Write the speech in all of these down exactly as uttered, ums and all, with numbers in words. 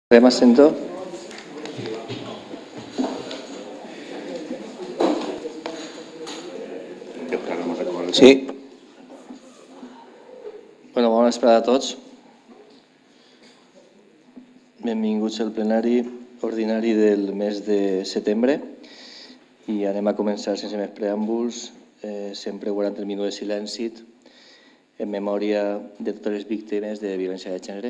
¿Me sento? Sí. Bueno, bona vesprada a tots. Benvinguts al plenari ordinari del mes de setembre i anem a començar sense més preàmbuls, eh, sempre guardant el minut de silenci en memòria de totes les víctimes de violència de gènere.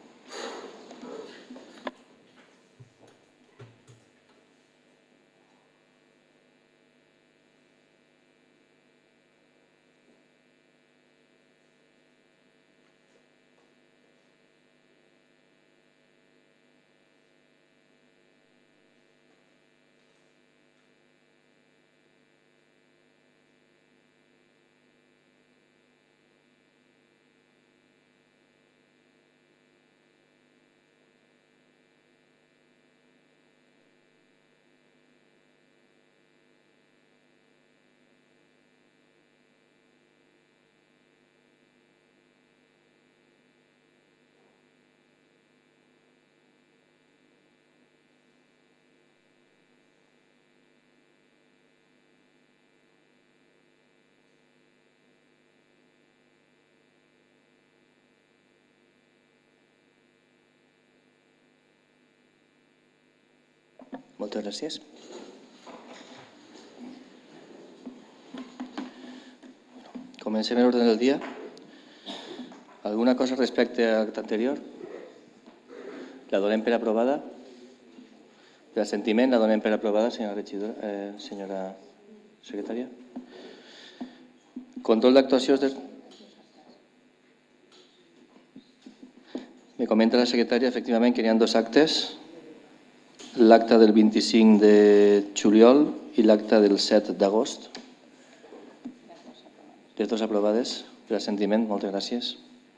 Moltes gràcies. Comencem l'ordre del dia. Alguna cosa respecte a l'acte anterior? La donem per aprovada? L'assentiment la donem per aprovada, senyora regidora, eh, senyora secretària? Control d'actuacions del... Me comenta la secretària, efectivament, que hi ha dos actes. L'acte del vint-i-cinc de juliol i l'acte del set d'agost. Les dues aprovades per assentiment, moltes gràcies.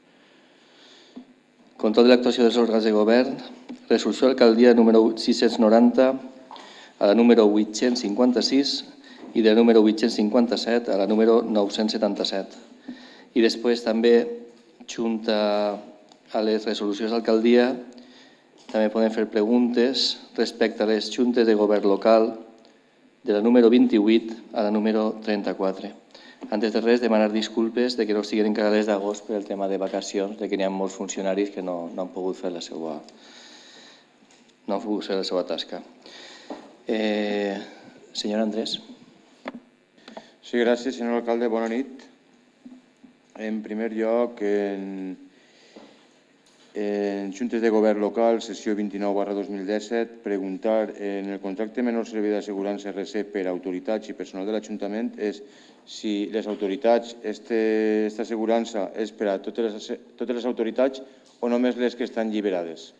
Control de l'actuació dels òrgans de govern. Resolució d'alcaldia número sis-cents noranta a la número vuit-cents cinquanta-sis i de la número vuit-cents cinquanta-set a la número nou-cents setanta-set. I després també, junta a les resolucions d'alcaldia, també podem fer preguntes respecte a les juntes de govern local de la número vint-i-vuit a la número trenta-quatre. Antes de res, demanar disculpes de que no estiguin encarregades d'agost per el tema de vacacions, de que hi ha molts funcionaris que no, no han pogut fer la seva, no han pogut fer la seva tasca. Eh, senyor Andrés. Sí, gràcies, senyor alcalde. Bona nit. En primer lloc, en... En Juntes de Govern Local, sessió vint-i-nou barra dos mil disset, preguntar en el contracte menor servei d'assegurança R C per a autoritats i personal de l'Ajuntament és si les autoritats, aquesta assegurança és per a totes les, totes les autoritats o només les que estan lliberades.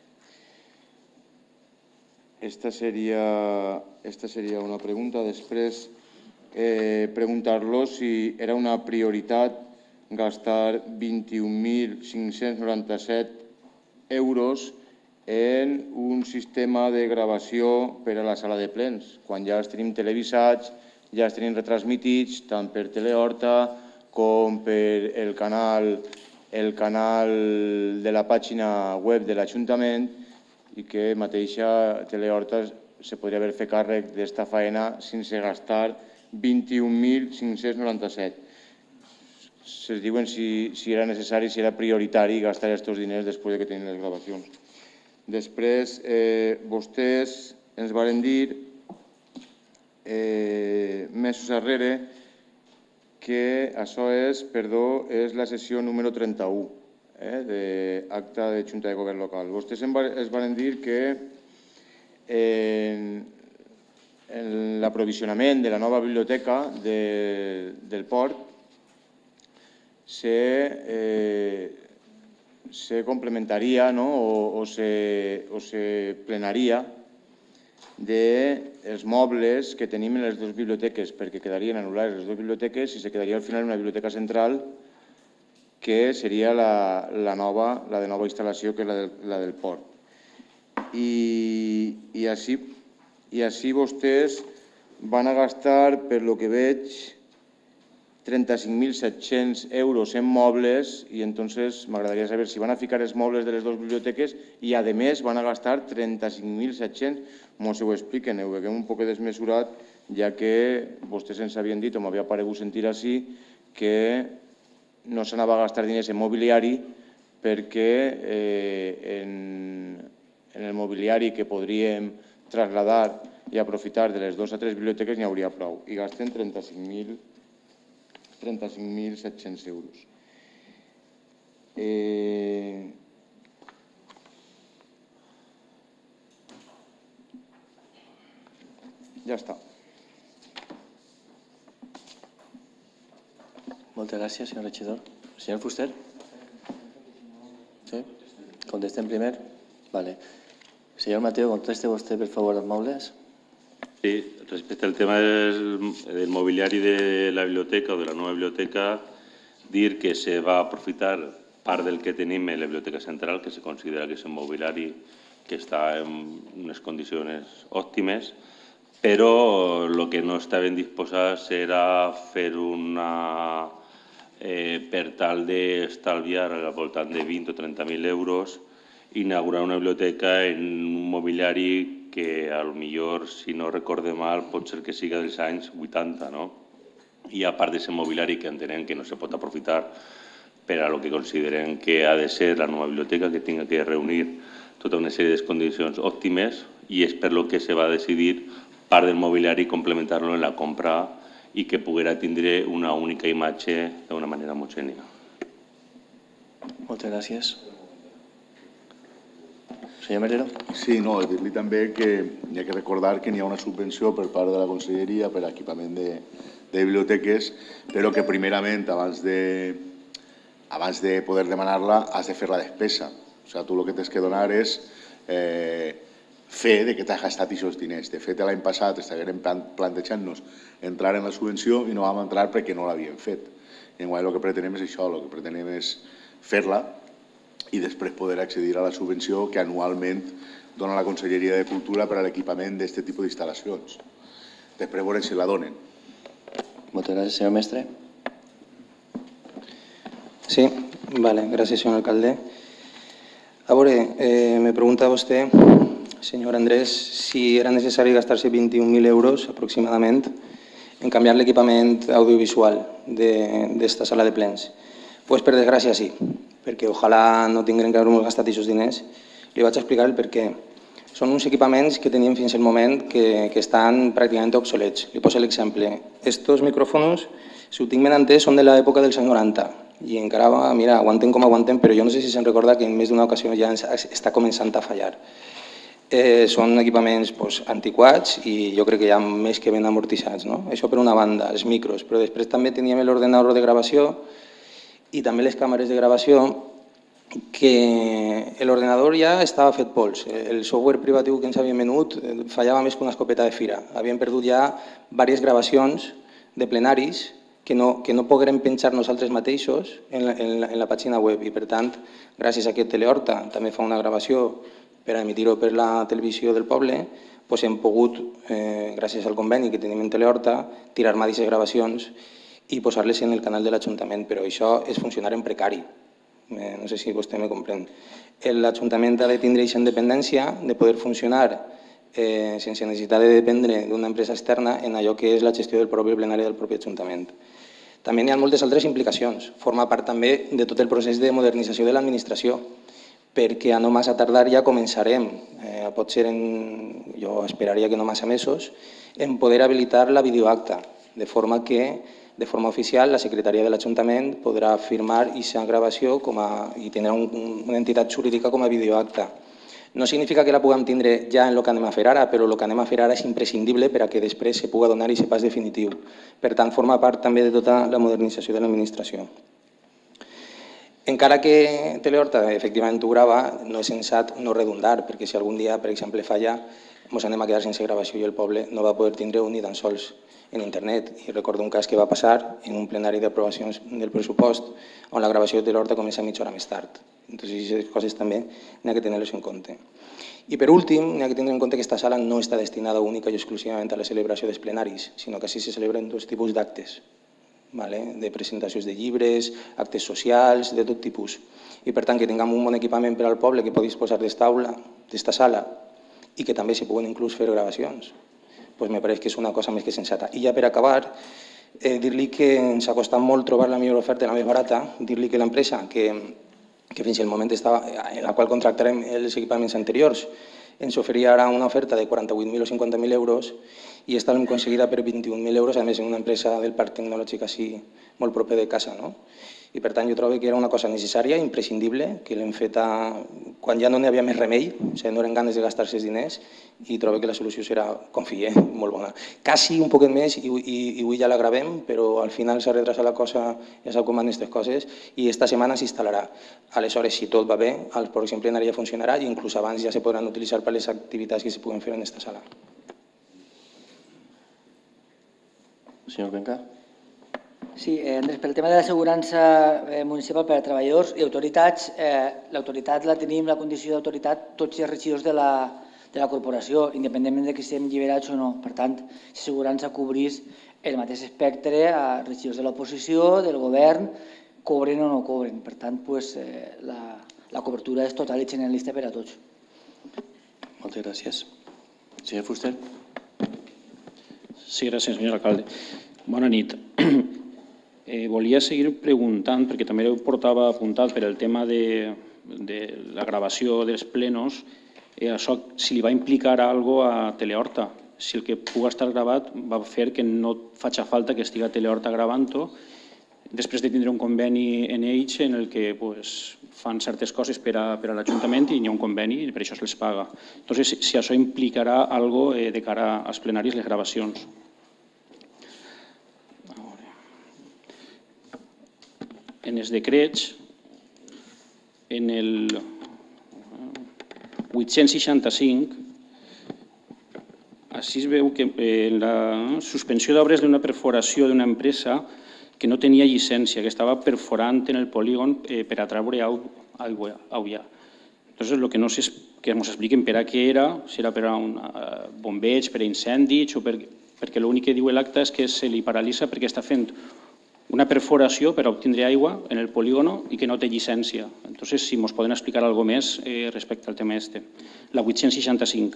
Esta seria, esta seria una pregunta. Després, eh, preguntar-los si era una prioritat gastar vint-i-un mil cinc-cents noranta-set euros en un sistema de gravació per a la sala de plens, quan ja els tenim televisats, ja els tenim retransmitits, tant per Telehorta com per el canal, el canal de la pàgina web de l'Ajuntament, i que mateixa Telehorta se podria haver fet càrrec d'esta faena sense gastar vint-i-un mil cinc-cents noranta-set. Se'ls diuen si, si era necessari, si era prioritari gastar aquests diners després que tenien les gravacions. Després, eh, vostès ens varen dir, eh, mesos darrere, que això és, perdó, és la sessió número trenta-u eh, d'acte de Junta de Govern Local. Vostès ens varen dir que en, en l'aprovisionament de la nova biblioteca de, del port se, eh, se complementaria, no? o, o, se, o se plenaria dels mobles que tenim en les dues biblioteques, perquè quedarien anul·lades les dues biblioteques i se quedaria al final una biblioteca central que seria la, la, nova, la de nova instal·lació, que és la del, la del port. I, i, així, I així vostès van a gastar, per lo que veig, trenta-cinc mil set-cents euros en mobles i entonces m'agradaria saber si van a ficar els mobles de les dues biblioteques i a més van a gastar trenta-cinc mil set-cents. No se ho expliquen, ho veiem un poc desmesurat, ja que vostès ens havien dit, o m'havia paregut sentir així, que no s'anava a gastar diners en mobiliari perquè en el mobiliari que podríem traslladar i aprofitar de les dues a tres biblioteques n'hi hauria prou. I gasten trenta-cinc mil set-cents euros. Ja està. Moltes gràcies, senyor regidor. Senyor Fuster? Sí? Contestem primer? Vale. Senyor Mateo, conteste vostè, per favor, els mobles. Sí, respecte al tema del, del mobiliari de la biblioteca o de la nueva biblioteca, dir que se va a aprofitar part del que tenim en la biblioteca central, que se considera que és un mobiliari que està en unes condicions òptimes, però el que no estaven disposats era fer una, eh, per tal d'estalviar al voltant de vint o trenta mil euros, inaugurar una biblioteca en un mobiliari que a lo millor, si no recorde mal, pot ser que siga dels anys vuitanta, no? I a part d'aquest mobiliari que entenem que no se pot aprofitar per a lo que consideren que ha de ser la nova biblioteca, que tinga que reunir tota una sèrie de condicions òptimes, i és per lo que se va decidir part del mobiliari complementar-lo en la compra i que poguera tindre una única imatge d'una manera homogènia. Moltes gràcies. Senyor Merero. Sí, no, dir-li també que hi ha que recordar que n'hi ha una subvenció per part de la Conselleria per a equipament de, de biblioteques, però que primerament, abans de, abans de poder demanar-la, has de fer la despesa. O sigui, tu el que tens que donar és eh, fer de que t'has gastat aquests diners. De fet, l'any passat estàvem plantejant-nos entrar en la subvenció i no vam entrar perquè no l'havíem fet. I enguany el que pretenem és això, el que pretenem és fer-la i després poder accedir a la subvenció que anualment dona la Conselleria de Cultura per a l'equipament d'aquest tipus d'instal·lacions. Després veurem si la donen. Moltes gràcies, senyor mestre. Sí, vale, gràcies, senyor alcalde. A veure, eh, me pregunta vostè, senyor Andrés, si era necessari gastar-se vint-i-un mil euros aproximadament en canviar l'equipament audiovisual d'esta sala de plens. Doncs per desgràcia sí, perquè ojalà no tinguem que haver-nos gastat aquests diners. Li vaig explicar el per què. Són uns equipaments que teníem fins al moment que, que estan pràcticament obsolets. Li poso l'exemple. Estos micròfons, si ho tinc ben entès, són de l'època dels anys noranta. I encara, mira, aguanten com aguanten, però jo no sé si se'n recorda que en més d'una ocasió ja està començant a fallar. Eh, són equipaments pues, antiquats i jo crec que ja més que ben amortitzats. No? Això per una banda, els micros. Però després també teníem l'ordenador de gravació i també les càmeres de gravació, que l'ordenador ja estava fet pols. El software privatiu que ens havien venut fallava més que una escopeta de fira. Havíem perdut ja diverses gravacions de plenaris que no, que no poguérem penjar nosaltres mateixos en la, en, la, en la pàgina web. I per tant, gràcies a que Teleorta també fa una gravació per a emitir-ho per la televisió del poble, doncs hem pogut, eh, gràcies al conveni que tenim en Teleorta, tirar mà d'aquestes gravacions i posar-les en el canal de l'Ajuntament, però això és funcionar en precari. No sé si vostè me comprèn. L'Ajuntament ha de tindre aquesta independència de poder funcionar eh, sense necessitat de dependre d'una empresa externa en allò que és la gestió del propi plenari del propi Ajuntament. També n'hi ha moltes altres implicacions. Forma part també de tot el procés de modernització de l'administració, perquè a no massa tardar ja començarem, eh, potser en, jo esperaria que no massa mesos, en poder habilitar la videoacta, de forma que de forma oficial la secretaria de l'Ajuntament podrà firmar aquesta gravació com a, i tindrà un, una entitat jurídica com a videoacta. No significa que la puguem tindre ja en el que anem a fer ara, però el que anem a fer ara és imprescindible per a que després se pugui donar aquest pas definitiu. Per tant, forma part també de tota la modernització de l'administració. Encara que Teleorta efectivament ho grava, no és sensat no redundar, perquè si algun dia, per exemple, falla, ens anem a quedar sense gravació i el poble no va poder tindre-ho ni tan sols en internet. I recordo un cas que va passar en un plenari d'aprovacions del pressupost on la gravació de Teleorta comença mitja hora més tard. Entonces, aquestes coses també n'hi ha que tenir-les en compte. I per últim, n'hi ha que tenir en compte que aquesta sala no està destinada única i exclusivament a la celebració dels plenaris, sinó que així se celebren dos tipus d'actes. de presentacions de llibres, actes socials, de tot tipus. I per tant, que tinguem un bon equipament per al poble que pot disposar d'esta sala i que també s'hi puguen inclús fer gravacions, doncs me pareix que és una cosa més que sensata. I ja per acabar, dir-li que ens ha costat molt trobar la millor oferta i la més barata, dir-li que l'empresa que fins al moment en la qual contractarem els equipaments anteriors ens oferia ara una oferta de quaranta-vuit mil o cinquanta mil euros i esta l'hem aconseguida per vint-i-un mil euros, a més en una empresa del parc tecnològic així molt proper de casa. I per tant jo trobo que era una cosa necessària, imprescindible, que l'hem feta quan ja no n'hi havia més remei, no eren ganes de gastar-se els diners i trobo que la solució serà, confie, molt bona. Quasi un poquet més i avui ja la gravem, però al final s'ha retrasat la cosa, ja sap com van aquestes coses, i esta setmana s'instal·larà. Aleshores, si tot va bé, el pròxim plenari ja funcionarà i inclús abans ja se podran utilitzar per les activitats que se puguen fer en aquesta sala. Senyor Benca. Sí, Andrés, pel tema de l'assegurança municipal per a treballadors i autoritats, l'autoritat la tenim, la condició d'autoritat, tots els regidors de la corporació, independentment de que siguem lliberats o no. Per tant, l'assegurança cobrís el mateix espectre a regidors de l'oposició, del govern, cobren o no cobren. Per tant, la cobertura és total i generalista per a tots. Moltes gràcies. Senyor Fuster. Sí, gràcies, senyor alcalde. Bona nit. Volia seguir preguntant, perquè també ho portava apuntat per el tema de la gravació dels plenos, això si li va implicar alguna cosa a Telehorta, si el que pugui estar gravat va fer que no faci falta que estigui a Telehorta gravant-ho, després de tindre un conveni en ells en el que fan certes coses per a l'Ajuntament i hi ha un conveni i per això se'ls paga. Entonces, si això implicarà alguna cosa de cara als plenaris, les gravacions. En els decrets, en el vuit-cents seixanta-cinc, així es veu que en la suspensió d'obres d'una perforació d'una empresa que no tenia llicència, que estava perforant en el polígon per a treure aigua. Llavors, el que no sé és que ens expliquin per a què era, si era per a un bombeig, per a incendis, perquè l'únic que diu l'acte és que se li paralitza perquè està fent una perforació per a obtindre aigua en el polígono i que no té llicència. Entonces, si ens poden explicar alguna cosa més respecte al tema este. La vuit-cents seixanta-cinc.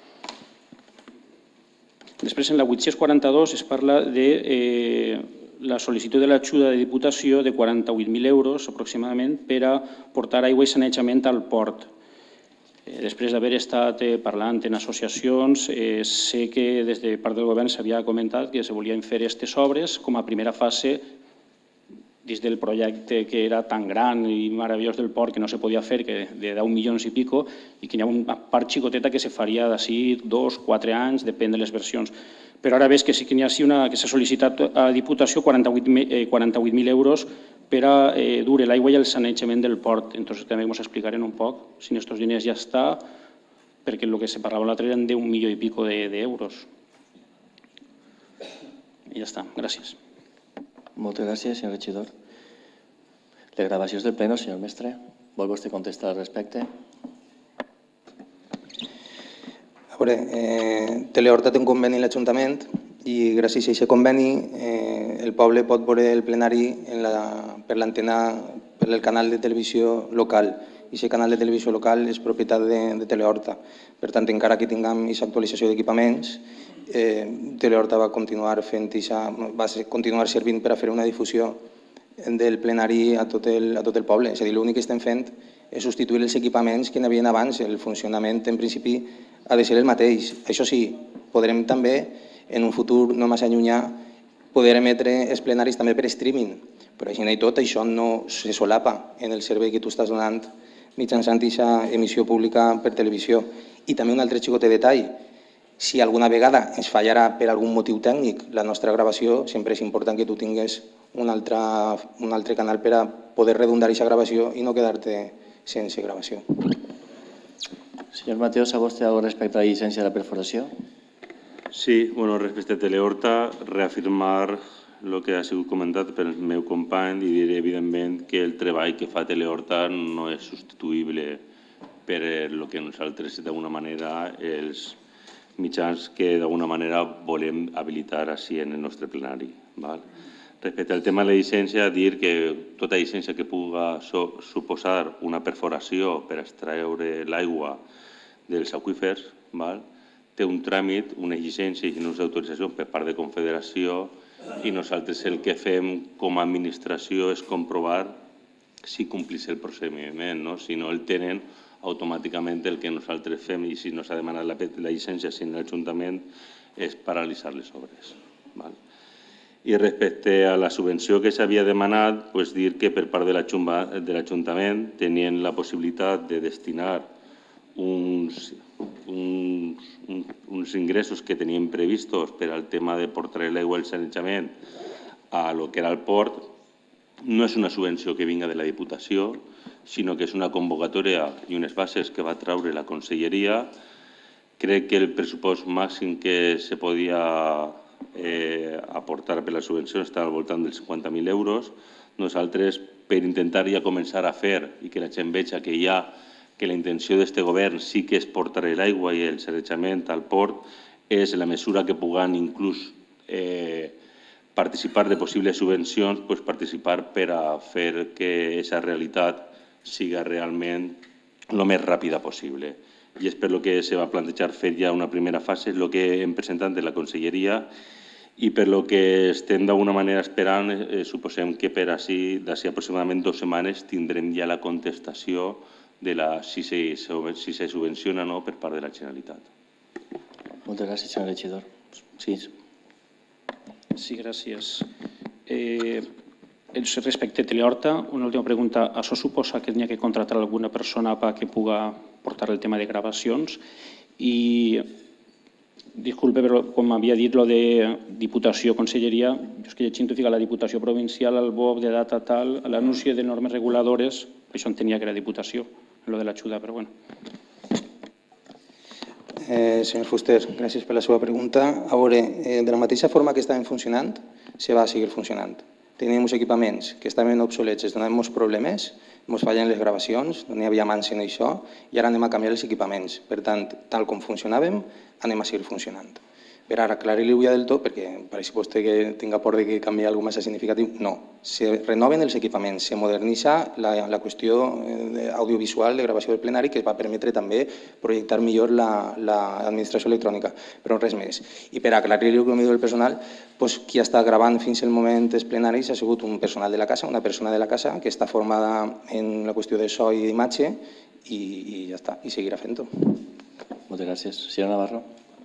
Després, en la vuit-cents quaranta-dos es parla de la sol·licitud de l'ajuda de Diputació de quaranta-vuit mil euros aproximadament per a portar aigua i sanejament al port. Després d'haver estat parlant en associacions, sé que des de part del govern s'havia comentat que se volien fer aquestes obres com a primera fase dins del projecte que era tan gran i meravellós del port que no se podia fer, que de deu milions i pico, i que hi ha una part xicoteta que se faria d'ací dos, quatre anys, depèn de les versions. Però ara veig que sí que n'hi ha que s'ha sol·licitat a Diputació quaranta-vuit mil euros per a dur l'aigua i el sanejament del port. Entonces també ens explicarem un poc si aquests diners ja està, perquè el que se parlava l'altre eren d'un milió i pico d'euros. I ja està, gràcies. Moltes gràcies, senyor regidor. Les gravacions del pleno, senyor mestre. Vol vostè contestar al respecte? A veure, Telehorta té un conveni amb l'Ajuntament i gràcies a aquest conveni el poble pot veure el plenari per l'antena, per el canal de televisió local. I aquest canal de televisió local és propietat de Telehorta. Per tant, encara que tinguem aquesta actualització d'equipaments, Telehorta va continuar servint per a fer una difusió del plenari a tot el poble. És a dir, l'únic que estem fent és substituir els equipaments que n'hi havia abans. El funcionament, en principi, ha de ser el mateix. Això sí, podrem també, en un futur no massa llunyà, poder emetre els plenaris també per streaming. Però així i tot, això no se solapa en el servei que tu estàs donant mitjançant aquesta emissió pública per televisió. I també un altre xicotet detall. Si alguna vegada ens fallarà per algun motiu tècnic la nostra gravació, sempre és important que tu tingues un altre canal per a poder redundar aquesta gravació i no quedar-te sense gravació. Senyor Mateo, ¿sabe vostè algo respecte a la llicència de la perforació? Sí, bueno, respecte a Telehorta, reafirmar el que ha sigut comentat pel meu company i dir, evidentment, que el treball que fa Telehorta no és substituïble per el que nosaltres, d'alguna manera, els mitjans que d'alguna manera volem habilitar així en el nostre plenari. Respecte al tema de la llicència, dir que tota llicència que puga so, suposar una perforació per extreure l'aigua dels aqüífers, val? Té un tràmit, una llicència i unes autoritzacions per part de Confederació i nosaltres el que fem com a administració és comprovar si complís el procediment, no? Si no el tenen, automàticament el que nosaltres fem i si no s'ha demanat la, la llicència sin l'Ajuntament és paralitzar les obres. Val? I respecte a la subvenció que s'havia demanat, pues dir que per part de l'Ajuntament tenien la possibilitat de destinar uns, uns, uns ingressos que tenien previstos per al tema de portar l'aigua al sanejament a lo que era el port. No és una subvenció que vinga de la Diputació, sinó que és una convocatòria i unes bases que va traure la Conselleria. Crec que el pressupost màxim que se podia eh, aportar per la subvenció està al voltant dels cinquanta mil euros. Nosaltres, per intentar ja començar a fer i que la gent veja que hi ha que la intenció d'aquest govern sí que és portar l'aigua i el sanejament al port, és la mesura que puguen inclús eh, participar de possibles subvencions, pues participar per a fer que aquesta realitat siga realment el més ràpida possible. I és per lo que se va plantejar fer ja una primera fase, el que hem presentat de la Conselleria, i per lo que estem d'alguna manera esperant, eh, suposem que per així, d'ací aproximadament dues setmanes, tindrem ja la contestació de la, si, se, si se subvenciona o no per part de la Generalitat. Moltes gràcies, senyor regidor. Sí. Sí, gràcies. Eh, respecte a Teleorta, una última pregunta. Això suposa que n'hi ha que contratar alguna persona perquè puga portar el tema de gravacions? I, disculpe, però quan m'havia dit lo de Diputació, Conselleria, jo és que llegint fica la Diputació Provincial, al B O B de data tal, a l'anunci de normes reguladores, això entenia que era Diputació, lo de l'ajuda, però bueno. Eh, senyor Fuster, gràcies per la seva pregunta. A veure, eh, de la mateixa forma que estàvem funcionant, se va seguir funcionant. Teníem uns equipaments que estaven obsolets, es donaven molts problemes, ens fallen les gravacions, no n'hi havia mans en això, i ara anem a canviar els equipaments. Per tant, tal com funcionàvem, anem a seguir funcionant. Per ara, aclarir-li-ho ja del tot, perquè pareix vostè que tinga por de que canvi alguna cosa més significatiu. No, se renoven els equipaments, se modernitza la, la qüestió audiovisual de gravació del plenari, que va permetre també projectar millor l'administració electrònica, però res més. I per aclarir-li el del personal, doncs, qui està gravant fins al moment els plenaris ha sigut un personal de la casa, una persona de la casa que està formada en la qüestió de so i d'imatge i, i ja està, i seguirà fent-ho. Moltes gràcies. Senyora Navarro.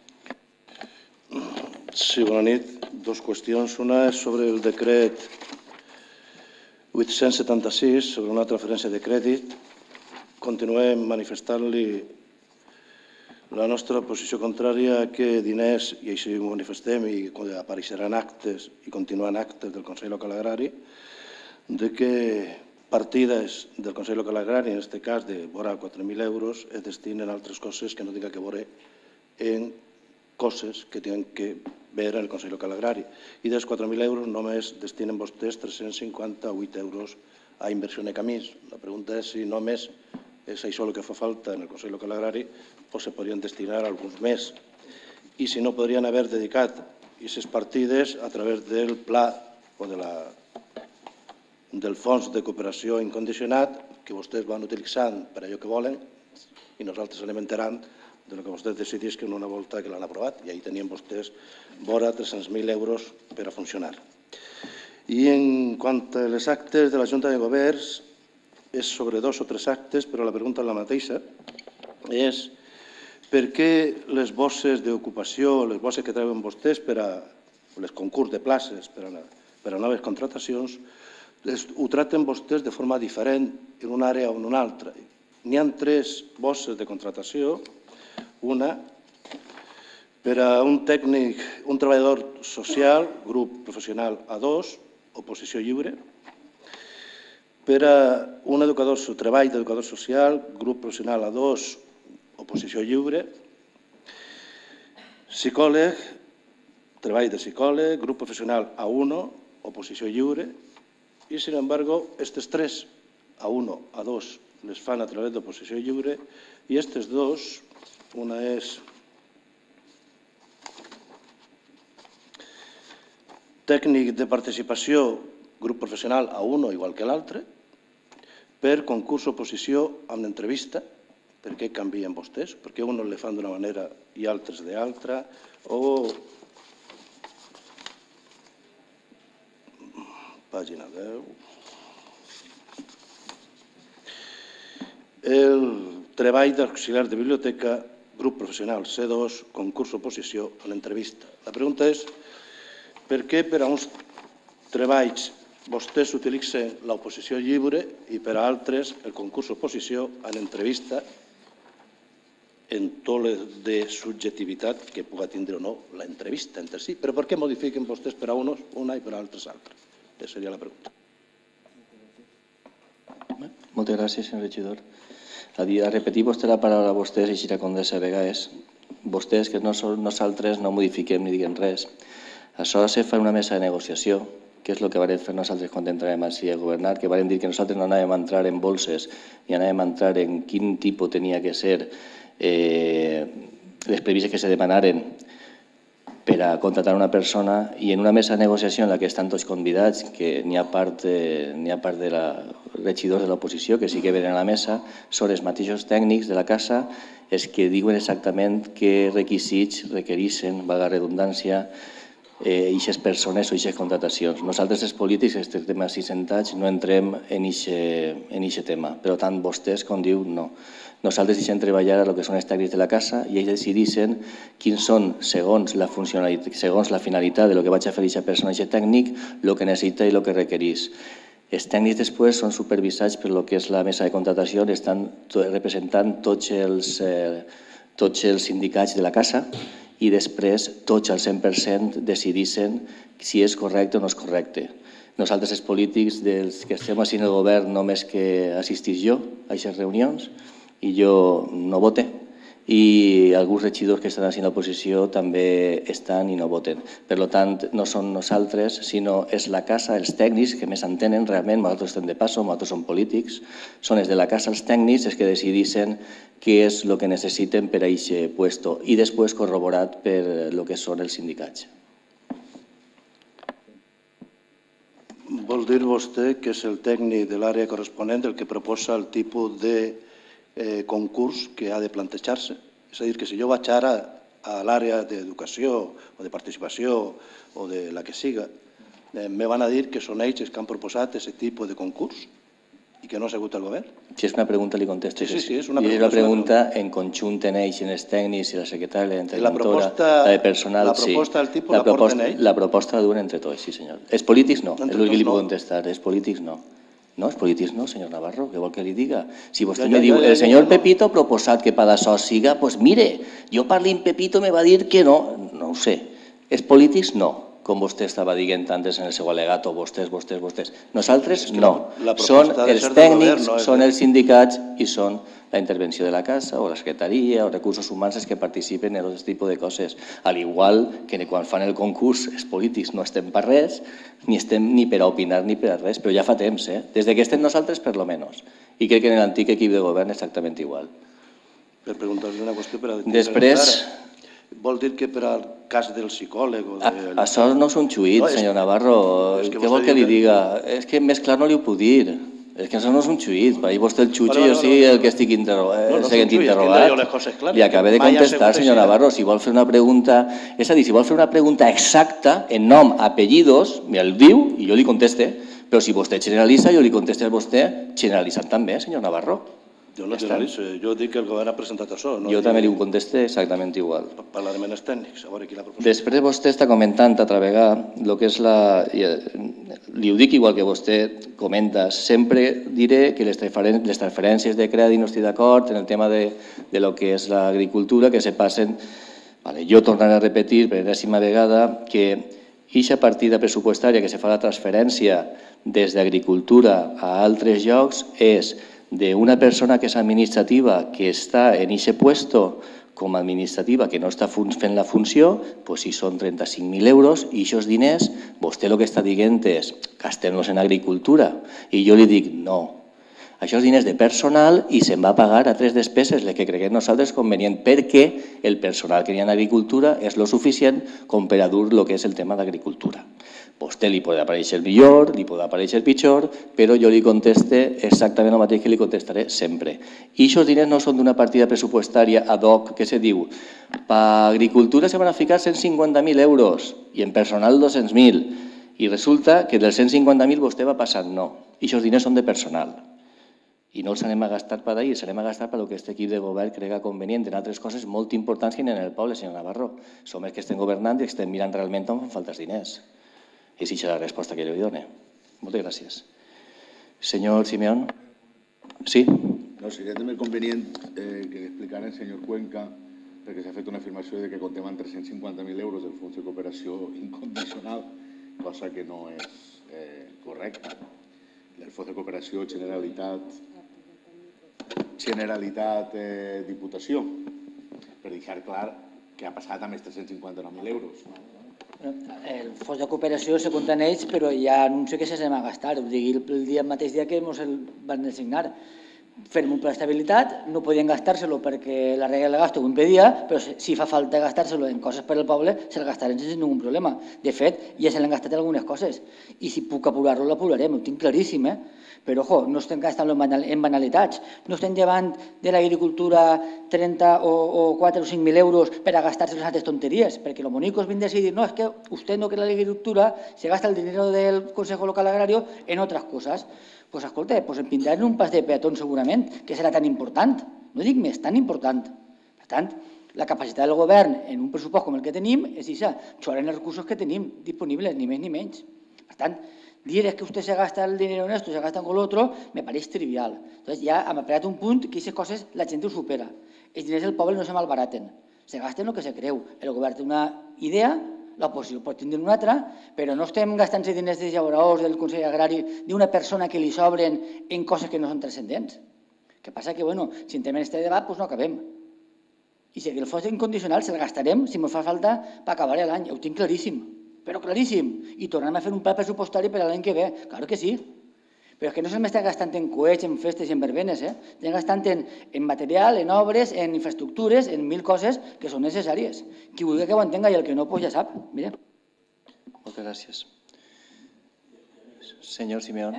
Sí, bona nit. Dos qüestions. Una és sobre el decret vuit-cents setanta-sis, sobre una transferència de crèdit. Continuem manifestant-li la nostra posició contrària a que diners, i així ho manifestem i apareixeran actes i continuen actes del Consell Local Agrari, de que partides del Consell Local Agrari, en aquest cas de vora quatre mil euros, es destinen a altres coses que no tinguin que veure en coses que tenen que veure en el Consell Local Agrari. I dels quatre mil euros només destinen vostès tres-cents cinquanta-vuit euros a inversió en camins. La pregunta és si només és això el que fa falta en el Consell Local Agrari o se podrien destinar alguns més. I si no, podrien haver dedicat aquestes partides a través del pla o de la, del fons de cooperació incondicionat que vostès van utilitzant per allò que volen i nosaltres alimentaran de lo que vostès decidisquen una volta que l'han aprovat, i ahir tenien vostès vora tres-cents mil euros per a funcionar. I en quant a les actes de la Junta de Governs, és sobre dos o tres actes, però la pregunta és la mateixa, és per què les bosses d'ocupació, les bosses que treuen vostès per a les concurs de places per a, per a noves contratacions, ho traten vostès de forma diferent en una àrea o en una altra. N'hi ha tres bosses de contratació, una per a un tècnic, un treballador social, grup professional A dos, oposició lliure, per a un educador, treball d'educador social, grup professional A dos, oposició lliure, psicòleg, treball de psicòleg, grup professional A uno, oposició lliure, i, sin embargo, aquestes tres, A uno, A dos, les fan a través d'oposició lliure, i aquestes dos, una és tècnic de participació, grup professional a un, igual que l'altre, per concurs oposició amb l'entrevista. Per què canvien vostès? Per què uns le fan d'una manera i altres d'altra? O... Pàgina deu. El treball d'auxiliar de biblioteca, grup professional C dos, concurs oposició a l'entrevista. La pregunta és per què per a uns treballs vostès utilitzen l'oposició lliure i per a altres el concurs oposició a l'entrevista en tot de subjectivitat que pugui tindre o no l'entrevista entre si. Però per què modifiquen vostès per a uns una i per a altres altres? Aquesta seria la pregunta. Moltes gràcies, senyor regidor. A repetir vostè la paraula a vostès i així com de ser vegades. Vostès, que nosaltres no modifiquem ni diguem res. Això se fa en una mesa de negociació, que és el que vam fer nosaltres quan entràvem així a governar, que vam dir que nosaltres no anàvem a entrar en bolses ni anàvem a entrar en quin tipus tenia que ser les previses que se demanaren per a contratar una persona, i en una mesa de negociació en la que estan tots convidats, que n'hi ha part de regidors de l'oposició que sí que venen a la mesa, són els mateixos tècnics de la casa els que diuen exactament què requisits requereixen, valga la redundància, aquestes persones o aquestes contratacions. Nosaltres, els polítics, que estem així sentats, no entrem en aquest tema. Per tant, vostès, com diu, no. Nosaltres deixem treballar el que són els tècnics de la casa i ells decideixen quins són, segons la funcionalitat, segons la finalitat de lo que vaig a fer aquesta persona, aquest tècnic, el que necessita i el que requereix. Els tècnics després són supervisats per lo que és la mesa de contratació, estan representant tots els, tots els sindicats de la casa, i després tots al cent per cent decideixen si és correcte o no és correcte. Nosaltres, els polítics dels que estem així en el govern, només que assistís jo a aquestes reunions i jo no vote, i alguns regidors que estan així en l'oposició també estan i no voten. Per tant, no són nosaltres, sinó és la casa, els tècnics que més entenen realment, nosaltres estem de passo, nosaltres som polítics, són els de la casa, els tècnics, els que decideixen què és el que necessiten per a aquest puesto i després corroborat per el que són els sindicats. Vol dir vostè que és el tècnic de l'àrea corresponent el que proposa el tipus de concurs que ha de plantejar-se? És a dir, que si jo vaig ara a l'àrea d'educació o de participació o de la que siga, me van a dir que són ells que han proposat aquest tipus de concurs i que no ha sigut el govern? Si és una pregunta, li contesto. Sí, sí, és una pregunta. I és una pregunta en conjunt en ells, en els tècnics i la secretària, la interventora, la de personal. La proposta del tipus la porten ells? La proposta la duen entre tots, sí senyor. Els polítics no, és el que li puc contestar. Els polítics no. No, els polítics no, senyor Navarro, què vol que li diga? Si vostè me diu, el senyor Pepito ha proposat que per això siga, doncs mire, jo parli amb Pepito me va dir que no, no ho sé. Els polítics no, com vostè estava dient antes en el seu al·legat, vostès, vostès, vostès. Nosaltres no. Són els tècnics, són els sindicats i són la intervenció de la casa o la secretaria o recursos humans que participen en aquest tipus de coses. Al igual que quan fan el concurs els polítics no estem per res, ni estem ni per a opinar ni per a res, però ja fa temps, eh? Des que estem nosaltres, per lo menos. I crec que en l'antic equip de govern exactament igual. Per preguntar-li una qüestió per a... Després... Vol dir que per al cas del psicòleg o de... Això no és un xuit, senyor Navarro. Què vol que li diga? És que més clar no li ho puc dir. És que això no és un xuit. Per ahí vostè el xutxa i jo sí el que estic interrogat. Li acabé de contestar, senyor Navarro, si vol fer una pregunta... És a dir, si vol fer una pregunta exacta, en nom, apellidos, me'l diu i jo li conteste. Però si vostè generalitza, jo li conteste a vostè generalitzant també, senyor Navarro. Jo no generalitzo, jo dic que el govern ha presentat això. Jo també li ho conteste exactament igual. Parlarem amb els tècnics, a veure qui l'ha proposat. Després vostè està comentant altra vegada el que és la... Li ho dic igual que vostè comenta, sempre diré que les transferències de crèdit no estic d'acord en el tema de lo que és l'agricultura, que se passen... Jo tornaré a repetir per enèsima vegada que aquesta partida pressupostària que se fa la transferència des d'agricultura a altres llocs és d'una persona que és administrativa, que està en aquest puesto com a administrativa, que no està fent la funció, doncs si són trenta-cinc mil euros i aquests diners, vostè el que està dient és gastem-los en agricultura. I jo li dic no. Això és diners de personal i se'n va pagar a tres despeses, les que creguem nosaltres convenient, perquè el personal que hi ha en agricultura és lo suficient com per a dur el que és el tema d'agricultura. Vostè li pot aparèixer millor, li pot aparèixer pitjor, però jo li conteste exactament el mateix que li contestaré sempre. I aquests diners no són d'una partida pressupostària ad hoc que se diu per agricultura se van a ficar cent cinquanta mil euros i en personal dos-cents mil. I resulta que dels cent cinquanta mil vostè va passant no. I aquests diners són de personal. I no els anem a gastar per ahir, els anem a gastar per el que aquest equip de govern crega convenient en altres coses molt importants que hi ha en el poble, senyor Navarro. Som els que estem governant i estem mirant realment on fan falta els diners. És això la resposta que jo li dono. Moltes gràcies. Senyor Simeón. Sí? No, seria també convenient eh, que explicara el senyor Cuenca, perquè s'ha fet una afirmació de que comptem amb tres-cents cinquanta mil euros del Fons de Cooperació Incondicional, cosa que no és eh, correcta. El Fons de Cooperació Generalitat Generalitat eh, Diputació, per deixar clar què ha passat amb els tres-cents cinquanta-nou mil euros. El fons de cooperació se compta en ells, però hi ha anunci que se s'anem a gastar. Ho digui el dia, el mateix dia que ens el van designar. Fem un pla d'estabilitat, no podien gastar-se-lo perquè la regla del gasto ho impedia, però si fa falta gastar-se-lo en coses per al poble, se'l gastarem sense ningú problema. De fet, ja se l'han gastat en algunes coses. I si puc apurar-lo, l'apurarem, ho tinc claríssim, eh? Però, ojo, no estem gastant-lo en banalitats. No estem llevant de l'agricultura trenta o quatre o cinc mil euros per a gastar-se les altres tonteries, perquè los monicos vienen a decir, no, es que usted no cree la agricultura, se gasta el dinero del Consejo Local Agrario en otras cosas. Pues, escolta, pues em pintaran un pas de peatón segurament, que serà tan important. No dic més, tan important. Per tant, la capacitat del govern en un pressupost com el que tenim és això, xorar els recursos que tenim disponibles, ni més ni menys. Per tant, dir es que usted se gasta el dinero en esto, se gasta con lo otro, me pareix trivial. Entonces ya hem apretat un punt que aquestes coses la gent ho supera. Els diners del poble no se malbaraten, se gasten el que se creu. El govern té una idea, l'oposició pot tenir una altra, però no estem gastant-se diners dels llauradors, del Consell Agrari, d'una persona que li sobren en coses que no són transcendents. El que passa que, bueno, si entrem en aquest debat, doncs no acabem. I si el fons incondicional se'l gastarem, si ens fa falta, per acabar l'any. Ho tinc claríssim. Però claríssim, i tornem a fer un pla pressupostari per a l'any que ve, clar que sí. Però és que no se'm està gastant en coets, en festes i en verbenes, eh? Estem gastant en, en material, en obres, en infraestructures, en mil coses que són necessàries. Qui vulgui que ho entenga i el que no, pues ja sap. Mira. Moltes gràcies. Senyor Simeón.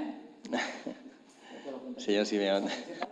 Senyor Simeón.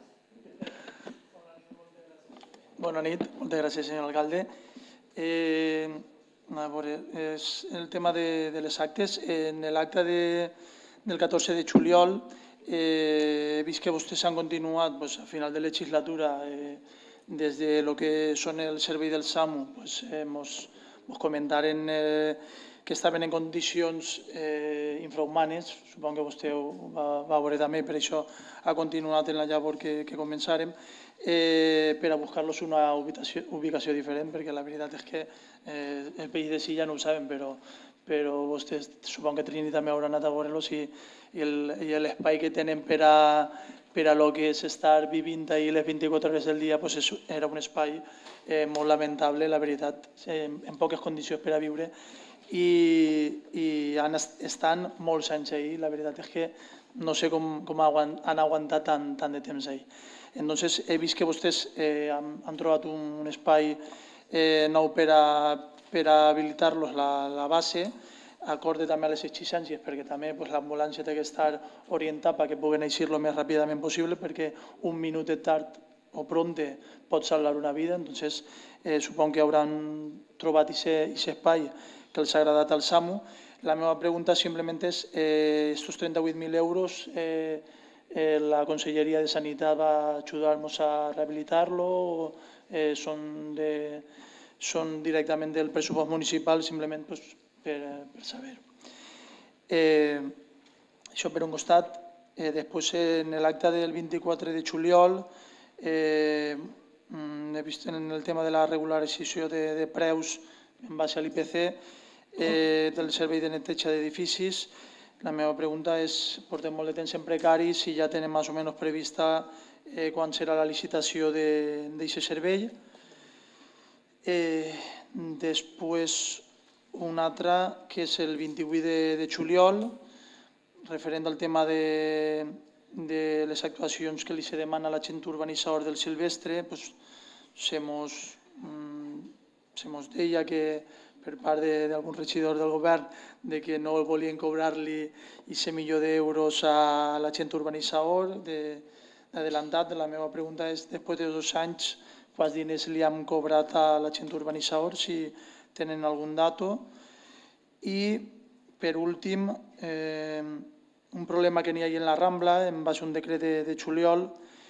Bona nit, moltes gràcies, senyor alcalde. Eh... A veure, és el tema de, de les actes. En l'acte de, del catorze de juliol eh, he vist que vostès han continuat pues, a final de legislatura eh, des de lo que són el servei del SAMU. Pues, eh, mos, mos comentaren eh, que estaven en condicions eh, infrahumanes, supongo que vostè ho va, va veure també, per això ha continuat en la llavor que, que començarem. Eh, per a buscar-los una ubicació, ubicació diferent, perquè la veritat és que eh, el país de sí ja no ho saben, però, però vostès suposo que Trini també haurà anat a veure-los i, i l'espai que tenen per a, per a lo que és estar vivint ahir les vint-i-quatre hores del dia pues és, era un espai eh, molt lamentable, la veritat, eh, en poques condicions per a viure i, i han, estan molts anys ahir, la veritat és que no sé com, com han aguantat tant, tant de temps ahir. Entonces, he vist que vostès eh, han, han trobat un, un espai eh, nou per a, per a habilitar-los la, la base, acorde també a les exigències, perquè també pues, l'ambulància té que estar orientada perquè puguen eixir el més ràpidament possible, perquè un minut de tard o pronte pot salvar una vida. Entonces, eh, supongo que hauran trobat aquest espai que els ha agradat al SAMU. La meva pregunta simplement és, eh, estos trenta-vuit mil euros, eh, Eh, la Conselleria de Sanitat va ajudar-nos a rehabilitar-lo o eh, són, de, són directament del pressupost municipal, simplement pues, per, per saber. Eh, això per un costat. Eh, després, en l'acte del vint-i-quatre de juliol, eh, he vist en el tema de la regularització de, de preus en base a l'I P C eh, del servei de neteja d'edificis. La meva pregunta és, portem molt de temps en precari, si ja tenen més o menys prevista eh, quan serà la licitació d'aquest servei. Eh, després, una altra, que és el vint-i-vuit de, de juliol, referent al tema de, de les actuacions que li se demana a l'agent urbanitzador del Silvestre, pues, se mos, mm, se mos deia que per part d'algun regidor del govern de que no volien cobrar-li aquest milió d'euros a la gent urbanitzador d'adelantat. La meva pregunta és, després de dos anys, quants diners li han cobrat a la gent urbanitzador, si tenen algun dato. I, per últim, un problema que n'hi ha en la Rambla, en base a un decret de juliol,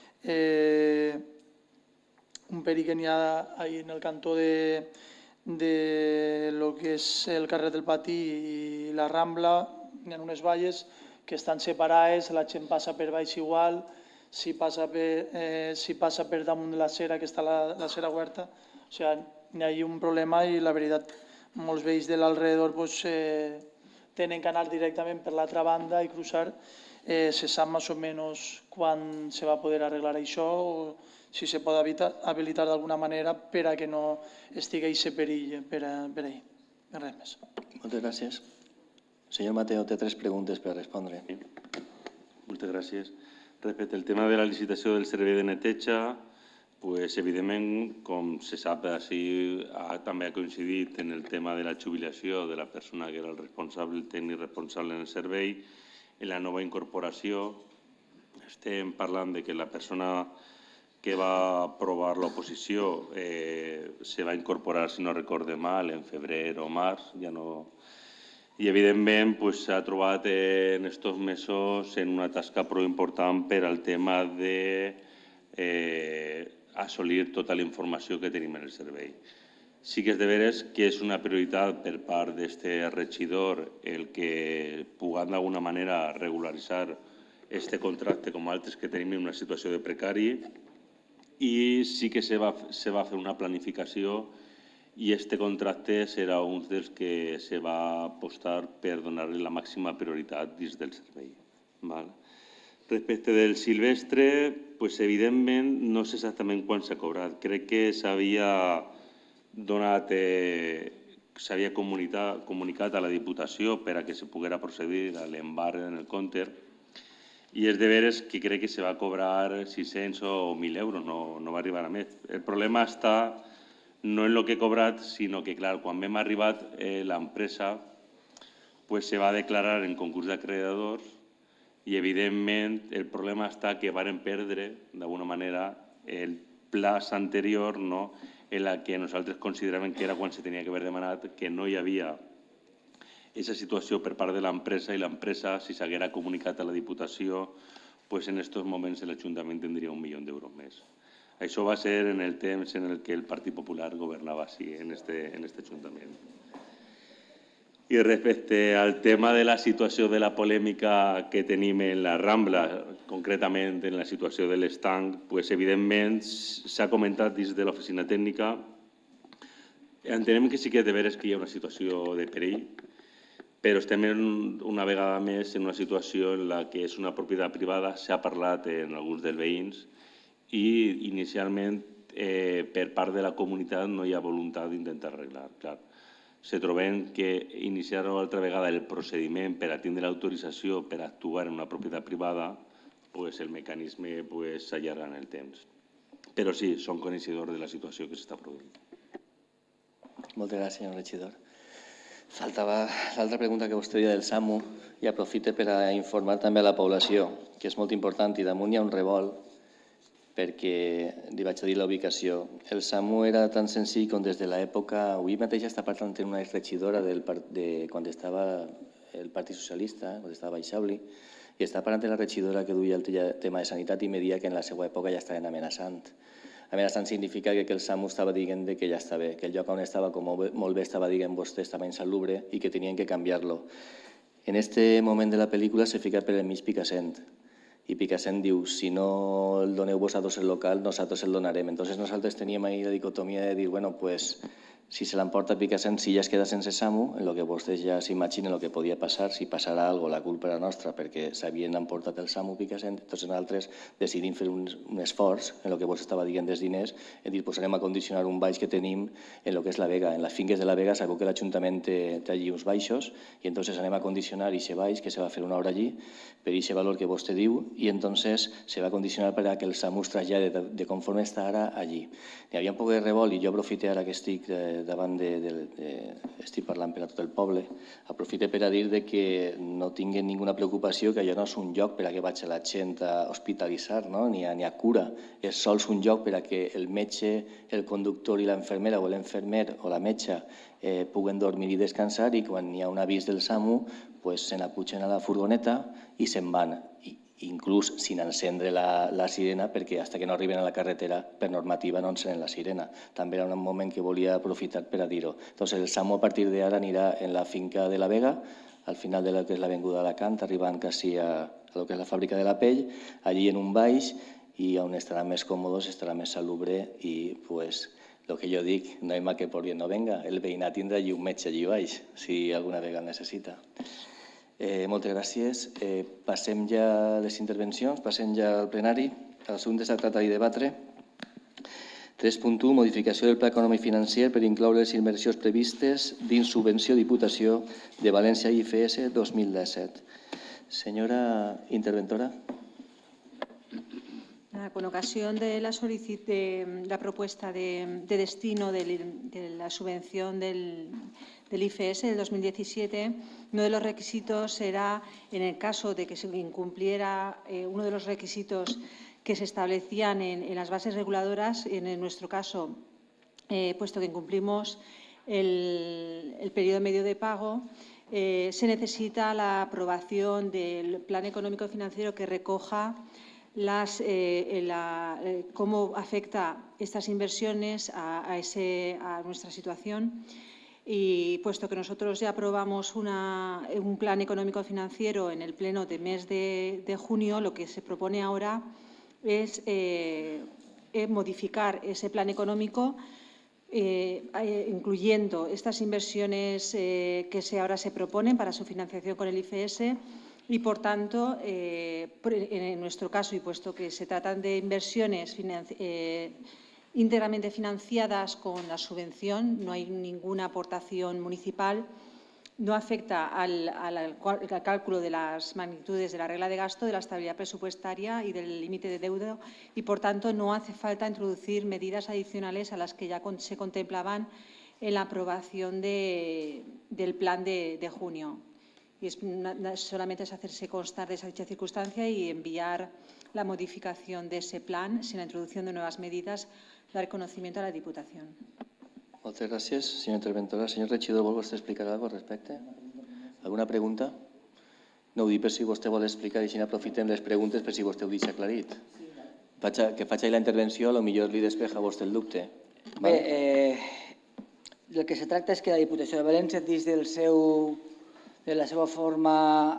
un perill que n'hi ha en el cantó de lo que és el carrer del Patí i la Rambla, hi ha unes valles que estan separades, la gent passa per baix igual, si passa per damunt de la cera, que està la cera oberta. O sigui, hi ha un problema i la veritat, molts veïns de l'alrededor tenen que anar directament per l'altra banda i cruzar. Se sap més o menys quan se va poder arreglar això o si se pot habilitar d'alguna manera per a que no estigui aquest perill per ahir. Res més. Moltes gràcies. Senyor Mateo, té tres preguntes per respondre. Moltes gràcies. Respecte al tema de la licitació del servei de neteja, pues, evidentment, com se sap, així també ha coincidit en el tema de la jubilació de la persona que era el responsable, el tècnic responsable en el servei. En la nova incorporació estem parlant de que la persona que va aprovar l'oposició se va incorporar, si no recorde mal, en febrer o març. I, evidentment, s'ha trobat en aquests mesos en una tasca prou important per al tema d'assolir tota la informació que tenim en el servei. Sí que és de veres que és una prioritat per part d'aquest regidor el que puguem d'alguna manera regularitzar aquest contracte com altres que tenim en una situació de precari, i sí que se va fer una planificació i aquest contracte serà un dels que se va apostar per donar-li la màxima prioritat dins del servei. Respecte del silvestre, evidentment no sé exactament quan s'ha cobrat. Crec que s'havia donat, s'havia comunicat a la Diputació per a que se poguera procedir a l'embarg en el compte. I és de veres que crec que se va cobrar sis-cents o mil euros, no va arribar a més. El problema està no en el que he cobrat, sinó que, clar, quan hem arribat, l'empresa se va declarar en concurs d'acreditadors i, evidentment, el problema està que varen perdre, d'alguna manera, el plaç anterior en el que nosaltres consideràvem que era quan se tenia que haver demanat, que no hi havia aquesta situació per part de l'empresa i l'empresa, si s'haguera comunicat a la Diputació, en aquests moments l'Ajuntament tindria un milió d'euros més. Això va ser en el temps en què el Partit Popular governava en aquest Ajuntament. I respecte al tema de la situació de la polèmica que tenim en la Rambla, concretament en la situació de l'estanc, evidentment s'ha comentat des de l'oficina tècnica. Entenem que sí que és de veres que hi ha una situació de perill, però estem una vegada més en una situació en la que és una propietat privada, s'ha parlat en alguns dels veïns i inicialment per part de la comunitat no hi ha voluntat d'intentar arreglar. Se trobem que iniciar una altra vegada el procediment per a tindre l'autorització per actuar en una propietat privada, el mecanisme s'allarga en el temps. Però sí, som coneixedors de la situació que s'està produint. Moltes gràcies, senyor regidor. Faltava l'altra pregunta que vostè deia del SAMU i aprofite per a informar també a la població, que és molt important, i damunt hi ha un revolt perquè li vaig a dir la ubicació. El SAMU era tan senzill com des de l'època... Avui mateix està parlant amb una regidora de quan estava el Partit Socialista, quan estava Baixauli, i està parlant amb la regidora que duia el tema de sanitat i me deia que en la seva època ja estaven amenaçant. Amenaçant significa que el SAMU estava dient que ja està bé, que el lloc on estava, com molt bé estava dient vostè, estava insalubre i que tenien que canviar-lo. En aquest moment de la pel·lícula s'ha ficat per enmig Picassent i Picassent diu, si no el doneu vosaltres el local, nosaltres el donarem. Entonces nosaltres teníem ahí la dicotomia de dir, bueno, pues si se l'emporta Picassent, si ja es queda sense SAMU, en el que vostès ja s'imaginen el que podia passar, si passarà alguna cosa, la culpa era nostra perquè s'havien emportat el SAMU Picassent, entonces nosaltres decidim fer un esforç en el que vos estava dient dels diners, en dir, posarem a condicionar un baix que tenim en el que és la Vega. En les finques de la Vega sabeu que l'Ajuntament té allí uns baixos i entonces anem a condicionar aquest baix que se va fer una obra allí per aquest valor que vostè diu i entonces se va condicionar per a que el SAMU es trasllade de conforme està ara allí. Hi havia un poc de revolt i jo aprofité ara que estic davant de, de, de, estic parlant per a tot el poble, aprofite per a dir de que no tinguin ninguna preocupació, que allò no és un lloc per a que vagi la gent a hospitalitzar, no? ni, a, ni a cura. És sols un lloc per a que el metge, el conductor i l'infermera o l'infermer o la metge eh, puguen dormir i descansar, i quan hi ha un avís del SAMU pues, se n'apugen a la furgoneta i se'n van. I, inclús sin encendre la, la sirena, perquè fins que no arriben a la carretera, per normativa no encenen la sirena. També era un moment que volia aprofitar per a dir-ho. Entonces, el SAMU a partir d'ara anirà en la finca de la Vega, al final de la que és l'avinguda d'Alacant, arribant quasi a, a lo que és la fàbrica de la pell, allí en un baix, i on estarà més còmodes, estarà més salubre, i pues, el que jo dic, no hi mal que por bien no venga, el veïnat tindrà allí un metge allí baix, si alguna vegada el necessita. Eh, moltes gràcies. Eh, passem ja a les intervencions, passem ja al plenari. El assumpte s'ha tractat i debatre. tres punt u. Modificació del pla econòmic financer per incloure les inversions previstes dins subvenció Diputació de València I F S dos mil disset. Senyora interventora. Con ocasión de la, de la propuesta de, de destino de, de la subvención del, del I F S del dos mil diecisiete, uno de los requisitos será, en el caso de que se incumpliera eh, uno de los requisitos que se establecían en, en las bases reguladoras, en, en nuestro caso, eh, puesto que incumplimos el, el periodo medio de pago, eh, se necesita la aprobación del plan económico financiero que recoja Las, eh, la, eh, cómo afecta estas inversiones a, a, ese, a nuestra situación, y puesto que nosotros ya aprobamos una, un plan económico financiero en el pleno de mes de, de junio, lo que se propone ahora es eh, eh, modificar ese plan económico eh, eh, incluyendo estas inversiones eh, que se, ahora se proponen para su financiación con el I F S. Y, por tanto, eh, en nuestro caso, y puesto que se tratan de inversiones eh, íntegramente financiadas con la subvención, no hay ninguna aportación municipal, no afecta al, al, al cálculo de las magnitudes de la regla de gasto, de la estabilidad presupuestaria y del límite de deuda, y, por tanto, no hace falta introducir medidas adicionales a las que ya se contemplaban en la aprobación de, del plan de, de junio. Y es, solamente es hacerse constar de esa dicha circunstancia y enviar la modificación de ese plan sin la introducción de nuevas medidas, dar conocimiento a la Diputación. Muchas gracias, señora interventora. Señor regidor, ¿vol vostè explicar algo al respecte? ¿Alguna pregunta? No ho dic per si vostè vol explicar i si n'aprofitem les preguntes per si vostè ho deixa aclarit. Que faci la intervenció, potser li despeja a vostè el dubte. Bé, eh, el que se tracta és que la Diputació de València, dins del seu de la seva forma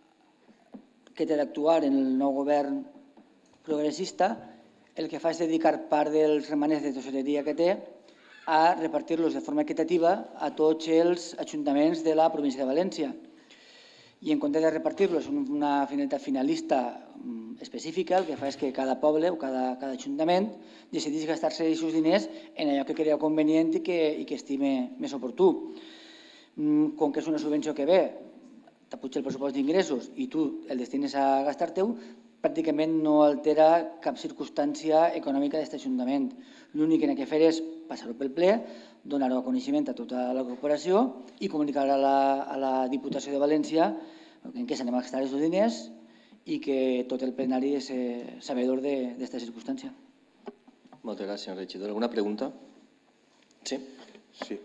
que té d'actuar en el nou govern progressista, el que fa és dedicar part dels remanents de tesoreria que té a repartir-los de forma equitativa a tots els ajuntaments de la província de València. I en comptes de repartir-los en una finalitat finalista específica, el que fa és que cada poble o cada, cada ajuntament decideix gastar-se els seus diners en allò que crea convenient i que, i que estime més oportú. Com que és una subvenció que ve, t'apuja el pressupost d'ingressos i tu el destines a gastar-te-ho, pràcticament no altera cap circumstància econòmica d'aquest ajuntament. L'únic que n'ha de fer és passar-ho pel ple, donar-ho a coneixement a tota la corporació i comunicar a la, a la Diputació de València en què s'anem a gastar els diners i que tot el plenari és eh, sabedor d'aquesta circumstància. Moltes gràcies, senyor regidor. Alguna pregunta? Sí. Sí.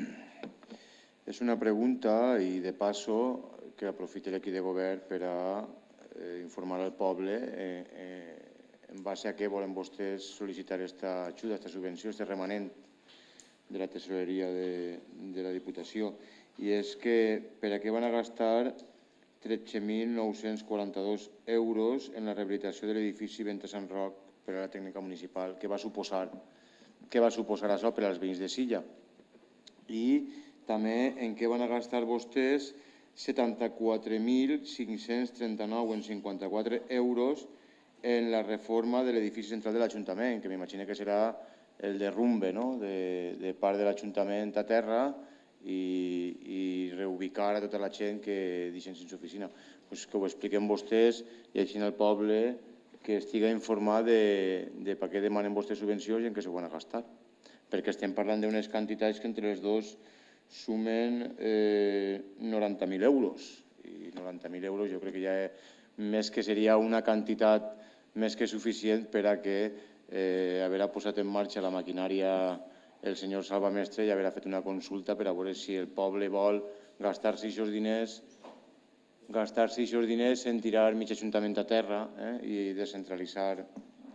És una pregunta i, de passo, que aprofiti l'equip de govern per a eh, informar al poble eh, eh, en base a què volen vostès sol·licitar aquesta ajuda, aquesta subvenció, aquest remanent de la tesoreria de, de la Diputació. I és que per a què van a gastar tretze mil nou-cents quaranta-dos euros en la rehabilitació de l'edifici Venta Sant Roc per a la tècnica municipal? Què va suposar, què va suposar això per als veïns de Silla? I també en què van a gastar vostès setanta-quatre mil cinc-cents trenta-nou coma cinquanta-quatre euros en la reforma de l'edifici central de l'Ajuntament, que m'imagino que serà el derrumbe no? de, de part de l'Ajuntament a terra i, i reubicar a tota la gent que deixen sense oficina. Pues que ho expliquem vostès i així al poble que estiga informat de, de per què demanen vostès subvencions i en què s'ho van a gastar. perquè estem parlant d'unes quantitats que entre les dues sumen eh, noranta mil euros. I noranta mil euros jo crec que ja més que seria una quantitat més que suficient per a que eh, haver posat en marxa la maquinària el senyor Salvamestre i haver fet una consulta per a veure si el poble vol gastar-se aquests diners gastar-se aquests diners en tirar mig ajuntament a terra eh, i descentralitzar.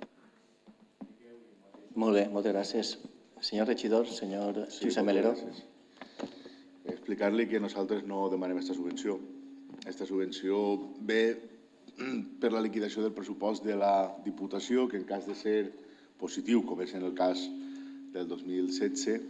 Molt bé, moltes gràcies. Senyor regidor, senyor Josep Melero. Explicar-li que nosaltres no demanem aquesta subvenció. Aquesta subvenció ve per la liquidació del pressupost de la Diputació, que en cas de ser positiu, com és en el cas del dos mil setze,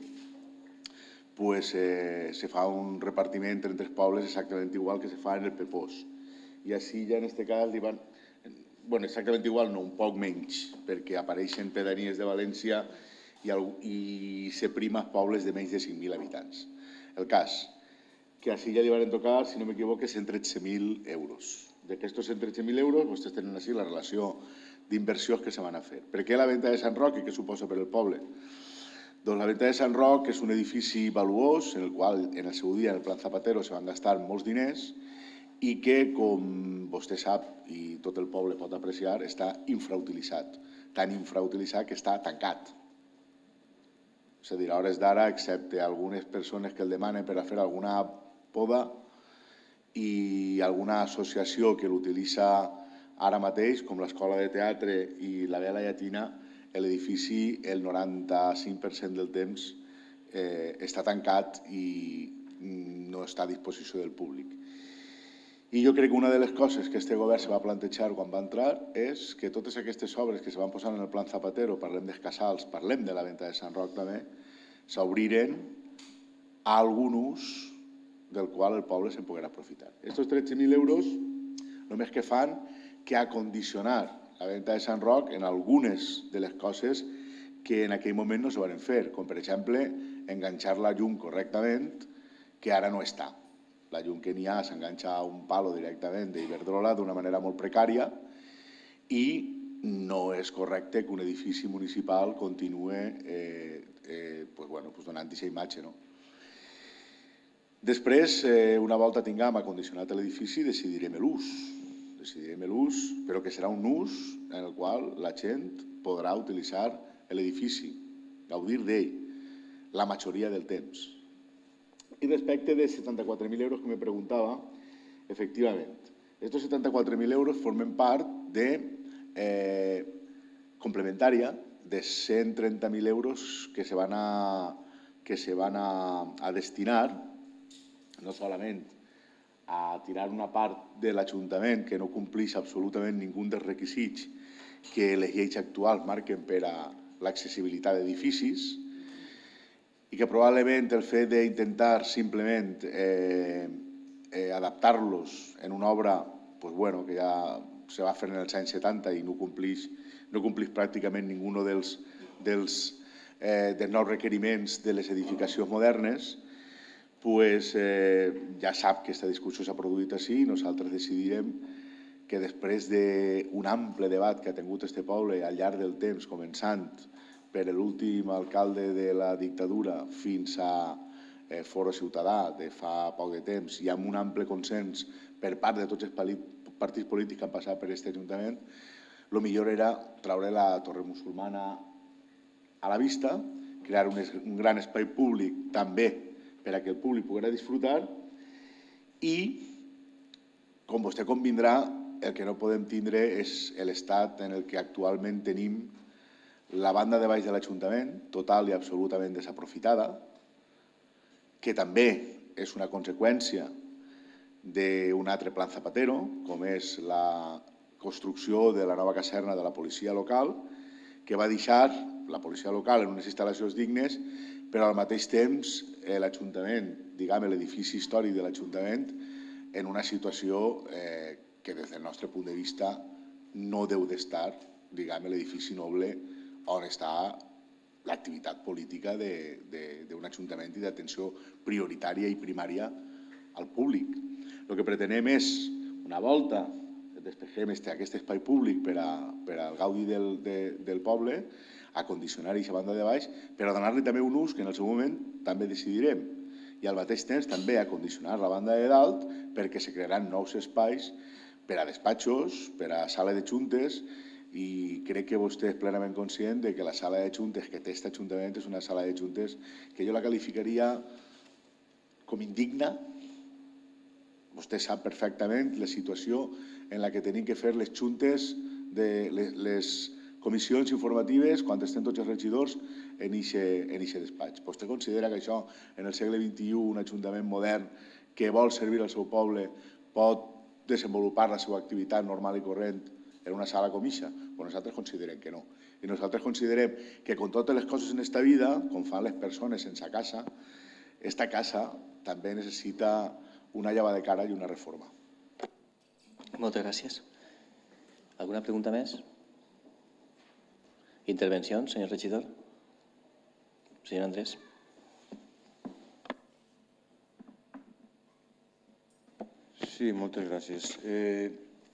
pues, eh, se fa un repartiment entre els pobles exactament igual que se fa en el P P O S. I així ja en aquest cas li van... Bueno, exactament igual, no, un poc menys, perquè apareixen pedanies de València i, el, i se prima els pobles de menys de cinc mil habitants. El cas, que així ja li van tocar, si no m'equivoco, cent tretze mil euros. D'aquests cent tretze mil euros, vostès tenen així la relació d'inversions que se van a fer. Per què la venda de Sant Roc i què suposa per al poble? Doncs la venda de Sant Roc és un edifici valuós, en el qual en el seu dia, en el Plan Zapatero, se van gastar molts diners i que, com vostè sap i tot el poble pot apreciar, està infrautilitzat. Tan infrautilitzat que està tancat. És a dir, a hores d'ara, excepte algunes persones que el demanen per a fer alguna poda i alguna associació que l'utilitza ara mateix, com l'Escola de Teatre i la Vela Llatina, l'edifici el noranta-cinc per cent del temps eh, està tancat i no està a disposició del públic. I jo crec que una de les coses que este govern se va plantejar quan va entrar és que totes aquestes obres que se van posar en el Plan Zapatero, parlem dels casals, parlem de la venda de Sant Roc també, s'obriren a algun ús del qual el poble se'n poguera aprofitar. Estos tretze mil euros només que fan que acondicionar la venda de Sant Roc en algunes de les coses que en aquell moment no se van fer, com per exemple enganxar la llum correctament, que ara no està. La llum que n'hi ha s'enganxa a un palo directament d'Iberdrola d'una manera molt precària i no és correcte que un edifici municipal continuï eh, eh, pues, bueno, pues donant aquesta imatge. No? Després, eh, una volta tinguem acondicionat l'edifici, decidirem l'ús. Decidirem l'ús, però que serà un ús en el qual la gent podrà utilitzar l'edifici, gaudir d'ell, la majoria del temps. I respecte de setanta-quatre mil euros que me preguntava, efectivament, estos setanta-quatre mil euros formen part de eh, complementària de cent trenta mil euros que se van a, que se van a, a destinar no solament a tirar una part de l'Ajuntament que no compleix absolutament ningú dels requisits que les lleis actuals marquen per a l'accessibilitat d'edificis, i que probablement el fet d'intentar simplement eh, eh, adaptar-los en una obra pues bueno, que ja se va fer en els anys setanta i no compleix, no compleix pràcticament ningú dels, dels, eh, dels nous requeriments de les edificacions modernes, pues, eh, ja sap que aquesta discussió s'ha produït així i nosaltres decidirem que després d'un ample debat que ha tingut este poble al llarg del temps, començant per l'últim alcalde de la dictadura fins a eh, Foro Ciutadà de fa poc de temps i amb un ample consens per part de tots els partits polítics que han passat per aquest Ajuntament, el millor era traure la Torre Musulmana a la vista, crear un, un gran espai públic també per a que el públic poguera disfrutar i, com vostè convindrà, el que no podem tindre és l'estat en el que actualment tenim la banda de baix de l'Ajuntament, total i absolutament desaprofitada, que també és una conseqüència d'un altre Plan Zapatero, com és la construcció de la nova caserna de la policia local, que va deixar la policia local en unes instal·lacions dignes, però al mateix temps l'Ajuntament, diguem, l'edifici històric de l'Ajuntament, en una situació eh, que des del nostre punt de vista no deu d'estar, diguem, l'edifici noble on està l'activitat política d'un ajuntament i d'atenció prioritària i primària al públic. El que pretenem és, una volta que despegem aquest espai públic per al gaudi del poble, a condicionar aquesta banda de baix per a donar-li també un ús que en el seu moment també decidirem. I al mateix temps també a condicionar la banda de dalt perquè se crearan nous espais per a despatxos, per a sala de juntes, i crec que vostè és plenament conscient de que la sala de juntes que té aquest Ajuntament és una sala de juntes que jo la qualificaria com indigna. Vostè sap perfectament la situació en la que tenim que fer les juntes de les comissions informatives quan estem tots els regidors en aquest despatx. Vostè considera que això en el segle vint-i-u, un ajuntament modern que vol servir al seu poble, pot desenvolupar la seva activitat normal i corrent en una sala com aquesta? Pues nosaltres considerem que no. I nosaltres considerem que com totes les coses en esta vida, com fan les persones sense casa, esta casa també necessita una llava de cara i una reforma. Moltes gràcies. Alguna pregunta més? Intervencions, senyor regidor? Senyor Andrés. Sí, moltes gràcies. Eh,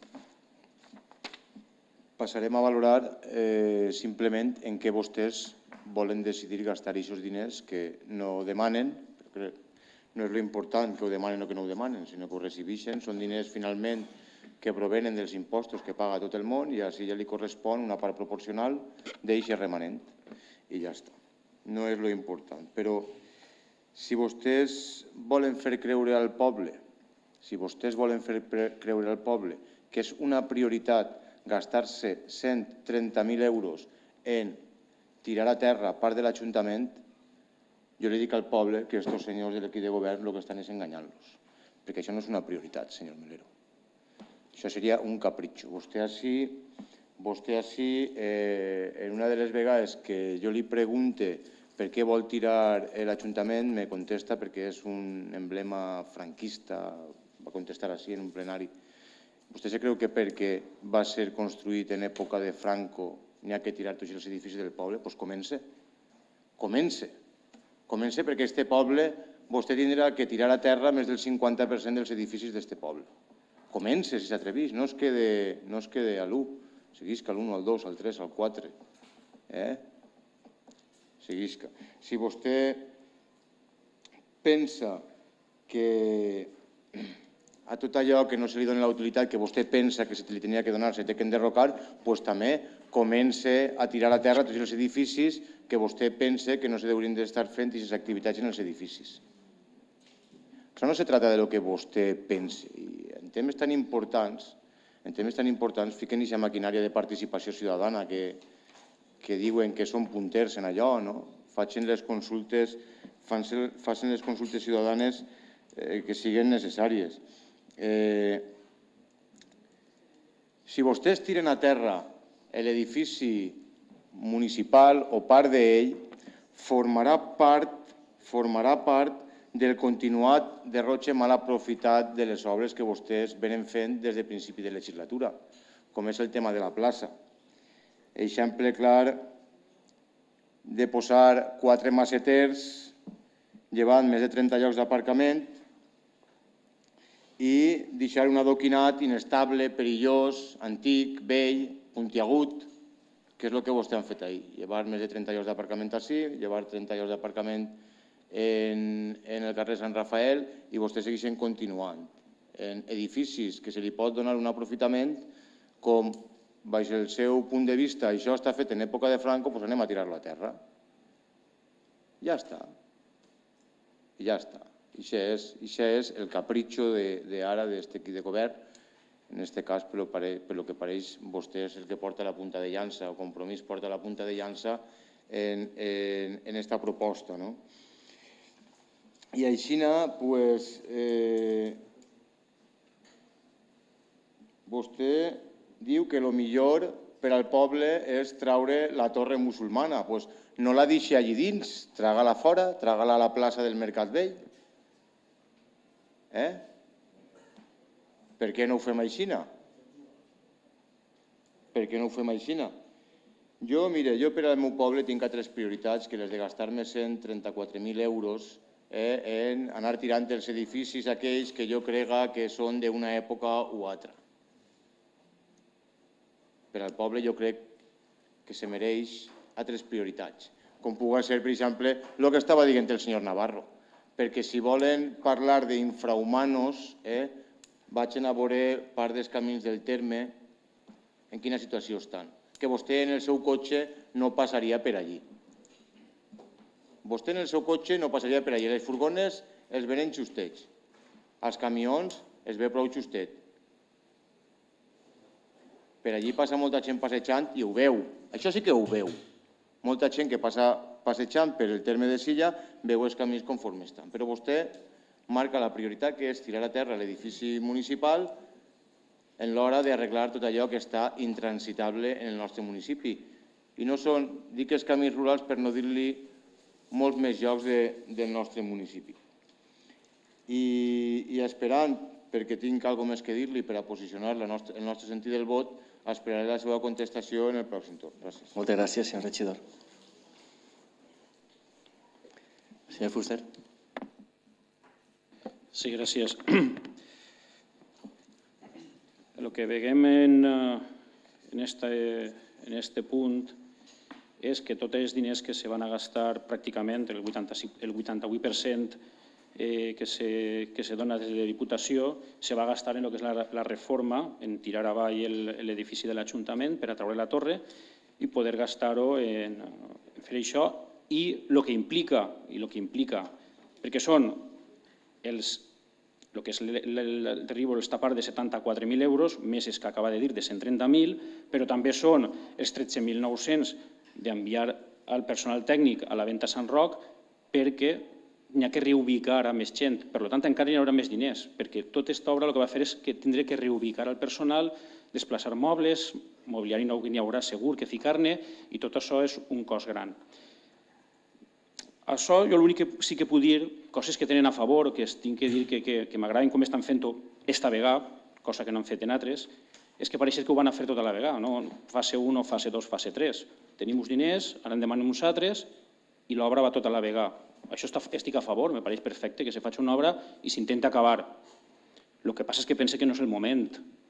passarem a valorar eh, simplement en què vostès volen decidir gastar aquests diners que no demanen, perquè no és l'important que ho demanen o que no ho demanen, sinó que ho recibeixen. Són diners, finalment, que provenen dels impostos que paga tot el món i així ja li correspon una part proporcional d'aquest remanent. I ja està. No és l'important. Però si vostès volen fer creure al poble, si vostès volen fer creure al poble que és una prioritat gastar-se cent trenta mil euros en tirar a terra part de l'Ajuntament, jo li dic al poble que aquests senyors de l'equip de govern el que estan és enganyant-los, perquè això no és una prioritat, senyor Melero. Això seria un capritxo. Vostè així, vostè així, en una de les vegades que jo li pregunte per què vol tirar l'Ajuntament, me contesta perquè és un emblema franquista, va contestar així en un plenari. Vostè se creu que perquè va ser construït en època de Franco n'hi ha que tirar tots els edificis del poble? Doncs comence. Comence. Comence perquè este poble vostè tindrà que tirar a terra més del cinquanta per cent dels edificis d'este poble. Comence, si s'atrevís. No es quede a l'u. Seguisca a l'u, al dos, al tres, al quatre. Seguisca. Si vostè pensa que a tot allò que no se li dona la utilitat que vostè pensa que se li tenia que donar se té que enderrocar, doncs també comence a tirar a terra tots els edificis que vostè pensa que no se haurien d'estar fent aquestes activitats en els edificis. Això no se trata de lo que vostè pensa. I en temes tan importants, en temes tan importants, fiquen aquesta maquinària de participació ciutadana que diuen que són punters en allò, no? Facin les consultes, facin les consultes ciutadanes que siguin necessàries. Si vostès tiren a terra l'edifici municipal o part d'ell, formarà part del continuat derrotge mal aprofitat de les obres que vostès venen fent des de principi de legislatura, com és el tema de la plaça. Exemple clar de posar quatre maceters llevant més de trenta llocs d'aparcament i deixar un adoquinat inestable, perillós, antic, vell, puntiagut, que és el que vostè han fet ahir. Llevar més de trenta llocs d'aparcament així, llevar trenta llocs d'aparcament en el carrer Sant Rafael i vostès segueixen continuant. En edificis que se li pot donar un aprofitament, com, baix el seu punt de vista, això està fet en època de Franco, doncs anem a tirar-lo a terra. Ja està. I ja està. Això és el capritxo d'ara d'aquest equip de govern. En aquest cas, per el que pareix, vostè és el que porta la punta de llança, o Compromís porta la punta de llança en aquesta proposta. I així, doncs, vostè diu que el millor per al poble és treure la torre musulmana. Doncs no la deixi allí dins, traga-la fora, traga-la a la plaça del Mercat Vell. Eh? Per què no ho fem així? Per què no ho fem així? Jo, mire, jo per al meu poble tinc altres prioritats que les de gastar-me cent trenta-quatre mil euros en anar tirant els edificis aquells que jo crega que són d'una època o altra. Per al poble jo crec que se mereix altres prioritats, com pugui ser, per exemple, el que estava dient el senyor Navarro. Perquè si volen parlar d'infrahumanos, vagin a veure part dels camins del terme en quina situació estan. Que vostè en el seu cotxe no passaria per allí. Vostè en el seu cotxe no passaria per allí. Les furgones els venen justets. Els camions es ve prou justet. Per allí passa molta gent passejant i ho veu. Això sí que ho veu. Molta gent que passa passejant per el terme de Silla veu els camins conforme estan. Però vostè marca la prioritat, que és tirar a terra l'edifici municipal en l'hora d'arreglar tot allò que està intransitable en el nostre municipi. I no són, dic els camins rurals per no dir-li molts més llocs del nostre municipi. I esperant, perquè tinc alguna més que dir-li per a posicionar el nostre sentit del vot, esperaré la seva contestació en el pròxim torn. Gràcies. Moltes gràcies, senyor regidor. Senyor Fuster. Sí, gràcies. El que veiem en este punt és que tots els diners que se van a gastar pràcticament, el vuitanta-vuit per cent que se dona des de la Diputació, se va gastar en el que és la reforma, en tirar avall l'edifici de l'Ajuntament per a treure la torre i poder gastar-ho en fer això i el que implica, i el que implica, perquè són els el que és el derribo està part de setanta-quatre mil euros, més és que acaba de dir de cent trenta mil, però també són els tretze mil nou-cents d'enviar el personal tècnic a la venda a Sant Roc perquè n'hi ha que reubicar a més gent. Per tant, encara hi haurà més diners, perquè tota aquesta obra el que va fer és que tindré que reubicar el personal, desplaçar mobles, mobiliari nou que n'hi haurà segur que ficar-ne, i tot això és un cost gran. Això, jo l'únic que sí que puc dir, coses que tenen a favor, que tinc que dir que m'agraden com estan fent-ho esta vegada, cosa que no han fet en altres, és que pareix que ho van a fer tota la vegada, fase un, fase dos, fase tres. Tenim uns diners, ara en demanem uns altres, i l'obra va tota la vegada. Això estic a favor, me pareix perfecte que se faci una obra i s'intenta acabar. El que passa és que pense que no és el moment.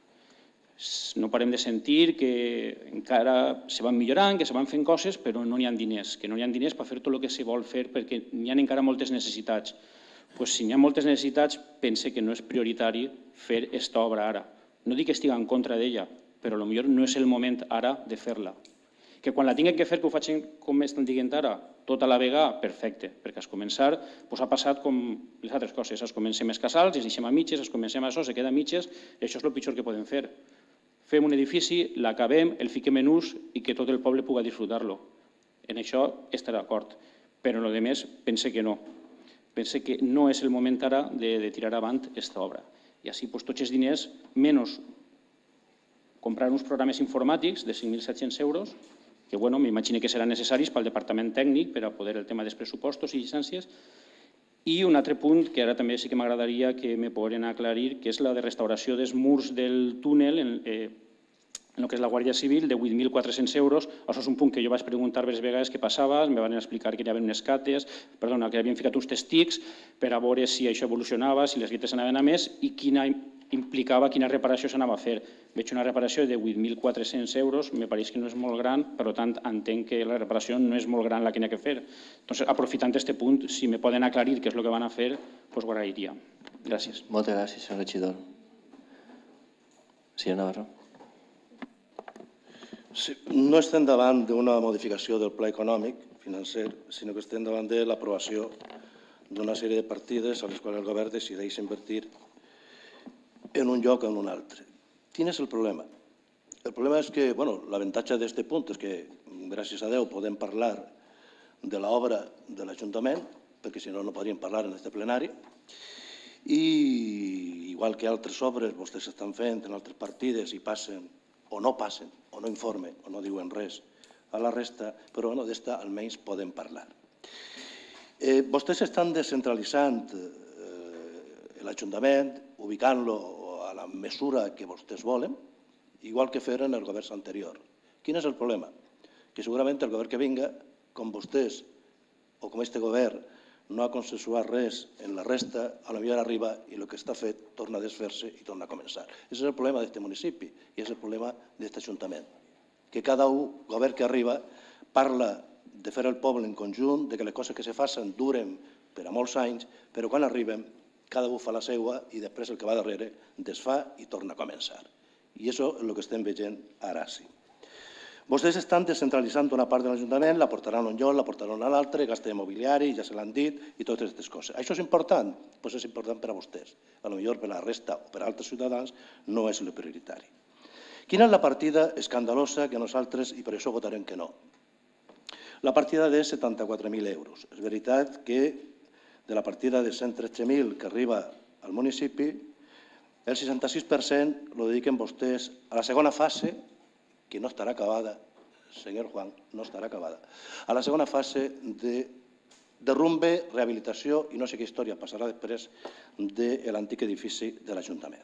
No parem de sentir que encara se van millorant, que se van fent coses, però no n'hi ha diners, que no n'hi ha diners per fer tot el que se vol fer perquè n'hi ha encara moltes necessitats. Si n'hi ha moltes necessitats, pense que no és prioritari fer aquesta obra ara. No dic que estigui en contra d'ella, però potser no és el moment ara de fer-la. Que quan la tinguin que fer, que ho facin com estan dient ara, tota la vegada, perfecte, perquè es començar ha passat com les altres coses, es comencem els casals, es deixem a mitges, es comencem a això, se queda a mitges, i això és el pitjor que podem fer. Fem un edifici, l'acabem, el fiquem en ús i que tot el poble pugui disfrutar-lo. En això estaré d'acord, però en el més pense que no. Pense que no és el moment ara de tirar avant aquesta obra. I així tots els diners, menys comprar uns programes informàtics de cinc mil set-cents euros, que m'imagino que seran necessaris pel departament tècnic per a poder el tema dels pressupostos i llicències. I un altre punt que ara també sí que m'agradaria que me pogueren aclarir, que és la de restauració dels murs del túnel en el que és la Guàrdia Civil, de vuit mil quatre-cents euros. Això és un punt que jo vaig preguntar diverses vegades què passava, em van explicar que hi havia unes cates, perdona, que havien ficat uns testics per a veure si això evolucionava, si les guites anaven a més i quina implicava, quina reparació s'anava a fer. Veig una reparació de vuit mil quatre-cents euros, me pareix que no és molt gran, per tant entenc que la reparació no és molt gran la que n'hi ha que fer. Doncs, aprofitant aquest punt, si me poden aclarir què és el que van a fer, doncs ho agrairia. Gràcies. Moltes gràcies, senyor regidor. Senyor Navarro. No estem davant d'una modificació del pla econòmic financer, sinó que estem davant de l'aprovació d'una sèrie de partides a les quals el govern decideix invertir en un lloc o en un altre. Quin és el problema? El problema és que, bueno, l'avantatge d'aquest punt és que, gràcies a Déu, podem parlar de l'obra de l'Ajuntament, perquè si no, no podríem parlar en aquest plenari, i igual que altres obres vostès estan fent en altres partides i passen o no passen, o no informen, o no diuen res a la resta, però bueno, d'esta almenys podem parlar. Vostès estan descentralitzant l'Ajuntament, ubicant-lo a la mesura que vostès volen, igual que feren el govern anterior. Quin és el problema? Que segurament el govern que vinga, com vostès o com aquest govern no ha consensuat res en la resta, a la millor arriba i el que està fet torna a desfer-se i torna a començar. Aquest és el problema d'aquest municipi i és el problema d'aquest Ajuntament. Que cada govern que arriba parla de fer el poble en conjunt, de que les coses que se facin duren per a molts anys, però quan arriben cada un fa la seva i després el que va darrere desfà i torna a començar. I això és el que estem veient ara sí. Vostès estan descentralitzant una part de l'Ajuntament, la portaran a un lloc, la portaran a l'altre, gasto immobiliari, ja se l'han dit, i totes aquestes coses. Això és important? Doncs és important per a vostès. Potser per a la resta o per a altres ciutadans no és el prioritari. Quina és la partida escandalosa que nosaltres, i per això votarem que no? La partida de setanta-quatre mil euros. És veritat que de la partida de cent tretze mil que arriba al municipi, el seixanta-sis per cent lo dediquen vostès a la segona fase, que no estarà acabada, senyor Juan, no estarà acabada, a la segona fase de derrumbe, rehabilitació i no sé què història passarà després de l'antic edifici de l'Ajuntament.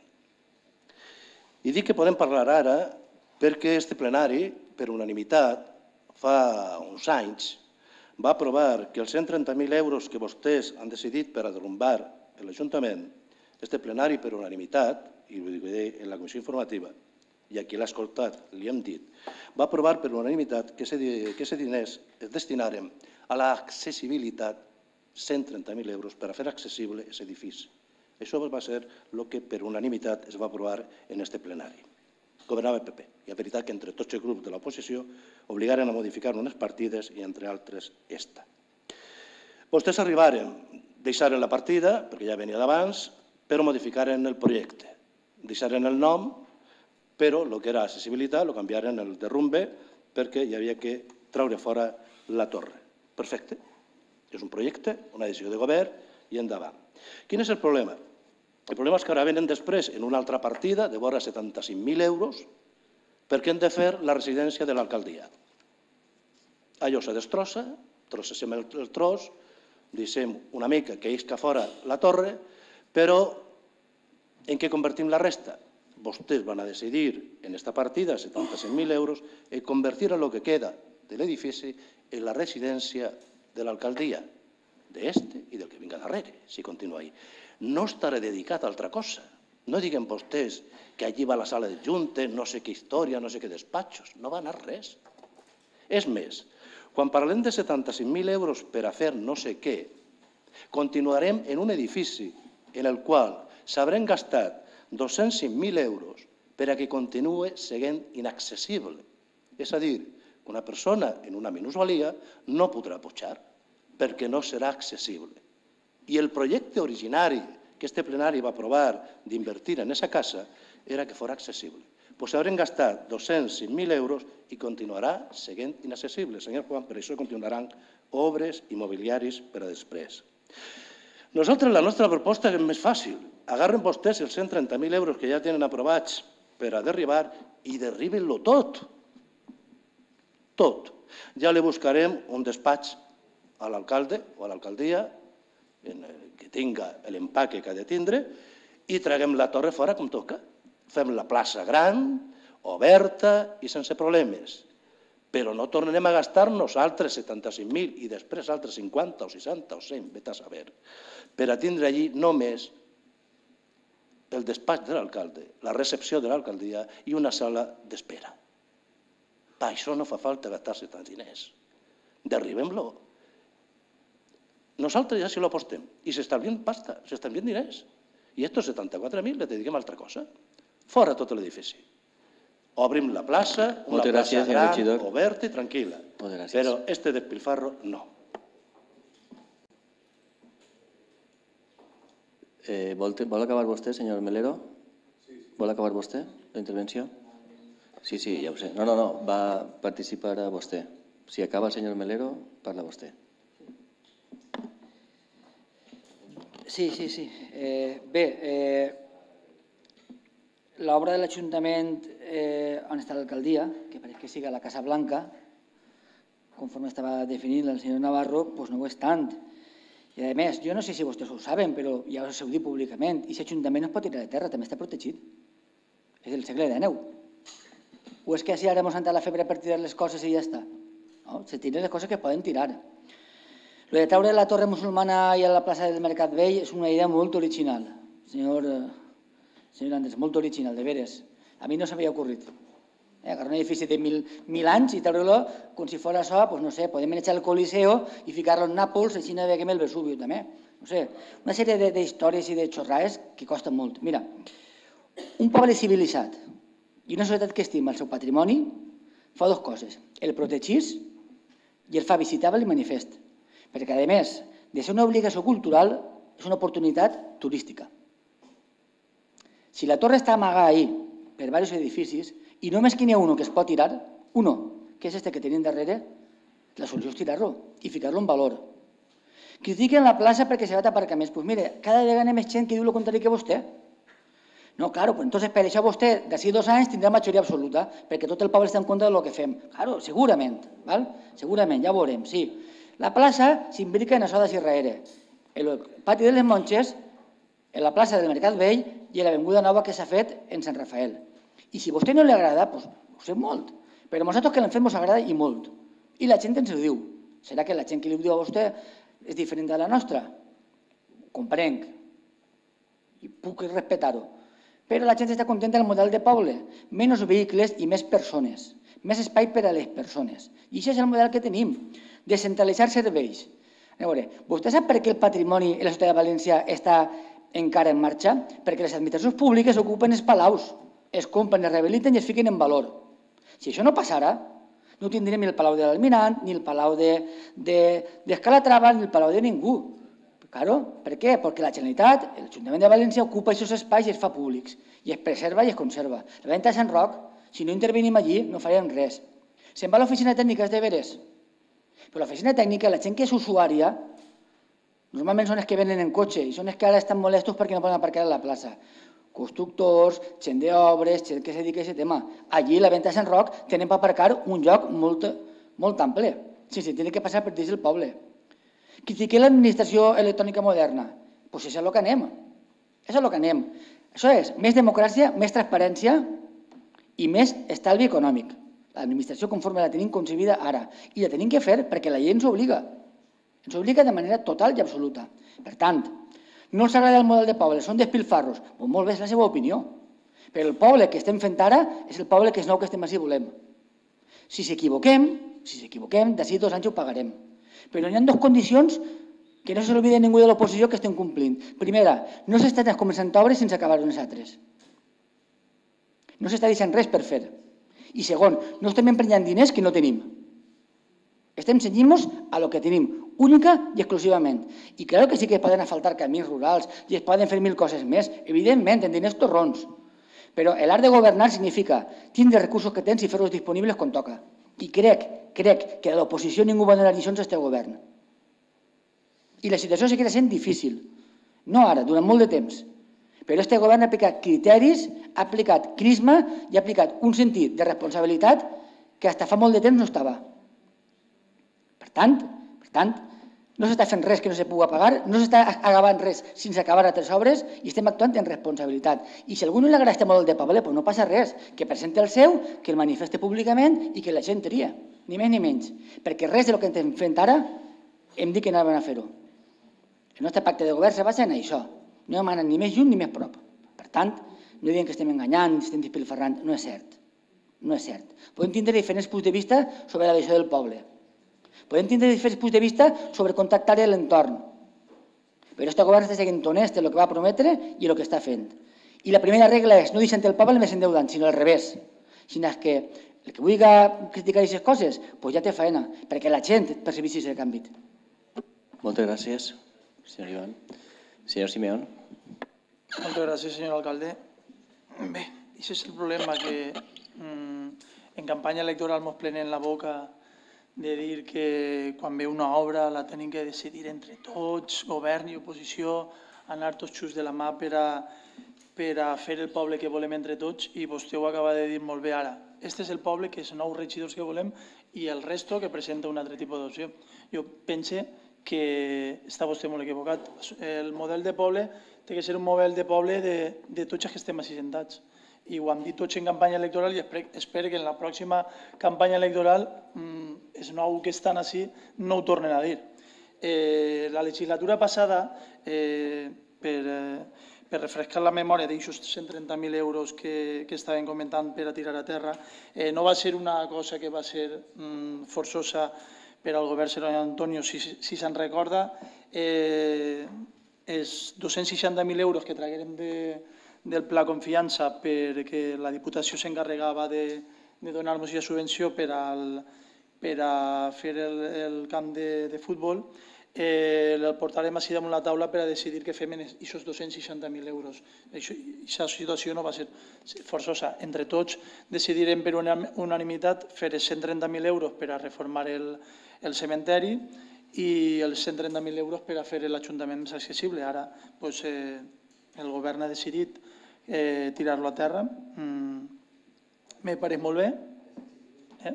I dic que podem parlar ara perquè este plenari, per unanimitat, fa uns anys, va aprovar que els cent trenta mil euros que vostès han decidit per a derrumbar l'Ajuntament, este plenari per unanimitat, i ho diré en la comissió informativa, i a qui l'ha escoltat li hem dit, va aprovar per unanimitat que aquests diners es destinaren a l'accessibilitat, cent trenta mil euros per a fer accessible aquest edifici. Això va ser el que per unanimitat es va aprovar en aquest plenari. Governava el P P. I és veritat que entre tots els grups de l'oposició obligaren a modificar unes partides i entre altres esta. Vostès arribaren, deixaren la partida, perquè ja venia d'abans, però modificaren el projecte. Deixaren el nom, però el que era accessibilitat lo canviaren el derrumbe perquè hi havia que treure fora la torre. Perfecte. És un projecte, una decisió de govern i endavant. Quin és el problema? El problema és que ara venen després en una altra partida de vora setanta-cinc mil euros perquè hem de fer la residència de l'alcaldia. Allò se destrossa, trossem el tros, deixem una mica que isca fora la torre, però en què convertim la resta? Vostès van a decidir en esta partida, setanta-cinc mil euros, en convertir el que queda de l'edifici en la residència de l'alcaldia, d'este i del que vinga darrere, si continua ahí. No estarà dedicat a altra cosa. No diguen vostès que allí va la sala de juntes, no sé què història, no sé què despatxos. No va anar res. És més, quan parlem de setanta-cinc mil euros per a fer no sé què, continuarem en un edifici en el qual s'haurem gastat dos-cents cinc mil euros per a que continue sent inaccessible. És a dir, que una persona en una minusvalia no podrà pujar perquè no serà accessible. I el projecte originari que este plenari va aprovar d'invertir en aquesta casa era que fos accessible. Doncs haurem gastat dos-cents cinc mil euros i continuarà sent inaccessible. Senyor Juan, per això continuaran obres immobiliaris per a després. Nosaltres, la nostra proposta és més fàcil. Agarren vostès els cent trenta mil euros que ja tenen aprovats per a derribar i derriben-lo tot. Tot. Ja li buscarem un despatx a l'alcalde o a l'alcaldia que tinga l'empaque que ha de tindre i traguem la torre fora com toca. Fem la plaça gran, oberta i sense problemes. Però no tornarem a gastar-nos altres setanta-cinc mil i després altres cinquanta o seixanta o cent, vet a saber, per a tindre allí només el despatx de l'alcalde, la recepció de l'alcaldia i una sala d'espera. Per això no fa falta gastar-se tants diners. Derribem-lo. Nosaltres ja sí lo apostem i s'estalvien pasta, s'estalvien diners. I estos setanta-quatre mil le dediquem a altra cosa. Fora tot l'edifici. Obrim la plaça, una plaça gran, oberta i tranquil·la. Però este despilfarro no. Vol acabar vostè, senyor Melero? Vol acabar vostè, la intervenció? Sí, sí, ja ho sé. No, no, no, va participar a vostè. Si acaba el senyor Melero, parla vostè. Sí, sí, sí. Bé, l'obra de l'Ajuntament on està l'alcaldia, que pareix que sigui a la Casa Blanca, conforme estava definint el senyor Navarro, doncs no ho és tant. I a més, jo no sé si vostès ho saben, però ja us ho heu dit públicament, i l'Ajuntament no es pot tirar de terra, també està protegit. És del segle dinou. O és que si ara hem sentat la febre per tirar les coses i ja està? No, se tiren les coses que poden tirar. Lo de treure la torre musulmana i a la plaça del Mercat Vell és una idea molt original, senyor Andrés, molt original, de veres. A mi no s'havia ocorrit. agarrar un edifici de mil anys i treure-lo com si fos això, no sé, podem echar el Coliseo i ficar-lo en Nàpols, així no veiem el Vesubio també. No sé, una sèrie d'històries i de xorrades que costen molt. Mira, un poble civilitzat i una societat que estima el seu patrimoni fa dues coses, el protegís i el fa visitable i manifest, perquè a més de ser una obligació cultural és una oportunitat turística. Si la torre està amagada ahí per diversos edificis i només que n'hi ha un que es pot tirar, un, que és este que tenim darrere, la solució és tirar-lo i ficar-lo en valor. Critiquen la plaça perquè se va a aparcaments. Doncs mire, cada vegada hi ha més gent que diu el contrari que vostè. No, claro, pues entonces per això vostè d'ací dos anys tindrà majoria absoluta, perquè tot el poble està en compte del que fem. Claro, segurament, val? Segurament, ja ho veurem, sí. La plaça s'imbrica en això de Cirraere. El pati de les Monges, en la plaça del Mercat Vell i l'avinguda nova que s'ha fet en Sant Rafael. I si a vostè no li agrada, doncs ho sé molt, però a nosaltres que l'hem fet ens agrada i molt. I la gent ens ho diu. Serà que la gent que li diu a vostè és diferent de la nostra? Ho comprenc i puc respectar-ho. Però la gent està contenta del model de poble. Menys vehicles i més persones. Més espai per a les persones. I això és el model que tenim. Descentralitzar serveis. A veure, vostè sap per què el patrimoni en la ciutat de València està encara en marxa? Perquè les administracions públiques ocupen els palaus, es compren, es rehabiliten i es fiquen en valor. Si això no passara, no tindríem ni el Palau de l'Almirant, ni el Palau d'Escalatrava, ni el Palau de ningú. Claro, per què? Perquè la Generalitat, l'Ajuntament de València, ocupa aquests espais i es fa públics, i es preserva i es conserva. La venda de Sant Roc, si no intervenim allí, no farem res. Se'n va a l'oficina tècnica, és de veres. Però l'oficina tècnica, la gent que és usuària, normalment són els que venen en cotxe, i són els que ara estan molestos perquè no poden aparcar a la plaça. Constructors, gent d'obres, gent que se dedica a aquest tema. Allí, a la venda de Sant Roc, tenen per aparcar un lloc molt ample, sense tenir que passar per dins del poble. Critiquem l'administració electrònica moderna. Doncs això és el que anem. Això és el que anem. Això és més democràcia, més transparència i més estalvi econòmic. L'administració conforme la tenim concebida ara. I la tenim que fer perquè la llei ens obliga. Ens obliga de manera total i absoluta. Per tant, no els agrada el model de poble, són despilfarros. Doncs molt bé, és la seva opinió. Però el poble que estem fent ara és el poble que és nou que estem així volem. Si s'equivoquem, si s'equivoquem, d'ací dos anys ho pagarem. Però hi ha dues condicions que no se l'olvida ningú de l'oposició que estem complint. Primera, no s'estan començant obres sense acabar unes altres. No s'està deixant res per fer. I segon, no estem emprenyant diners que no tenim. Estem cenyint-nos a lo que tenim, única i exclusivament. I clar que sí que es poden asfaltar camins rurals i es poden fer mil coses més, evidentment, en diners torrons. Però l'art de governar significa tindre recursos que tens i fer-los disponibles quan toca. I crec, crec que a l'oposició ningú va donar lliçons a aquest govern. I la situació seguirà sent difícil. No ara, durant molt de temps. Però aquest govern ha aplicat criteris, ha aplicat crisma i ha aplicat un sentit de responsabilitat que fins fa molt de temps no estava. Per tant, per tant, no s'està fent res que no se pugui pagar, no s'està acabant res sense acabar altres obres i estem actuant en responsabilitat. I si a algú no li agrada aquest model de poble, doncs no passa res, que presenti el seu, que el manifeste públicament i que la gent tria, ni més ni menys. Perquè res del que estem fent ara hem dit que anàvem a fer-ho. El nostre pacte de govern se basa en això. No hem anat ni més lluny ni més prop. Per tant, no diguem que estem enganyant, que estem despilfarrant, no és cert. No és cert. Podem tindre diferents punts de vista sobre la visió del poble. Podem tindre diferents punts de vista sobre contactar l'entorn. Però aquest govern està seguint honest en el que va prometre i el que està fent. I la primera regla és no deixar el poble més endeudant, sinó al revés. Sinó que el que vulgui criticar aquestes coses, doncs ja té feina, perquè la gent percebeixi aquest canvi. Moltes gràcies, senyor Iván. Senyor Simeón. Moltes gràcies, senyor alcalde. Bé, aquest és el problema, que en campanya electoral ens plenen la boca de dir que quan ve una obra la tenim que decidir entre tots, govern i oposició, anar tots junts de la mà per a, per a fer el poble que volem entre tots, i vostè ho acaba de dir molt bé ara. Este és el poble que és nou regidors que volem i el resto que presenta un altre tipus d'opció. Jo pense que està vostè molt equivocat. El model de poble té que ser un model de poble de, de tots els que estem així sentats. I ho hem dit tots en campanya electoral i espero que en la pròxima campanya electoral els nous que estan així no ho tornen a dir. La legislatura passada, per per refrescar la memòria d'aixòs cent trenta mil euros que, que estaven comentant per a tirar a terra, eh, no va ser una cosa que va ser mm, forçosa per al govern senyor Antonio, si, si se'n recorda, eh, els dos-cents seixanta mil euros que traguérem de, del pla confiança perquè la Diputació s'encarregava de, de donar-nos la subvenció per, al, per a fer el, el camp de, de futbol, eh, el portarem així damunt la taula per a decidir què fem en aquests dos-cents seixanta mil euros. Aquesta situació no va ser forçosa. Entre tots decidirem per unanimitat fer els cent trenta mil euros per a reformar el, el cementeri i els cent trenta mil euros per a fer l'Ajuntament més accessible. Ara doncs, eh, el govern ha decidit eh, tirar-lo a terra. Mm, me pareix molt bé. Eh?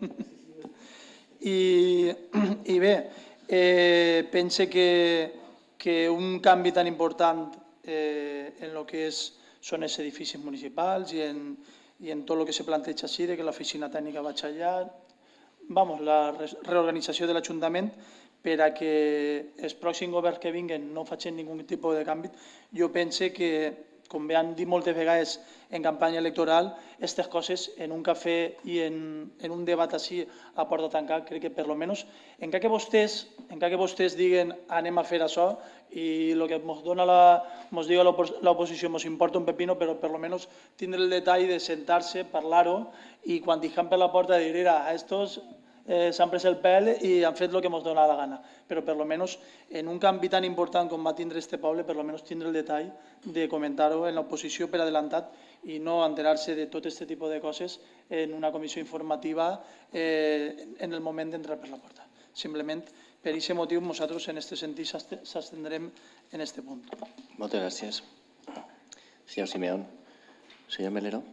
I, I bé, eh, pense que, que un canvi tan important eh, en el que és, són els edificis municipals i en, i en tot el que se planteja així, de que l'oficina tècnica vaig allà, vamos, la reorganització de l'Ajuntament per a que els pròxims governs que vinguen no facin ningun tipus de canvi. Jo pense que, com han dit moltes vegades en campanya electoral, aquestes coses en un cafè i en, en un debat així a porta tancada, crec que per lo menos, encara que vostès, encara que vostès diguen anem a fer això i el que ens dona la, ens diu l'oposició ens importa un pepino, però per lo menos tindre el detall de sentar-se, parlar-ho i quan deixem per la porta dir, mira, a estos Eh, s'han pres el pèl i han fet el que ens dona la gana. Però per lo menos en un canvi tan important com va tindre este poble, per lo menos tindre el detall de comentar-ho en l'oposició per adelantat i no enterar-se de tot aquest tipus de coses en una comissió informativa eh, en el moment d'entrar per la porta. Simplement per aquest motiu nosaltres en aquest sentit s'abstendrem en aquest punt. Moltes gràcies. Senyor Simeón. Senyor Melero.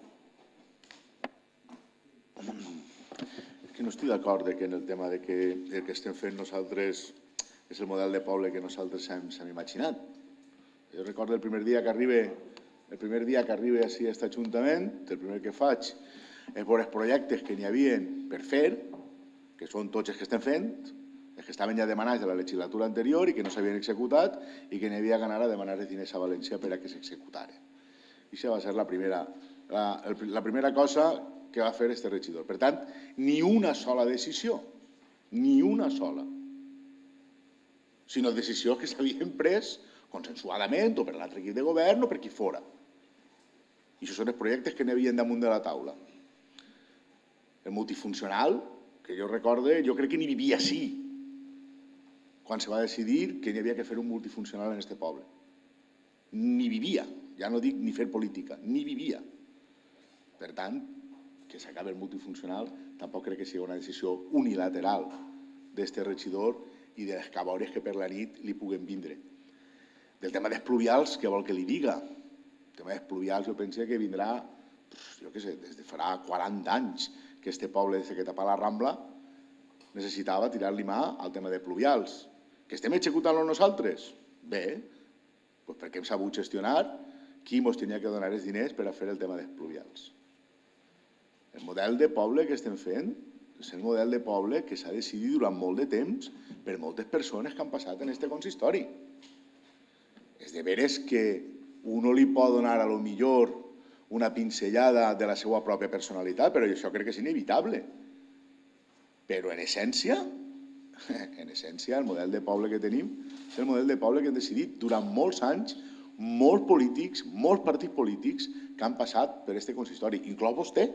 Que no estic d'acord que en el tema de que el que estem fent nosaltres és el model de poble que nosaltres hem, hem imaginat. Jo recordo el primer dia que arribe, el primer dia que arribe així a aquest Ajuntament, el primer que faig és veure els projectes que n'hi havia per fer, que són tots els que estem fent, els que estaven ja demanats de la legislatura anterior i que no s'havien executat i que n'hi havia que anar a demanar diners a València per a que s'executaren. I això va ser la primera, la, la primera cosa que va fer este regidor. Per tant, ni una sola decisió, ni una sola, sinó decisions que s'havien pres consensuadament o per l'altre equip de govern o per qui fora. I això són els projectes que n'hi havien damunt de la taula. El multifuncional, que jo recorde, jo crec que n'hi vivia així, quan se va decidir que n'hi havia que fer un multifuncional en este poble. N'hi vivia, ja no dic ni fer política, n'hi vivia. Per tant, que s'acabi el multifuncional, tampoc crec que sigui una decisió unilateral d'este regidor i de les cabòries que per la nit li puguen vindre. Del tema dels pluvials, què vol que li diga? El tema dels pluvials jo penso que vindrà, jo què sé, des de farà quaranta anys que este poble, des que tapa la Rambla, necessitava tirar-li mà al tema de pluvials. Que estem executant-lo nosaltres? Bé, doncs perquè hem sabut gestionar qui ens tenia que donar els diners per a fer el tema dels pluvials. El model de poble que estem fent és el model de poble que s'ha decidit durant molt de temps per moltes persones que han passat en este consistori. És de veres que uno li pot donar a lo millor una pinzellada de la seva pròpia personalitat, però això crec que és inevitable. Però en essència, en essència, el model de poble que tenim és el model de poble que hem decidit durant molts anys, molts polítics, molts partits polítics que han passat per este consistori, inclou vostè.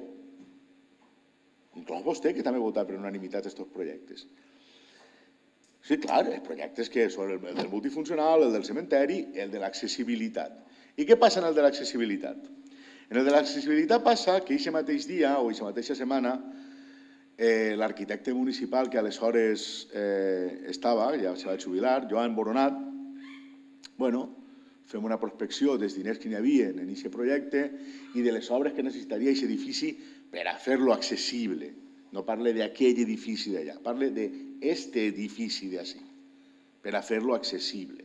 Inclou vostè, que també ha votat per unanimitat aquests projectes. Sí, clar, els projectes que són el del multifuncional, el del cementeri, el de l'accessibilitat. I què passa en el de l'accessibilitat? En el de l'accessibilitat passa que aquest mateix dia o aquesta mateixa setmana eh, l'arquitecte municipal que aleshores eh, estava, ja se va jubilar, Joan Boronat, bueno, fem una prospecció dels diners que n'hi havia en aquest projecte i de les obres que necessitaria aquest edifici per a fer-lo accessible. No parle d'aquell edifici d'allà, parle d'aquest edifici d'ací, per a fer-lo accessible.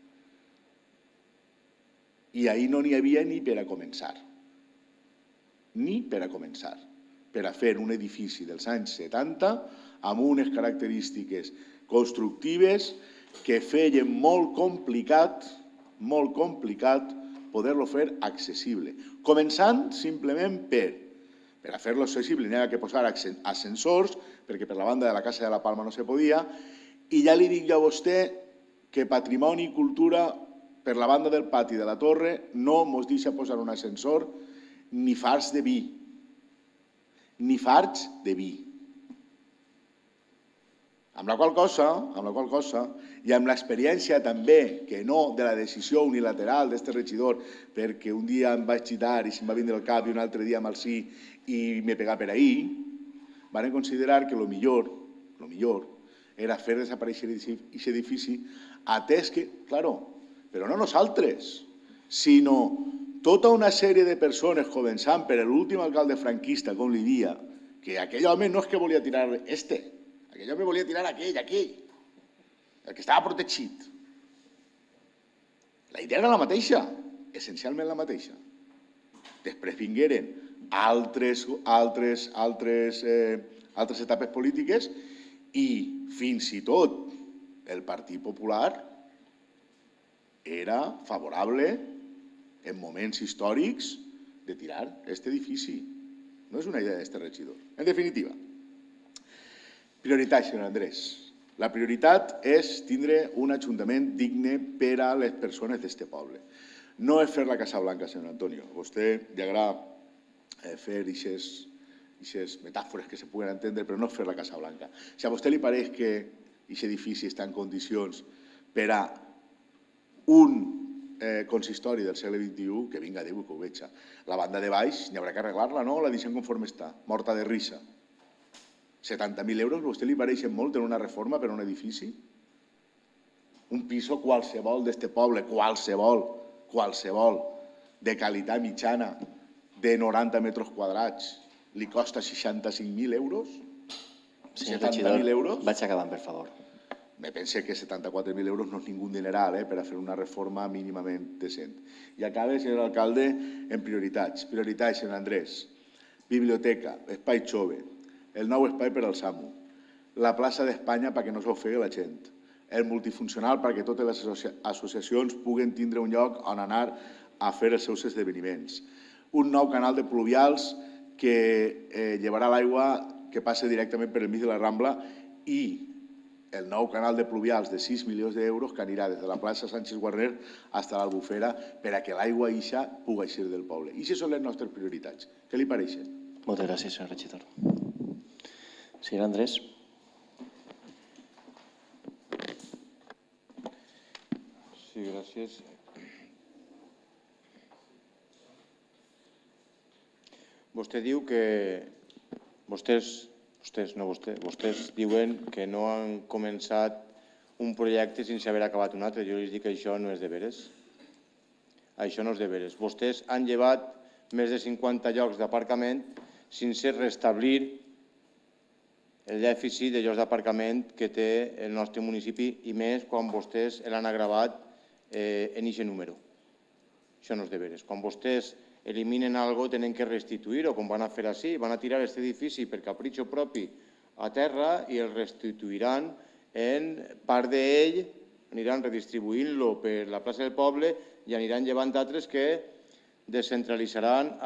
I ahir no n'hi havia ni per a començar. Ni per a començar. Per a fer un edifici dels anys setanta amb unes característiques constructives que feien molt complicat, molt complicat poder-lo fer accessible. Començant simplement per, per a fer-lo accessible n'hi ha que posar ascensors, perquè per la banda de la Casa de la Palma no se podia, i ja li dic jo a vostè que Patrimoni i Cultura, per la banda del pati de la Torre, no mos deixa posar un ascensor ni farts de vi. Ni farts de vi. Amb la qual cosa, amb la qual cosa, i amb l'experiència també, que no de la decisió unilateral d'aquest regidor, perquè un dia em vaig gitar i se'm va vindre el cap i un altre dia amb el sí i m'he pegat per ahir, van considerar que el millor, el millor era fer desaparèixer aquest edifici, atès que, claro, però no nosaltres, sinó tota una sèrie de persones, començant per l'últim alcalde franquista, com li dia, que aquell home no és que volia tirar este, aquell home volia tirar aquell, aquell, el que estava protegit. La idea era la mateixa, essencialment la mateixa. Després vingueren altres, altres, altres, eh, altres etapes polítiques i fins i tot el Partit Popular era favorable en moments històrics de tirar aquest edifici. No és una idea d'aquest regidor. En definitiva, prioritat, senyor Andrés. La prioritat és tindre un ajuntament digne per a les persones d'aquest poble. No és fer la Casa Blanca, senyor Antonio. A vostè li agrada fer aquestes metàfores que se puguen entendre, però no és fer la Casa Blanca. Si a vostè li pareix que aquest edifici està en condicions per a un consistori del segle vint-i-u, que vinga Déu i que ho veig. La banda de baix n'hi haurà que arreglar-la, no? La deixem conforme està, morta de risa. setanta mil euros, a vostè li pareixen molt en una reforma per a un edifici? Un piso qualsevol d'este poble, qualsevol, qualsevol, de qualitat mitjana, de noranta metres quadrats, li costa seixanta-cinc mil euros? setanta mil euros? Vaig acabant, per favor. Me pense que setanta-quatre mil euros no és ningú dineral per a fer una reforma mínimament decent. I acaba, senyor alcalde, en prioritats. Prioritats, senyor Andrés. Biblioteca, espai jove, el nou espai per al SAMU, la plaça d'Espanya perquè no s'ofegui la gent, el multifuncional perquè totes les associacions puguen tindre un lloc on anar a fer els seus esdeveniments, un nou canal de pluvials que llevarà l'aigua que passa directament per enmig de la Rambla i el nou canal de pluvials de sis milions d'euros que anirà des de la plaça Sánchez Guarner fins a l'Albufera per a que l'aigua ixa pugui eixir del poble. I aquestes són les nostres prioritats. Què li pareixen? Moltes gràcies, senyor regidor. Senyor Andrés. Sí, gràcies. Vostè diu que vostès, vostès, no vostè, vostès diuen que no han començat un projecte sense haver acabat un altre. Jo els dic que això no és de veres. Això no és de veres. Vostès han llevat més de cinquanta llocs d'aparcament sense restablir el dèficit de llocs d'aparcament que té el nostre municipi i més quan vostès l'han agravat en aquest número. Això no és de veres. Quan vostès eliminen alguna cosa tenen que restituir-ho, com van a fer així. Van a tirar aquest edifici per capritxo propi a terra i el restituiran en part d'ell, aniran redistribuint-lo per la plaça del poble i aniran llevant altres que descentralitzaran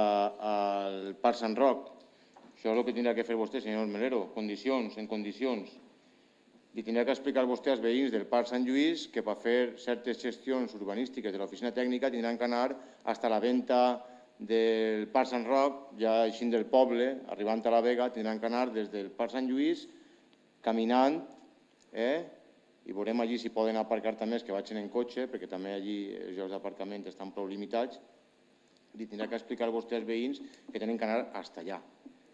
al Parc Sant Roc. Això és el que tindrà que fer vostè, senyor Melero, condicions, en condicions. Li tindrà que explicar vostè als veïns del Parc Sant Lluís que per fer certes gestions urbanístiques de l'oficina tècnica tindran que anar fins a la venda del Parc Sant Roc, ja eixint del poble, arribant a la Vega, tindran que anar des del Parc Sant Lluís caminant i veurem allí si poden aparcar també els que vagin en cotxe, perquè també allí els llocs d'aparcament estan prou limitats. Li tindrà que explicar vostè als veïns que tenen que anar fins allà.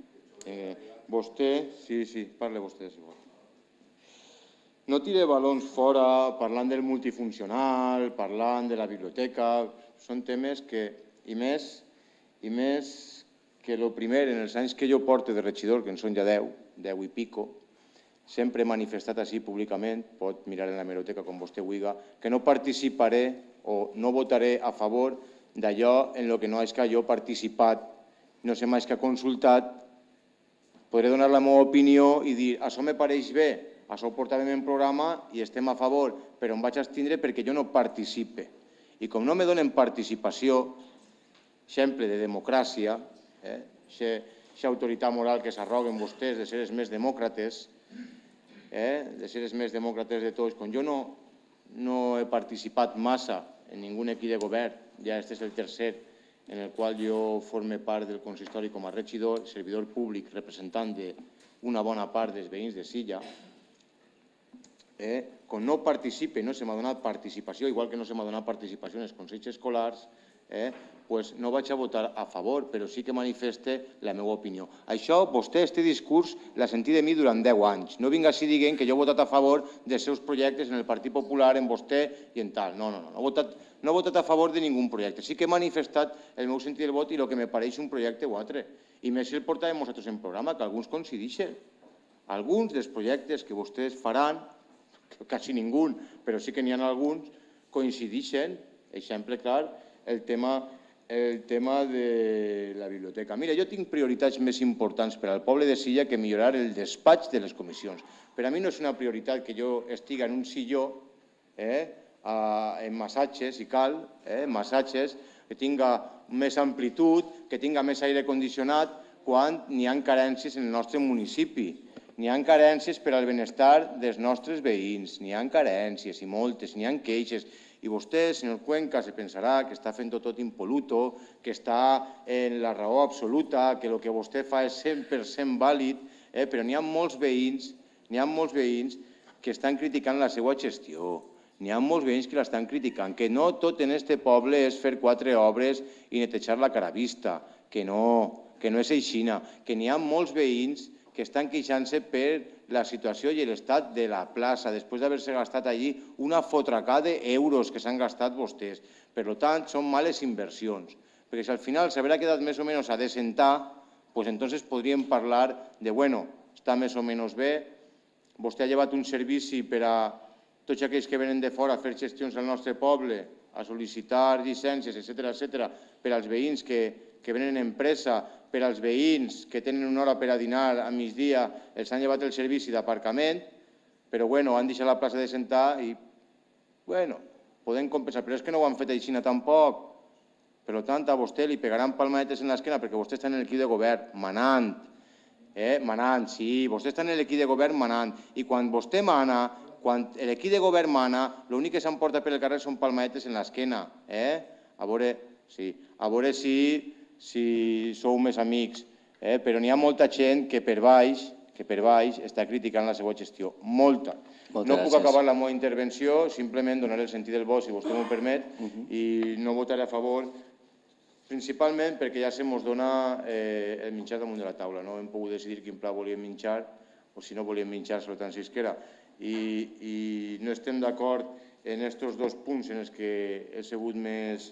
Vostè, sí, sí, parle vostè, si vol. No tire balons fora parlant del multifuncional, parlant de la biblioteca, són temes que, i més, i més que el primer, en els anys que jo porto de regidor, que en són ja deu, deu i pico, sempre he manifestat així públicament, pot mirar en la hemeroteca com vostè vulgui, que no participaré o no votaré a favor d'allò en el que no és que jo he participat, no sé mai que he consultat, podré donar la meva opinió i dir, això me pareix bé, això ho portàvem en programa i estem a favor, però em vaig abstindre perquè jo no participe. I com no me donen participació, exemple de democràcia, aquesta autoritat moral que s'arroguen vostès de ser els més demòcrates, de ser els més demòcrates de tots, quan jo no he participat massa en ningú equip de govern, ja aquest és el tercer en el qual jo forme part del consistori com a regidor, servidor públic, representant d'una bona part dels veïns de Silla, quan no participe, no se m'ha donat participació, igual que no se m'ha donat participació en els consells escolars, doncs no vaig a votar a favor, però sí que manifeste la meva opinió. Això, vostè, este discurs, l'ha sentit de mi durant deu anys. No vinc així dient que jo he votat a favor dels seus projectes en el Partit Popular, en vostè i en tal. No, no, no. No he votat a favor de ningú projecte. Sí que he manifestat el meu sentit del vot i el que me pareix un projecte o altre. I més si el portàvem nosaltres en programa, que alguns coincideixen. Alguns dels projectes que vostès faran, quasi ningú, però sí que n'hi ha alguns, coincideixen, exemple clar, el tema el tema de la biblioteca. Mira, jo tinc prioritats més importants per al poble de Silla que millorar el despatx de les comissions. Per a mi no és una prioritat que jo estigui en un silló en massatges, si cal, massatges, que tinga més amplitud, que tinga més aire condicionat, quan n'hi ha carències en el nostre municipi. N'hi ha carències per al benestar dels nostres veïns, n'hi ha carències i moltes, n'hi ha queixes. I vostè, senyor Cuenca, se pensarà que està fent tot impoluto, que està en la raó absoluta, que el que vostè fa és cent per cent vàlid, però n'hi ha molts veïns, n'hi ha molts veïns que estan criticant la seva gestió. N'hi ha molts veïns que l'estan criticant, que no tot en este poble és fer quatre obres i netejar la cara vista, que no, que no és aixina, que n'hi ha molts veïns que estan queixant-se per la situació i l'estat de la plaça, després d'haver-se gastat allí una fotracada d'euros que s'han gastat vostès. Per tant, són males inversions, perquè si al final s'haurà quedat més o menys a desentar, doncs entonces podríem parlar de, bueno, està més o menys bé, vostè ha llevat un servici per a tots aquells que venen de fora a fer gestions al nostre poble, a sol·licitar llicències, etcètera, etcètera, per als veïns que venen en pressa, per als veïns que tenen una hora per a dinar a migdia, els han llevat el servici d'aparcament, però bueno, han deixat la plaça de sentar i, bueno, podem compensar, però és que no ho han fet així tampoc. Per tant, a vostè li pegaran palmadetes en l'esquena perquè vostè està en l'equip de govern, manant, manant, sí, vostè està en l'equip de govern manant, i quan vostè mana, quan l'equip de govern mana, l'únic que s'emporta per el carrer són palmadetes en l'esquena, a veure, sí, a veure si si sou més amics, però n'hi ha molta gent que per baix que per baix està criticant la seva gestió. Molta. No puc acabar la meva intervenció, simplement donar el sentit del vot, si vostè m'ho permet, i no votaré a favor, principalment perquè ja se mos dona el menjar damunt de la taula. No hem pogut decidir quin pla volíem menjar, o si no volíem menjar-se tant si es que era. I no estem d'acord en aquests dos punts en els que he sigut més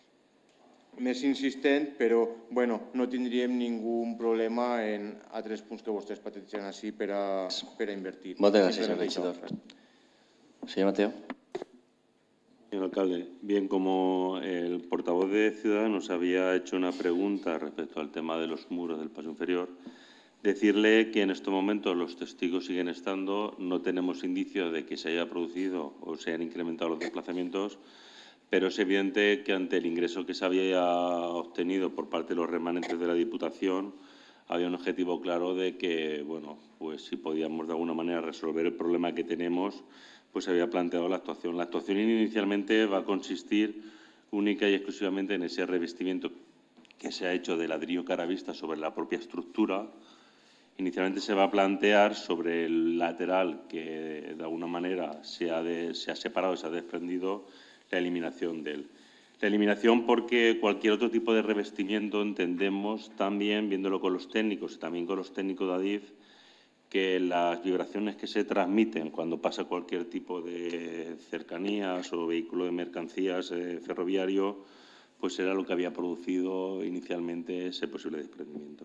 més insistent, però no tindríem ningú problema en altres punts que vostès pateixen així per a invertir. Moltes gràcies, senyor regidor. Señor Mateo. Señor alcalde, bien, como el portavoz de Ciudadanos había hecho una pregunta respecto al tema de los muros del paso inferior, decirle que en estos momentos los testigos siguen estando, no tenemos indicios de que se haya producido o se hayan incrementado los desplazamientos, pero es evidente que ante el ingreso que se había obtenido por parte de los remanentes de la Diputación había un objetivo claro de que, bueno, pues si podíamos de alguna manera resolver el problema que tenemos, pues se había planteado la actuación. La actuación inicialmente va a consistir única y exclusivamente en ese revestimiento que se ha hecho de ladrillo caravista sobre la propia estructura. Inicialmente se va a plantear sobre el lateral que de alguna manera se ha, de, se ha separado, se ha desprendido, la eliminación de él. La eliminación porque cualquier otro tipo de revestimiento entendemos también, viéndolo con los técnicos y también con los técnicos de Adif, que las vibraciones que se transmiten cuando pasa cualquier tipo de cercanías o vehículo de mercancías eh, ferroviario, pues era lo que había producido inicialmente ese posible desprendimiento.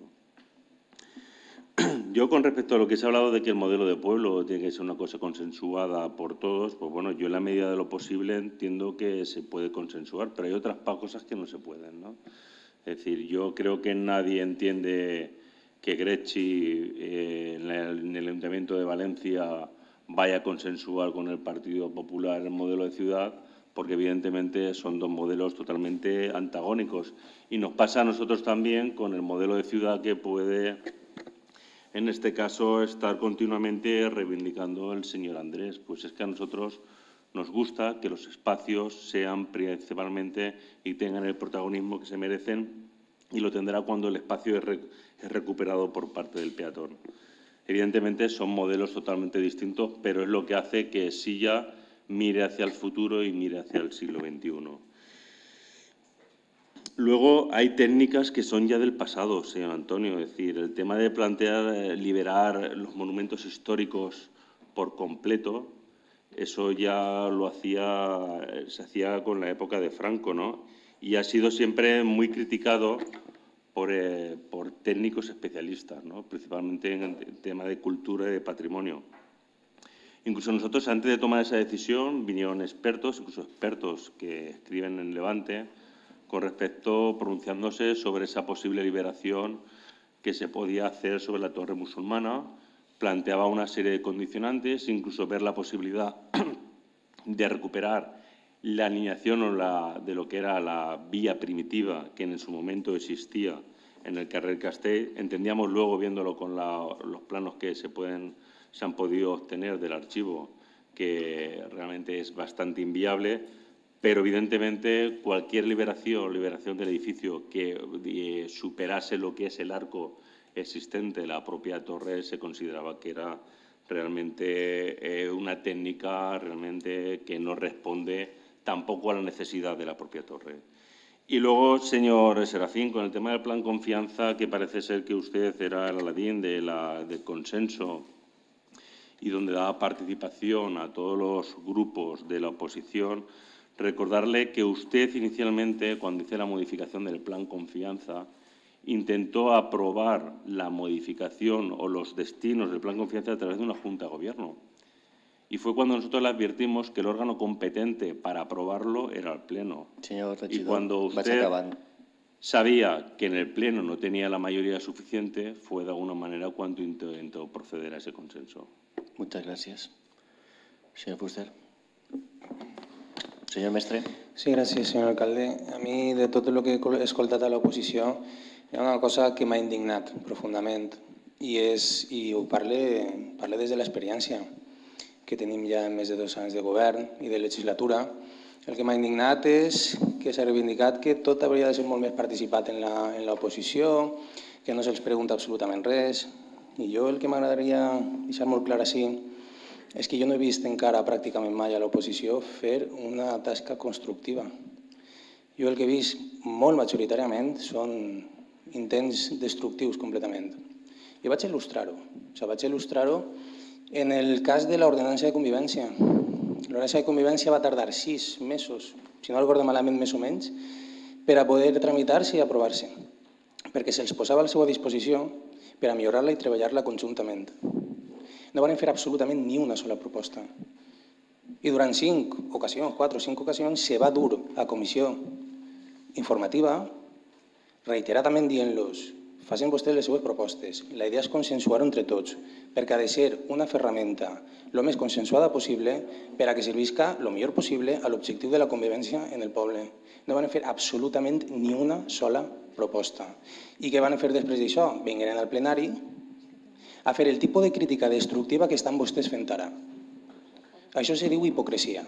Yo, con respecto a lo que se ha hablado de que el modelo de pueblo tiene que ser una cosa consensuada por todos, pues bueno, yo en la medida de lo posible entiendo que se puede consensuar, pero hay otras cosas que no se pueden, ¿no? Es decir, yo creo que nadie entiende que Grecci eh, en, el, en el Ayuntamiento de Valencia vaya a consensuar con el Partido Popular el modelo de ciudad, porque evidentemente son dos modelos totalmente antagónicos. Y nos pasa a nosotros también con el modelo de ciudad que puede, en este caso, estar continuamente reivindicando el señor Andrés. Pues es que a nosotros nos gusta que los espacios sean principalmente y tengan el protagonismo que se merecen, y lo tendrá cuando el espacio es, re, es recuperado por parte del peatón. Evidentemente son modelos totalmente distintos, pero es lo que hace que Silla mire hacia el futuro y mire hacia el siglo veintiuno. Luego hay técnicas que son ya del pasado, señor Antonio. Es decir, el tema de plantear eh, liberar los monumentos históricos por completo, eso ya lo hacía, se hacía con la época de Franco, ¿no? Y ha sido siempre muy criticado por, eh, por técnicos especialistas, ¿no? Principalmente en el tema de cultura y de patrimonio. Incluso nosotros, antes de tomar esa decisión, vinieron expertos, incluso expertos que escriben en Levante, con respecto, pronunciándose sobre esa posible liberación que se podía hacer sobre la torre musulmana. Planteaba una serie de condicionantes, incluso ver la posibilidad de recuperar la alineación o la, de lo que era la vía primitiva que en su momento existía en el carrer Castell. Entendíamos luego, viéndolo con la, los planos que se, pueden, se han podido obtener del archivo, que realmente es bastante inviable, pero evidentemente cualquier liberación, liberación del edificio que eh, superase lo que es el arco existente, la propia torre, se consideraba que era realmente eh, una técnica realmente que no responde tampoco a la necesidad de la propia torre. Y luego, señor Serafín, con el tema del plan confianza, que parece ser que usted era el aladín de la, del consenso y donde daba participación a todos los grupos de la oposición, recordarle que usted inicialmente, cuando hizo la modificación del plan confianza, intentó aprobar la modificación o los destinos del plan confianza a través de una Junta de Gobierno. Y fue cuando nosotros le advertimos que el órgano competente para aprobarlo era el Pleno. Señor regidor, y cuando usted sabía que en el Pleno no tenía la mayoría suficiente, fue de alguna manera cuando intentó proceder a ese consenso. Muchas gracias. Señor Fuster. Señor Mestre. Sí, gràcies, senyor alcalde. A mi, de tot el que he escoltat a l'oposició, hi ha una cosa que m'ha indignat profundament, i, és, i ho parle, parle des de l'experiència que tenim ja en més de dos anys de govern i de legislatura. El que m'ha indignat és que s'ha reivindicat que tot hauria de ser molt més participat en l'oposició, que no se'ls pregunta absolutament res. I jo el que m'agradaria deixar molt clar així és que jo no he vist encara pràcticament mai a l'oposició fer una tasca constructiva. Jo el que he vist molt majoritàriament són intents destructius completament. I vaig il·lustrar-ho. O sigui, vaig il·lustrar-ho en el cas de l'ordenança de convivència. L'ordenança de convivència va tardar sis mesos, si no recordo malament més o menys, per a poder tramitar-se i aprovar-se, perquè se'ls posava a la seva disposició per a millorar-la i treballar-la conjuntament. No van fer absolutament ni una sola proposta. I durant cinc ocasions, quatre o cinc ocasions, se va dur a comissió informativa, reiteradament dient-los: facin vostès les seves propostes. La idea és consensuar-ho entre tots, perquè ha de ser una ferramenta el més consensuada possible per a que servisca el millor possible a l'objectiu de la convivència en el poble. No van fer absolutament ni una sola proposta. I què van fer després d'això? Vingueren al plenari a fer el tipus de crítica destructiva que estan vostès fent ara. Això se diu hipocresia.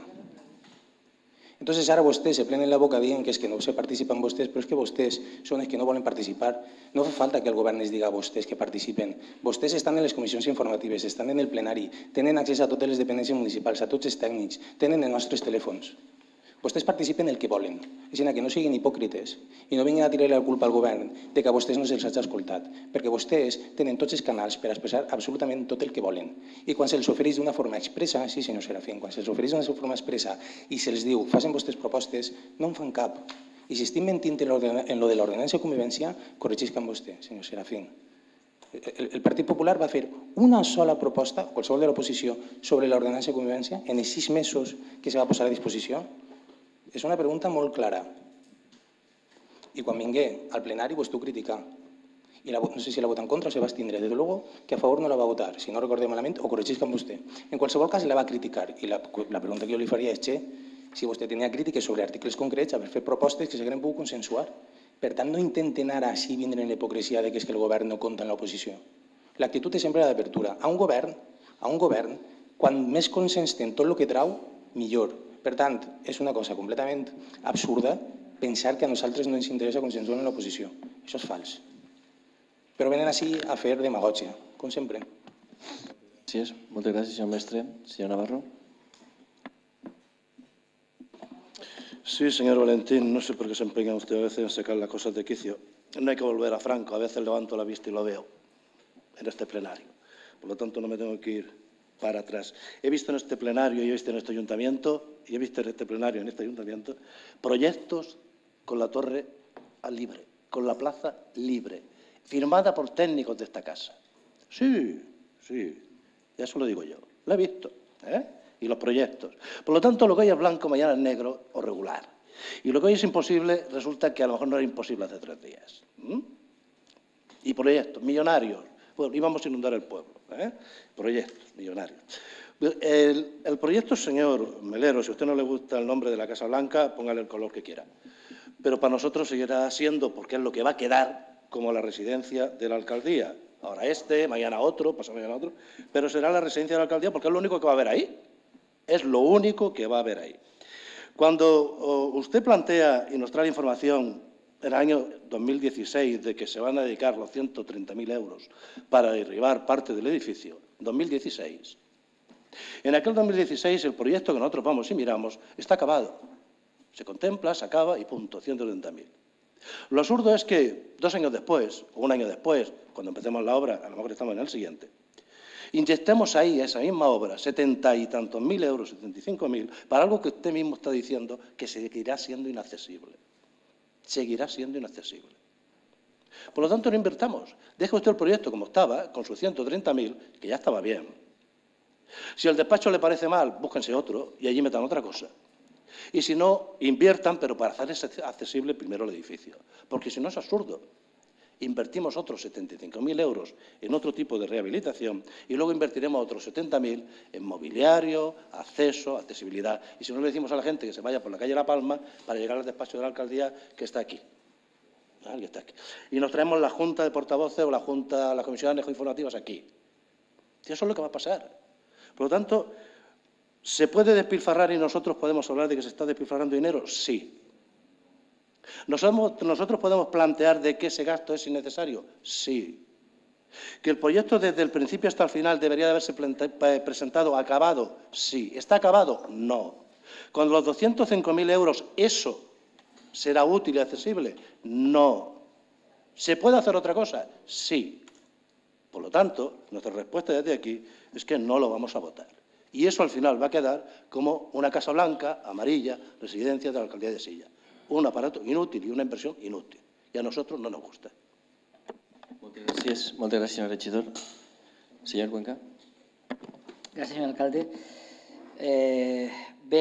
Entonces ara vostès se plenen la boca dient que és que no se participen vostès, però és que vostès són els que no volen participar. No fa falta que el govern els diga a vostès que participen. Vostès estan en les comissions informatives, estan en el plenari, tenen accés a totes les dependències municipals, a tots els tècnics, tenen els nostres telèfons. Vostès participen el que volen, és que no siguin hipòcrites i no vinguin a tirar la culpa al govern de que a vostès no se'ls hagi escoltat, perquè vostès tenen tots els canals per expressar absolutament tot el que volen. I quan se'ls ofereix d'una forma expressa, sí senyor Serafín, quan se'ls ofereix d'una forma expressa i se'ls diu facin vostès propostes, no en fan cap. I si estic mentint en lo de l'ordenança de convivència, corregiscan vostè, senyor Serafín. El Partit Popular va fer una sola proposta, qualsevol de l'oposició, sobre l'ordenança de convivència en els sis mesos que se va posar a disposició. És una pregunta molt clara. I quan vingué al plenari vostè ho criticà. I no sé si la vota en contra o se va abstindre. Desde luego que a favor no la va votar. Si no recordem malament, o corregís amb vostè. En qualsevol cas la va criticar. I la, la pregunta que jo li faria és, che, Si vostè tenia crítiques sobre articles concrets, haver fet propostes que s'hagueren pogut consensuar. Per tant, no intenten ara així vindre en la hipocresia que és que el govern no compta en l'oposició. L'actitud és sempre la d'apertura. A un govern, a un govern, quan més consens té en tot el que trau, millor. Per tant, és una cosa completament absurda pensar que a nosaltres no ens interessa consensuar en l'oposició. Això és fals. Però venen així a fer demagògia, com sempre. Gràcies. Moltes gràcies, senyor mestre. Senyor Navarro. Sí, señor Valentín, no sé por qué se empeña usted a veces en sacar las cosas de quicio. No hay que volver a Franco, a veces levanto la vista y lo veo en este plenario. Por lo tanto, no me tengo que ir para atrás. He visto en este plenario y he visto en este ayuntamiento, y he visto en este plenario, en este ayuntamiento, proyectos con la torre al libre, con la plaza libre, firmada por técnicos de esta casa. Sí, sí, ya eso lo digo yo, lo he visto, ¿eh? Y los proyectos. Por lo tanto, lo que hoy es blanco, mañana es negro o regular. Y lo que hoy es imposible, resulta que a lo mejor no era imposible hace tres días. ¿Mm? Y proyectos, millonarios. Bueno, íbamos a inundar el pueblo. ¿eh? Proyectos, millonarios. El, el proyecto, señor Melero, si a usted no le gusta el nombre de la Casa Blanca, póngale el color que quiera. Pero para nosotros seguirá siendo, porque es lo que va a quedar como la residencia de la alcaldía. Ahora este, mañana otro, pasado mañana otro, pero será la residencia de la alcaldía porque es lo único que va a haber ahí. Es lo único que va a haber ahí. Cuando oh, usted plantea y nos trae información en el año dos mil dieciséis de que se van a dedicar los ciento treinta mil euros para derribar parte del edificio, dos mil dieciséis. En aquel dos mil dieciséis el proyecto que nosotros vamos y miramos está acabado. Se contempla, se acaba y punto, ciento treinta mil. Lo absurdo es que dos años después, o un año después, cuando empecemos la obra, a lo mejor estamos en el siguiente, inyectemos ahí, a esa misma obra, setenta y tantos mil euros, setenta y cinco mil, para algo que usted mismo está diciendo que seguirá siendo inaccesible. Seguirá siendo inaccesible. Por lo tanto, no invertamos. Deje usted el proyecto como estaba, con sus ciento treinta mil, que ya estaba bien. Si el despacho le parece mal, búsquense otro y allí metan otra cosa. Y si no, inviertan, pero para hacer accesible primero el edificio. Porque si no es absurdo. Invertimos otros setenta y cinco mil euros en otro tipo de rehabilitación y luego invertiremos otros setenta mil en mobiliario, acceso, accesibilidad. Y si no le decimos a la gente que se vaya por la calle La Palma para llegar al despacho de la alcaldía que está aquí. ¿Ah? Que está aquí. Y nos traemos la Junta de Portavoces o la Junta, las comisiones informativas aquí. Y eso es lo que va a pasar. Por lo tanto, ¿se puede despilfarrar y nosotros podemos hablar de que se está despilfarrando dinero? Sí. ¿Nosotros podemos plantear de que ese gasto es innecesario? Sí. ¿Que el proyecto desde el principio hasta el final debería de haberse presentado acabado? Sí. ¿Está acabado? No. ¿Con los doscientos cinco mil euros eso será útil y accesible? No. ¿Se puede hacer otra cosa? Sí. Por lo tanto, nuestra respuesta desde aquí es que no lo vamos a votar. Y eso al final va a quedar como una Casa Blanca, amarilla, residencia de la alcaldía de Silla. Un aparato inútil y una inversión inútil. Y a nosotros no nos gusta. Moltes gràcies, moltes gràcies, senyor regidor. Senyor Cuenca. Gràcies, senyor alcalde. Eh, bé,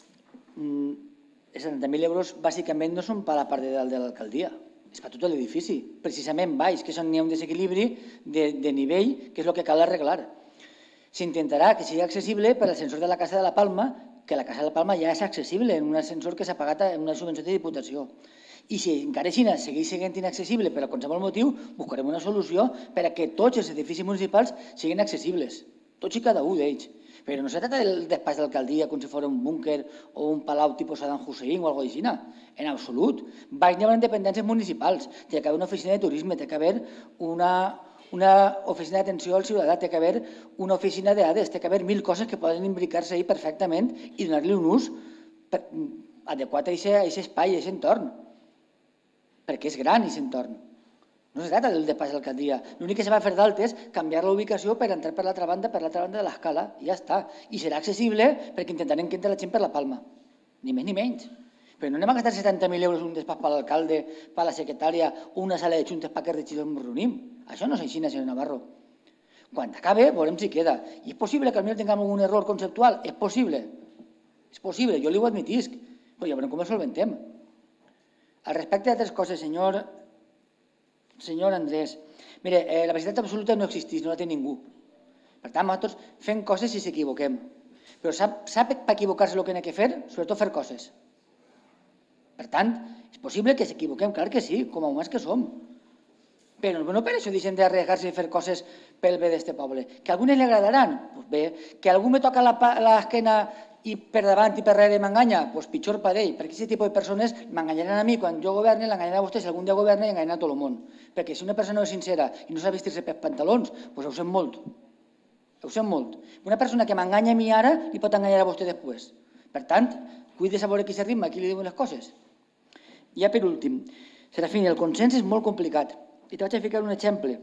els setanta mil euros bàsicament no són per a la part de dalt de l'alcaldia, és per tot l'edifici, precisament baix, que n'hi ha un desequilibri de, de nivell, que és el que cal arreglar. S'intentarà que sigui accessible per l'ascensor de la Casa de la Palma, que la Casa de la Palma ja és accessible en un ascensor que s'ha pagat en una subvenció de Diputació. I si encara així segueix sent inaccessible per a qualsevol motiu, buscarem una solució per a que tots els edificis municipals siguin accessibles, tots i cada un d'ells. Però no se trata del despatx d'alcaldia com si fos un búnquer o un palau tipus Saddam Hussein o alguna cosa així. En absolut. Baix n'hi ha dependències municipals, té que haver una oficina de turisme, té que haver una... una oficina d'atenció al ciutadà, té que haver una oficina d'Ades, té que haver mil coses que poden imbricar-se ahí perfectament i donar-li un ús adequat a aquest espai, a aquest entorn, perquè és gran aquest entorn. No es tracta del despatx d'alcaldia. L'únic que se va fer d'alt és canviar la ubicació per entrar per l'altra banda, per l'altra banda de l'escala, i ja està. I serà accessible perquè intentarem que entri la gent per la Palma. Ni més ni menys. Però no anem a gastar setanta mil euros un despatx per l'alcalde, per la secretària, o una sala de juntes perquè els regidors ens reunim. Això no és així, senyor Navarro. Quan acabe, veurem si queda. I és possible que potser tinguem algun error conceptual? És possible. És possible, jo li ho admetisc. Però ja veurem com ho solventem. Al respecte d'altres coses, senyor... Senyor Andrés, mire, la veritat absoluta no existeix, no la té ningú. Per tant, nosaltres fem coses si s'equivoquem. però sap, sap per equivocar-se el que ha de fer? Sobretot fer coses. Per tant, és possible que s'equivoquem, clar que sí, com a humans que som. Però no per això deixem d'arriesgar-se i fer coses pel bé d'este poble. Que a algunes li agradaran? Doncs bé. Que algú me toca l'esquena i per davant i per darrere m'enganya? Doncs pitjor per ell, perquè aquest tipus de persones m'enganyaran a mi quan jo governe, l'enganyaran a vostè si algun dia governa i enganyaran a tot el món. Perquè si una persona no és sincera i no sap vestir-se pels pantalons, doncs ho sent molt. Ho sent molt. Una persona que m'enganya a mi ara li pot enganyar a vostè després. Per tant, cuida de saber qui s'arrima, a qui li diuen les coses. I ja per últim, Serafini, el consens és molt complicat. I te vaig a ficar un exemple.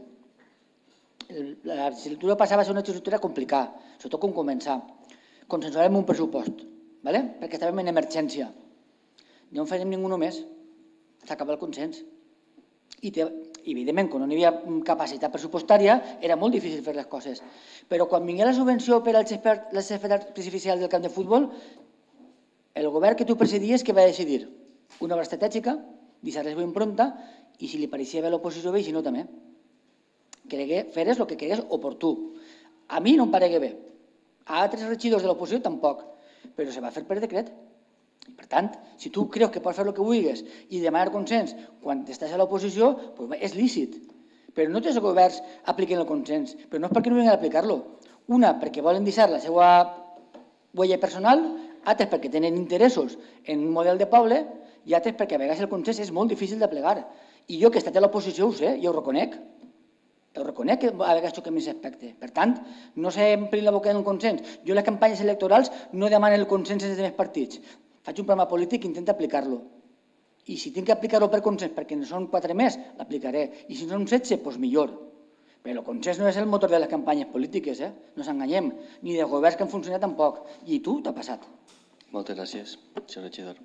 La legislatura passava a ser una legislatura complicada, sobretot com començar. Consensuàvem un pressupost, perquè estàvem en emergència. No en farem ningú només. S'acaba el consens. I evidentment, quan no hi havia capacitat pressupostària, era molt difícil fer les coses. Però quan vingué la subvenció per al césped artificial del camp de futbol, el govern que tu presidies, què va decidir? Una obra estratègica, deixar-les ben pronta, i si li pareixia bé l'oposició bé, i si no també. Cregué, feres el que cregués oportú. A mi no em paregué bé. A altres regidors de l'oposició tampoc, però se va fer per decret. Per tant, si tu creus que pots fer el que vulguis i demanar consens quan estàs a l'oposició, és lícit. Però no tots els governs apliquen el consens, però no és perquè no vinguin a aplicar-lo. Una, perquè volen deixar la seva huella personal, altres perquè tenen interessos en un model de poble i altres perquè a vegades el consens és molt difícil de plegar. I jo que he estat a l'oposició ho sé, i ho reconec. Ho reconec que a vegades toquem aquest aspecte. Per tant, no s'empli la boca en el consens. Jo en les campanyes electorals no demano el consens dels altres partits. Faig un programa polític i intento aplicar-lo. I si tinc que aplicar-lo per consens perquè no són quatre més, l'aplicaré. I si són setze, doncs millor. Però el consens no és el motor de les campanyes polítiques, eh? No s'enganyem. Ni dels governs que han funcionat tampoc. I tu t'ha passat. Moltes gràcies, senyor regidor.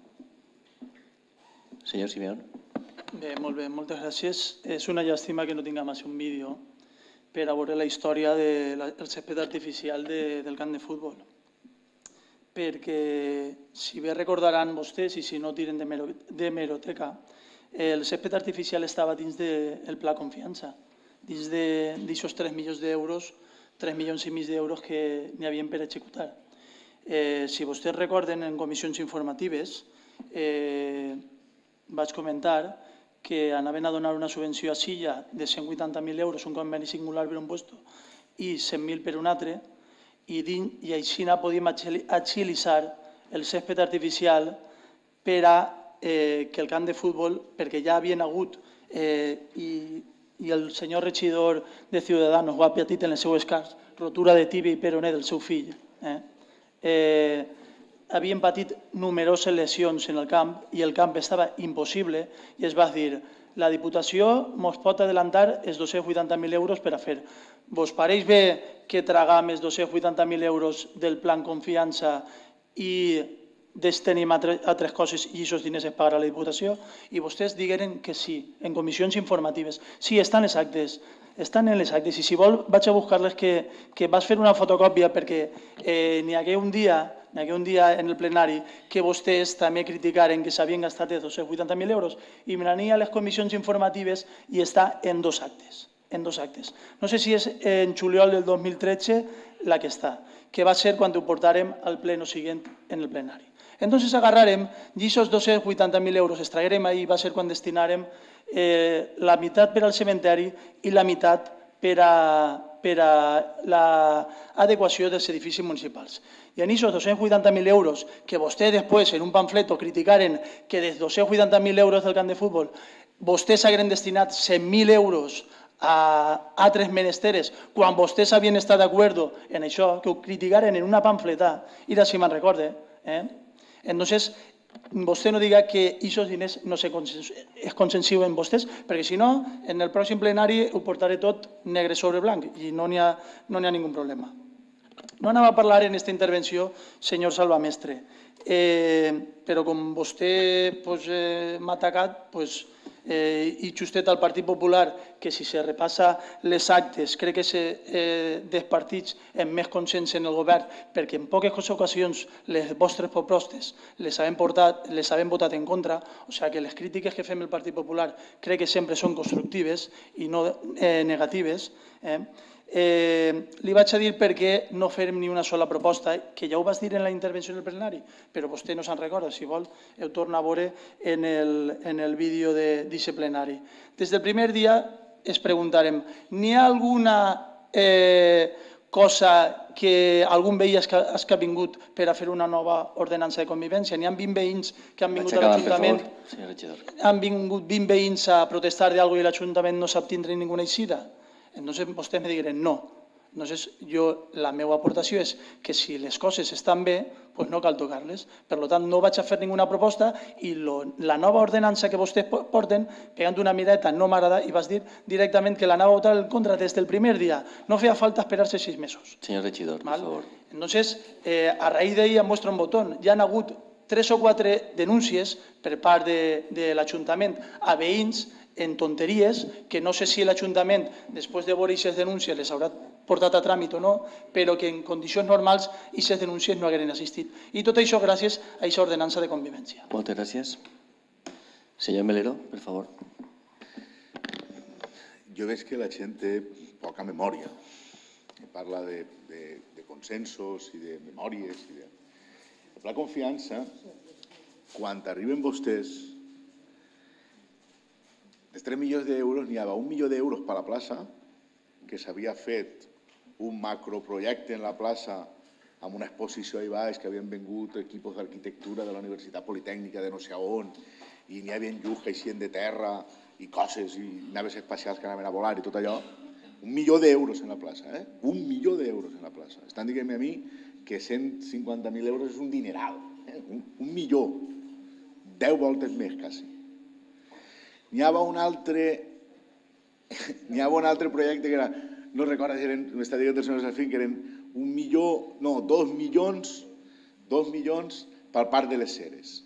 Senyor Simeón. Bé, molt bé, moltes gràcies. És una llàstima que no tinguem així un vídeo per a veure la història del césped artificial del camp de futbol. Perquè, si bé recordaran vostès, i si no tiren d'hemeroteca, el césped artificial estava dins del Pla Confiança, dins d'aixòs tres milions d'euros, tres milions i mig d'euros que n'hi havien per executar. Si vostès recorden, en comissions informatives vaig comentar que anaven a donar una subvenció a Silla de cent vuitanta mil euros, un conveni singular per un puesto, i cent mil per un altre, i així podíem agilitzar el césped artificial per a que el camp de futbol, perquè ja havien hagut, i el senyor regidor de Ciudadanos ho ha patit en les seues cars, rotura de tibia i peroné del seu fill, havien patit numeroses lesions en el camp i el camp estava impossible i es va dir, la Diputació ens pot adelantar els dos-cents vuitanta mil euros per a fer. Vos pareix bé que tragam els dos-cents vuitanta mil euros del Plan Confiança i destenim a altres coses i aquests diners es pagarà la Diputació? I vostès digueren que sí, en comissions informatives. Sí, estan les actes, estan en les actes i si vol vaig a buscar-les que vas fer una fotocòpia perquè n'hi hagué un dia Hi havia un dia en el plenari que vostès també criticaren que s'havien gastat els dos-cents vuitanta mil euros i me n'ania a les comissions informatives i està en dos actes. En dos actes. No sé si és en juliol del dos mil tretze la que està, que va ser quan ho portarem al pleno següent en el plenari. Entonces agarrarem i aquests dos-cents vuitanta mil euros els traguerem ahir, va ser quan destinarem la meitat per al cementeri i la meitat per a per a l'adequació dels edificis municipals. I en aquests dos-cents vuitanta mil euros que vostès després en un pamfleto criticaren que dels dos-cents vuitanta mil euros del camp de futbol vostès hagueren destinat cent mil euros a altres menesteres quan vostès havien estat d'acord en això, que ho criticaren en una pamfleta, i ara si me'n recorde. Entonces, vostè no diga que aquests diners no es consensiuen vostès, perquè si no, en el pròxim plenari ho portaré tot negre sobre blanc i no n'hi ha ningú problema. No anem a parlar en aquesta intervenció, senyor Salvamestre, però com vostè m'ha atacat, i justet al Partit Popular, que si se repassa les actes, crec que és dels partits amb més consens en el govern, perquè en poques ocasions les vostres propostes les havem votat en contra, o sigui que les crítiques que fem el Partit Popular crec que sempre són constructives i no negatives. Li vaig a dir per què no fem ni una sola proposta, que ja ho vas dir en la intervenció del plenari, però vostè no se'n recorda, si vol, ho torna a veure en el vídeo d'aquest plenari. Des del primer dia es preguntarem, n'hi ha alguna cosa que algun veí que ha vingut per a fer una nova ordenança de convivència? N'hi ha vint veïns que han vingut a l'Ajuntament, han vingut vint veïns a protestar d'algo i l'Ajuntament no sap tindre ninguna eixida? Entonces vostès me diran no. Entonces yo, la meva aportació és que si les coses estan bé, pues no cal tocar-les. Per tant, no vaig a fer ninguna proposta i la nova ordenança que vostès porten, pegant una miradeta, no m'agrada i vas dir directament que l'anava a votar en contra des del primer dia. No feia falta esperar-se sis mesos. Senyor regidor, per favor. Entonces, a raïs d'ahir em muestra un botón. Ja han hagut tres o quatre denúncies per part de l'Ajuntament a veïns en tonteries, que no sé si l'Ajuntament, després de veure aquestes denúncies, les haurà portat a tràmit o no, però que en condicions normals aquestes denúncies no hagueren assistit. I tot això gràcies a aquesta ordenança de convivència. Moltes gràcies. Senyor Melero, per favor. Jo veig que la gent té poca memòria. Parla de consensos i de memòries. El pla confiança, quan arriben vostès, dels tres milions d'euros n'hi havia un milió d'euros per a la plaça, que s'havia fet un macroprojecte en la plaça amb una exposició ahí baix, que havien vengut equipos d'arquitectura de la Universitat Politècnica de no sé on, i n'hi havia lluç que eixien de terra i coses, i naves espacials que anaven a volar i tot allò. Un milió d'euros en la plaça, eh? Un milió d'euros en la plaça. Estan dient-me a mi que cent cinquanta mil euros és un dineral, un milió, deu voltes més, quasi. N'hi havia un altre n'hi havia un altre projecte que era, no recordo si eren, m'està dient el senyor Serafín, que eren un milió, no, dos milions, dos milions per part de les Ceres.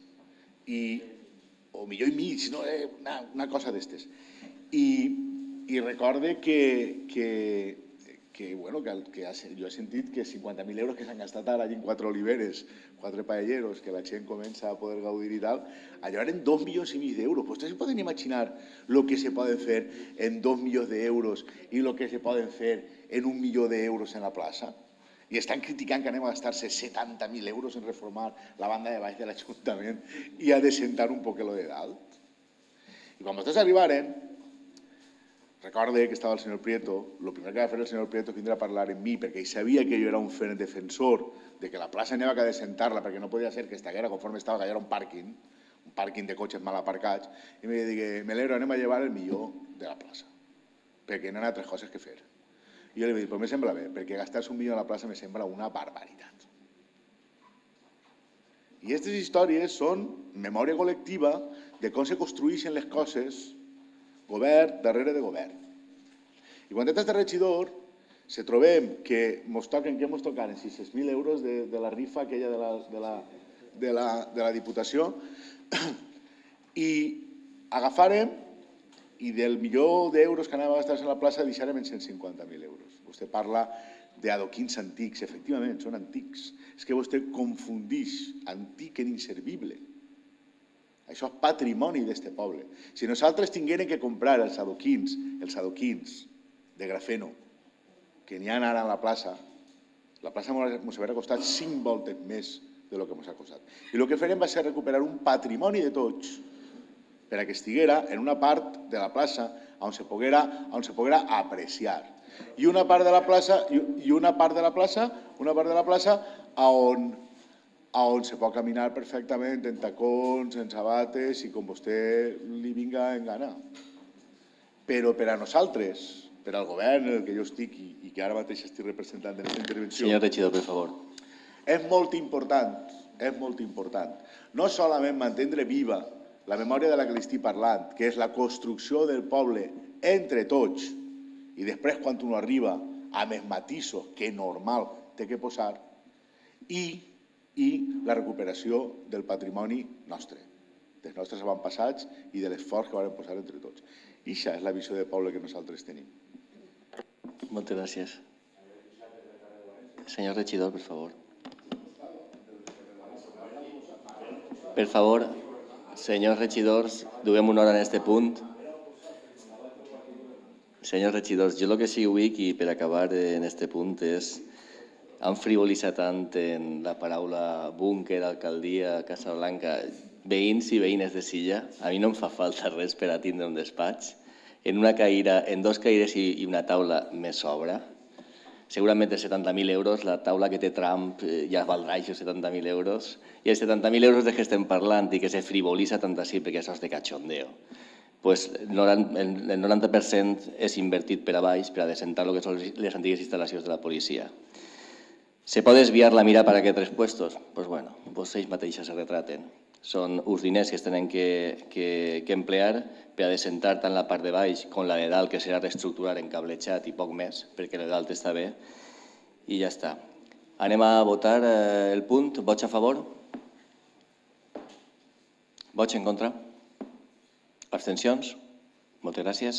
O milió i mig, no? Una cosa d'estes. I recorde que jo he sentit que cinquanta mil euros que s'han gastat ara en quatre oliveres, quatre paelleros, que la gent comença a poder gaudir i tal, allò eren dos milions i mig d'euros. Vostès se poden imaginar el que se poden fer en dos milions d'euros i el que se poden fer en un milió d'euros en la plaça? I estan criticant que anem a gastar-se setanta mil euros en reformar la banda de baix de l'Ajuntament i a desentar un poc lo de dalt. I quan vostès arribaren, recorde que estava el senyor Prieto, el primer que va fer el senyor Prieto és vindre a parlar amb mi, perquè ell sabia que jo era un ferm defensor de que la plaça anava a desentar-la, perquè no podia ser que estaguera conforme estava, que allà era un pàrquing, un pàrquing de cotxes mal aparcats, i em va dir, Melero, anem a llevar el millor de la plaça, perquè no hi ha altres coses que fer. I jo li vaig dir, però me sembla bé, perquè gastar-se un milió a la plaça me sembla una barbaritat. I aquestes històries són memòria col·lectiva de com se construeixen les coses govern darrere de govern. I quan estàs de regidor, se trobem que ens toquen, què ens toquen? sis-cents mil euros de la rifa aquella de la Diputació, i agafarem i del milió d'euros que anàvem a gastar-se a la plaça deixarem en cent cinquanta mil euros. Vostè parla d'adoquins antics, efectivament, són antics. És que vostè confundeix antic en inservible. Això és patrimoni d'aquest poble. Si nosaltres tinguérem que comprar els adoquins, els adoquins de grafeno, que n'hi ha ara a la plaça, la plaça ens hauria costat cinc voltes més del que ens ha costat. I el que farem va ser recuperar un patrimoni de tots perquè estiguera en una part de la plaça on se poguera apreciar. I una part de la plaça, i una part de la plaça, una part de la plaça on on se pot caminar perfectament en tacons, en sabates i com vostè li vinga en gana. Però per a nosaltres, per al govern en el que jo estic i que ara mateix estic representant en aquesta intervenció... Senyor regidor, per favor. És molt important, és molt important, no solament mantenir viva la memòria de la que li estic parlant, que és la construcció del poble entre tots, i després quan uno arriba amb els matisos que normal té que posar, i i la recuperació del patrimoni nostre, dels nostres avantpassats i de l'esforç que vam posar entre tots. I això és la visió de poble que nosaltres tenim. Moltes gràcies. Senyor regidor, per favor. Per favor, senyors regidors, duguem una hora en aquest punt. Senyors regidors, jo el que sí vull, i per acabar en este punt, és han frivolitzat tant en la paraula búnquer, alcaldia, Casa Blanca, veïns i veïnes de Silla. A mi no em fa falta res per a tindre un despatx. En una caïra, en dos caïres i una taula més sobra. Segurament de setanta mil euros, la taula que té Trump ja valdrà això, setanta mil euros. I els setanta mil euros de què estem parlant i que se frivolitza tant així perquè això és de cachondeo. Pues el noranta per cent és invertit per a baix per a desentar el que són les antigues instal·lacions de la policia. ¿Se puede desviar la mirada para que tres puestos? Pues bueno, pues ells mateixos se retraten. Són uns diners que es tenen que, que, que emplear per a desentar tant la part de baix com la de dalt, que serà reestructurar en cablejat i poc més, perquè la de dalt està bé, i ja està. Anem a votar eh, el punt. Vots a favor? Vots en contra? Abstencions? Moltes gràcies.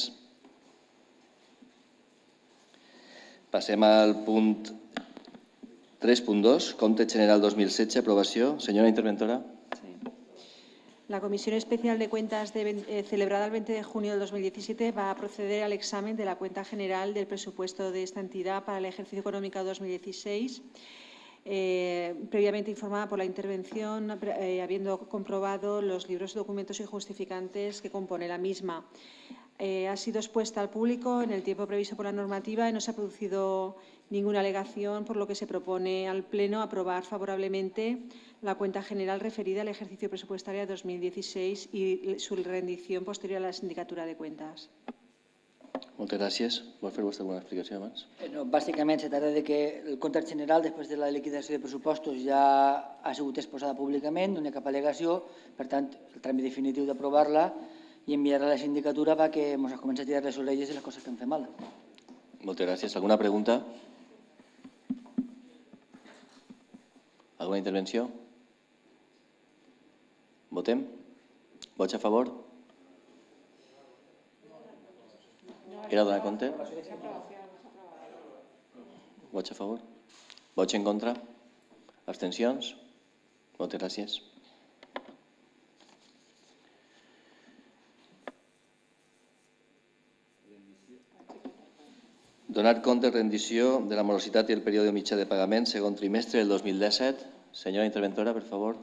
Passem al punt tres punt dos, compte general dos mil setze, aprovació. Senyora interventora. La Comisión Especial de Cuentas de, eh, celebrada el veinte de junio del dos mil diecisiete va a proceder al examen de la cuenta general del presupuesto de esta entidad para el ejercicio económico dos mil dieciséis, eh, previamente informada por la intervención, eh, habiendo comprobado los libros, documentos y justificantes que compone la misma. Eh, ha sido expuesta al público en el tiempo previsto por la normativa y no se ha producido ninguna alegación, por lo que se propone al Pleno aprobar favorablemente la cuenta general referida al ejercicio presupuestario dos mil dieciséis y su rendición posterior a la Sindicatura de Cuentas. Moltes gràcies. Vol fer vostè alguna explicació abans? No, bàsicament, se tracta de que el compte general, després de la liquidació de pressupostos, ja ha sigut exposada públicament, no hi ha cap al·legació, per tant, el tràmit definitiu d'aprovar-la i enviar-la a la sindicatura perquè ens comença a tirar les orelles de les coses que hem fet mal. Moltes gràcies. Alguna pregunta? Alguna intervenció? Votem? Vots a favor? Era donar compte? Vots a favor? Vots en contra? Abstencions? Moltes gràcies. Donar compte rendició de la morositat i el període mitjà de pagament segon trimestre del dos mil disset. Senyora interventora, per favor.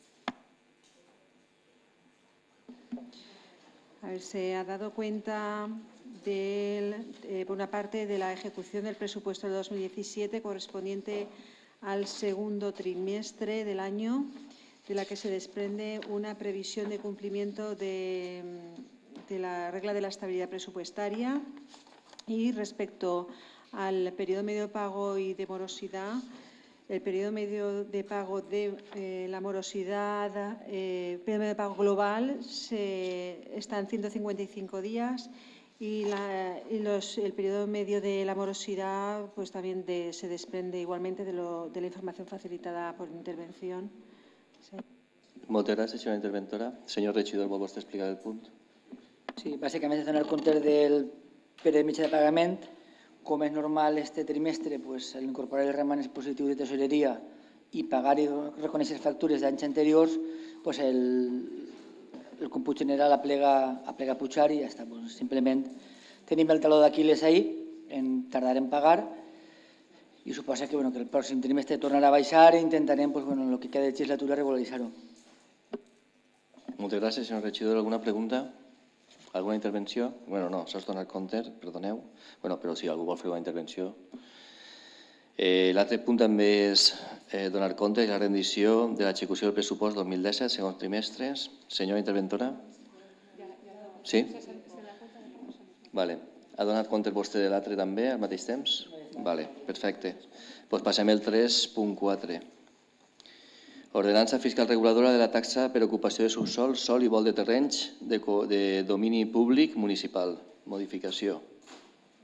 A ver, se ha dado cuenta, del, eh, por una parte, de la ejecución del presupuesto del dos mil diecisiete correspondiente al segundo trimestre del año, de la que se desprende una previsión de cumplimiento de, de la regla de la estabilidad presupuestaria. Y respecto al periodo medio de pago y de morosidad, el periodo medio de pago de eh, la morosidad, eh, periodo medio de pago global se, está en ciento cincuenta y cinco días y, la, y los, el periodo medio de la morosidad pues también de, se desprende igualmente de, lo, de la información facilitada por intervención. Sí. Moltes gràcies, senyora interventora. Senyor regidor, vol vostè explicar el punt? Sí, bàsicament és donar compte del període mitjà de pagament. Com és normal este trimestre, pues, al incorporar el remanent positiu de tesoreria i pagar i reconèixer factures d'anys anteriors, pues el, el comput general aplega, aplega a pujar i ja està. Pues, simplement tenim el taló d'Aquiles ahí, en tardar en pagar, i suposa que, bueno, que el pròxim trimestre tornarà a baixar i intentarem, pues, bueno, en el que queda de legislatura, regularitzar-ho. Moltes gràcies, senyor regidor. Alguna pregunta? Alguna intervenció? Bueno, no, s'ha donat compte, perdoneu. Bueno, però si algú vol fer una intervenció. Eh, L'altre punt també és eh, donar compte de la rendició de l'execució del pressupost dos mil disset, segons trimestres. Senyora interventora? Sí? Vale. Ha donat compte vostè de l'altre també al mateix temps? Vale, perfecte. Doncs passem al tres punt quatre. Ordenança fiscal reguladora de la taxa per ocupació de subsol, sol i vol de terrenys de, de domini públic municipal. Modificació.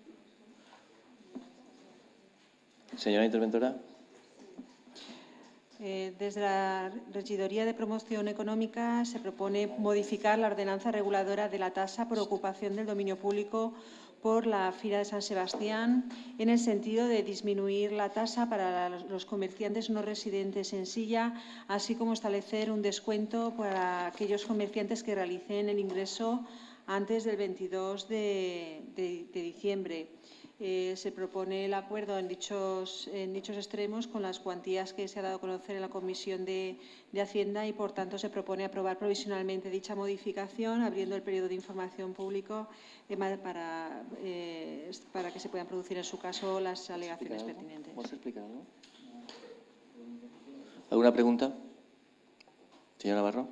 Senyora interventora. Eh, desde la Regidoría de Promoción Económica se propone modificar la ordenanza reguladora de la tasa por ocupación del dominio público por la Fira de San Sebastián en el sentido de disminuir la tasa para los comerciantes no residentes en Silla, así como establecer un descuento para aquellos comerciantes que realicen el ingreso antes del veintidós de, de, de diciembre. Eh, se propone el acuerdo en dichos, en dichos extremos con las cuantías que se ha dado a conocer en la Comisión de, de Hacienda y, por tanto, se propone aprobar provisionalmente dicha modificación, abriendo el periodo de información público eh, para, eh, para que se puedan producir, en su caso, las alegaciones pertinentes. ¿Vols explicar algo? ¿Alguna pregunta? Señor Navarro.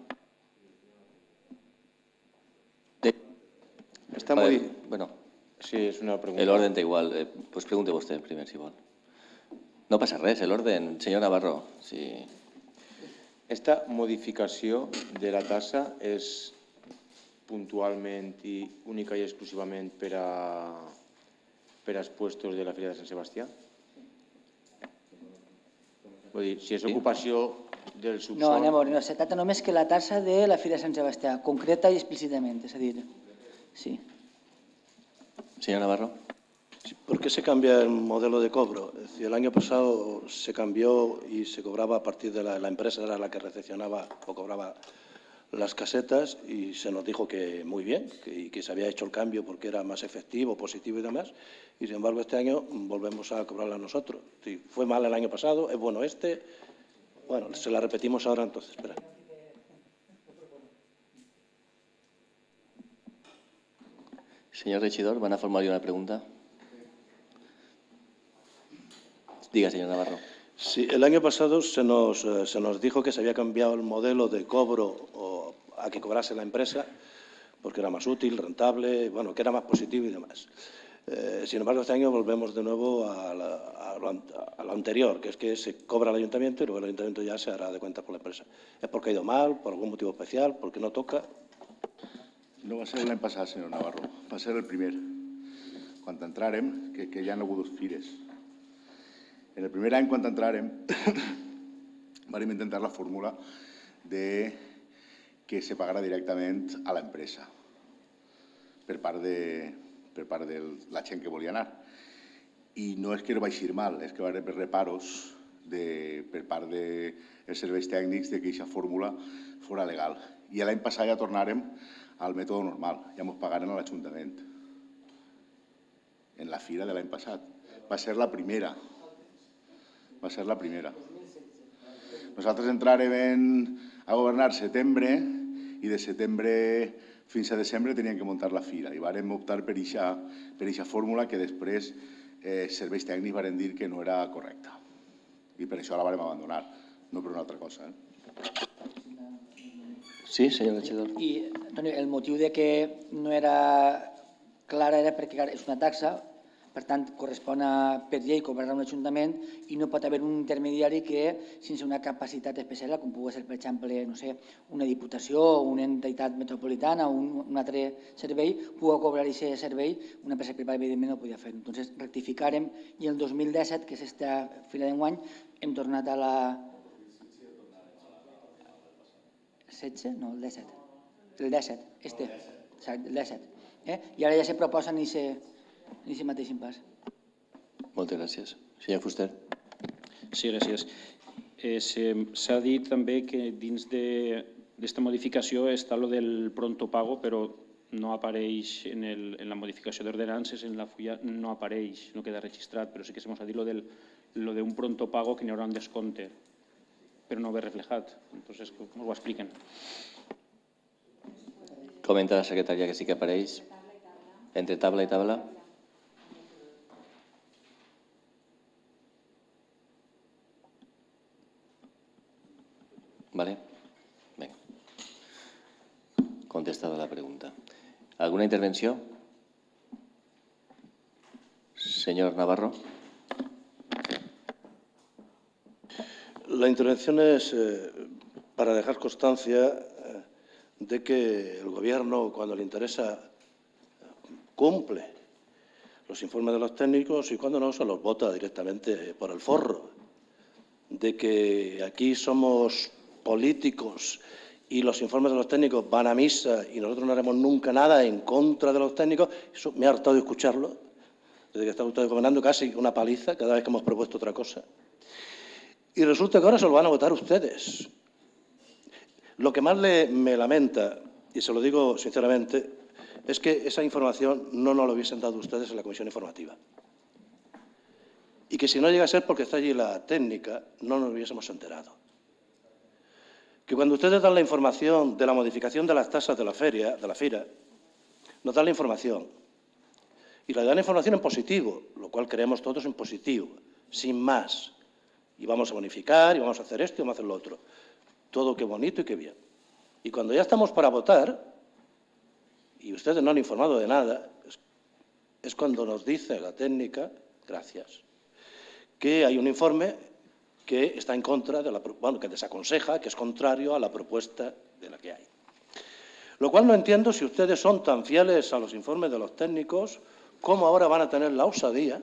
De... Està A molt... ver, bueno, Sí, és una pregunta. el orden da igual. Eh, pues pregunte vostè primer, si vol. No passa res, el orden. Senyor Navarro, si... Esta modificació de la tassa és puntualment i única i exclusivament per a per als puestos de la Fira de Sant Sebastià? Vull dir, si és ocupació del subsòl... No, anem a veure, no, se tracta només que la tassa de la Fira de Sant Sebastià, concreta i explícitament, és a dir, sí. Señor Navarro. ¿Por qué se cambia el modelo de cobro? Es decir, el año pasado se cambió y se cobraba a partir de la, la empresa, era la que recepcionaba o cobraba las casetas, y se nos dijo que muy bien, que, que se había hecho el cambio porque era más efectivo, positivo y demás, y sin embargo este año volvemos a cobrarla nosotros. Sí, fue mal el año pasado, es bueno este, bueno, se la repetimos ahora entonces, espera. Señor regidor, ¿van a formular una pregunta? Diga, señor Navarro. Sí, el año pasado se nos, eh, se nos dijo que se había cambiado el modelo de cobro o a que cobrase la empresa porque era más útil, rentable, bueno, que era más positivo y demás. Eh, sin embargo, este año volvemos de nuevo a, la, a, lo, a lo anterior, que es que se cobra al ayuntamiento y luego el ayuntamiento ya se hará de cuentas por la empresa. ¿Es porque ha ido mal, por algún motivo especial, porque no toca? No va ser l'any passat, senyor Navarro. Va ser el primer. Quan entràrem, que, que ja no ha hagut fires. En el primer any, quan entràrem, vam intentar la fórmula de que se pagara directament a l'empresa per part de, per part de la gent que volia anar. I no és que no vagi mal, és que va haver reparos de, per part dels serveis tècnics de que aquesta fórmula fora legal. I l'any passat ja tornàrem al mètode normal, ja ens pagaren a l'Ajuntament. En la fira de l'any passat. Va ser la primera. Va ser la primera. Nosaltres entrarem a governar setembre i de setembre fins a desembre teníem que muntar la fira i vàrem optar per aquesta fórmula que després eh, serveis tècnics varen dir que no era correcta. I per això la vàrem abandonar, no per una altra cosa. Eh? Sí, señor regidor. I, Toni, el motiu de que no era clara era perquè és una taxa, per tant, correspon a, per llei, cobrar a un ajuntament i no pot haver un intermediari que, sense una capacitat especial, com pugui ser, per exemple, no sé, una diputació o una entitat metropolitana o un, un altre servei, pugui cobrar aquest servei, una empresa privada, evidentment, no podia fer. Entonces, rectificarem i el dos mil disset, que és esta fila d'enguany, hem tornat a la... setze? No, el disset. El disset, este. El disset. Eh? I ara ja se proposen i se... i si mateix impàs. Moltes gràcies. Senyor Fuster. Sí, gràcies. Eh, S'ha dit també que dins d'esta modificació està lo del pronto pago, però no apareix en, el, en la modificació d'ordenances, en la fulla no apareix, no queda registrat, però sí que se mos ha dit lo del lo d'un pronto pago que n'hi haurà un descompte, però no ve reflejat. Entonces, que ens ho expliquen. Comenta la secretària que sí que apareix. Entre tabla i tabla. Vale. Venga. Contestada la pregunta. ¿Alguna intervenció? Señor Navarro. La intervención es eh, para dejar constancia eh, de que el Gobierno, cuando le interesa, cumple los informes de los técnicos y cuando no, se los vota directamente por el forro. de que aquí somos políticos y los informes de los técnicos van a misa y nosotros no haremos nunca nada en contra de los técnicos, eso me ha hartado de escucharlo, desde que están ustedes gobernando, casi una paliza cada vez que hemos propuesto otra cosa. Y resulta que ahora se lo van a votar ustedes. Lo que más le, me lamenta, y se lo digo sinceramente, es que esa información no nos la hubiesen dado ustedes en la comisión informativa. Y que si no llega a ser porque está allí la técnica, no nos hubiésemos enterado. Que cuando ustedes dan la información de la modificación de las tasas de la feria, de la FIRA, nos dan la información. Y la dan información en positivo, lo cual creemos todos en positivo, sin más. Y vamos a bonificar, y vamos a hacer esto, y vamos a hacer lo otro. Todo qué bonito y qué bien. Y cuando ya estamos para votar, y ustedes no han informado de nada, es, es cuando nos dice la técnica, gracias, que hay un informe que está en contra de la, bueno, que desaconseja, que es contrario a la propuesta de la que hay. Lo cual no entiendo si ustedes son tan fieles a los informes de los técnicos, cómo ahora van a tener la osadía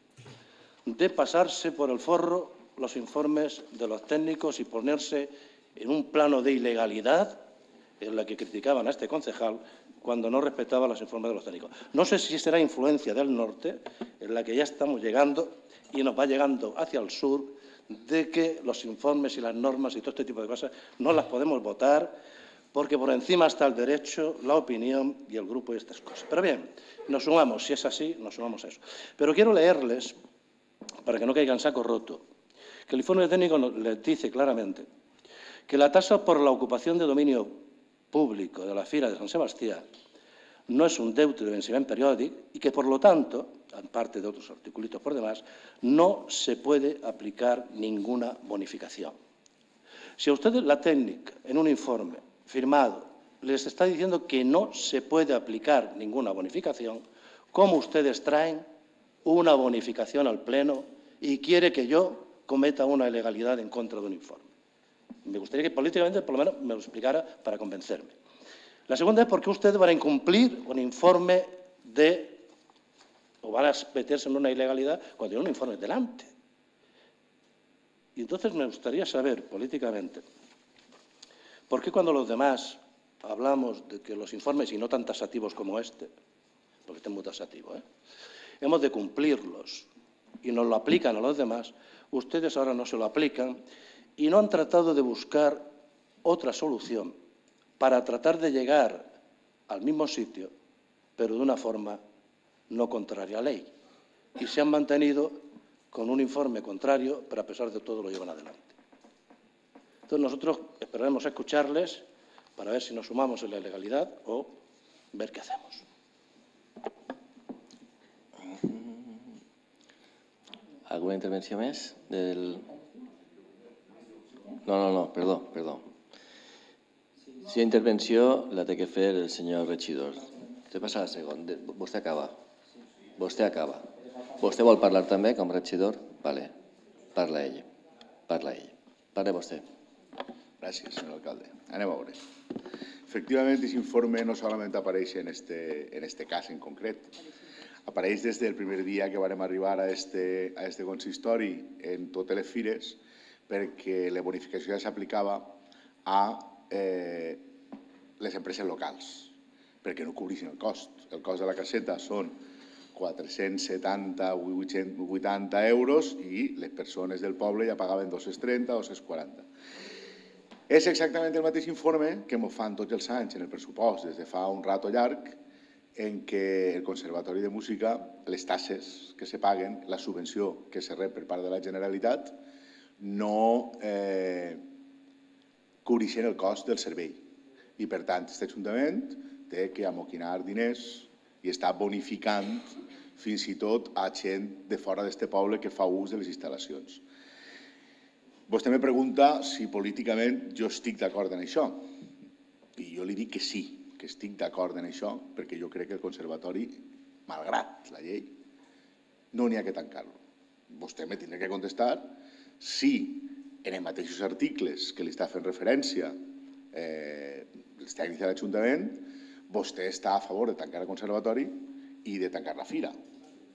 de pasarse por el forro los informes de los técnicos y ponerse en un plano de ilegalidad en la que criticaban a este concejal cuando no respetaba los informes de los técnicos. No sé si será influencia del norte, en la que ya estamos llegando y nos va llegando hacia el sur, de que los informes y las normas y todo este tipo de cosas no las podemos votar porque por encima está el derecho, la opinión y el grupo y estas cosas. Pero bien, nos sumamos, si es así, nos sumamos a eso. Pero quiero leerles, para que no caigan saco roto, que el informe técnico les dice claramente que la tasa por la ocupación de dominio público de la Fira de San Sebastián no es un deute de venciment periòdic y que, por lo tanto, en parte de otros articulitos por demás, no se puede aplicar ninguna bonificación. Si a ustedes la técnica, en un informe firmado, les está diciendo que no se puede aplicar ninguna bonificación, ¿cómo ustedes traen una bonificación al Pleno y quiere que yo cometa una ilegalidad en contra de un informe? Me gustaría que políticamente, por lo menos, me lo explicara para convencerme. La segunda es porque ustedes van a incumplir un informe de, o van a meterse en una ilegalidad cuando tienen un informe delante. Y entonces me gustaría saber, políticamente, por qué cuando los demás hablamos de que los informes, y no tan tasativos como este, porque este es muy tasativo, ¿eh? hemos de cumplirlos y nos lo aplican a los demás, ustedes ahora no se lo aplican y no han tratado de buscar otra solución para tratar de llegar al mismo sitio, pero de una forma no contraria a la ley. Y se han mantenido con un informe contrario, pero a pesar de todo lo llevan adelante. Entonces nosotros esperaremos a escucharles para ver si nos sumamos en la ilegalidad o ver qué hacemos. ¿Alguna intervenció més? Del... No, no, no, perdó, perdó. Si hi ha intervenció, la té que fer el senyor regidor. Té passar a segon. Vostè acaba. Vostè acaba. Vostè vol parlar també com regidor? Vale. Parla ell. Parla ell. Parla vostè. Gràcies, senyor alcalde. Anem a veure. Efectivament, aquest informe no solament apareix en este, en este cas en concret. Apareix des del primer dia que vam arribar a este, a este consistori en totes les fires perquè la bonificació ja s'aplicava a eh, les empreses locals, perquè no cobreixen el cost. El cost de la caseta són quatre-cents setanta o vuitanta euros i les persones del poble ja pagaven dos-cents trenta o dos-cents quaranta. És exactament el mateix informe que ens fan tots els anys en el pressupost des de fa un rato llarg en què el Conservatori de Música, les tasses que se paguen, la subvenció que se rep per part de la Generalitat, no eh, cobreixen el cost del servei. I, per tant, aquest Ajuntament té que amoquinar diners i està bonificant fins i tot a gent de fora d'aquest poble que fa ús de les instal·lacions. Vostè me pregunta si políticament jo estic d'acord en això. I jo li dic que sí, que estic d'acord en això, perquè jo crec que el Conservatori, malgrat la llei, no n'hi ha que tancar-lo. Vostè me tindrà que contestar si en els mateixos articles que li està fent referència eh, els tècnics de l'Ajuntament, vostè està a favor de tancar el Conservatori i de tancar la Fira.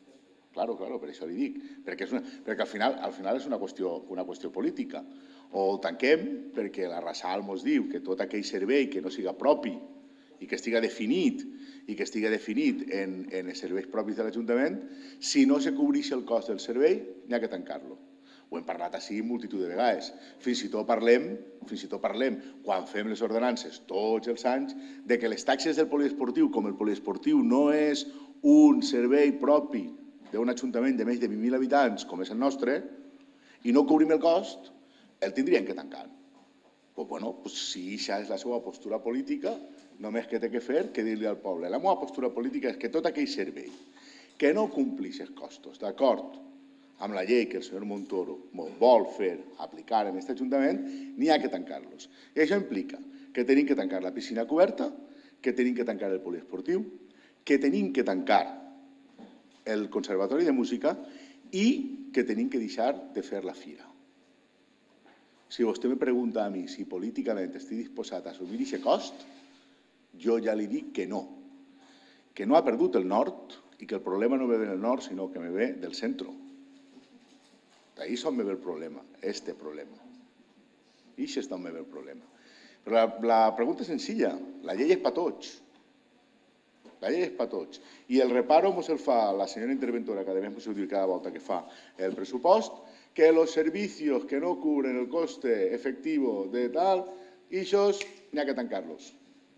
Claro, claro, per això li dic. Perquè, és una, perquè al final, al final és una qüestió, una qüestió política. O el tanquem perquè la Rasal ens diu que tot aquell servei que no siga propi i que estiga definit i que estigui definit en, en els serveis propis de l'Ajuntament, si no se cobreix el cost del servei, n'hi ha que tancar-lo. Ho hem parlat així multitud de vegades. Fins i tot parlem, fins i tot parlem, quan fem les ordenances tots els anys, de que les taxes del poliesportiu, com el poliesportiu no és un servei propi d'un ajuntament de més de vint mil habitants, com és el nostre, i no cobrim el cost, el tindrien que tancar. Pues bueno, pues si això és la seva postura política, només que té que fer que dir-li al poble. La meva postura política és que tot aquell servei que no complix els costos, d'acord amb la llei que el senyor Montoro vol fer aplicar en aquest ajuntament, n'hi ha que tancar-los. I això implica que tenim que tancar la piscina coberta, que tenim que tancar el poliesportiu, que tenim que tancar el Conservatori de Música i que tenim que deixar de fer la fira. Si vostè me pregunta a mi si políticament estic disposat a assumir aquest cost, jo ja li dic que no. Que no ha perdut el nord i que el problema no ve del nord, sinó que me ve del centre. D'ahí és on me ve el problema, este problema. I això és on me ve el problema. Però la, la pregunta és senzilla. La llei és per tots. La llei és per tots. I el reparo ens el fa la senyora interventora, que a més m'ho diu cada volta que fa el pressupost, que els servicios que no cubren el coste efectivo de tal, i això n'hi ha que tancar-los.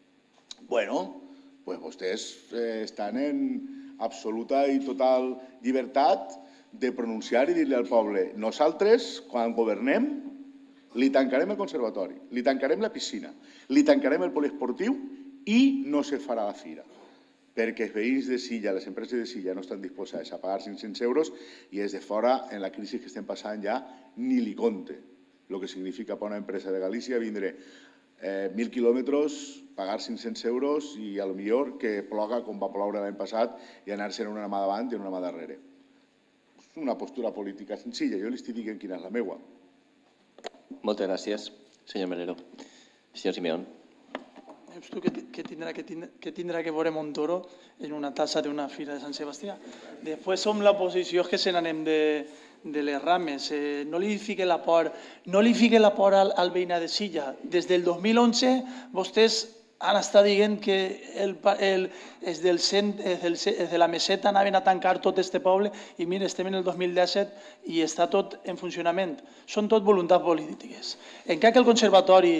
Bueno, pues vostès estan en absoluta i total llibertat de pronunciar i dir-li al poble: nosaltres, quan governem, li tancarem el conservatori, li tancarem la piscina, li tancarem el poliesportiu i no se farà la fira. Perquè els veïns de Silla, les empreses de Silla no estan disposades a pagar cinc-cents euros i des de fora, en la crisi que estem passant ja, ni li compte el que significa per una empresa de Galícia vindre mil quilòmetres, pagar cinc-cents euros i potser que ploga com va ploure l'any passat i anar-se'n una mà davant i una mà darrere. És una postura política senzilla, jo li estic dient quina és la meua. Moltes gràcies, senyor Melero. Senyor Simeón. Esto que, que, tendrá, que, tendrá, que tendrá que veure Montoro en una tassa d'una fira de Sant Sebastià. Després som la posició que se n'anem de, de les rames. Eh, no li fique la por, no li fique la por al, al veïnat de Silla. Des del dos mil onze vostès han estat dient que el, el, és del cent, és del, és de la meseta anaven a tancar tot este poble i mira, estem en el dos mil disset i està tot en funcionament. Són tot voluntats polítiques. Encara que el conservatori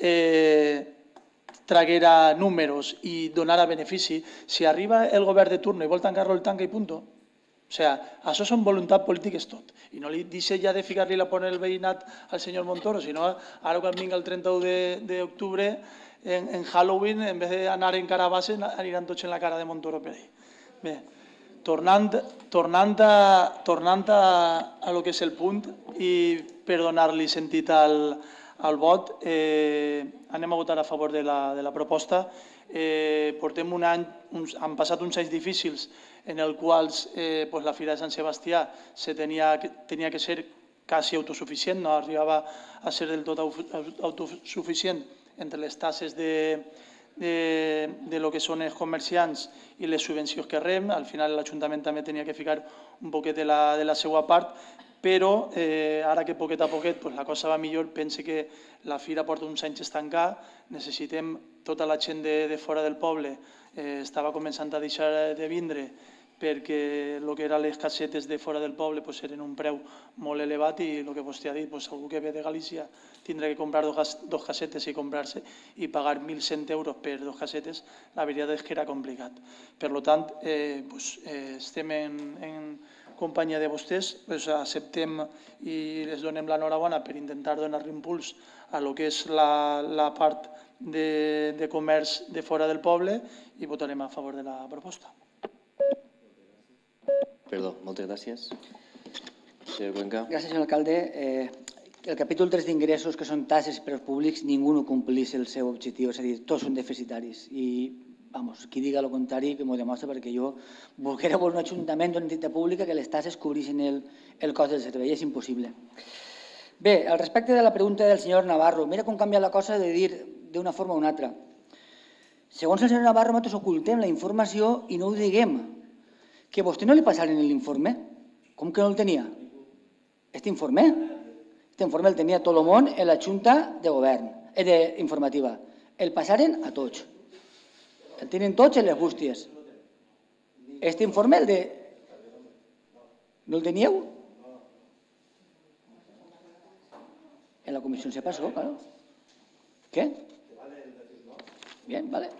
eh, traguera números i donara benefici, si arriba el govern de turno i vol tancar-lo, el tanca i punto. O sigui, això són voluntats polítiques tot. I no li deixa ja de ficar-li la por el veïnat al senyor Montoro, sinó ara quan vinga el trenta-u d'octubre, en, en Halloween, en vez d'anar en carabasses, aniran tots en la cara de Montoro per ahí. Bé, tornant, tornant, a, tornant a, a lo que és el punt i per donar-li sentit al, al vot, eh, anem a votar a favor de la, de la proposta. Eh, portem un any, uns, han passat uns anys difícils en els quals eh, pues la Fira de Sant Sebastià se tenia, tenia que ser quasi autosuficient, no arribava a ser del tot autosuficient entre les tasses de, de, de lo que són els comerciants i les subvencions que rem. Al final l'Ajuntament també tenia que ficar un poquet de la, de la seva part, però eh, ara que poquet a poquet pues, la cosa va millor, pense que la fira porta uns anys estancar, necessitem tota la gent de, de fora del poble, eh, estava començant a deixar de vindre perquè el que eren les casetes de fora del poble pues, eren un preu molt elevat i el que vostè ha dit, pues, algú que ve de Galícia tindrà que comprar dos, dos casetes i comprar-se i pagar mil cent euros per dos casetes, la veritat és que era complicat. Per tant, eh, pues, eh, estem en, en companyia de vostès, pues, acceptem i les donem l'enhorabona per intentar donar impuls a lo que és la, la part de, de comerç de fora del poble i votarem a favor de la proposta. Perdó, moltes gràcies. Senyor Cuenca. Gràcies, senyor alcalde. Eh, el capítol tres d'ingressos, que són tasses per als públics, ningú no complís el seu objectiu, és a dir, tots són deficitaris. I, vamos, qui diga el contrari, que m'ho demostra, perquè jo volguera un ajuntament d'una entitat pública que les tasses cobreixin el, el cost del servei, és impossible. Bé, al respecte de la pregunta del senyor Navarro, mira com canvia la cosa de dir d'una forma o una altra. Segons el senyor Navarro, nosaltres ocultem la informació i no ho diguem. Que vostè no li passaren l'informe? Com que no el tenia? Este informe? Este informe el tenia tot el món en la Junta de Govern, eh, informativa. El passaren a tots. El tenen tots en les bústies. Este informe, el de... ¿No el teníeu? En la comisión se pasó, claro. ¿Qué? Bien, vale.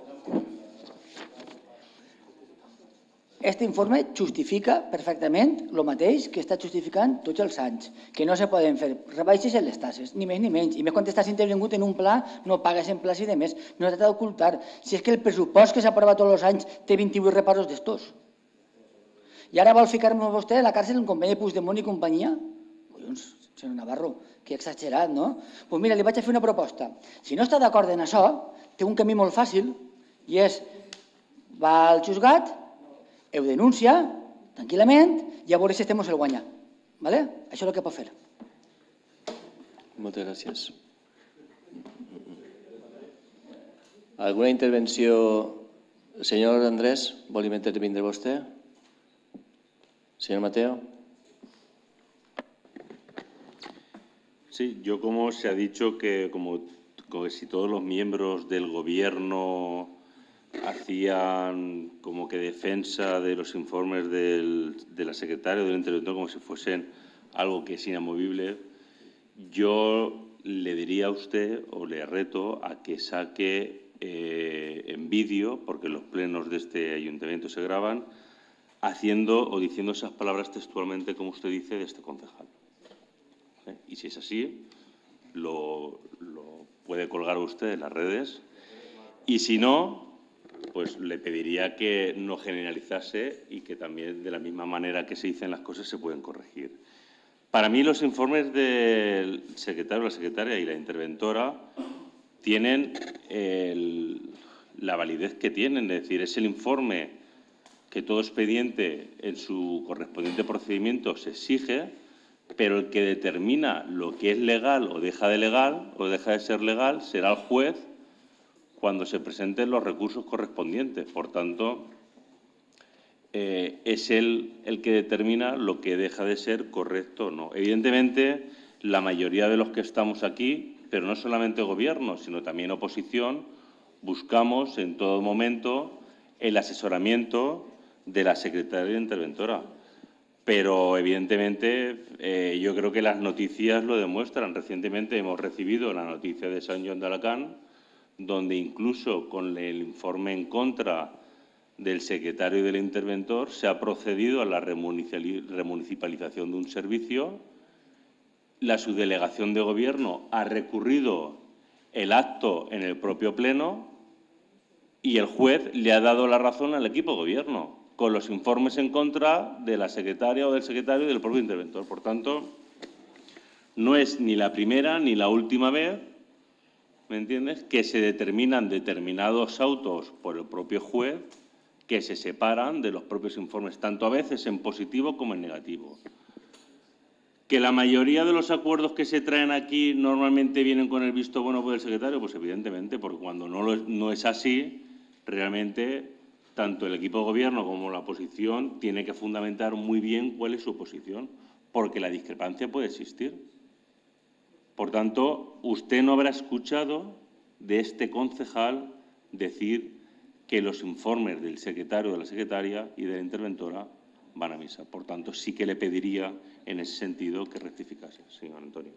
Este informe justifica perfectament el mateix que està justificant tots els anys, que no se poden fer rebaixes en les tasses, ni més ni menys. I més quan estàs intervingut en un pla, no pagues en plaç i de més. No s'ha d'ocultar. Si és que el pressupost que s'aprova tots els anys té vint-i-vuit reparos d'estos. I ara vol ficar-me vostè a la càrcel en companyia de Puigdemont i companyia? Collons, senyor Navarro, que exagerat, no? Doncs mira, li vaig a fer una proposta. Si no està d'acord en això, té un camí molt fàcil i és, va al juzgat, ho denuncia tranquil·lament i a veure si estem o se'l guanya. Vale? Això és el que pot fer. Moltes gràcies. Alguna intervenció? Senyor Andrés, vol intervindre vostè? Señor Mateo. Sí, yo como se ha dicho que como, como si todos los miembros del gobierno hacían como que defensa de los informes del, de la secretaria o del interventor como si fuesen algo que es inamovible, yo le diría a usted o le reto a que saque eh, en vídeo, porque los plenos de este ayuntamiento se graban, haciendo o diciendo esas palabras textualmente, como usted dice, de este concejal. ¿Eh? Y si es así, lo, lo puede colgar usted en las redes. Y si no, pues le pediría que no generalizase y que también, de la misma manera que se dicen las cosas, se pueden corregir. Para mí, los informes del secretario, la secretaria y la interventora tienen el, la validez que tienen. Es decir, es el informe que todo expediente en su correspondiente procedimiento se exige, pero el que determina lo que es legal o deja de legal o deja de ser legal será el juez cuando se presenten los recursos correspondientes. Por tanto, eh, es él el que determina lo que deja de ser correcto o no. Evidentemente, la mayoría de los que estamos aquí, pero no solamente gobierno, sino también oposición, buscamos en todo momento el asesoramiento de la secretaria interventora. Pero, evidentemente, eh, yo creo que las noticias lo demuestran. Recientemente hemos recibido la noticia de Sant Joan d'Alacant, donde incluso con el informe en contra del secretario y del interventor se ha procedido a la remunicipalización de un servicio. La subdelegación de gobierno ha recurrido el acto en el propio pleno y el juez le ha dado la razón al equipo de gobierno, con los informes en contra de la secretaria o del secretario y del propio interventor. Por tanto, no es ni la primera ni la última vez, ¿me entiendes?, que se determinan determinados autos por el propio juez que se separan de los propios informes, tanto a veces en positivo como en negativo. ¿Que la mayoría de los acuerdos que se traen aquí normalmente vienen con el visto bueno por el secretario? Pues evidentemente, porque cuando no, lo, no es así, realmente tanto el equipo de gobierno como la oposición tiene que fundamentar muy bien cuál es su posición, porque la discrepancia puede existir. Por tanto, usted no habrá escuchado de este concejal decir que los informes del secretario, de la secretaria y de la interventora van a misa. Por tanto, sí que le pediría en ese sentido que rectificase, señor Antonio.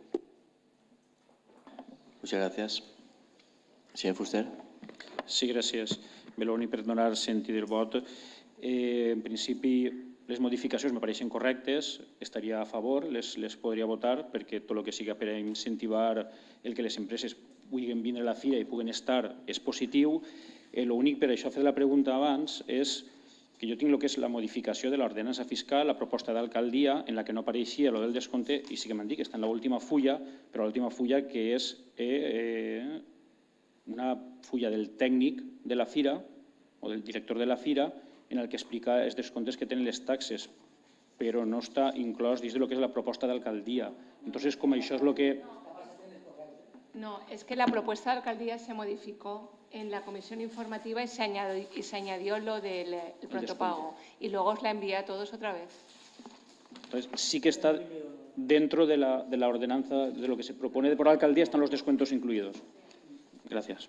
Muchas gracias. Señor Fuster. Sí, gràcies. Bé, l'únic per donar sentit del vot. Eh, en principi, les modificacions me pareixen correctes, estaria a favor, les, les podria votar, perquè tot el que siga per a incentivar el que les empreses puguin vindre a la fira i puguen estar és positiu. L'únic, per això he fet la pregunta abans, és que jo tinc el que és la modificació de l'ordenança fiscal, la proposta d'alcaldia, en la que no apareixia el del descompte, i sí que m'han dit que està en l'última fulla, però l'última fulla que és eh, una fulla del tècnic de la fira o del director de la fira en el que explica els descomptes que tenen les taxes, però no està inclòs dins del que és la proposta d'alcaldia. Entonces, com això és el que... No, es que la propuesta de alcaldía se modificó en la comisión informativa y se añadió, y se añadió lo del el pronto pago. Y luego os la envié a todos otra vez. Entonces, sí que está dentro de la, de la ordenanza, de lo que se propone por la alcaldía, están los descuentos incluidos. Gracias.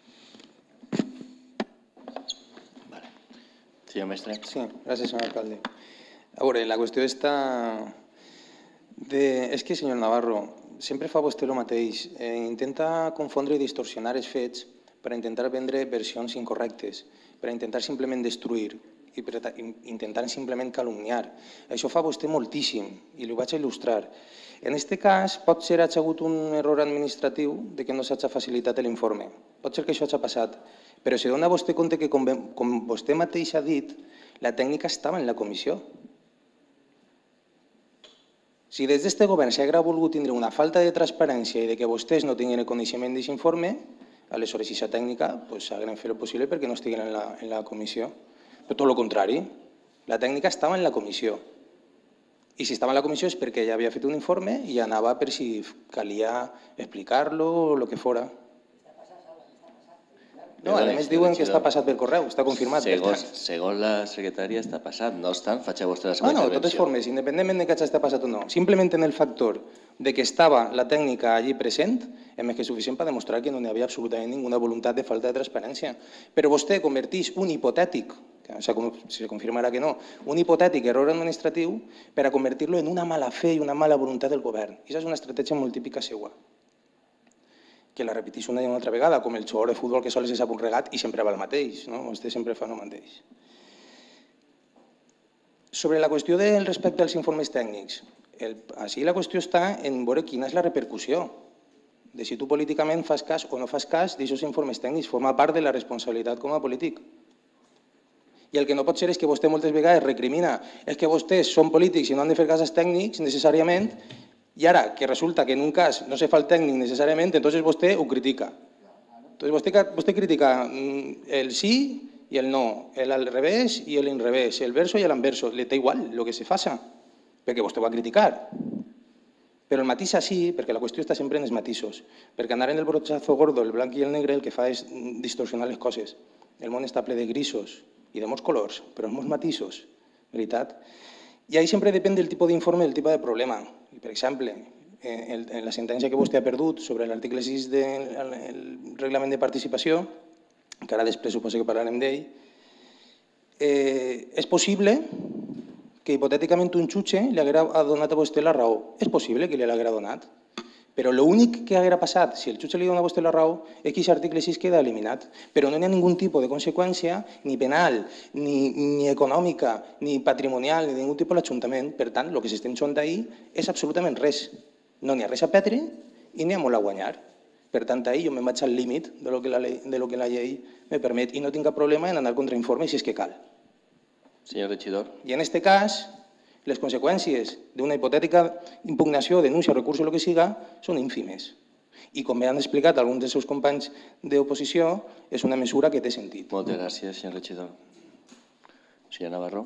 Vale. Senyor mestre. Sí, gràcies, senyor alcalde. A veure, la qüestió està... De... És que, senyor Navarro, sempre fa vostè el mateix. Eh, intenta confondre i distorsionar els fets per intentar vendre versions incorrectes, per intentar simplement destruir i per intentar simplement calumniar. Això fa vostè moltíssim i ho vaig a il·lustrar. En aquest cas, pot ser que hi ha hagut un error administratiu de que no s'ha facilitat l'informe. Pot ser que això hagi passat, però si dona vostè compte que, com vostè mateix ha dit, la tècnica estava en la comissió. Si des d'aquest govern s'hagués volgut tindre una falta de transparència i de que vostès no tinguin el coneixement d'aquest informe, aleshores, si aquesta tècnica, s'hagueren fet el possible perquè no estiguin en la comissió. Però tot el contrari, la tècnica estava en la comissió. I si estava en la comissió és perquè ja havia fet un informe i anava per si calia explicar-lo o el que fora. No, a més diuen que està passat per correu, està confirmat. Segons la secretària està passat, no obstant, faig a vostè la seva intervenció. No, no, de totes formes, independentment de que hagi passat o no, simplement en el factor de que estava la tècnica allí present, és més que suficient per demostrar que no hi havia absolutament ninguna voluntat de falta de transparència. Però vostè converteix un hipotètic, que se confirmarà que no, un hipotètic error administratiu per a convertir-lo en una mala fe i una mala voluntat del govern. I això és una estratègia molt típica seva, que la repeteix una i una altra vegada, com el jugador de futbol que sols és a punt regat i sempre va el mateix, vostè sempre fa el mateix. Sobre la qüestió del respecte als informes tècnics, així la qüestió està en veure quina és la repercussió de si tu políticament fas cas o no fas cas d'aquests informes tècnics, forma part de la responsabilitat com a polític. I el que no pot ser és que vostè moltes vegades recrimina és que vostès són polítics i no han de fer cas als tècnics necessàriament, i ara que resulta que en un cas no se fa el tècnic necessàriament, entonces vostè ho critica. Entonces vostè critica el sí i el no, el al revés i l'inrevés, el verso i l'anverso. Li té igual el que se faça, perquè vostè ho va criticar. Però el matís així, perquè la qüestió està sempre en els matisos, perquè anar en el brochazo gordo, el blanc i el negre, el que fa és distorsionar les coses. El món està ple de grisos i de molts colors, però amb molts matisos, veritat? I ahí sempre depèn del tipus d'informe, del tipus de problema. Per exemple, en la sentència que vostè ha perdut sobre l'article sis del reglament de participació, que ara després suposo que parlarem d'ell, és possible que hipotèticament un jutge li haguera donat a vostè la raó. És possible que li l'haguera donat. Però l'únic que haguera passat, si el jutge li dona a vostè la raó, és que aquest article sis queda eliminat. Però no hi ha ningun tipus de conseqüència, ni penal, ni econòmica, ni patrimonial, ni ningun tipus l'Ajuntament. Per tant, el que s'estem jugant ahir és absolutament res. No n'hi ha res a perdre i n'hi ha molt a guanyar. Per tant, ahir jo me'n vaig al límit de lo que la llei me permet i no tinc cap problema en anar contra informe si és que cal. Senyor regidor. I en aquest cas, les conseqüències d'una hipotètica impugnació, denúncia, recurs o el que siga, són ínfimes. I com han explicat alguns dels seus companys d'oposició, és una mesura que té sentit. Moltes gràcies, senyor regidor. Senyor Navarro.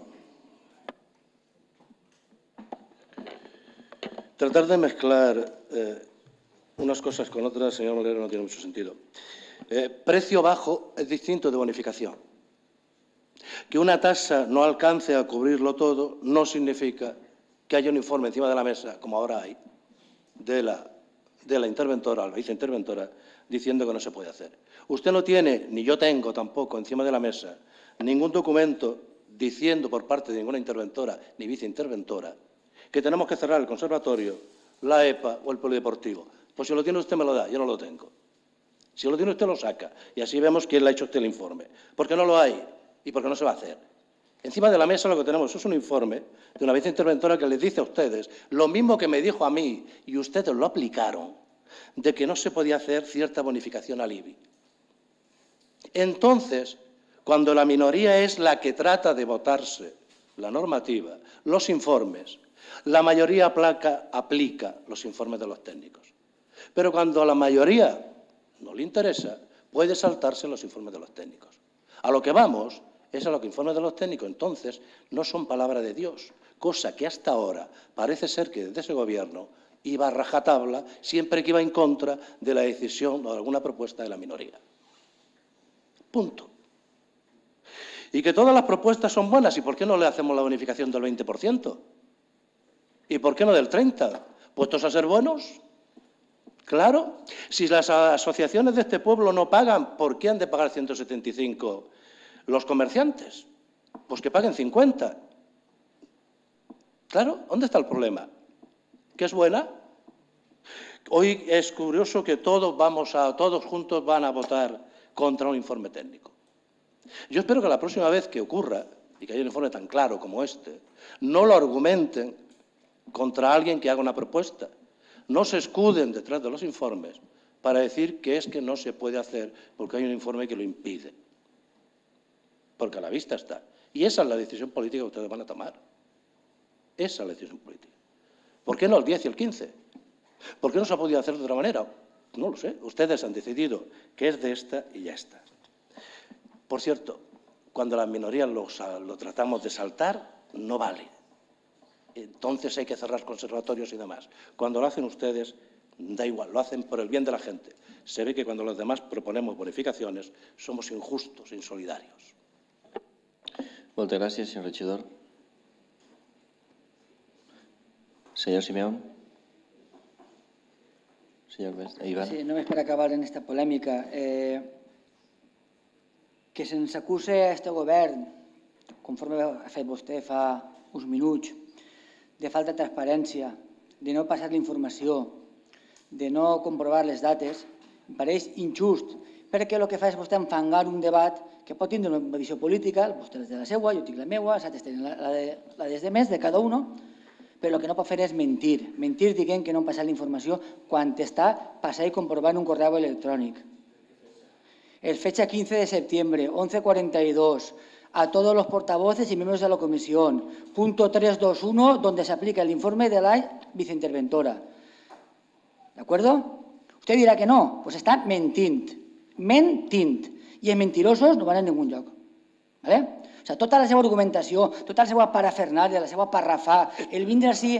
Tratar de mezclar eh, unas cosas con otras, señor Molero, no tiene mucho sentido. Eh, precio bajo es distinto de bonificación. Que una tasa no alcance a cubrirlo todo no significa que haya un informe encima de la mesa, como ahora hay, de la, de la interventora, la viceinterventora, diciendo que no se puede hacer. Usted no tiene, ni yo tengo tampoco encima de la mesa, ningún documento diciendo por parte de ninguna interventora ni viceinterventora que tenemos que cerrar el conservatorio, la E P A o el polideportivo. Pues si lo tiene usted me lo da, yo no lo tengo. Si lo tiene usted lo saca y así vemos quién le ha hecho usted el informe. Porque no lo hay y porque no se va a hacer. Encima de la mesa lo que tenemos es un informe de una viceinterventora que les dice a ustedes lo mismo que me dijo a mí y ustedes lo aplicaron, de que no se podía hacer cierta bonificación al I B I. Entonces, cuando la minoría es la que trata de votarse la normativa, los informes, la mayoría aplaca, aplica los informes de los técnicos. Pero cuando a la mayoría no le interesa, puede saltarse los informes de los técnicos. A lo que vamos es a lo que informes de los técnicos, entonces, no son palabra de Dios, cosa que hasta ahora parece ser que desde ese gobierno iba a rajatabla siempre que iba en contra de la decisión o de alguna propuesta de la minoría. Punto. Y que todas las propuestas son buenas. ¿Y por qué no le hacemos la bonificación del veinte por ciento? ¿Y por qué no del treinta por ciento? ¿Puestos a ser buenos? Claro. Si las asociaciones de este pueblo no pagan, ¿por qué han de pagar ciento setenta y cinco los comerciantes? Pues que paguen cincuenta. Claro, ¿dónde está el problema? ¿Que es buena? Hoy es curioso que todos, vamos a, todos juntos van a votar contra un informe técnico. Yo espero que la próxima vez que ocurra, y que haya un informe tan claro como este, no lo argumenten contra alguien que haga una propuesta. No se escuden detrás de los informes para decir que es que no se puede hacer porque hay un informe que lo impide. Porque a la vista está. Y esa es la decisión política que ustedes van a tomar. Esa es la decisión política. ¿Por qué no el diez y el quince? ¿Por qué no se ha podido hacer de otra manera? No lo sé. Ustedes han decidido que es de esta y ya está. Por cierto, cuando las minorías lo, lo tratamos de saltar, no vale. Entonces hay que cerrar conservatorios y demás. Cuando lo hacen ustedes, da igual, lo hacen por el bien de la gente. Se ve que cuando los demás proponemos bonificaciones, somos injustos, insolidarios. Moltes gràcies, senyor regidor. Senyor Simeón. Senyor Iván. Sí, només per acabar en esta polèmica. Eh, que se'ns acuse a este govern, conforme ha fet vostè fa uns minuts, de falta de transparència, de no passar la informació, de no comprovar les dates, em pareix injust, perquè el que fa és vostè enfangar un debat que pot tindre una visió política, vostè és de la seva, jo tinc la meva, els altres tenen la, de, la dels demés, de cada un, però el que no pot fer és mentir, mentir dient que no han passat la informació quan està passant i comprovant un correu electrònic. El fecha quince de septiembre, once cuarenta y dos, a todos los portavoces y miembros de la comisión. Punto trescientos veintiuno, donde se aplica el informe de la viceinterventora. ¿De acuerdo? Usted dirá que no, pues está mentint. Mentint. I els mentirosos no van a ningú lloc. ¿Vale? O sea, tota la seva argumentació, tota la seva parafernàlia, la seva parrafà, el vindre així...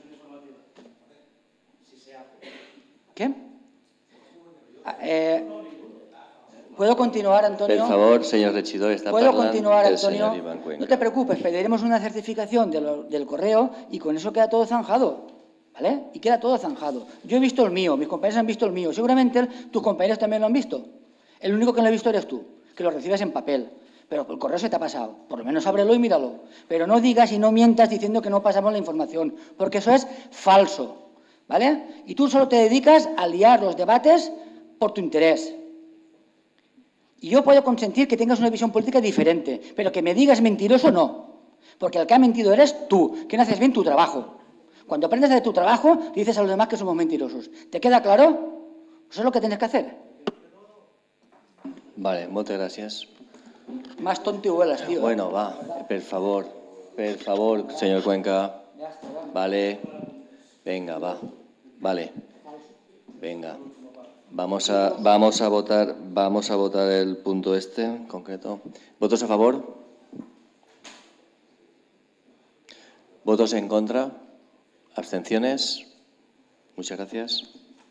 ¿Qué? Eh... ¿Puedo continuar, Antonio? Por favor, señor regidor, está ¿Puedo hablando continuar, el Antonio? señor Iván Cuenca. No te preocupes, pediremos una certificación de lo, del correo y con eso queda todo zanjado, ¿vale? Y queda todo zanjado. Yo he visto el mío, mis compañeros han visto el mío, seguramente tus compañeros también lo han visto. El único que no lo ha visto eres tú, que lo recibes en papel. Pero el correo se te ha pasado. Por lo menos ábrelo y míralo. Pero no digas y no mientas diciendo que no pasamos la información, porque eso es falso, ¿vale? Y tú solo te dedicas a liar los debates por tu interés. Y yo puedo consentir que tengas una visión política diferente, pero que me digas mentiroso no, porque el que ha mentido eres tú, que no haces bien tu trabajo. Cuando aprendes de tu trabajo, dices a los demás que somos mentirosos. ¿Te queda claro? Eso es lo que tienes que hacer. Vale, muchas gracias. Más tonto y huelas, tío. Bueno, va, por favor, por favor, señor Cuenca. Vale, venga, va, vale, venga. Vamos a, vamos a votar, vamos a votar el punto este en concreto. ¿Votos a favor? ¿Votos en contra? ¿Abstenciones? Muchas gracias.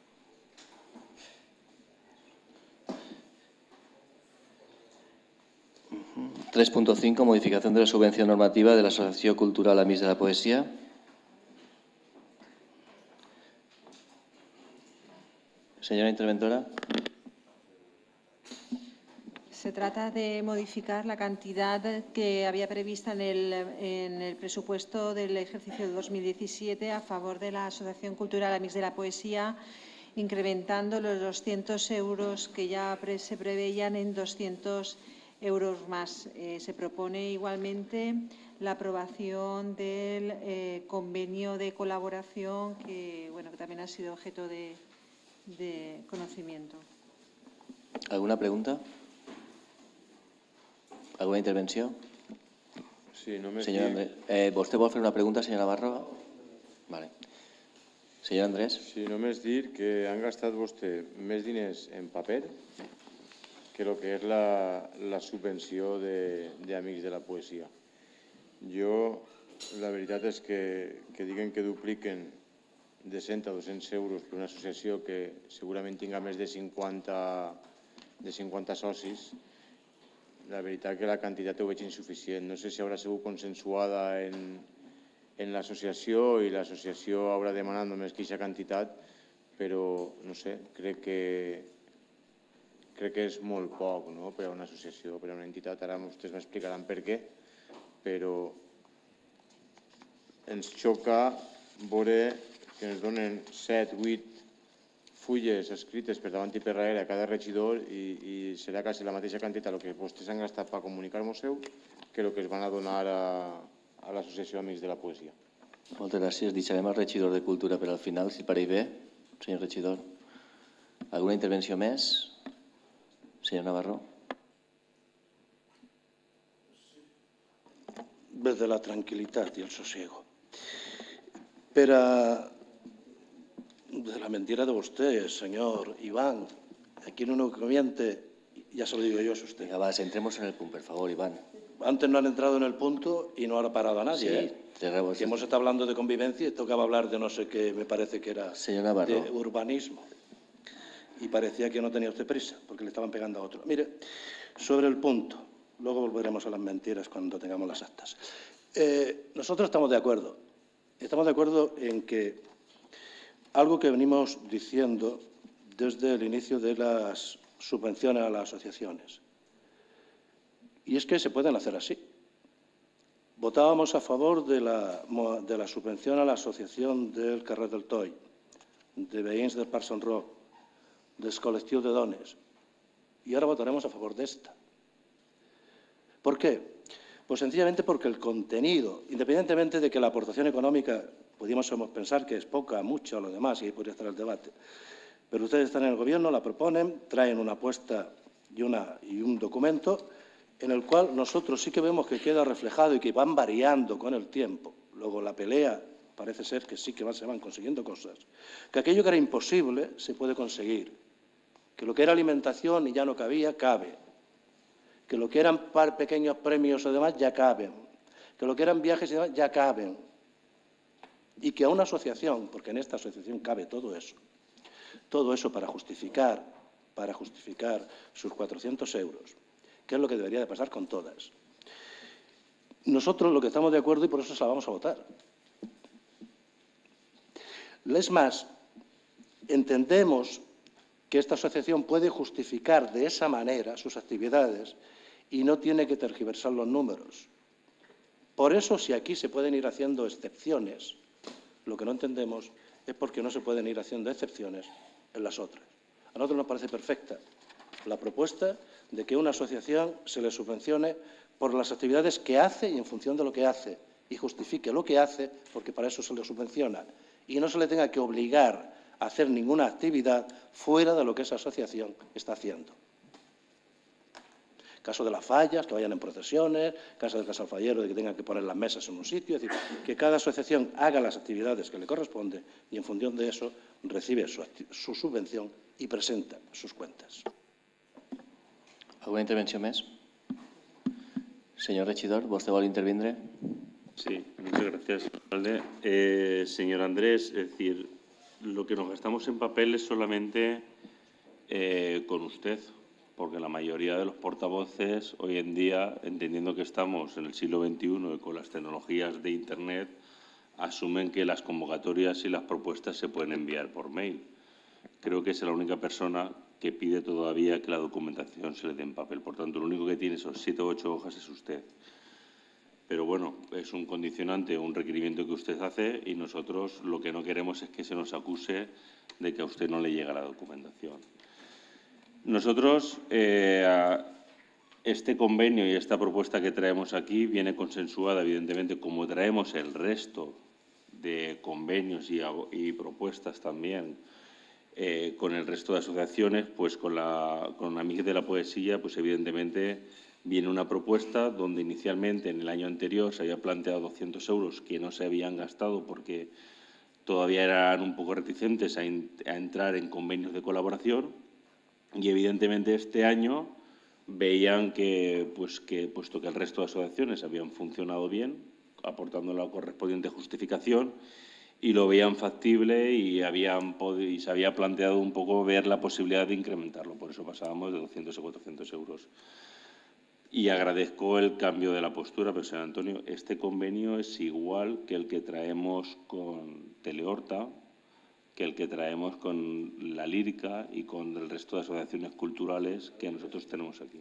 tres punto cinco, modificación de la subvención normativa de la Asociación Cultural Amics de la Poesía. Señora interventora. Se trata de modificar la cantidad que había prevista en el, en el presupuesto del ejercicio de dos mil diecisiete a favor de la Asociación Cultural Amics de la Poesía, incrementando los doscientos euros que ya pre, se preveían en doscientos euros más. Eh, se propone igualmente la aprobación del eh, convenio de colaboración que, bueno, que también ha sido objeto de, de conocimiento. ¿Alguna pregunta? ¿Alguna intervenció? Sí, només Senyor dir... Andrés, eh, ¿vostè vol fer una pregunta, senyor Navarro? Vale. Senyor Andrés. Sí, només dir que han gastat vostè més diners en paper que el que és la, la subvenció d'Amics de, de la Poesia. Jo, la veritat és que, que diguen que dupliquen de cent a dos-cents euros per una associació que segurament tinga més de cinquanta, de cinquanta socis, la veritat que la quantitat ho veig insuficient. No sé si haurà sigut consensuada en, en l'associació i l'associació haurà demanat només aquesta quantitat, però no sé, crec que crec que és molt poc, no?, per a una associació, per a una entitat. Ara vostès m'explicaran per què, però ens xoca veure que ens donen set, vuit fulles escrites per davant i per darrere a cada regidor i, i serà quasi la mateixa quantitat el que vostès han gastat per comunicar-nos-ho que el que es van a donar a, a l'Associació Amics de la Poesia. Moltes gràcies. Deixarem al regidor de Cultura per al final, si el pareix bé. Senyor regidor, alguna intervenció més? Senyor Navarro. Desde la tranquilidad y el sosiego. Pero de la mentira de usted, señor Iván, aquí no único que miente, ya se lo digo yo, es usted. Venga, va, entremos en el punto, por favor, Iván. Antes no han entrado en el punto y no ha parado a nadie. Sí, ¿eh? te que hemos estado hablando de convivencia y tocaba hablar de no sé qué, me parece que era Señor Navarro. de urbanismo. Y parecía que no tenía usted prisa, porque le estaban pegando a otro. Mire, sobre el punto, luego volveremos a las mentiras cuando tengamos las actas. Eh, nosotros estamos de acuerdo. Estamos de acuerdo en que algo que venimos diciendo desde el inicio de las subvenciones a las asociaciones. Y es que se pueden hacer así. Votábamos a favor de la, de la subvención a la Asociación del Carrer del Toy, de Veïns del Parc Sant Roc, del Col·lectiu de Dones, y ahora votaremos a favor de esta. ¿Por qué? Pues sencillamente porque el contenido, independientemente de que la aportación económica podríamos pensar que es poca, mucha o lo demás, y ahí podría estar el debate, pero ustedes están en el Gobierno, la proponen, traen una apuesta y, una, y un documento en el cual nosotros sí que vemos que queda reflejado y que van variando con el tiempo. Luego la pelea parece ser que sí que se van consiguiendo cosas. Que aquello que era imposible se puede conseguir. Que lo que era alimentación y ya no cabía, cabe. Que lo que eran pequeños premios o demás ya caben. Que lo que eran viajes y demás ya caben. Y que a una asociación, porque en esta asociación cabe todo eso, todo eso para justificar, para justificar sus cuatrocientos euros, que es lo que debería de pasar con todas. Nosotros lo que estamos de acuerdo y por eso se la vamos a votar. Es más, entendemos que esta asociación puede justificar de esa manera sus actividades y no tiene que tergiversar los números. Por eso, si aquí se pueden ir haciendo excepciones, lo que no entendemos es por qué no se pueden ir haciendo excepciones en las otras. A nosotros nos parece perfecta la propuesta de que una asociación se le subvencione por las actividades que hace y en función de lo que hace, y justifique lo que hace porque para eso se le subvenciona, y no se le tenga que obligar a hacer ninguna actividad fuera de lo que esa asociación está haciendo. Caso de las fallas, que vayan en procesiones, caso del casalfallero, de que tengan que poner las mesas en un sitio, es decir, que cada asociación haga las actividades que le corresponde y en función de eso recibe su, su subvención y presenta sus cuentas. ¿Alguna intervención más? Señor regidor, ¿vostè vol intervindre? Sí, muchas gracias, alcalde. Eh, señor Andrés, es decir, lo que nos gastamos en papel es solamente eh, con usted, porque la mayoría de los portavoces hoy en día, entendiendo que estamos en el siglo veintiuno y con las tecnologías de Internet, asumen que las convocatorias y las propuestas se pueden enviar por mail. Creo que es la única persona que pide todavía que la documentación se le dé en papel. Por tanto, lo único que tiene esos siete o ocho hojas es usted. Pero bueno, es un condicionante, un requerimiento que usted hace y nosotros lo que no queremos es que se nos acuse de que a usted no le llega la documentación. Nosotros, eh, este convenio y esta propuesta que traemos aquí viene consensuada, evidentemente, como traemos el resto de convenios y, y propuestas también eh, con el resto de asociaciones, pues con, la, con Amics de la Poesía, pues evidentemente viene una propuesta donde inicialmente en el año anterior se había planteado doscientos euros que no se habían gastado porque todavía eran un poco reticentes a, in, a entrar en convenios de colaboración y evidentemente este año veían que, pues, que, puesto que el resto de asociaciones habían funcionado bien, aportando la correspondiente justificación, y lo veían factible y, habían y se había planteado un poco ver la posibilidad de incrementarlo. Por eso pasábamos de doscientos a cuatrocientos euros. Y agradezco el cambio de la postura, pero señor Antonio, este convenio es igual que el que traemos con Teleorta, que el que traemos con la Lírica y con el resto de asociaciones culturales que nosotros tenemos aquí.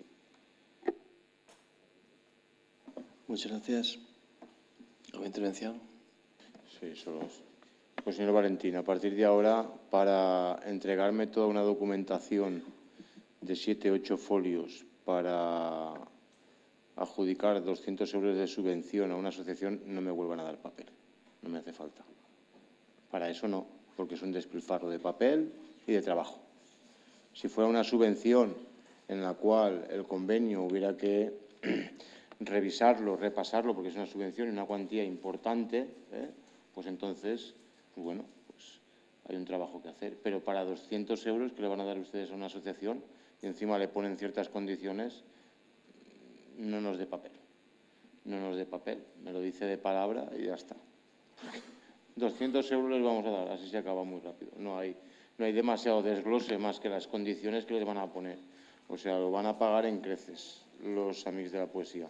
Muchas gracias. ¿Alguna intervención? Sí, solo. Pues señor Valentín, a partir de ahora, para entregarme toda una documentación de siete, ocho folios para adjudicar doscientos euros de subvención a una asociación, no me vuelvan a dar papel. No me hace falta. Para eso no, porque es un despilfarro de papel y de trabajo. Si fuera una subvención en la cual el convenio hubiera que revisarlo, repasarlo, porque es una subvención y una cuantía importante, ¿eh? Pues entonces, pues bueno, pues hay un trabajo que hacer. Pero para doscientos euros que le van a dar ustedes a una asociación y encima le ponen ciertas condiciones, no nos dé papel. No nos dé papel. Me lo dice de palabra y ya está. doscientos euros les vamos a dar, así se acaba muy rápido. No hay, no hay demasiado desglose más que las condiciones que les van a poner. O sea, lo van a pagar en creces los amigos de la poesía.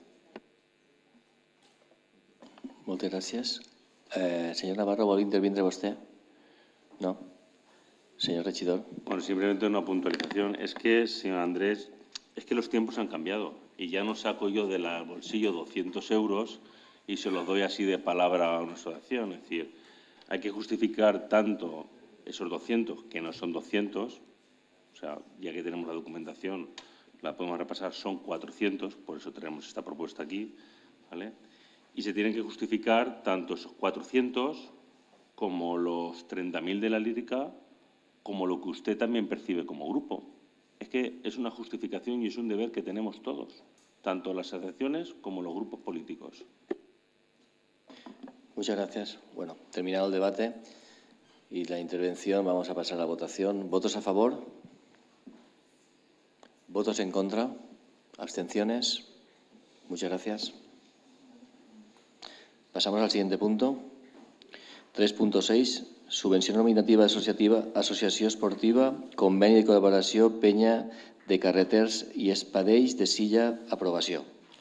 Moltes gràcies. Eh, senyor Navarro, ¿vol intervindre vostè? No. Señor regidor. Bueno, simplemente una puntualización. Es que, señor Andrés, es que los tiempos han cambiado y ya no saco yo del bolsillo doscientos euros y se los doy así de palabra a una asociación. Es decir, hay que justificar tanto esos doscientos, que no son doscientos, o sea, ya que tenemos la documentación, la podemos repasar, son cuatrocientos, por eso tenemos esta propuesta aquí, ¿vale? Y se tienen que justificar tanto esos cuatrocientos como los treinta mil de la Lírica, como lo que usted también percibe como grupo. Es que es una justificación y es un deber que tenemos todos, tanto las asociaciones como los grupos políticos. Muchas gracias. Bueno, terminado el debate y la intervención, vamos a pasar a la votación. ¿Votos a favor? ¿Votos en contra? ¿Abstenciones? Muchas gracias. Pasamos al siguiente punto. tres punto seis. Subvenció nominativa associativa, associació esportiva, conveni de col·laboració, penya de carreters i espadells de Silla, aprovació.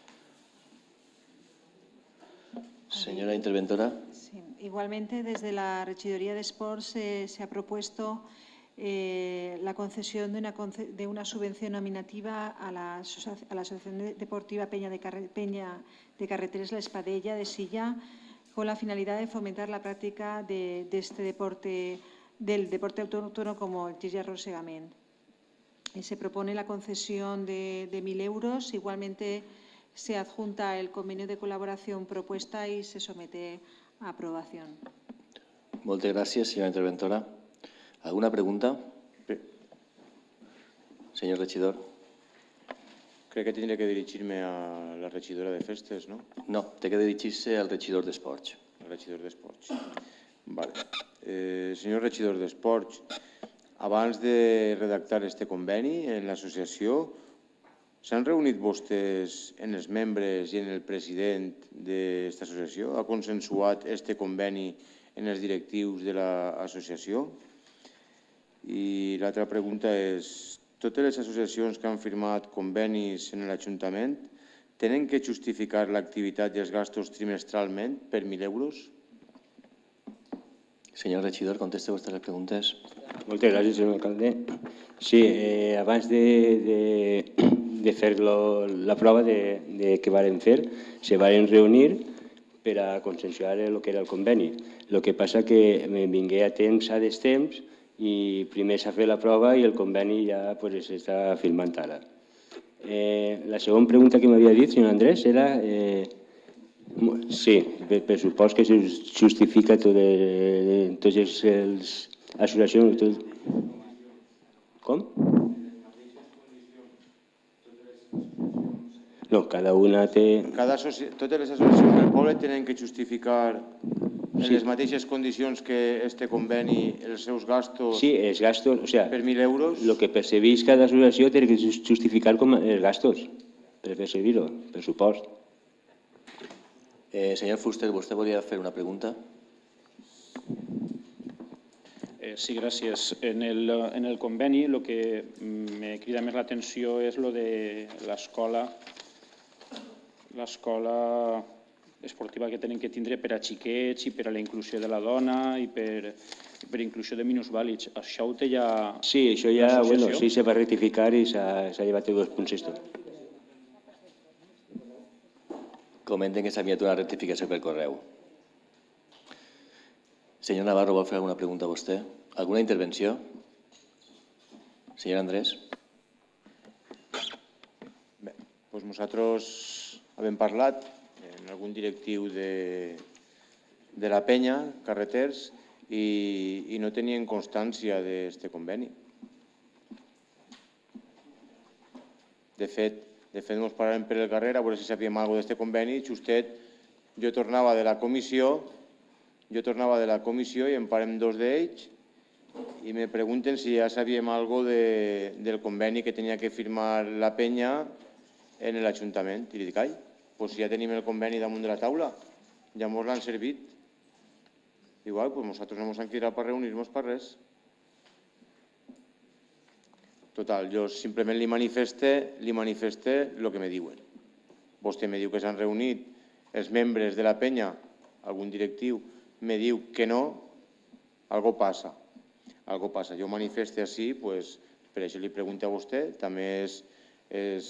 Señora interventora. Sí. Igualmente, desde la Regidoría de Sports eh, se ha propuesto eh, la concesión de una, de una subvención nominativa a la, a la Asociación Deportiva Peña de, Carre, Peña de Carreteres La Espadella de Silla, con la finalidad de fomentar la práctica de, de este deporte, del deporte autóctono como el tir y arrossegament. Eh, se propone la concesión de, de mil euros. Igualmente se adjunta el convenio de colaboración propuesta y se somete a aprobación. Moltes gràcies, senyora interventora. ¿Alguna pregunta? Sí. Señor regidor. Creo que tendría que dirigirme a la regidora de festes, ¿no? No, té que dirigir-se al regidor d'esports. Al regidor d'esports. Vale. Eh, senyor regidor d'esports, abans de redactar este conveni en l'associació, s'han reunit vostès en els membres i en el president d'aquesta associació? Ha consensuat este conveni en els directius de l'associació? I l'altra pregunta és, totes les associacions que han firmat convenis en l'Ajuntament tenen que justificar l'activitat i els gastos trimestralment per mil euros? Senyor regidor, conteste vostè les preguntes. Moltes gràcies, senyor alcalde. Sí, eh, abans de, de, de fer lo, la prova de, de que varen fer, se varen reunir per a consensuar el que era el conveni. El que passa que me vingué a temps a destemps i primer s'ha fet la prova i el conveni ja s'està firmant ara. La segona pregunta que m'havia dit, senyor Andrés, era... Sí, per pressupost que se justifica totes les associacions... Com? No, cada una té... Totes les associacions del poble tenen que justificar en les mateixes condicions que este conveni els seus gastos per mil euros? El que percebís cada associació té que justificar com els gastos per percebir-ho, pressupost. Senyor Fuster, vostè volia fer una pregunta? Sí, gràcies. En el, en el conveni el que me crida més l'atenció és lo de l'escola l'escola esportiva que tenen que tindre per a xiquets i per a la inclusió de la dona i per, per a inclusió de minusvàlids. Això ho té ja Sí, això ja, bueno, sí, se va rectificar i s'ha llevat el dos punt sis. Comenten que s'ha enviat una rectificació per correu. Senyor Navarro, vol fer alguna pregunta a vostè? Alguna intervenció? Senyor Andrés. Bé, doncs nosaltres hem parlat amb algun directiu de, de la penya, carreters, i, i no tenien constància d'aquest conveni. De fet, de fet, ens paràvem per el carrer a veure si sabíem alguna cosa d'aquest conveni. Justet, jo tornava de la comissió, jo tornava de la comissió i em parem dos d'ells i me pregunten si ja sabíem alguna cosa de, del conveni que tenia que firmar la penya en l'Ajuntament. I li dic, ai, doncs si ja tenim el conveni damunt de la taula, ja ens l'han servit. Igual, doncs nosaltres no ens han cridat per reunir-nos per res. Total, jo simplement li manifeste, li manifeste el que me diuen. Vostè me diu que s'han reunit els membres de la penya, algun directiu me diu que no, algo passa. Algo passa. Jo manifeste així, pues, per això li pregunto a vostè, també és, és,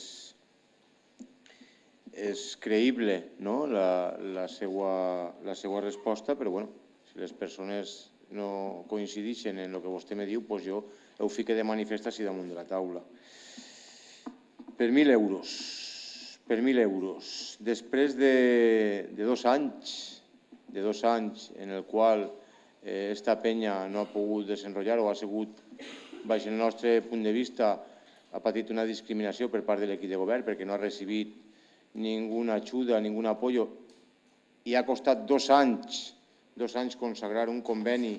és creïble, no? la, la, seva, la seva resposta, però bueno, si les persones no coincideixen en el que vostè me diu, pues jo ho fique de manifest així damunt de la taula. Per mil euros, per mil euros, després de, de dos anys, de dos anys en el qual eh, esta penya no ha pogut desenrotllar o ha sigut, baix el nostre punt de vista, ha patit una discriminació per part de l'equip de govern perquè no ha recibit ninguna ajuda, ningun apoyo, i ha costat dos anys, dos anys consagrar un conveni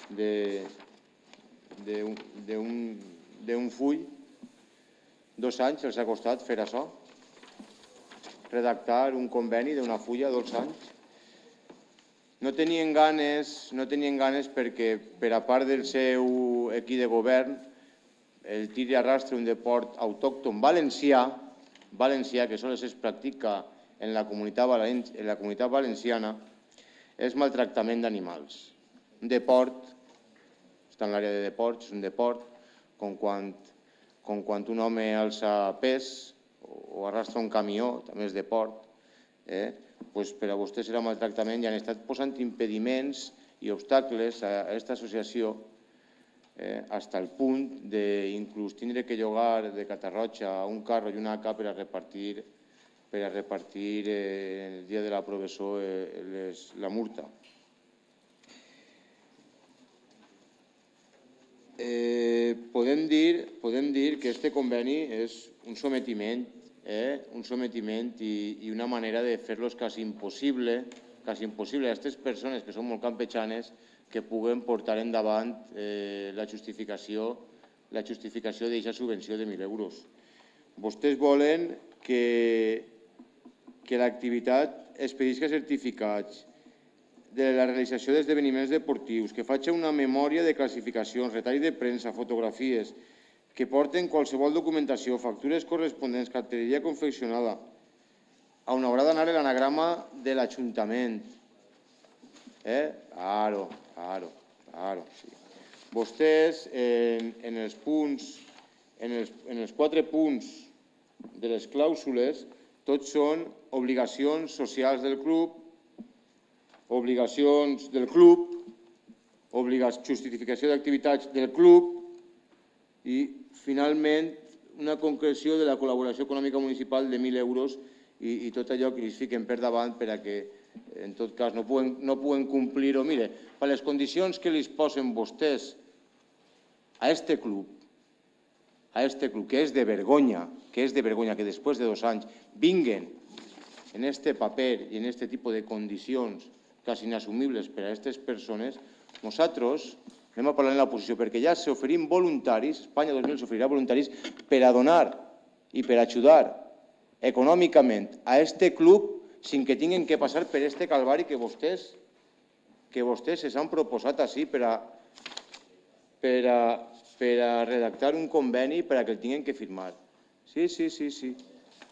d'un full, dos anys els ha costat fer això, redactar un conveni d'una fulla, dos anys. No tenien ganes, no tenien ganes perquè per a part del seu equip de govern el tir i arrastre, un deport autòcton valencià, valencià que sols es practica en la comunitat, en la comunitat valenciana, és maltractament d'animals. Un deport, està en l'àrea de deports, un deport, com quan, com quan un home alça pes o arrastra un camió, també és deport, eh? Pues per a vostè serà maltractament i han estat posant impediments i obstacles a aquesta associació eh, fins al punt d'inclús tindre que llogar de Catarroja un carro i una A C A per a repartir, per a repartir eh, el dia de la professor eh, les, la multa. Eh, podem dir, podem dir que este conveni és un sometiment Eh, un sometiment i, i una manera de fer-los quasi impossible, quasi impossible a aquestes persones que són molt campechanes que puguen portar endavant eh, la justificació la justificació d'aquesta subvenció de mil euros. Vostès volen que, que l'activitat expedisca certificats de la realització d'esdeveniments deportius, que faci una memòria de classificacions, retall de premsa, fotografies, que porten qualsevol documentació, factures corresponents, cartelleria confeccionada, on haurà d'anar l'anagrama de l'Ajuntament. Eh? Claro, claro, claro. Sí. Vostès, en, en els punts, en els, en els quatre punts de les clàusules, tots són obligacions socials del club, obligacions del club, justificació d'activitats del club i, finalment, una concreció de la col·laboració econòmica municipal de mil euros i, i tot allò que li fiquen per davant per a que, en tot cas, no puguen, no puguen complir-ho. Mire, per les condicions que li posen vostès a este club, a este club, que és de vergonya, que és de vergonya que després de dos anys vinguen en este paper i en este tipus de condicions quasi inassumibles per a aquestes persones, nosaltres anem a parlar en la posició, perquè ja s'oferim voluntaris, Espanya dos mil s'oferirà voluntaris per a donar i per a ajudar econòmicament a este club sin que tinguin que passar per este calvari que vostès que vostès s'han proposat així per a, per a, per a redactar un conveni per a que el tinguin que firmar. Sí, sí, sí, sí.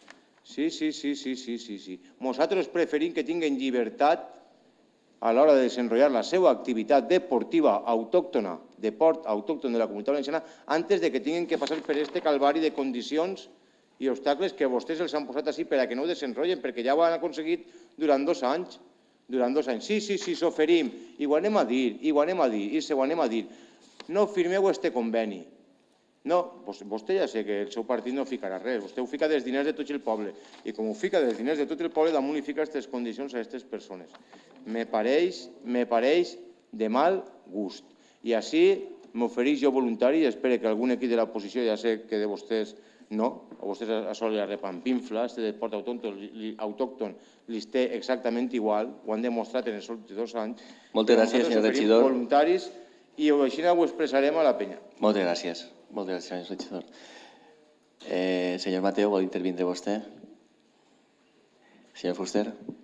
Sí, sí, sí, sí, sí, sí, sí. Nosaltres preferim que tinguin llibertat a l'hora de desenvolupar la seva activitat deportiva autòctona, de port autòcton de la comunitat valenciana, antes de que tinguin que passar per este calvari de condicions i obstacles que vostès els han posat així per a que no ho desenvolupen, perquè ja ho han aconseguit durant dos anys. Durant dos anys. Sí, sí, sí, s'oferim, i ho anem a dir, i ho anem a dir, i se ho anem a dir. No firmeu este conveni. No, vostè ja sé que el seu partit no ficarà res, vostè ho fica dels diners de tot el poble, i com ho fica dels diners de tot el poble, damunt li fica aquestes condicions a aquestes persones. Me pareix, me pareix de mal gust. I així m'ofereix jo voluntari, i espero que algun equip de l'oposició, ja sé que de vostès no, a vostès a sol li repampinfla, este deport autòcton li té exactament igual, ho han demostrat en els últims dos anys. Moltes gràcies, senyor regidor. Voluntaris, i així ho expressarem a la penya. Moltes gràcies. Moltes gràcies, senyor regidor. Eh, senyor Mateo, vol intervindre vostè? Senyor Fuster?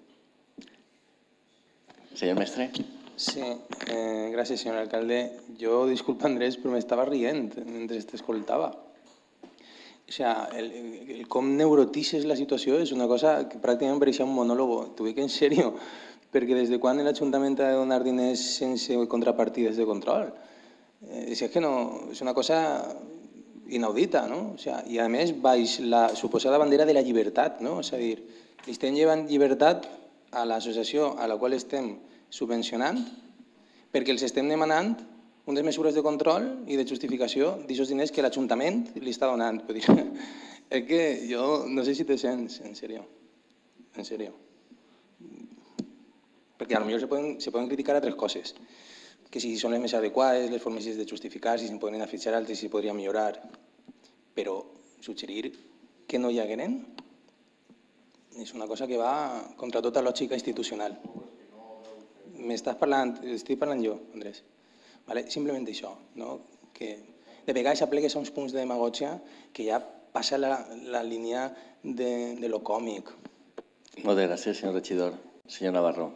Senyor Mestre? Sí, eh, gràcies, senyor alcalde. Jo, disculpa, Andrés, però m'estava rient mentre t'escoltava. O sea, el, el com neurotices la situació és una cosa que pràcticament pareixia un monòlogo. T'ho dic en sèrio, perquè des de quan l'Ajuntament ha de donar diners sense contrapartides de control? Eh, és que no, és una cosa inaudita, no? O sea, i a més, baix la suposada bandera de la llibertat, no? És a dir, li estem llevant llibertat a l'associació a la qual estem subvencionant perquè els estem demanant unes mesures de control i de justificació d'aquests diners que l'Ajuntament li està donant. És que jo no sé si te sents, en sèrio. En sèrio. Perquè potser se poden, se poden criticar altres coses, que si són les més adequades, les formes de justificar, si se'n poden afixar altres, si podria millorar. Però suggerir que no hi hagueren és una cosa que va contra tota lògica institucional. M'estàs parlant, estic parlant jo, Andrés. Vale? Simplement això, no? Que de vegades aplegues a uns punts de demagògia que ja passa la, la línia de, de lo còmic. Moltes gràcies, senyor regidor. Senyor Navarro.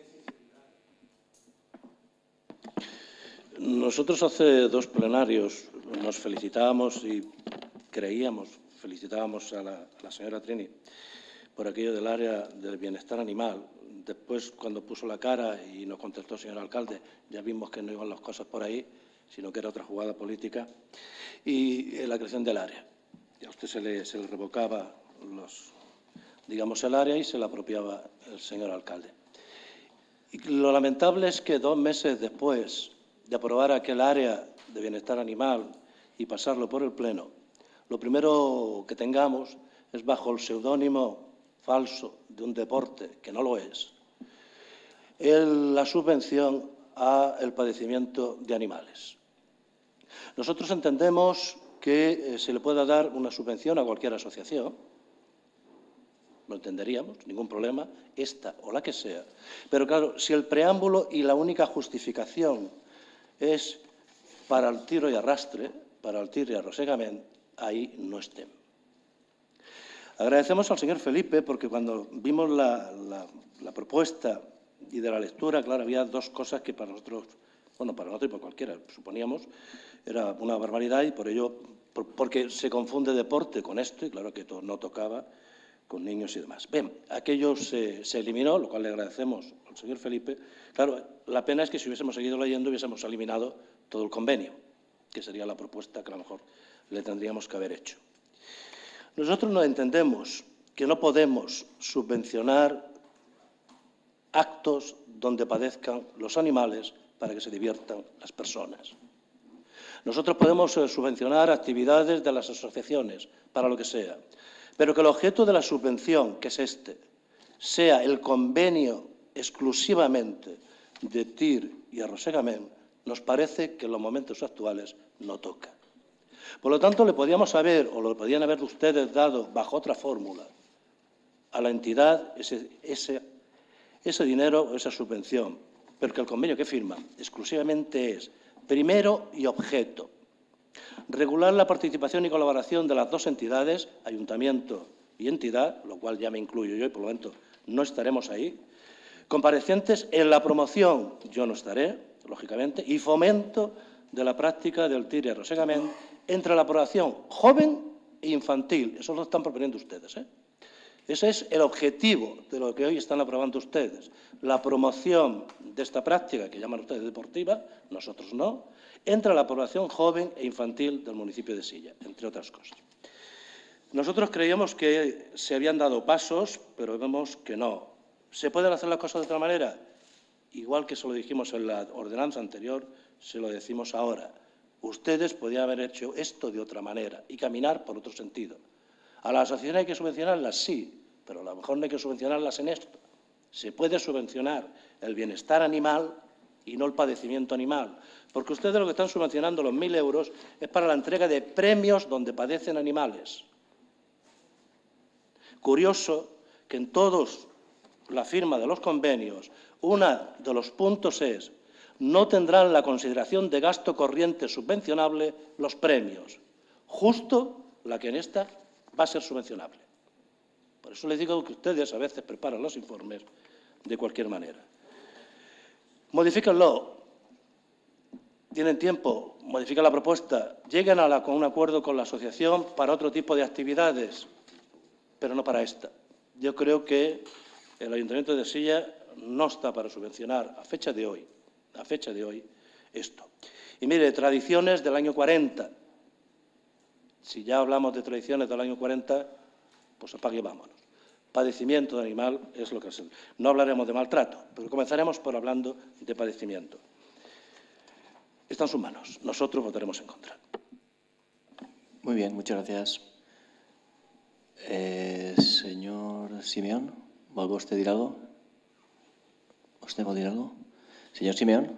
Nosotros hace dos plenarios nos felicitábamos y creíamos, felicitábamos a la, a la señora Trini por aquello del área del bienestar animal. Después, cuando puso la cara y nos contestó el señor alcalde, ya vimos que no iban las cosas por ahí, sino que era otra jugada política, y la creación del área. Y a usted se le, se le revocaba los, digamos, el área y se la apropiaba el señor alcalde. Y lo lamentable es que dos meses después de aprobar aquel área de bienestar animal y pasarlo por el Pleno, lo primero que tengamos es bajo el seudónimo falso de un deporte, que no lo es, el, la subvención al padecimiento de animales. Nosotros entendemos que eh, se le pueda dar una subvención a cualquier asociación, lo entenderíamos, ningún problema, esta o la que sea. Pero claro, si el preámbulo y la única justificación es para el tiro y arrastre, para el tiro y arrossegament, ahí no estem. Agradecemos al señor Felipe porque cuando vimos la, la, la propuesta y de la lectura, claro, había dos cosas que para nosotros, bueno, para nosotros y para cualquiera, suponíamos, era una barbaridad y por ello, por, porque se confunde deporte con esto y claro que to, no tocaba con niños y demás. Bien, aquello se, se eliminó, lo cual le agradecemos al señor Felipe. Claro, la pena es que si hubiésemos seguido leyendo hubiésemos eliminado todo el convenio, que sería la propuesta que a lo mejor le tendríamos que haber hecho. Nosotros no entendemos que no podemos subvencionar actos donde padezcan los animales para que se diviertan las personas. Nosotros podemos subvencionar actividades de las asociaciones, para lo que sea, pero que el objeto de la subvención, que es este, sea el convenio exclusivamente de tir y arrossegament, nos parece que en los momentos actuales no toca. Por lo tanto, le podíamos haber, o lo podían haber ustedes dado bajo otra fórmula, a la entidad ese, ese, ese dinero o esa subvención, pero que el convenio que firman exclusivamente es, primero y objeto, regular la participación y colaboración de las dos entidades, ayuntamiento y entidad, lo cual ya me incluyo yo y por lo tanto no estaremos ahí, comparecientes en la promoción, yo no estaré, lógicamente, y fomento de la práctica del tir y arrossegament entre la población joven e infantil, eso lo están proponiendo ustedes, ¿eh? Ese es el objetivo de lo que hoy están aprobando ustedes. La promoción de esta práctica, que llaman ustedes deportiva, nosotros no, entre la población joven e infantil del municipio de Silla, entre otras cosas. Nosotros creíamos que se habían dado pasos, pero vemos que no. ¿Se pueden hacer las cosas de otra manera? Igual que se lo dijimos en la ordenanza anterior, se lo decimos ahora. Ustedes podían haber hecho esto de otra manera y caminar por otro sentido. A las asociaciones hay que subvencionarlas, sí, pero a lo mejor no hay que subvencionarlas en esto. Se puede subvencionar el bienestar animal y no el padecimiento animal, porque ustedes lo que están subvencionando, los mil euros, es para la entrega de premios donde padecen animales. Curioso que en todos la firma de los convenios, uno de los puntos es no tendrán la consideración de gasto corriente subvencionable los premios, justo la que en esta va a ser subvencionable. Por eso les digo que ustedes a veces preparan los informes de cualquier manera. Modifíquenlo. Tienen tiempo, modifiquen la propuesta, lleguen a la, con un acuerdo con la asociación para otro tipo de actividades, pero no para esta. Yo creo que el Ayuntamiento de Silla no está para subvencionar a fecha de hoy, a fecha de hoy, esto. Y mire, tradiciones del año cuarenta. Si ya hablamos de tradiciones del año cuarenta, pues apague y vámonos. Padecimiento de animal es lo que es. No hablaremos de maltrato, pero comenzaremos por hablando de padecimiento. Está en sus manos. Nosotros votaremos en contra. Muy bien, muchas gracias. Eh, señor Simeón, ¿vol vostè dir algo? ¿Vostè vol dir algo? Señor Simeón.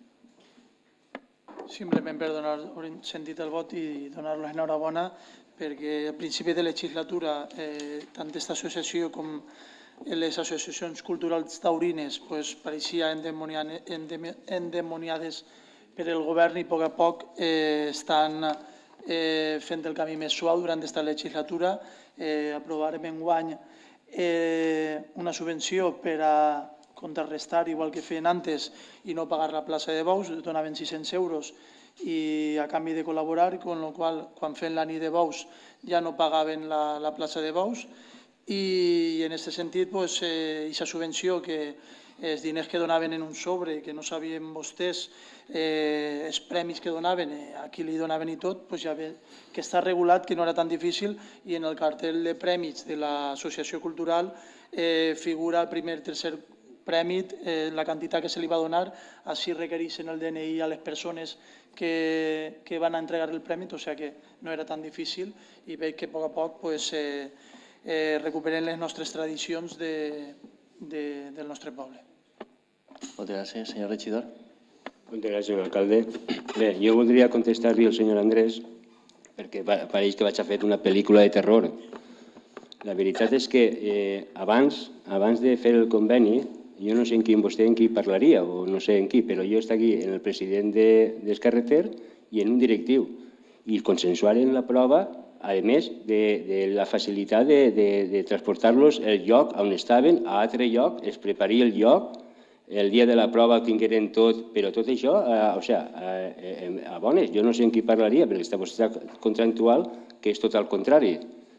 Simplement per donar sentit el vot i donar-los enhorabona perquè a principi de legislatura eh, tant aquesta associació com les associacions culturals taurines pues, pareixia endemoniades per el govern i a poc a poc eh, estan eh, fent el camí més suau durant aquesta legislatura. Eh, aprovarem enguany eh, una subvenció per a contrarrestar, igual que feien antes, i no pagar la plaça de bous, donaven sis-cents euros i a canvi de col·laborar, con lo qual, quan feien la nit de bous ja no pagaven la, la plaça de bous i en aquest sentit, pues, eh, aquesta subvenció, que els diners que donaven en un sobre, que no sabien vostès eh, els premis que donaven, eh, a qui li donaven i tot, pues ja ve que està regulat, que no era tan difícil, i en el cartell de premis de l'associació cultural eh, figura el primer, tercer premi, eh, la quantitat que se li va donar, així requereixen el D N I a les persones que, que van a entregar el premi, o sigui que no era tan difícil i veig que a poc a poc pues, eh, eh, recuperem les nostres tradicions de, de, del nostre poble. Moltes gràcies, senyor regidor. Moltes gràcies, senyor alcalde. Bé, jo voldria contestar-li al senyor Andrés, perquè pareix que vaig a fer una pel·lícula de terror. La veritat és que eh, abans, abans de fer el conveni, jo no sé en qui vostè en qui parlaria, o no sé en qui, però jo estic aquí en el president de, d'Escarreter i en un directiu. I consensuaren la prova, a més de, de la facilitat de, de, de transportar-los el lloc on estaven a altre lloc, es prepararia el lloc, el dia de la prova ho tingueren tot, però tot això, eh, o sigui, eh, a bones, jo no sé en qui parlaria, perquè aquesta vostra contractual, que és tot al contrari.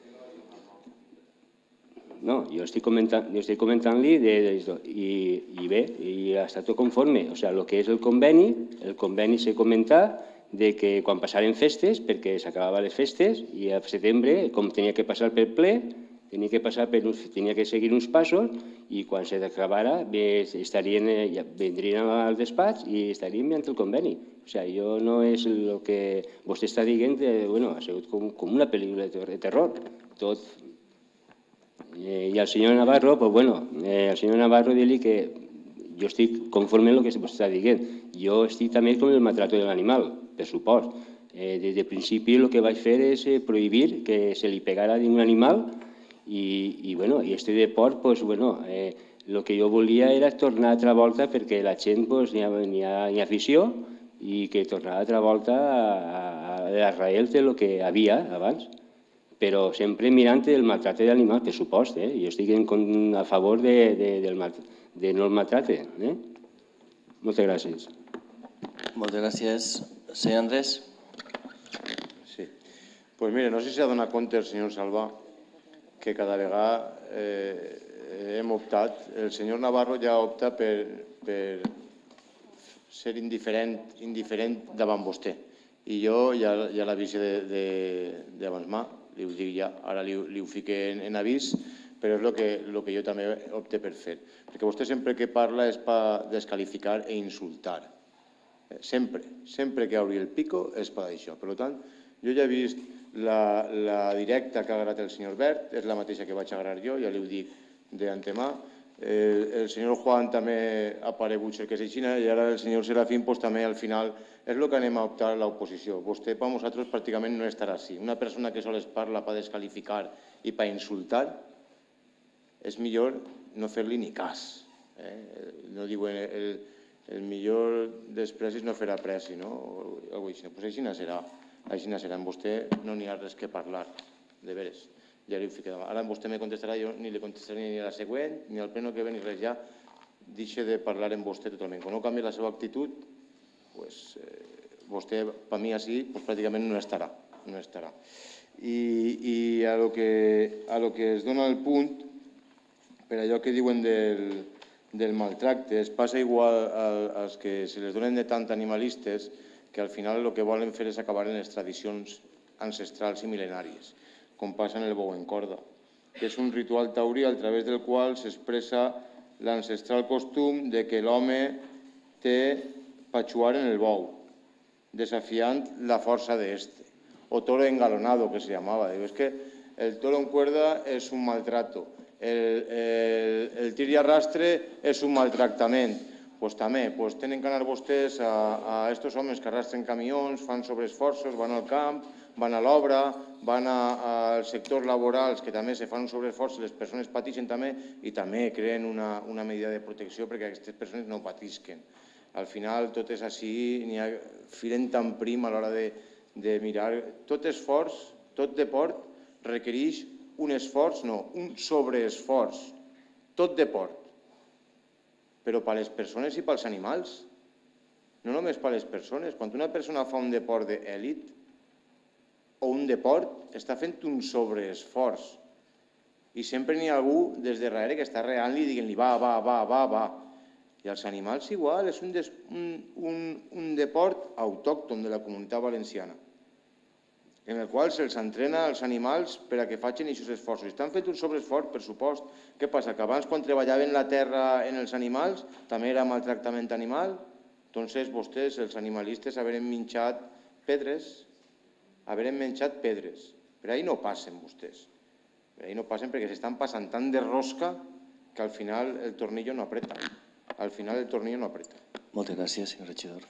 No, jo estic comentant-li estic comentant de, de, de, i, i bé, i està tot conforme. O sigui, el que és el conveni, el conveni s'ha comentat de que quan passaren festes, perquè s'acabaven les festes, i a setembre, com tenia que passar per ple, tenia que, passar per uns, tenia que seguir uns passos, i quan s'acabara estarien, vendrien al despatx i estarien mirant el conveni. O sigui, jo no és el que vostè està dient, de, bueno, ha sigut com, com una pel·lícula de terror, tot. I al senyor Navarro, pues bueno, eh, al senyor Navarro dir-li que jo estic conforme amb el que vostè està dient. Jo estic també com el maltrato de l'animal, per supost. Eh, des del principi el que vaig fer és eh, prohibir que se li pegara a un animal i, i bueno, i este deport, pues bueno, eh, el que jo volia era tornar altra volta perquè la gent pues, n'hi ha, n'hi ha, n'hi ha afició i que tornava altra volta a, a, a l'arrel de lo que havia abans. Però sempre mirant el maltracte d'animal, per supost. Eh? Jo estic en, a favor de, de, del, de no el maltracte. Eh? Moltes gràcies. Moltes gràcies. Senyor Andrés. Sí. Pues mire, no sé si ha donat compte el senyor Salvà que cada vegada eh, hem optat, el senyor Navarro ja opta per, per ser indiferent, indiferent davant vostè. I jo ja, ja la visió d'abans mà, li ho dic ja, ara li, li ho fique en, en avís, però és el que, el que jo també opte per fer. Perquè vostè sempre que parla és per descalificar e insultar. Sempre, sempre que obri el pico és per això. Per tant, jo ja he vist la, la directa que ha agarrat el senyor Bert, és la mateixa que vaig agarrar jo, ja li ho dic d'antemà. El, el senyor Juan també ha aparegut el que és aixina i ara el senyor Serafín pues, també al final és el que anem a optar a l'oposició. Vostè per nosaltres pràcticament no estarà així. Una persona que sols parla per descalificar i per insultar és millor no fer-li ni cas. Eh? No diuen el, el millor despreci és no fer apreci, no? O alguna cosa així. Pues així serà. Així serà. Amb vostè no n'hi ha res que parlar, de veres. Ja li ho fico demà. Ara vostè me contestarà, jo ni li contestaré ni a la següent, ni al pleno que ve, ni res ja. Deixe de parlar amb vostè totalment. Quan no canvi la seva actitud, pues, eh, vostè, per mi, així, pues, pràcticament no estarà. No estarà. I, i a lo que, a lo que es dona el punt, per allò que diuen del, del maltracte, es passa igual als que se les donen de tant animalistes que al final el que volen fer és acabar en les tradicions ancestrals i mil·lenàries, com passa en el bou en corda, que és un ritual taurí a través del qual s'expressa l'ancestral costum de que l'home té patxuar en el bou, desafiant la força d'este, o toro engalonado, que se llamava. Diu, és que el toro en cuerda és un maltrato, el, el, el tir i arrastre és un maltractament. Pues també, pues tenen que anar vostès a, a estos homes que arrastren camions, fan sobreesforços, van al camp, van a l'obra, van als sectors laborals que també se fan un sobreesforç, les persones pateixen també i també creen una, una medida de protecció perquè aquestes persones no patisquen. Al final tot és així, n'hi ha filen tan prim a l'hora de, de mirar. Tot esforç, tot deport requereix un esforç, no, un sobreesforç. Tot deport. Però per a les persones i pels animals. No només per a les persones. Quan una persona fa un deport d'èlit o un deport, està fent un sobreesforç. I sempre n'hi ha algú des de darrere que està reant-li i dient-li va, va, va, va, va. I els animals igual, és un, des, un, un, un deport autòcton de la comunitat valenciana, en el qual se'ls entrena als animals per a que facin aquests esforços. Estan fent un sobreesforç, per supost. Què passa? Que abans, quan treballaven la terra en els animals, també era maltractament animal? Doncs vostès, els animalistes, haurem menjat pedres, haurem menjat pedres. Per ahí no passen vostès. Per ahí no passen perquè s'estan passant tant de rosca que al final el tornillo no apreta. Al final el tornillo no apreta. Moltes gràcies, senyor regidor.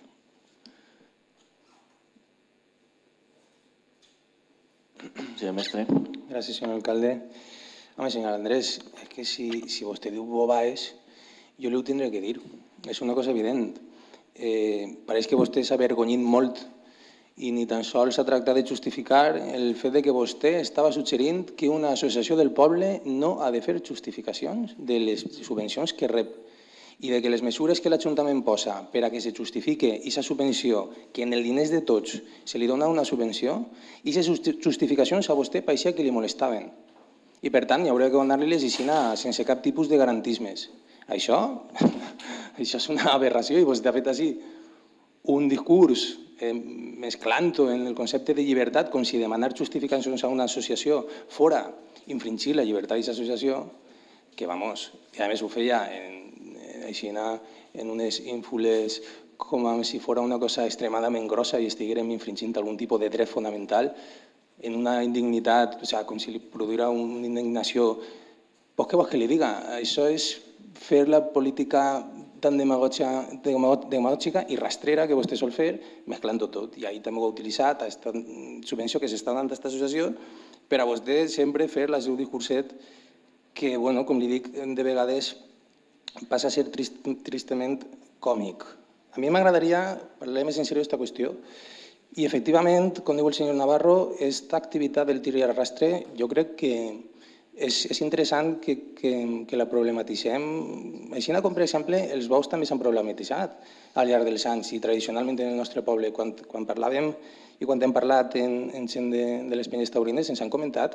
Senyor mestre. Gràcies, senyor alcalde. Home, senyor Andrés, és que si, si vostè diu bobaes, jo li ho tindré que dir. És una cosa evident. Eh, pareix que vostè s'ha avergonyit molt i ni tan sols s'ha tractat de justificar el fet de que vostè estava suggerint que una associació del poble no ha de fer justificacions de les subvencions que rep i de que les mesures que l'Ajuntament posa per a que se justifique aquesta subvenció, que en els diners de tots se li dona una subvenció, i aquestes justificacions a vostè pareixia que li molestaven. I per tant, hi hauria que donar-li-les sense cap tipus de garantismes. Això, això és una aberració i vostè ha fet així un discurs eh, mesclant-ho en el concepte de llibertat, com si demanar justificacions a una associació fora infringir la llibertat d'aquesta associació, que, vamos, que a més ho feia en així en unes ínfules com si fos una cosa extremadament grossa i estiguérem infringint algun tipus de dret fonamental, en una indignitat, o sigui, com si li produïra una indignació. Pues què vols que li diga? Això és fer la política tan demagògica i rastrera que vostè sol fer, mesclant-ho tot. I ahir també ho ha utilitzat, aquesta subvenció que s'està donant a aquesta associació, per a vostè sempre fer el seu discurset que, bueno, com li dic, de vegades passa a ser trist, tristament còmic. A mi m'agradaria parlar més en sèrio d'aquesta qüestió i, efectivament, com diu el senyor Navarro, aquesta activitat del tir i arrastre jo crec que és, és interessant que, que, que la problematitzem. Així com, per exemple, els bous també s'han problematitzat al llarg dels anys i tradicionalment en el nostre poble. Quan, quan parlàvem i quan hem parlat en, en gent de, de les penyes taurines ens han comentat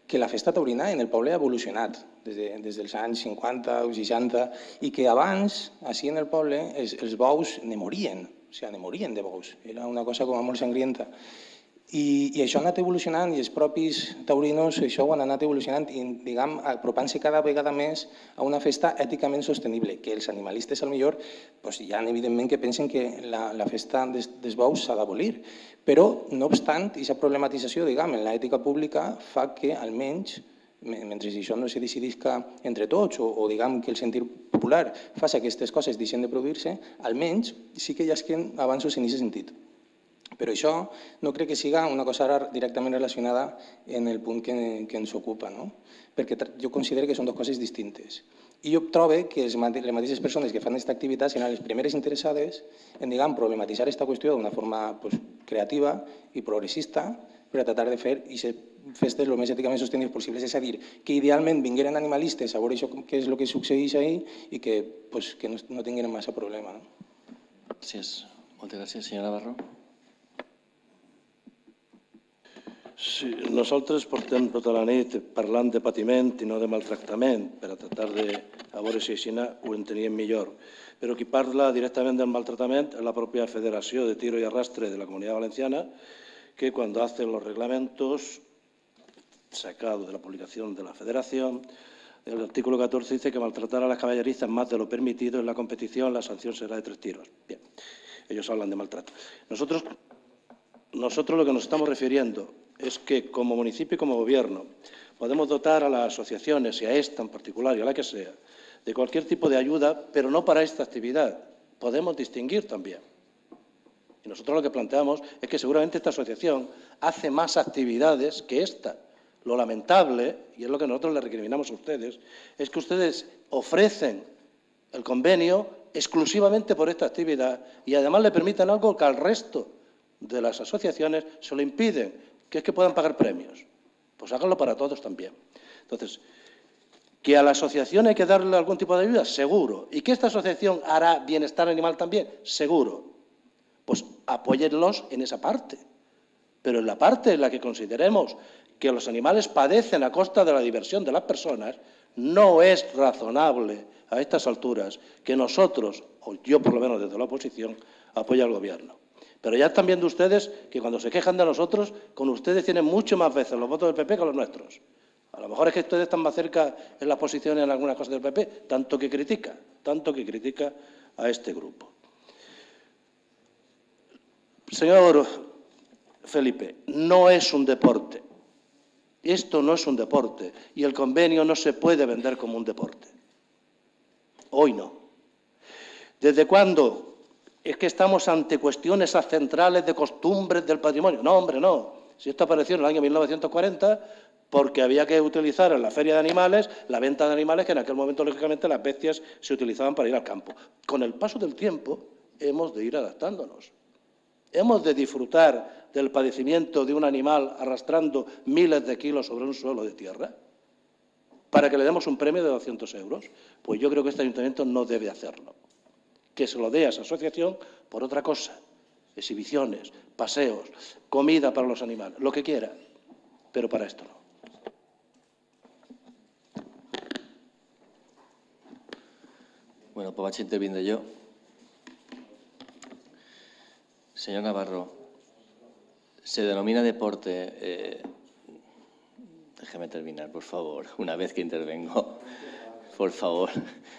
que la festa taurina en el poble ha evolucionat des, de, des dels anys cinquanta o seixanta i que abans, així en el poble, els, els bous ne morien, o sigui, ne morien de bous. Era una cosa com a molt sangrienta. I, I això ha anat evolucionant i els propis taurinos això ho han anat evolucionant i, diguem, apropant-se cada vegada més a una festa èticament sostenible, que els animalistes, al millor, doncs, hi ha evidentment que pensen que la, la festa des, dels bous s'ha d'abolir, però, no obstant, aquesta problematització, diguem, en l'ètica pública fa que, almenys, mentre això no se decidisca entre tots o, o diguem que el sentir popular fa que aquestes coses deixen de produir-se, almenys sí que hi ha avanços en aquest sentit. Però això no crec que siga una cosa directament relacionada en el punt que, que ens ocupa, no? Perquè jo considero que són dues coses distintes. I jo trobo que les mateixes persones que fan aquesta activitat seran les primeres interessades en, diguem, problematitzar aquesta qüestió d'una forma pues, creativa i progressista per a tratar de fer aquestes festes el més èticament sostenibles possibles. És a dir, que idealment vingueren animalistes a veure això, què és el que succeeix ahí i que, pues, que no, no tinguin massa problema. No? Gràcies. Moltes gràcies, senyor Navarro. Sí, nosaltres portem tota la nit parlant de patiment i no de maltractament per a tratar de a veure si així ho enteníem millor. Però qui parla directament del maltratament és la pròpia Federació de Tiro y Arrastre de la Comunidad Valenciana, que cuando hacen los reglamentos sacados de la publicación de la Federación, el artículo catorce dice que maltratar a las caballerizas más de lo permitido en la competición, la sanción será de tres tiros. Bien, ellos hablan de maltrato. Nosotros, nosotros lo que nos estamos refiriendo es que como municipio y como gobierno podemos dotar a las asociaciones, y a esta en particular y a la que sea, de cualquier tipo de ayuda, pero no para esta actividad. Podemos distinguir también. Y nosotros lo que planteamos es que seguramente esta asociación hace más actividades que esta. Lo lamentable, y es lo que nosotros le recriminamos a ustedes, es que ustedes ofrecen el convenio exclusivamente por esta actividad y además le permiten algo que al resto de las asociaciones se lo impiden, que es que puedan pagar premios. Pues háganlo para todos también. Entonces, ¿que a la asociación hay que darle algún tipo de ayuda? Seguro. ¿Y que esta asociación hará bienestar animal también? Seguro. Pues apóyenlos en esa parte. Pero en la parte en la que consideremos que los animales padecen a costa de la diversión de las personas, no es razonable a estas alturas que nosotros, o yo por lo menos desde la oposición, apoye al Gobierno. Pero ya están viendo ustedes que cuando se quejan de nosotros, con ustedes tienen mucho más veces los votos del P P que los nuestros. A lo mejor es que ustedes están más cerca en las posiciones en algunas cosas del P P, tanto que critica, tanto que critica a este grupo. Señor Felipe, no es un deporte. Esto no es un deporte y el convenio no se puede vender como un deporte. Hoy no. ¿Desde cuándo? Es que estamos ante cuestiones centrales de costumbres del patrimonio. No, hombre, no. Si esto apareció en el año mil novecientos cuarenta, porque había que utilizar en la feria de animales la venta de animales, que en aquel momento, lógicamente, las bestias se utilizaban para ir al campo. Con el paso del tiempo, hemos de ir adaptándonos. Hemos de disfrutar del padecimiento de un animal arrastrando miles de kilos sobre un suelo de tierra para que le demos un premio de doscientos euros. Pues yo creo que este ayuntamiento no debe hacerlo. Que se lo dé a esa asociación por otra cosa, exhibiciones, paseos, comida para los animales, lo que quiera, pero para esto no. Bueno, pues vaig intervindre jo. Señor Navarro, se denomina deporte... Eh, déjeme terminar, por favor, una vez que intervengo. Por favor.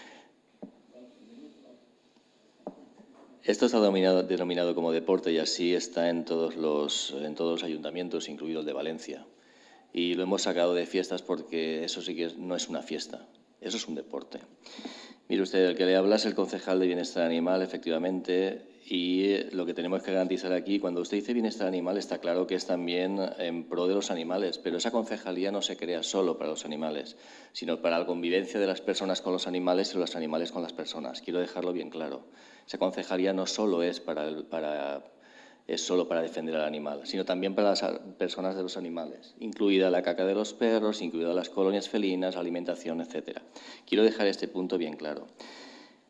Esto está denominado, denominado como deporte y así está en todos, los, en todos los ayuntamientos, incluido el de Valencia. Y lo hemos sacado de fiestas porque eso sí que no es una fiesta, eso es un deporte. Mire usted, el que le habla es el concejal de Bienestar Animal, efectivamente, y lo que tenemos que garantizar aquí, cuando usted dice bienestar animal, está claro que es también en pro de los animales, pero esa concejalía no se crea solo para los animales, sino para la convivencia de las personas con los animales y los animales con las personas. Quiero dejarlo bien claro. Esa concejalía no solo es, para, el, para, es solo para defender al animal, sino también para las personas de los animales, incluida la caca de los perros, incluida las colonias felinas, alimentación, etcétera. Quiero dejar este punto bien claro.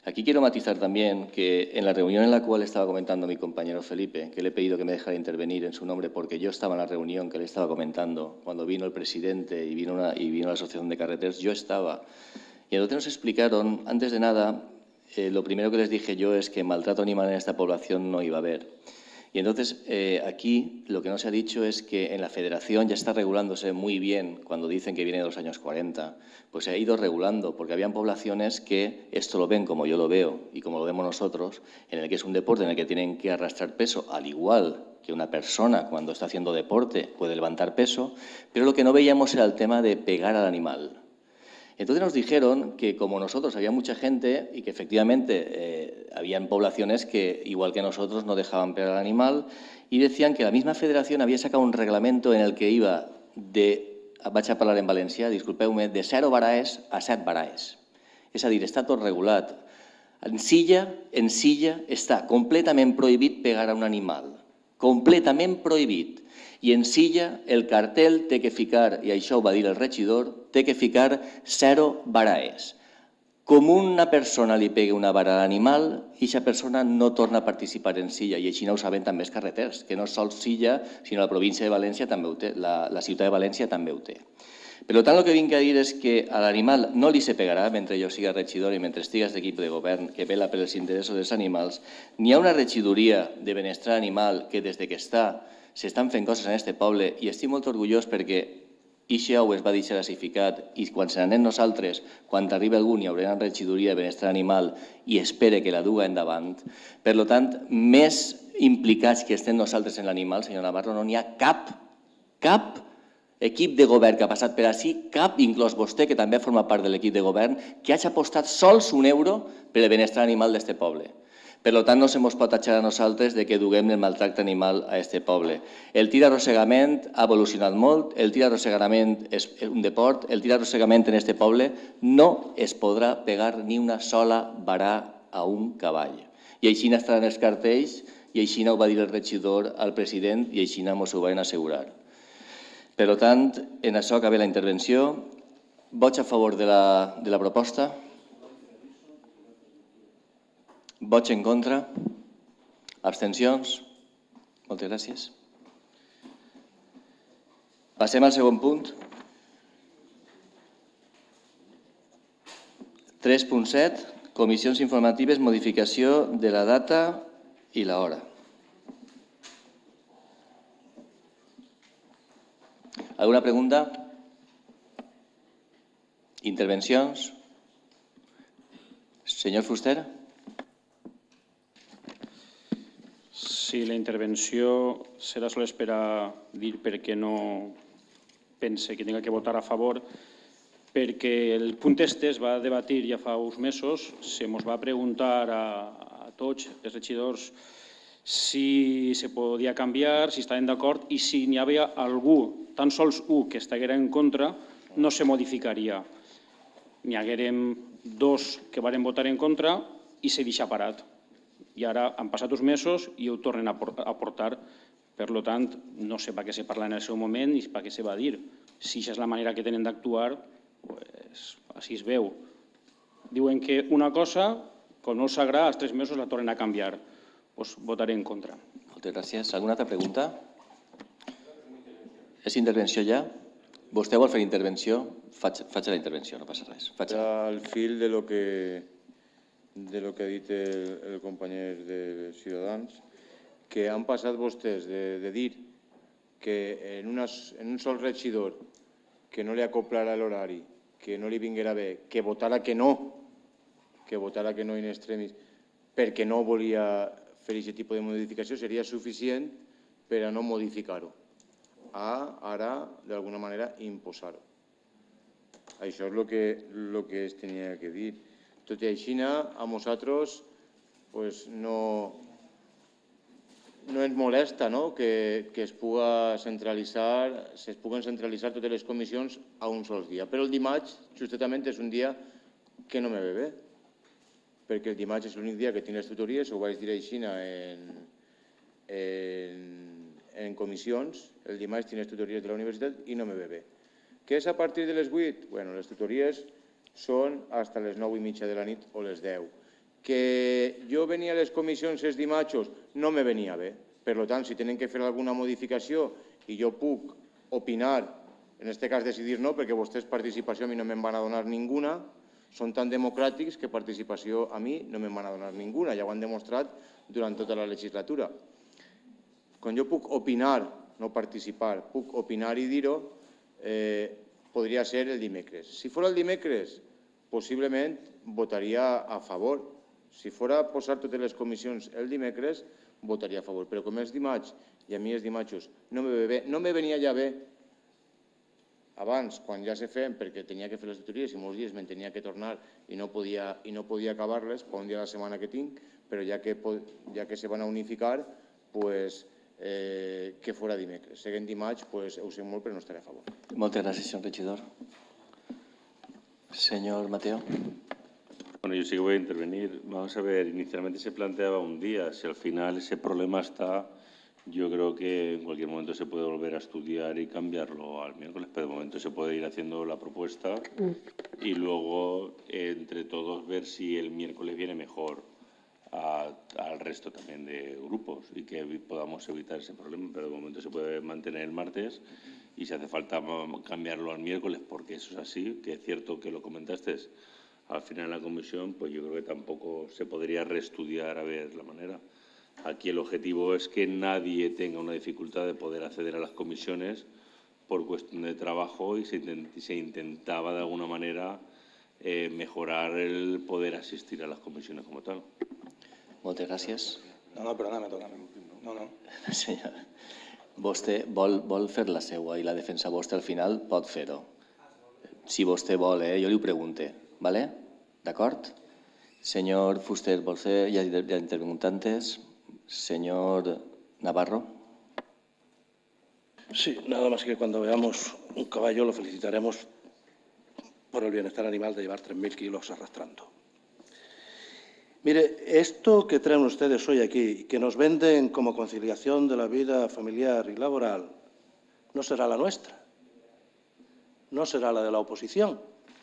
Aquí quiero matizar también que en la reunión en la cual estaba comentando mi compañero Felipe, que le he pedido que me dejara intervenir en su nombre porque yo estaba en la reunión que le estaba comentando, cuando vino el presidente y vino, una, y vino la Asociación de Carreteros, yo estaba. Y entonces nos explicaron, antes de nada, eh, lo primero que les dije yo es que maltrato animal en esta población no iba a haber. Y entonces eh, aquí lo que no se ha dicho es que en la federación ya está regulándose muy bien cuando dicen que viene de los años cuarenta. Pues se ha ido regulando porque habían poblaciones que esto lo ven como yo lo veo y como lo vemos nosotros, en el que es un deporte en el que tienen que arrastrar peso, al igual que una persona cuando está haciendo deporte puede levantar peso, pero lo que no veíamos era el tema de pegar al animal. Entonces nos dijeron que como nosotros había mucha gente y que efectivamente eh, habían poblaciones que, igual que nosotros, no dejaban pegar al animal y decían que la misma federación había sacado un reglamento en el que iba de, vaig a parlar en valencià, disculpeu-me, de zero baraes a set baraes. És a dir, està tot regulat. En Silla, en Silla està completament prohibit pegar a un animal. Completament prohibit. I en Silla el cartel té que ficar, i això ho va dir el regidor, té que ficar zero baraes. Com una persona li pegui una vara a l'animal, aquesta persona no torna a participar en Silla, i així no ho saben també els carreters, que no sols Silla, sinó la província de València també ho té, la, la ciutat de València també ho té. Per tant, el que vinc a dir és que a l'animal no li se pegarà mentre jo siga regidor i mentre estigues d'equip de govern que vela per els interessos dels animals. N'hi ha una regidoria de benestar animal que des de que està s'estan fent coses en aquest poble i estic molt orgullós perquè ixe ou es va deixar classificat i quan se n'anem nosaltres, quan arriba algú hi haurà una regidoria de benestar animal i espere que la duga endavant. Per tant, més implicats que estem nosaltres en l'animal, senyor Navarro, no n'hi ha cap, cap equip de govern que ha passat per ací, cap, inclòs vostè, que també forma part de l'equip de govern, que hagi apostat sols un euro per el benestar animal d'aquest poble. Per tant, no se mos pot atxar a nosaltres de que duguem el maltracte animal a aquest poble. El tir arrossegament ha evolucionat molt, el tir arrossegament és un deport, el tir arrossegament en aquest poble no es podrà pegar ni una sola varà a un cavall. I així estaran els cartells, i així ho va dir el regidor al president, i així mos ho van assegurar. Per tant, en això acaba la intervenció. Vots a favor de la, de la proposta? Vots en contra? Abstencions? Moltes gràcies. Passem al segon punt. tres punt set. Comissions informatives, modificació de la data i l'hora. Alguna pregunta? Intervencions? Senyor Fuster? Sí, la intervenció serà sols per a dir per què no pense que tinga que votar a favor, perquè el punt este es va debatir ja fa uns mesos, se mos va preguntar a, a tots els regidors si se podia canviar, si estaven d'acord i si n'hi havia algú, tan sols un, que estiguera en contra, no se modificaria. N'hi haguérem dos que varen votar en contra i se deixa parat. I ara han passat uns mesos i ho tornen a portar. Per tant, no sé per què se parla en el seu moment ni per què se va dir. Si això és la manera que tenen d'actuar, així es veu. Diuen que una cosa, quan no els agrada, als tres mesos la tornen a canviar. Doncs votaré en contra. Moltes gràcies. Alguna altra pregunta? És intervenció ja? Vostè vol fer intervenció? Faig la intervenció, no passa res. Al fil de lo que... de lo que ha dit el, el company de Ciutadans, que han passat vostès de, de dir que en, una, en un sol regidor que no li acoplara l'horari, que no li vinguera bé, que votara que no, que votara que no in extremis, perquè no volia fer aquest tipus de modificació, seria suficient per a no modificar-ho. A, ara, d'alguna manera, imposar-ho. Això és el que, el que es tenia que dir. Tot i així, a nosaltres no ens molesta que es pugui centralitzar es puguen centralitzar totes les comissions a un sol dia. Però el dimarts, justament, és un dia que no me ve bé, perquè el dimarts és l'únic dia que tinc les tutories, ho vaig dir així en comissions, el dimarts tinc les tutories de la universitat i no me ve bé. Què és a partir de les vuit? Bé, les tutories són fins a les nou i mitja de la nit o les deu. Que jo venia a les comissions els dimarts no me venia bé. Per tant, si tenen que fer alguna modificació i jo puc opinar, en aquest cas decidir no, perquè vostès participació a mi no me'n van a donar ninguna, són tan democràtics que participació a mi no me'n van a donar ninguna, ja ho han demostrat durant tota la legislatura. Quan jo puc opinar, no participar, puc opinar i dir-ho, podria ser el dimecres. Si fos el dimecres, possiblement votaria a favor. Si fos posar totes les comissions el dimecres, votaria a favor. Però com és dimarts, i a mi els dimarts no me ve bé, no me venia ja bé abans, quan ja se feien, perquè tenia que fer les tutories i molts dies me'n tenia que tornar i no podia acabar-les, per un dia a la setmana que tinc, però ja que se van a unificar, que fora dimecres. Seguint dimarts, ho sé molt, però no estaré a favor. Moltes gràcies, senyor regidor. Señor Mateo. Bueno, yo sí que voy a intervenir. Vamos a ver, inicialmente se planteaba un día. Si al final ese problema está, yo creo que en cualquier momento se puede volver a estudiar y cambiarlo al miércoles, pero de momento se puede ir haciendo la propuesta y luego entre todos ver si el miércoles viene mejor a, al resto también de grupos y que podamos evitar ese problema, pero de momento se puede mantener el martes y si hace falta cambiarlo al miércoles, porque eso es así, que es cierto que lo comentaste al final en la comisión, pues yo creo que tampoco se podría reestudiar a ver la manera. Aquí el objetivo es que nadie tenga una dificultad de poder acceder a las comisiones por cuestión de trabajo y se, intent, se intentaba de alguna manera eh, mejorar el poder asistir a las comisiones como tal. Moltes gràcies. No, no, perdona, me toca. No, no. Senyor, vostè vol, vol fer la seua i la defensa vostra al final pot fer-ho. Si vostè vol, eh? Jo li ho pregunte. Vale? D'acord? Senyor Fuster, vol fer? Ja ha intervingut antes. Señor Navarro. Sí, nada más que cuando veamos un caballo lo felicitaremos por el bienestar animal de llevar tres mil kilos arrastrando. Mire, esto que traen ustedes hoy aquí, que nos venden como conciliación de la vida familiar y laboral, no será la nuestra, no será la de la oposición,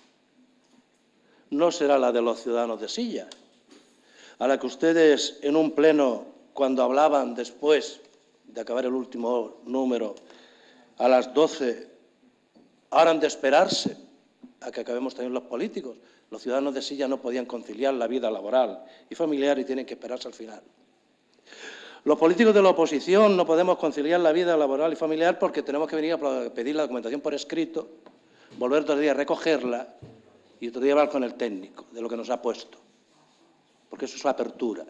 no será la de los ciudadanos de silla, a la que ustedes en un pleno, cuando hablaban después de acabar el último número a las doce, ahora han de esperarse a que acabemos también los políticos. Los ciudadanos de silla no podían conciliar la vida laboral y familiar y tienen que esperarse al final. Los políticos de la oposición no podemos conciliar la vida laboral y familiar porque tenemos que venir a pedir la documentación por escrito, volver otro día a recogerla y otro día hablar con el técnico de lo que nos ha puesto, porque eso es la apertura.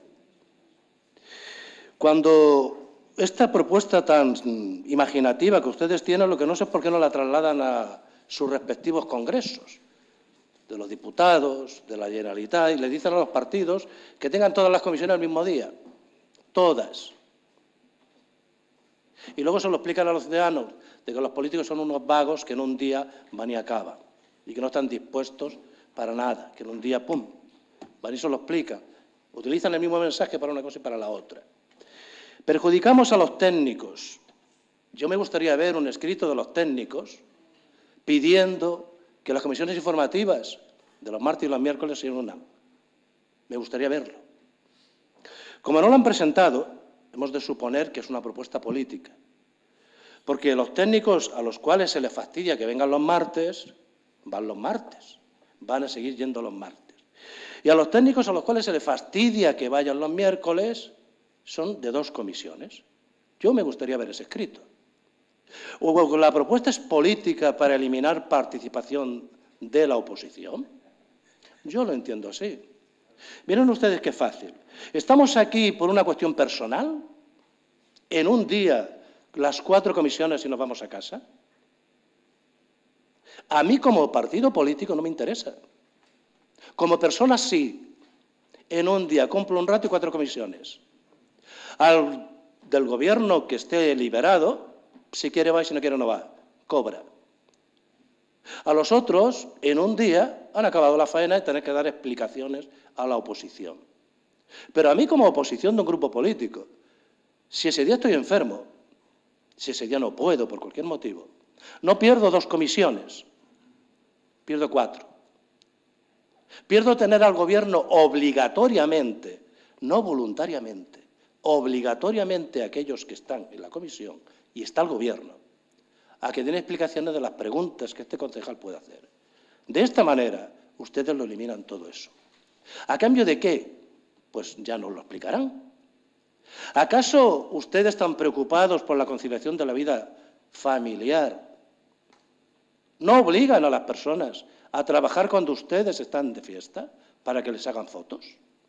Cuando esta propuesta tan imaginativa que ustedes tienen, lo que no sé es por qué no la trasladan a sus respectivos congresos, de los diputados, de la Generalitat, y le dicen a los partidos que tengan todas las comisiones el mismo día, todas. Y luego se lo explican a los ciudadanos de que los políticos son unos vagos que en un día van y acaban, y que no están dispuestos para nada, que en un día, ¡pum!, van y se lo explican. Utilizan el mismo mensaje para una cosa y para la otra. Perjudicamos a los técnicos. Yo me gustaría ver un escrito de los técnicos pidiendo que las comisiones informativas de los martes y los miércoles se unan. Me gustaría verlo. Como no lo han presentado, hemos de suponer que es una propuesta política. Porque los técnicos a los cuales se les fastidia que vengan los martes, van los martes, van a seguir yendo los martes. Y a los técnicos a los cuales se les fastidia que vayan los miércoles, son de dos comisiones. Yo me gustaría ver ese escrito. O la propuesta es política para eliminar participación de la oposición. Yo lo entiendo así. Miren ustedes qué fácil. Estamos aquí por una cuestión personal, en un día las cuatro comisiones y nos vamos a casa. A mí como partido político no me interesa. Como persona sí. En un día cumplo un rato y cuatro comisiones. Al del gobierno que esté liberado, si quiere va y si no quiere no va, cobra. A los otros, en un día, han acabado la faena y tener que dar explicaciones a la oposición. Pero a mí como oposición de un grupo político, si ese día estoy enfermo, si ese día no puedo por cualquier motivo, no pierdo dos comisiones, pierdo cuatro. Pierdo tener al Gobierno obligatoriamente, no voluntariamente, obligatoriamente a aquellos que están en la comisión y está el Gobierno, a que den explicaciones de las preguntas que este concejal puede hacer. De esta manera, ustedes lo eliminan todo eso. ¿A cambio de qué? Pues ya nos lo explicarán. ¿Acaso ustedes están preocupados por la conciliación de la vida familiar? ¿No obligan a las personas a trabajar cuando ustedes están de fiesta para que les hagan fotos?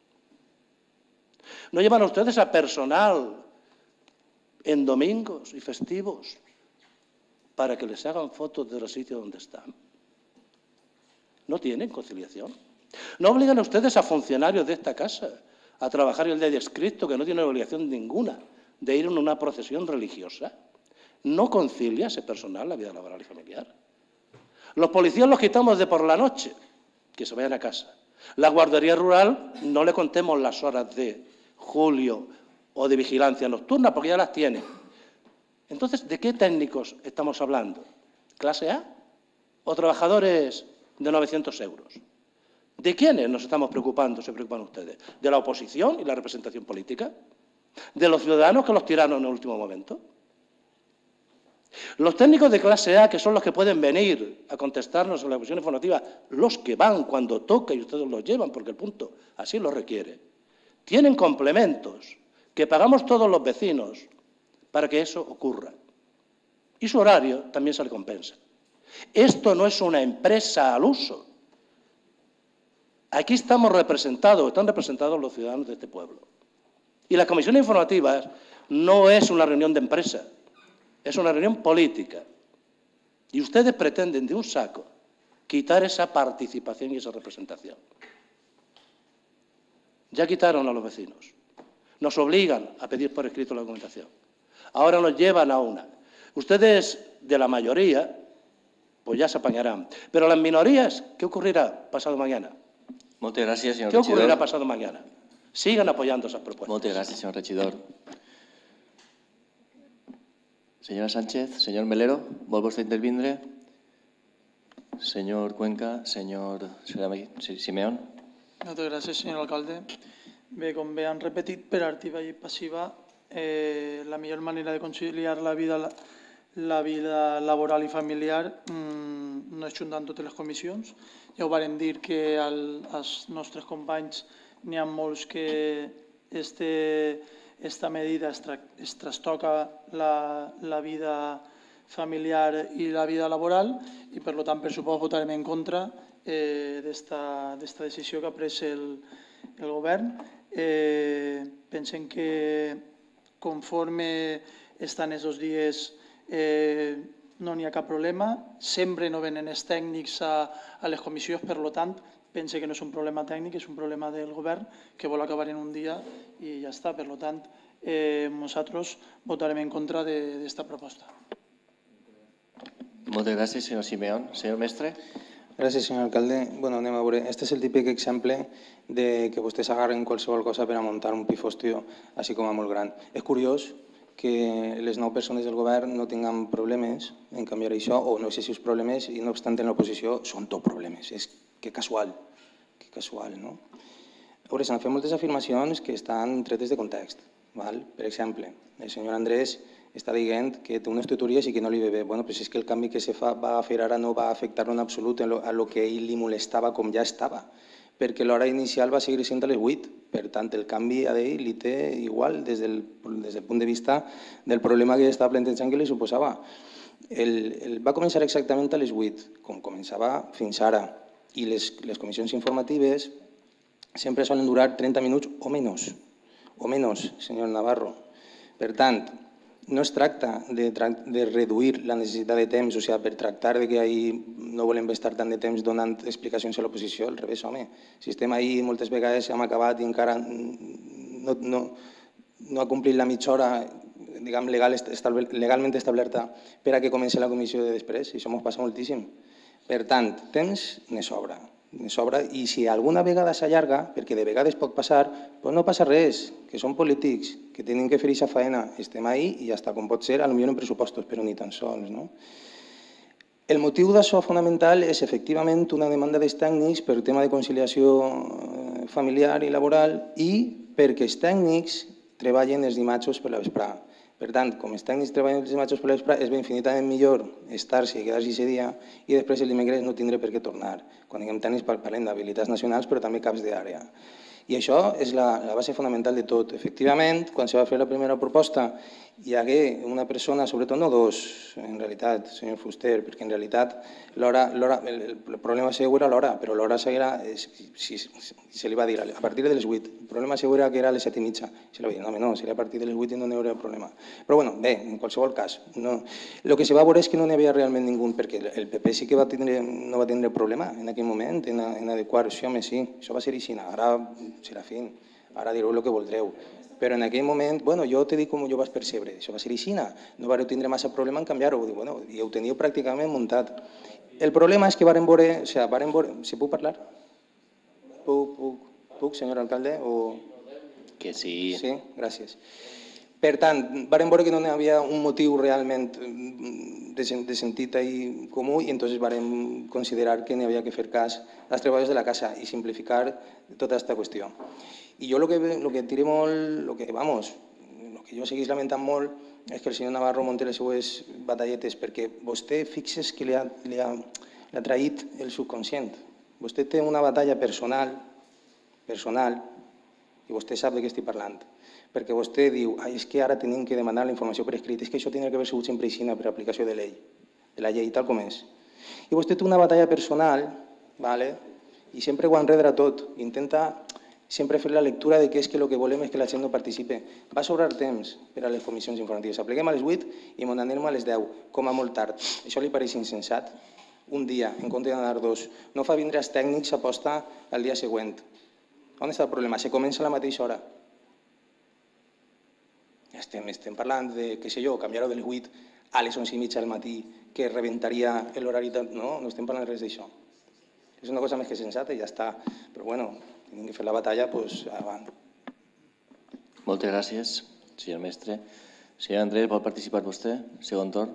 ¿No llevan a ustedes a personal en domingos y festivos para que les hagan fotos de los sitios donde están? ¿No tienen conciliación? ¿No obligan a ustedes a funcionarios de esta casa a trabajar el día de Cristo, que no tienen obligación ninguna de ir en una procesión religiosa? ¿No concilia ese personal la vida laboral y familiar? Los policías los quitamos de por la noche, que se vayan a casa. La guardería rural, no le contemos las horas de julio o de vigilancia nocturna, porque ya las tiene. Entonces, ¿de qué técnicos estamos hablando? ¿Clase A o trabajadores de novecientos euros? ¿De quiénes nos estamos preocupando, se preocupan ustedes? ¿De la oposición y la representación política? ¿De los ciudadanos que los tiraron en el último momento? Los técnicos de clase A, que son los que pueden venir a contestarnos en la comisión informativa, los que van cuando toca y ustedes los llevan, porque el punto así lo requiere, tienen complementos que pagamos todos los vecinos para que eso ocurra. Y su horario también se le compensa. Esto no es una empresa al uso. Aquí estamos representados, están representados los ciudadanos de este pueblo. Y las comisiones informativas no es una reunión de empresa, es una reunión política. Y ustedes pretenden de un saco quitar esa participación y esa representación. Ya quitaron a los vecinos. Nos obligan a pedir por escrito la documentación. Ahora nos llevan a una. Ustedes, de la mayoría, pues ya se apañarán. Pero las minorías, ¿qué ocurrirá pasado mañana? Moltes gràcies, senyor ¿Qué regidor. ocurrirá pasado mañana? Sigan apoyando esas propuestas. Moltes gràcies, senyor regidor. Senyora Sánchez, senyor Melero, vol vostè intervindre? Senyor Cuenca, senyor Simeón. Moltes gràcies, senyor alcalde. Bé, com bé han repetit per activa i passiva, eh, la millor manera de conciliar la vida, la, la vida laboral i familiar mmm, no és juntant totes les comissions. Ja ho vàrem dir que al, als nostres companys n'hi ha molts que este, esta medida es, tra es trastoca la, la vida familiar i la vida laboral i per tant, per supost, votarem en contra eh, d'esta decisió que ha pres el, el govern. Eh, pensem que conforme estan aquests dies eh, no n'hi ha cap problema, sempre no venen els tècnics a, a les comissions, per tant, pense que no és un problema tècnic, és un problema del govern que vol acabar en un dia i ja està. Per tant, eh, nosaltres votarem en contra d'esta proposta. Moltes gràcies, senyor Simeón. Senyor Mestre. Gràcies, senyor alcalde. Bueno, anem a veure. Este és el típic exemple de que vostès agarren qualsevol cosa per a muntar un pifostio així com a molt gran. És curiós que les nou persones del govern no tinguin problemes en canviar això, o no excessius problemes, i no obstant en l'oposició són tot problemes. És que casual, que casual, no? A veure, s'han fet moltes afirmacions que estan tretes de context. Val? Per exemple, el senyor Andrés està dient que té unes tutories i que no li ve bé. Bueno, però és que el canvi que se fa, va a fer ara no va afectar en absolut a lo, a lo que a ell li molestava com ja estava, perquè l'hora inicial va seguir sent a les vuit. Per tant, el canvi a ell li té igual des del, des del punt de vista del problema que estava plantejant que li suposava. El, el va començar exactament a les vuit, com començava fins ara, i les, les comissions informatives sempre solen durar trenta minuts o menys, o menys, senyor Navarro. Per tant, no es tracta de, de reduir la necessitat de temps, o sigui, per tractar de que ahir no volem estar tant de temps donant explicacions a l'oposició, al revés, home. Si estem ahir moltes vegades hem acabat i encara no, no, no ha complit la mitja hora diguem, legal, legalment establerta per a que comenci la comissió de després, i això ens passa moltíssim. Per tant, temps ne sobra. Ne sobra, i si alguna vegada s'allarga, perquè de vegades pot passar, doncs no passa res, que són polítics, que tenen que fer aquesta faena, estem ahí i ja està, com pot ser, potser en pressupostos, però ni tan sols. No? El motiu d'això fonamental és efectivament una demanda dels tècnics per tema de conciliació familiar i laboral i perquè els tècnics treballen els dimarts per la vesprada. Per tant, com els tècnics treballen els dimarts per la vesprada, és infinitament millor estar-se i quedar-se aquest dia i després el dimecres no tindre per què tornar. Quan diguem tècnics parlem d'habilitats nacionals però també caps d'àrea. I això és la, la base fonamental de tot. Efectivament, quan se va fer la primera proposta, hi hagué una persona, sobretot no dos, en realitat, senyor Fuster, perquè en realitat l'hora, l'hora, el, el problema segur era l'hora, però l'hora seguirà, si, si, se li va dir, a partir de les vuit. El problema segur era que era a les set i mitja. Se li va dir, no, no, seria a partir de les vuit i no n'hi hauria problema. Però bueno, bé, en qualsevol cas, no. El que se va veure és que no n'hi havia realment ningú, perquè el P P sí que va tindre, no va tindre problema en aquell moment en, en adequar, sí, home, sí, això va ser així, ara serà fin, ara direu el que voldreu. Però en aquell moment, bueno, jo te dic com jo vaig percebre, això va ser aixina, no vareu tindre massa problema en canviar-ho, bueno, i ho teníeu pràcticament muntat. El problema és que varen veure, o sigui, varen veure, si puc parlar? Puc, puc, puc, senyor alcalde? O... Que sí. Sí, gràcies. Per tant, varen veure que no hi havia un motiu realment de sentit i comú i entonces varen considerar que n'hi havia que fer cas als treballadors de la casa i simplificar tota aquesta qüestió. I jo el que, lo que tire molt, lo que, vamos, el que jo seguís lamentant molt és que el senyor Navarro monti les seues batalletes perquè vostè fixes que li ha, li ha, li ha traït el subconscient. Vostè té una batalla personal, personal, i vostè sap de què estic parlant. Perquè vostè diu, és que ara tenim que demanar la informació per escrit, és que això tindria que haver sigut sempre aixina per aplicació de llei, de la llei tal com és. I vostè té una batalla personal, vale? I sempre ho enredra tot, intenta sempre fer la lectura de que és que el que volem és que la gent no participe. Va sobrar temps per a les comissions informatives. Apliquem a les vuit i m'ho anem a les deu, com a molt tard. Això li pareix insensat? Un dia, en compte d'anar dos. No fa vindre els tècnics a posta el dia següent. On està el problema? Se comença a la mateixa hora. Estem, estem parlant de, què sé jo, canviar-ho de les vuit a les onze i mitja del matí, que rebentaria l'horari... No, no estem parlant res d'això. És una cosa més que sensata i ja està. Però bueno, tenim que fer la batalla, doncs avant. Moltes gràcies, senyor mestre. Senyor Andrés, vol participar vostè? Segon torn.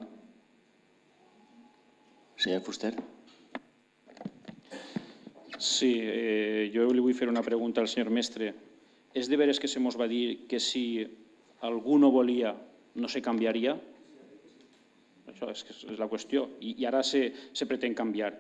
Senyor Fuster. Sí, eh, jo li vull fer una pregunta al senyor mestre. És de veres que se mos va dir que si algú no volia no se canviaria? Això és, és la qüestió. I, i ara se, se pretén canviar.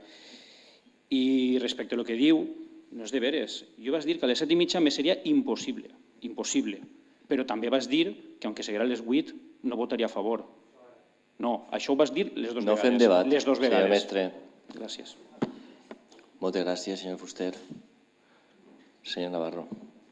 I respecte a lo que diu, no és de veres. Jo vaig dir que a les set i mitja me seria impossible, impossible. Però també vaig dir que, aunque seguirà a les vuit, no votaria a favor. No, això ho vaig dir les dues no vegades. No fem debat, les dues vegades. senyor mestre. Gràcies. Moltes gràcies, senyor Fuster. Señor Navarro.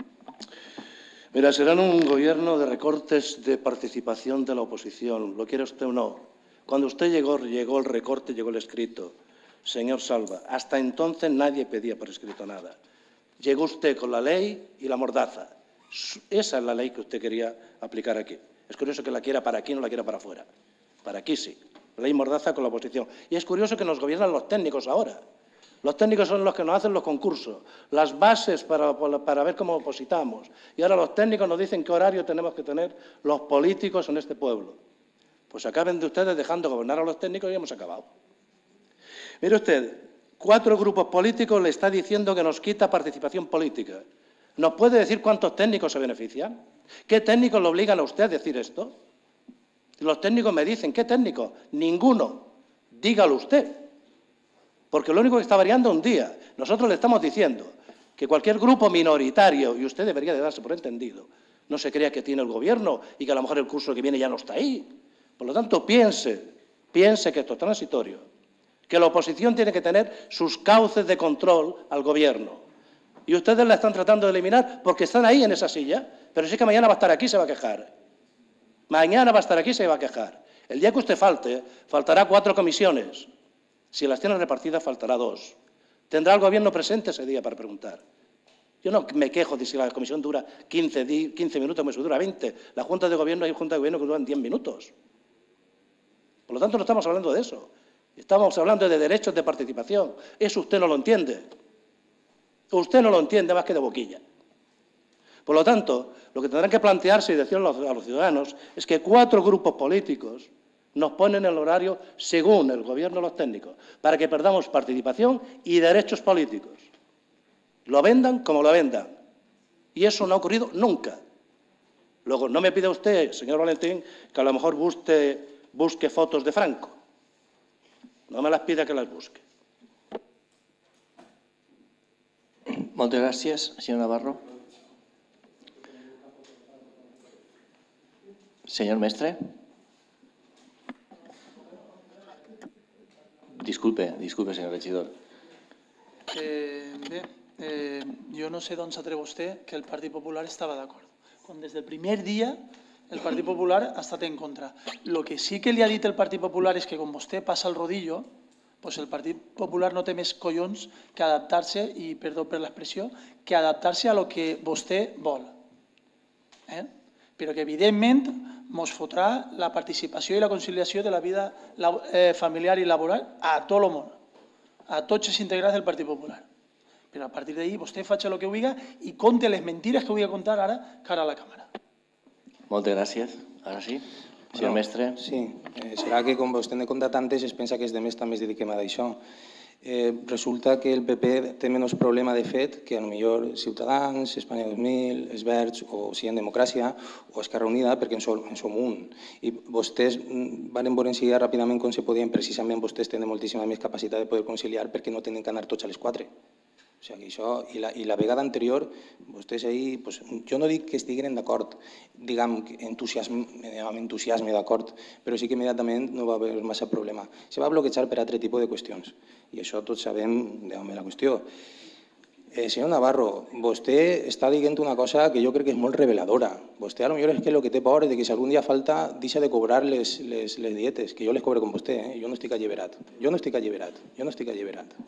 Mira, serán un gobierno de recortes de participación de la oposición, lo quiere usted o no. Cuando usted llegó, llegó el recorte, llegó el escrito. Señor Salva, hasta entonces nadie pedía por escrito nada. Llegó usted con la ley y la mordaza. Esa es la ley que usted quería aplicar aquí. Es curioso que la quiera para aquí y no la quiera para afuera. Para aquí sí. Ley mordaza con la oposición. Y es curioso que nos gobiernan los técnicos ahora. Los técnicos son los que nos hacen los concursos, las bases para, para ver cómo opositamos. Y ahora los técnicos nos dicen qué horario tenemos que tener los políticos en este pueblo. Pues acaben de ustedes dejando gobernar a los técnicos y hemos acabado. Mire usted, cuatro grupos políticos le está diciendo que nos quita participación política. ¿Nos puede decir cuántos técnicos se benefician? ¿Qué técnicos le obligan a usted a decir esto? Los técnicos me dicen, ¿qué técnicos? Ninguno. Dígalo usted. Porque lo único que está variando un día. Nosotros le estamos diciendo que cualquier grupo minoritario, y usted debería de darse por entendido, no se crea que tiene el gobierno y que a lo mejor el curso que viene ya no está ahí. Por lo tanto, piense, piense que esto es transitorio, que la oposición tiene que tener sus cauces de control al gobierno. Y ustedes la están tratando de eliminar porque están ahí en esa silla, pero sí que mañana va a estar aquí y se va a quejar. Mañana va a estar aquí y se va a quejar. El día que usted falte, faltará cuatro comisiones. Si las tiene repartidas, faltará dos. Tendrá el gobierno presente ese día para preguntar. Yo no me quejo de si la comisión dura quince, quince minutos, me dura veinte. La Junta de Gobierno, hay Junta de Gobierno que duran diez minutos. Por lo tanto, no estamos hablando de eso. Estamos hablando de derechos de participación. Eso usted no lo entiende. Usted no lo entiende más que de boquilla. Por lo tanto, lo que tendrán que plantearse y decir a los, a los ciudadanos es que cuatro grupos políticos nos ponen el horario según el gobierno, los técnicos, para que perdamos participación y derechos políticos. Lo vendan como lo vendan. Y eso no ha ocurrido nunca. Luego, no me pida usted, señor Valentín, que a lo mejor busque, busque fotos de Franco. No me las pida que las busque. Moltes gràcies, senyor Navarro. Senyor Mestre. Disculpe, disculpe, senyor regidor. Eh, bé, eh, jo no sé d'on s'ha tret vostè que el Partit Popular estava d'acord. Quan des del primer dia el Partit Popular ha estat en contra. El que sí que li ha dit el Partit Popular és que com vostè passa el rodillo, doncs el Partit Popular no té més collons que adaptar-se, i perdó per l'expressió, que adaptar-se a lo que vostè vol. Eh? Però que evidentment mos fotrà la participació i la conciliació de la vida eh, familiar i laboral a tot el món, a tots els integrants del Partit Popular. Però a partir d'ahir vostè faci el que vulgui i conte les mentires que vulgui contar ara cara a la càmera. Moltes gràcies. Ara sí. Senyor Mestre. Sí, eh, serà que com vostè n'he contat tantes es pensa que els demés també es dediquem a d'això. Eh, resulta que el P P té menys problema de fet que potser Ciutadans, Espanya dos mil, els Verds o Si en Democràcia o Esquerra Unida, perquè en som, en som un. I vostès van veure enseguida ràpidament com se podien, precisament vostès tenen moltíssima més capacitat de poder conciliar perquè no tenen que anar tots a les quatre. O sigui, això, i, la, I la vegada anterior, vostès ahir, pues, jo no dic que estiguin d'acord, diguem, entusiasme, amb entusiasme d'acord, però sí que immediatament no va haver massa problema. Se va bloquejar per altre tipus de qüestions, i això tots sabem de la qüestió. Eh, senyor Navarro, vostè està dient una cosa que jo crec que és molt reveladora. Vostè a lo millor és que el que té por és que si algun dia falta deixa de cobrar les, les, les dietes, que jo les cobre com vostè, eh? Jo no estic alliberat, jo no estic alliberat, jo no estic alliberat.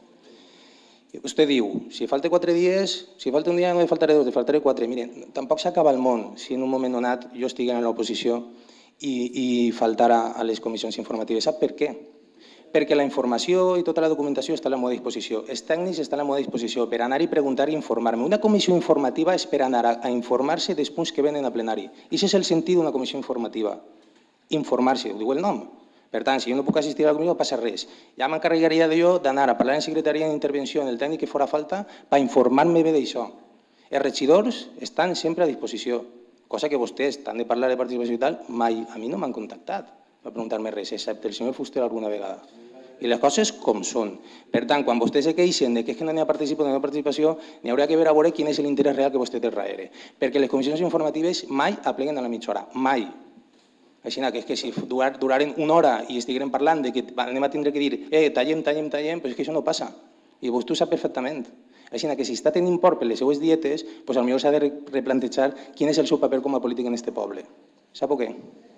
Vostè diu, si falta quatre dies, si falta un dia no li faltaré dos, li faltaré quatre. Miren, tampoc s'acaba el món si en un moment donat jo estigui en l'oposició i, i faltara a les comissions informatives. Sap per què? Perquè la informació i tota la documentació està a la meva disposició. Els tècnics estan a la meva disposició per anar i preguntar i informar-me. Una comissió informativa és per anar a, a informar-se dels punts que venen a plenari. I aquest és el sentit d'una comissió informativa. Informar-se, ho diu el nom. Per tant, si jo no puc assistir a la comissió, no passa res. Ja m'encarregaria de jo d'anar a parlar en secretaria d'intervenció en el tècnic que fora falta per informar-me bé d'això. Els regidors estan sempre a disposició, cosa que vostès, tant de parlar de participació i tal, mai a mi no m'han contactat per preguntar-me res, excepte el senyor Fuster alguna vegada. I les coses com són. Per tant, quan vostès se queixen de que és que no n'hi ha participació, no n'hi ha participació, n'hi hauria que veure a veure quin és l'interès real que vostè té darrere. Perquè les comissions informatives mai apleguen a la mitja hora, mai. Així que és que si duraren una hora i estiguem parlant de que anem a tindre que dir eh, tallem, tallem, tallem, doncs és que això no passa. I vostè ho sap perfectament. Així que si està tenint por per les seues dietes, doncs potser s'ha de replantejar quin és el seu paper com a polític en aquest poble. Sap o què?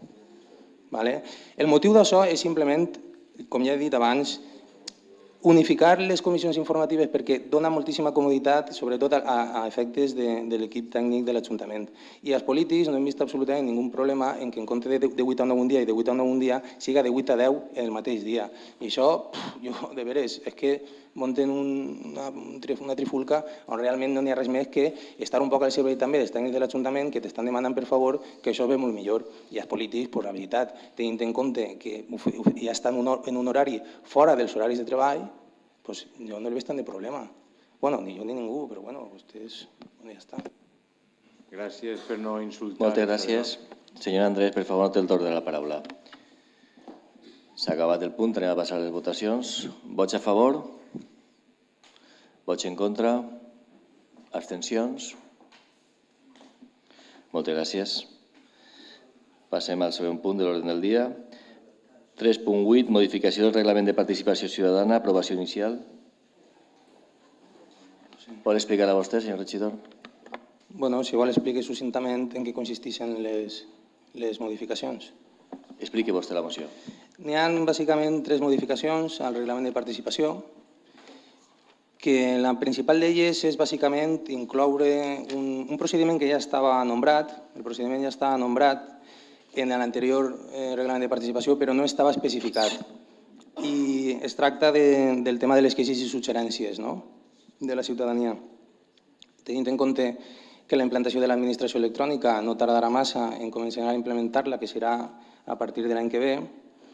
El motiu d'això és simplement, com ja he dit abans, unificar les comissions informatives perquè dona moltíssima comoditat, sobretot a, a efectes de, de l'equip tècnic de l'Ajuntament. I els polítics no hem vist absolutament ningú problema en que en compte de, de vuit a nou un dia i de vuit a nou un dia siga de vuit a deu el mateix dia. I això, pff, jo, de veres, és que munten un, una, una trifulca on realment no n'hi ha res més que estar un poc al servei també dels tècnics de l'Ajuntament que t'estan demanant per favor que això es ve molt millor. I els polítics, per la veritat, tenint en compte que ja estan en un horari fora dels horaris de treball, pues jo no li veig tant de problema. Bueno, ni jo ni ningú, però bueno, vostès, bueno, ja està. Gràcies per no insultar. Moltes gràcies. Senyor Andrés, per favor, no té el torn de la paraula. S'ha acabat el punt, anem a passar a les votacions. Vots a favor? Vots en contra? Abstencions? Moltes gràcies. Passem al següent punt de l'ordre del dia. tres punt vuit, modificació del reglament de participació ciutadana, aprovació inicial. Vol explicar a vostè, senyor regidor? Bueno, si vol explique succintament en què consisteixen les, les modificacions. Expliqui vostè la moció. N'hi ha bàsicament tres modificacions al reglament de participació, que la principal d'elles és bàsicament incloure un, un procediment que ja estava nombrat, el procediment ja estava nombrat en l'anterior eh, reglament de participació, però no estava especificat. I es tracta de, del tema de les queixes i suggerències, no?, de la ciutadania. Tenint en compte que la implantació de l'administració electrònica no tardarà massa en començar a implementar-la, que serà a partir de l'any que ve,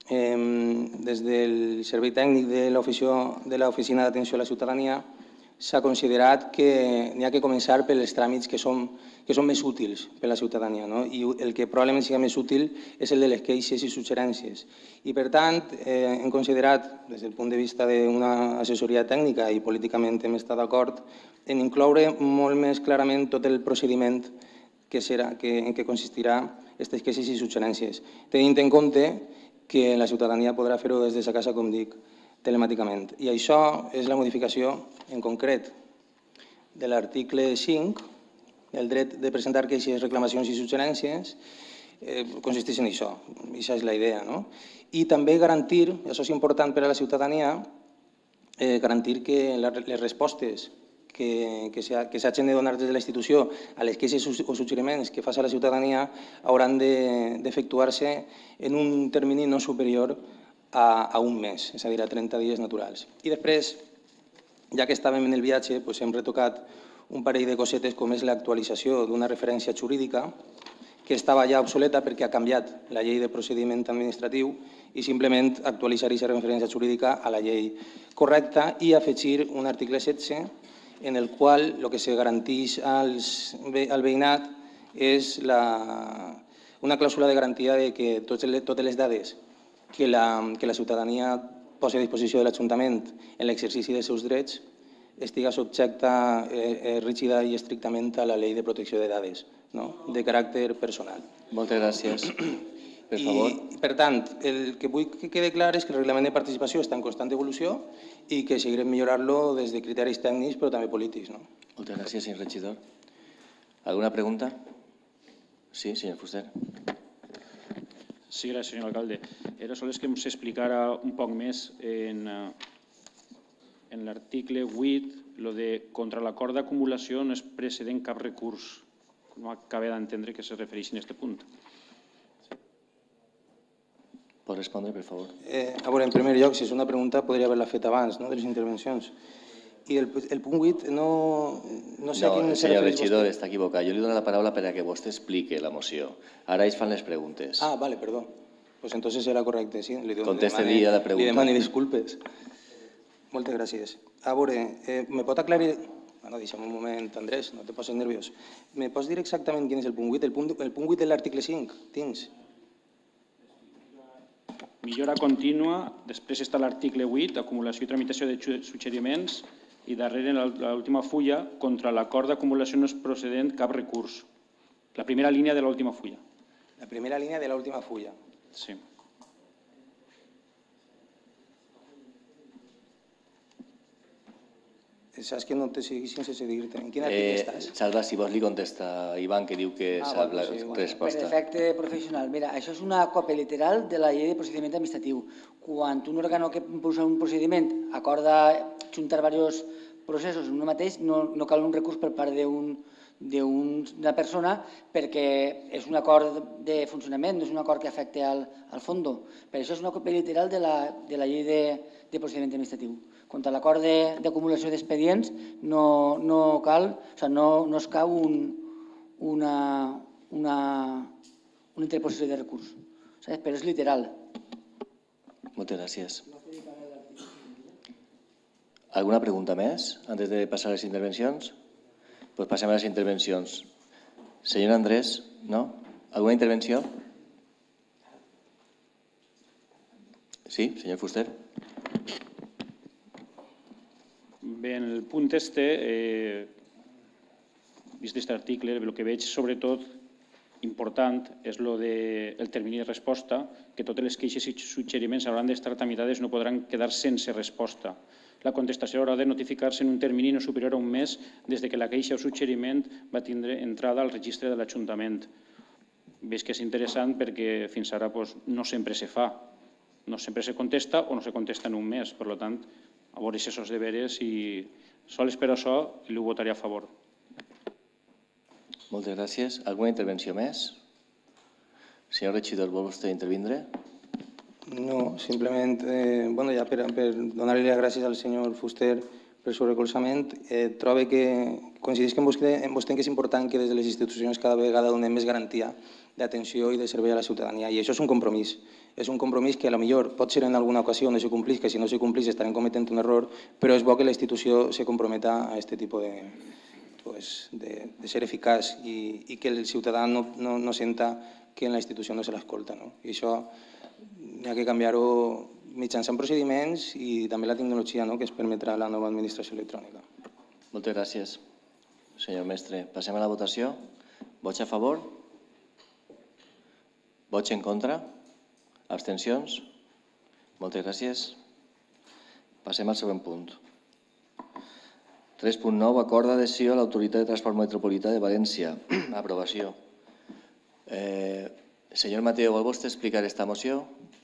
des del Servei Tècnic de l'Oficina d'Atenció a la Ciutadania s'ha considerat que n'hi ha que començar pels tràmits que són més útils per a la ciutadania, i el que probablement sigui més útil és el de les queixes i suggerències. I, per tant, hem considerat, des del punt de vista d'una assessoria tècnica i políticament hem estat d'acord, en incloure molt més clarament tot el procediment en què consistirà aquestes queixes i suggerències, tenint en compte que la ciutadania podrà fer-ho des de sa casa, com dic, telemàticament. I això és la modificació, en concret, de l'article cinc, el dret de presentar queixes, reclamacions i suggerències, consisteix en això, això és la idea. I també garantir, això és important per a la ciutadania, garantir que les respostes que s'hagin de donar des de la institució a les queixes o suggeriments que faci la ciutadania hauran d'efectuar-se en un termini no superior a un mes, és a dir, a trenta dies naturals. I després, ja que estàvem en el viatge, hem retocat un parell de cosetes com és l'actualització d'una referència jurídica que estava ja obsoleta perquè ha canviat la llei de procediment administratiu i simplement actualitzar aquesta referència jurídica a la llei correcta i afegir un article setze en el qual el que se garanteix al veïnat és una clàusula de garantia que totes les dades que la ciutadania posi a disposició de l'Ajuntament en l'exercici dels seus drets estiga subjecta rígida i estrictament a la llei de protecció de dades, de caràcter personal. Moltes gràcies. Per favor. Per tant, el que vull que quede clar és que el reglament de participació està en constant evolució i que seguirem millorant-lo des de criteris tècnics però també polítics. Moltes gràcies, senyor regidor. ¿Alguna pregunta? Sí, senyor Fuster. Sí, gràcies, senyor alcalde. Era sols que ens explicara un poc més en l'article vuit, lo de contra l'acord d'acumulació no és precedent cap recurs. No acabé d'entendre que se refereixin a aquest punt. Pot respondre, per favor. A veure, en primer lloc, si és una pregunta, podria haver-la fet abans, de les intervencions. I el punt vuit, no sé a quin se refereix vostè. No, senyor regidor, està equivocat. Jo li dono la paraula per a que vostè expliqui la moció. Ara ells fan les preguntes. Ah, vale, perdó. Pues entonces era correcte, sí. Conteste-li a la pregunta. Li demano disculpes. Moltes gràcies. A veure, me pot aclarir... Bueno, deixa'm un moment, Andrés, no te poses nerviós. Me pots dir exactament quin és el punt vuit? El punt vuit de l'article cinc, tens? Millora contínua, després està l'article vuit, acumulació i tramitació de suggeriments, i darrere, en l'última fulla, contra l'acord d'acumulació no és procedent cap recurs. La primera línia de l'última fulla. La primera línia de l'última fulla. Sí. Saps que no te seguís sense dir-te. En quin article estàs? Salva, si vols li contesta Ivan, que diu que sap la resposta. Per defecte professional. Mira, això és una còpia literal de la llei de procediment administratiu. Quan un òrgan que impulsa un procediment acorda juntar diversos processos en un mateix, no cal un recurs per part d'una persona perquè és un acord de funcionament, no és un acord que afecti al fons. Per això és una còpia literal de la llei de procediment administratiu. Contra l'acord d'acumulació d'expedients no cal, o sigui, no es cau una interposició de recurs, però és literal. Moltes gràcies. ¿Alguna pregunta més antes de passar a les intervencions? Doncs passem a les intervencions. Senyor Andrés, no? ¿Alguna intervenció? Sí, senyor Fuster. Bé, en el punt este, vist aquest article, el que veig sobretot important és el termini de resposta, que totes les queixes i suggeriments hauran d'estar tramitades, no podran quedar sense resposta. La contestació haurà de notificar-se en un termini no superior a un mes des que la queixa o suggeriment va tindre entrada al registre de l'Ajuntament. Veig que és interessant perquè fins ara no sempre se fa. No sempre se contesta o no se contesta en un mes. Per tant, a veure si aquests deberes i sols per això li ho votaré a favor. Moltes gràcies. Alguna intervenció més? Senyor regidor, vol vostè intervindre? No, simplement, ja per donar-li les gràcies al senyor Fuster per el seu recolzament, trobo que coincideix amb vostè que és important que des de les institucions cada vegada donem més garantia d'atenció i de servei a la ciutadania. I això és un compromís. És un compromís que potser pot ser en alguna ocasió no se complís, que si no se complís estarem cometent un error, però és bo que la institució se comprometa a aquest tipus de, pues, de, de ser eficaç i, i que el ciutadà no, no, no senta que en la institució no se l'escolta. No? I això hi ha que canviar-ho mitjançant procediments i també la tecnologia, no?, que es permetrà la nova administració electrònica. Moltes gràcies, senyor mestre. Passem a la votació. Vots a favor? Vots en contra? Abstencions? Moltes gràcies. Passem al següent punt. tres punt nou. Acord d'adhesió a l'Autoritat de Transport Metropolità de València. Aprovació. Eh, senyor Mateo, ¿vol vostè explicar esta moció?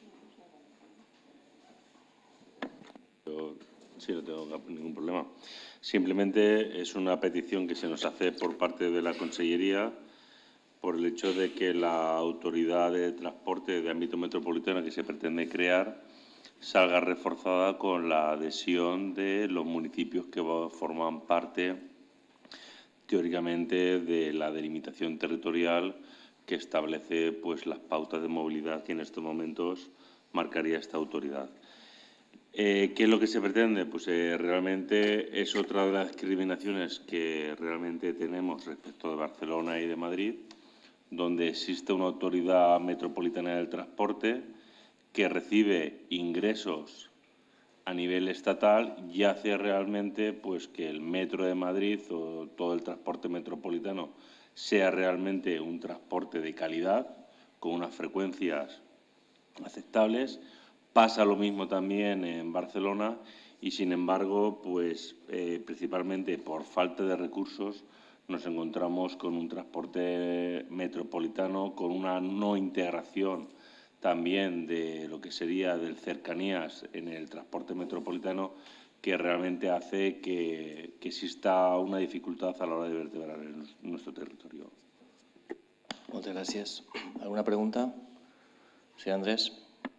Sí, no tengo ningún problema. Simplemente es una petición que se nos hace por parte de la Consellería por el hecho de que la autoridad de transporte de ámbito metropolitano que se pretende crear salga reforzada con la adhesión de los municipios que forman parte teóricamente de la delimitación territorial que establece pues, las pautas de movilidad que en estos momentos marcaría esta autoridad. Eh, ¿Qué es lo que se pretende? Pues eh, realmente es otra de las discriminaciones que realmente tenemos respecto de Barcelona y de Madrid, donde existe una autoridad metropolitana del transporte que recibe ingresos a nivel estatal y hace realmente pues, que el Metro de Madrid o todo el transporte metropolitano sea realmente un transporte de calidad, con unas frecuencias aceptables. Pasa lo mismo también en Barcelona y, sin embargo, pues eh, principalmente por falta de recursos, nos encontramos con un transporte metropolitano, con una no integración también de lo que sería del cercanías en el transporte metropolitano, que realmente hace que, que exista una dificultad a la hora de vertebrar en nuestro territorio. Muchas gracias. ¿Alguna pregunta? Señor Andrés.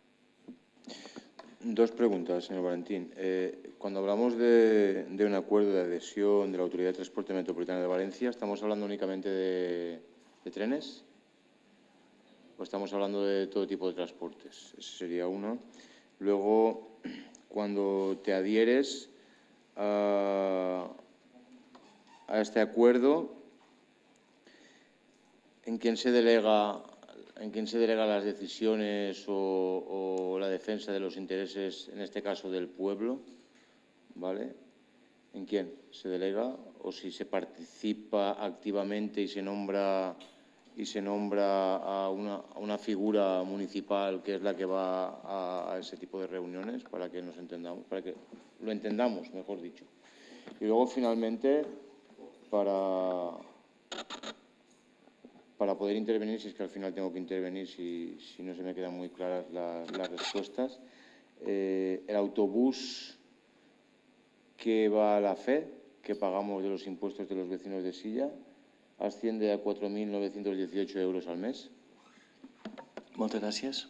Dos preguntas, señor Valentín. Eh, cuando hablamos de, de un acuerdo de adhesión de la Autoridad de Transporte Metropolitano de Valencia, ¿estamos hablando únicamente de, de trenes? ¿O estamos hablando de todo tipo de transportes? Ese sería uno. Luego, cuando te adhieres a, a este acuerdo, ¿en quién se delega, en quién se delegan las decisiones o, o la defensa de los intereses, en este caso del pueblo? ¿Vale? ¿En quién se delega? ¿O si se participa activamente y se nombra y se nombra a una, a una figura municipal que es la que va a, a ese tipo de reuniones, para que nos entendamos, para que lo entendamos, mejor dicho? Y luego, finalmente, para, para poder intervenir, si es que al final tengo que intervenir, si, si no se me quedan muy claras la, las respuestas, eh, el autobús que va a la F E, que pagamos de los impuestos de los vecinos de Silla, asciende a cuatro mil novecientos dieciocho euros al mes. Muchas gracias.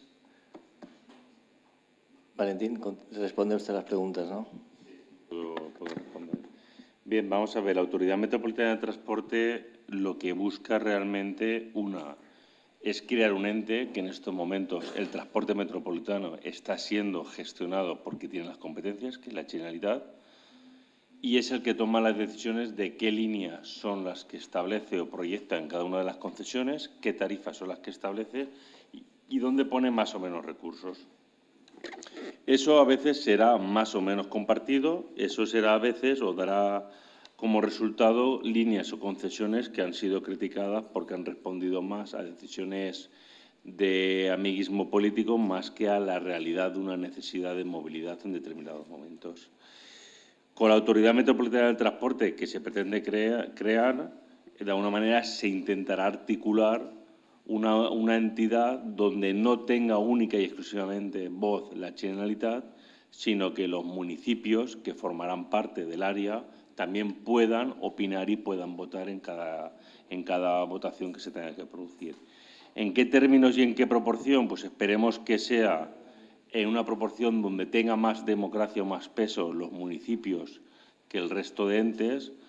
Valentín, responde usted las preguntas, ¿no? Puedo, puedo responder. Bien, vamos a ver. La Autoridad Metropolitana de Transporte lo que busca realmente, una, es crear un ente que en estos momentos el transporte metropolitano está siendo gestionado porque tiene las competencias, que es la Generalitat, y es el que toma las decisiones de qué líneas son las que establece o proyecta en cada una de las concesiones, qué tarifas son las que establece y, y dónde pone más o menos recursos. Eso a veces será más o menos compartido, eso será a veces o dará como resultado líneas o concesiones que han sido criticadas porque han respondido más a decisiones de amiguismo político más que a la realidad de una necesidad de movilidad en determinados momentos. Con la Autoridad Metropolitana del Transporte que se pretende crea, crear, de alguna manera se intentará articular una, una entidad donde no tenga única y exclusivamente voz la Generalitat, sino que los municipios que formarán parte del área también puedan opinar y puedan votar en cada, en cada votación que se tenga que producir. ¿En qué términos y en qué proporción? Pues esperemos que sea en una proporción donde tenga más democracia o más peso los municipios que el resto de entes,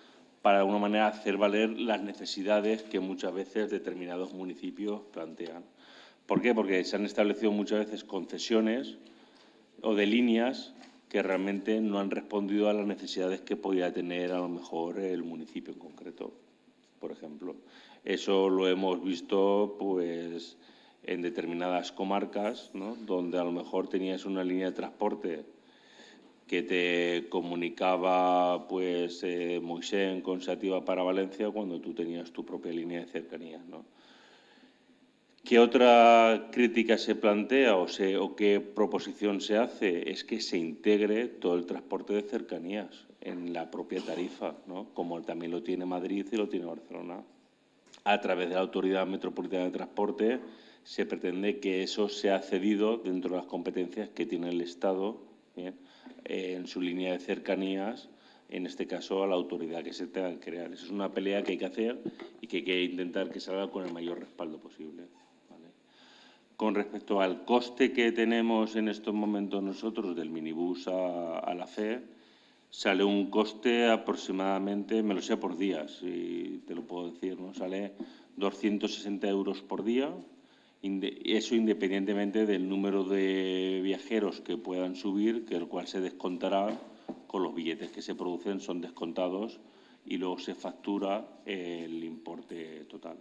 para de alguna manera hacer valer las necesidades que muchas veces determinados municipios plantean. ¿Por qué? Porque se han establecido muchas veces concesiones o de líneas que realmente no han respondido a las necesidades que podía tener a lo mejor el municipio en concreto, por ejemplo. Eso lo hemos visto pues, en determinadas comarcas, ¿no? Donde a lo mejor tenías una línea de transporte que te comunicaba pues, eh, Moixén con Sativa para Valencia cuando tú tenías tu propia línea de cercanías, ¿no? ¿Qué otra crítica se plantea o, se, o qué proposición se hace? Es que se integre todo el transporte de cercanías en la propia tarifa, ¿no? Como también lo tiene Madrid y lo tiene Barcelona. A través de la Autoridad Metropolitana de Transporte se pretende que eso sea cedido dentro de las competencias que tiene el Estado, ¿bien? En su línea de cercanías, en este caso a la autoridad que se tenga que crear. Esa es una pelea que hay que hacer y que hay que intentar que salga con el mayor respaldo posible. Con respecto al coste que tenemos en estos momentos nosotros del minibús a, a la F E, sale un coste aproximadamente, me lo sé por día, si te lo puedo decir, ¿no? Sale doscientos sesenta euros por día, eso independientemente del número de viajeros que puedan subir, que el cual se descontará con los billetes que se producen, son descontados y luego se factura el importe total.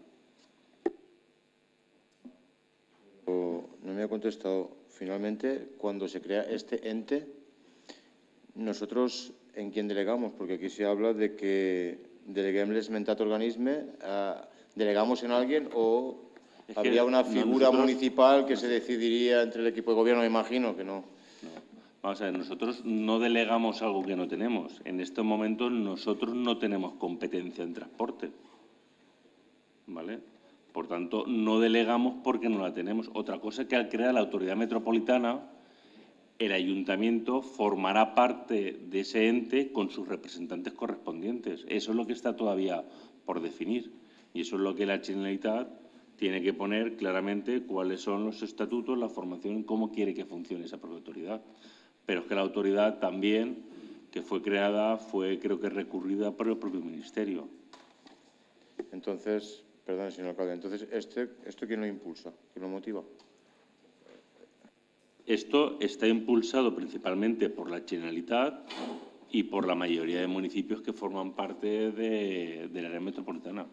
No me ha contestado. Finalmente, cuando se crea este ente, nosotros, ¿en quién delegamos? Porque aquí se habla de que deleguem l'esmentat organisme, eh, ¿delegamos en alguien o es habría una figura nosotros, municipal que se decidiría entre el equipo de gobierno? Me imagino que no. no. Vamos a ver, nosotros no delegamos algo que no tenemos. En estos momentos nosotros no tenemos competencia en transporte, ¿vale? Por tanto, no delegamos porque no la tenemos. Otra cosa es que al crear la autoridad metropolitana, el ayuntamiento formará parte de ese ente con sus representantes correspondientes. Eso es lo que está todavía por definir. Y eso es lo que la Generalitat tiene que poner claramente cuáles son los estatutos, la formación y cómo quiere que funcione esa propia autoridad. Pero es que la autoridad también, que fue creada, fue creo que recurrida por el propio Ministerio. Entonces... Perdón, señor alcalde. Entonces, este, ¿esto quién lo impulsa? ¿Quién lo motiva? Esto está impulsado principalmente por la Generalitat y por la mayoría de municipios que forman parte de, del área metropolitana.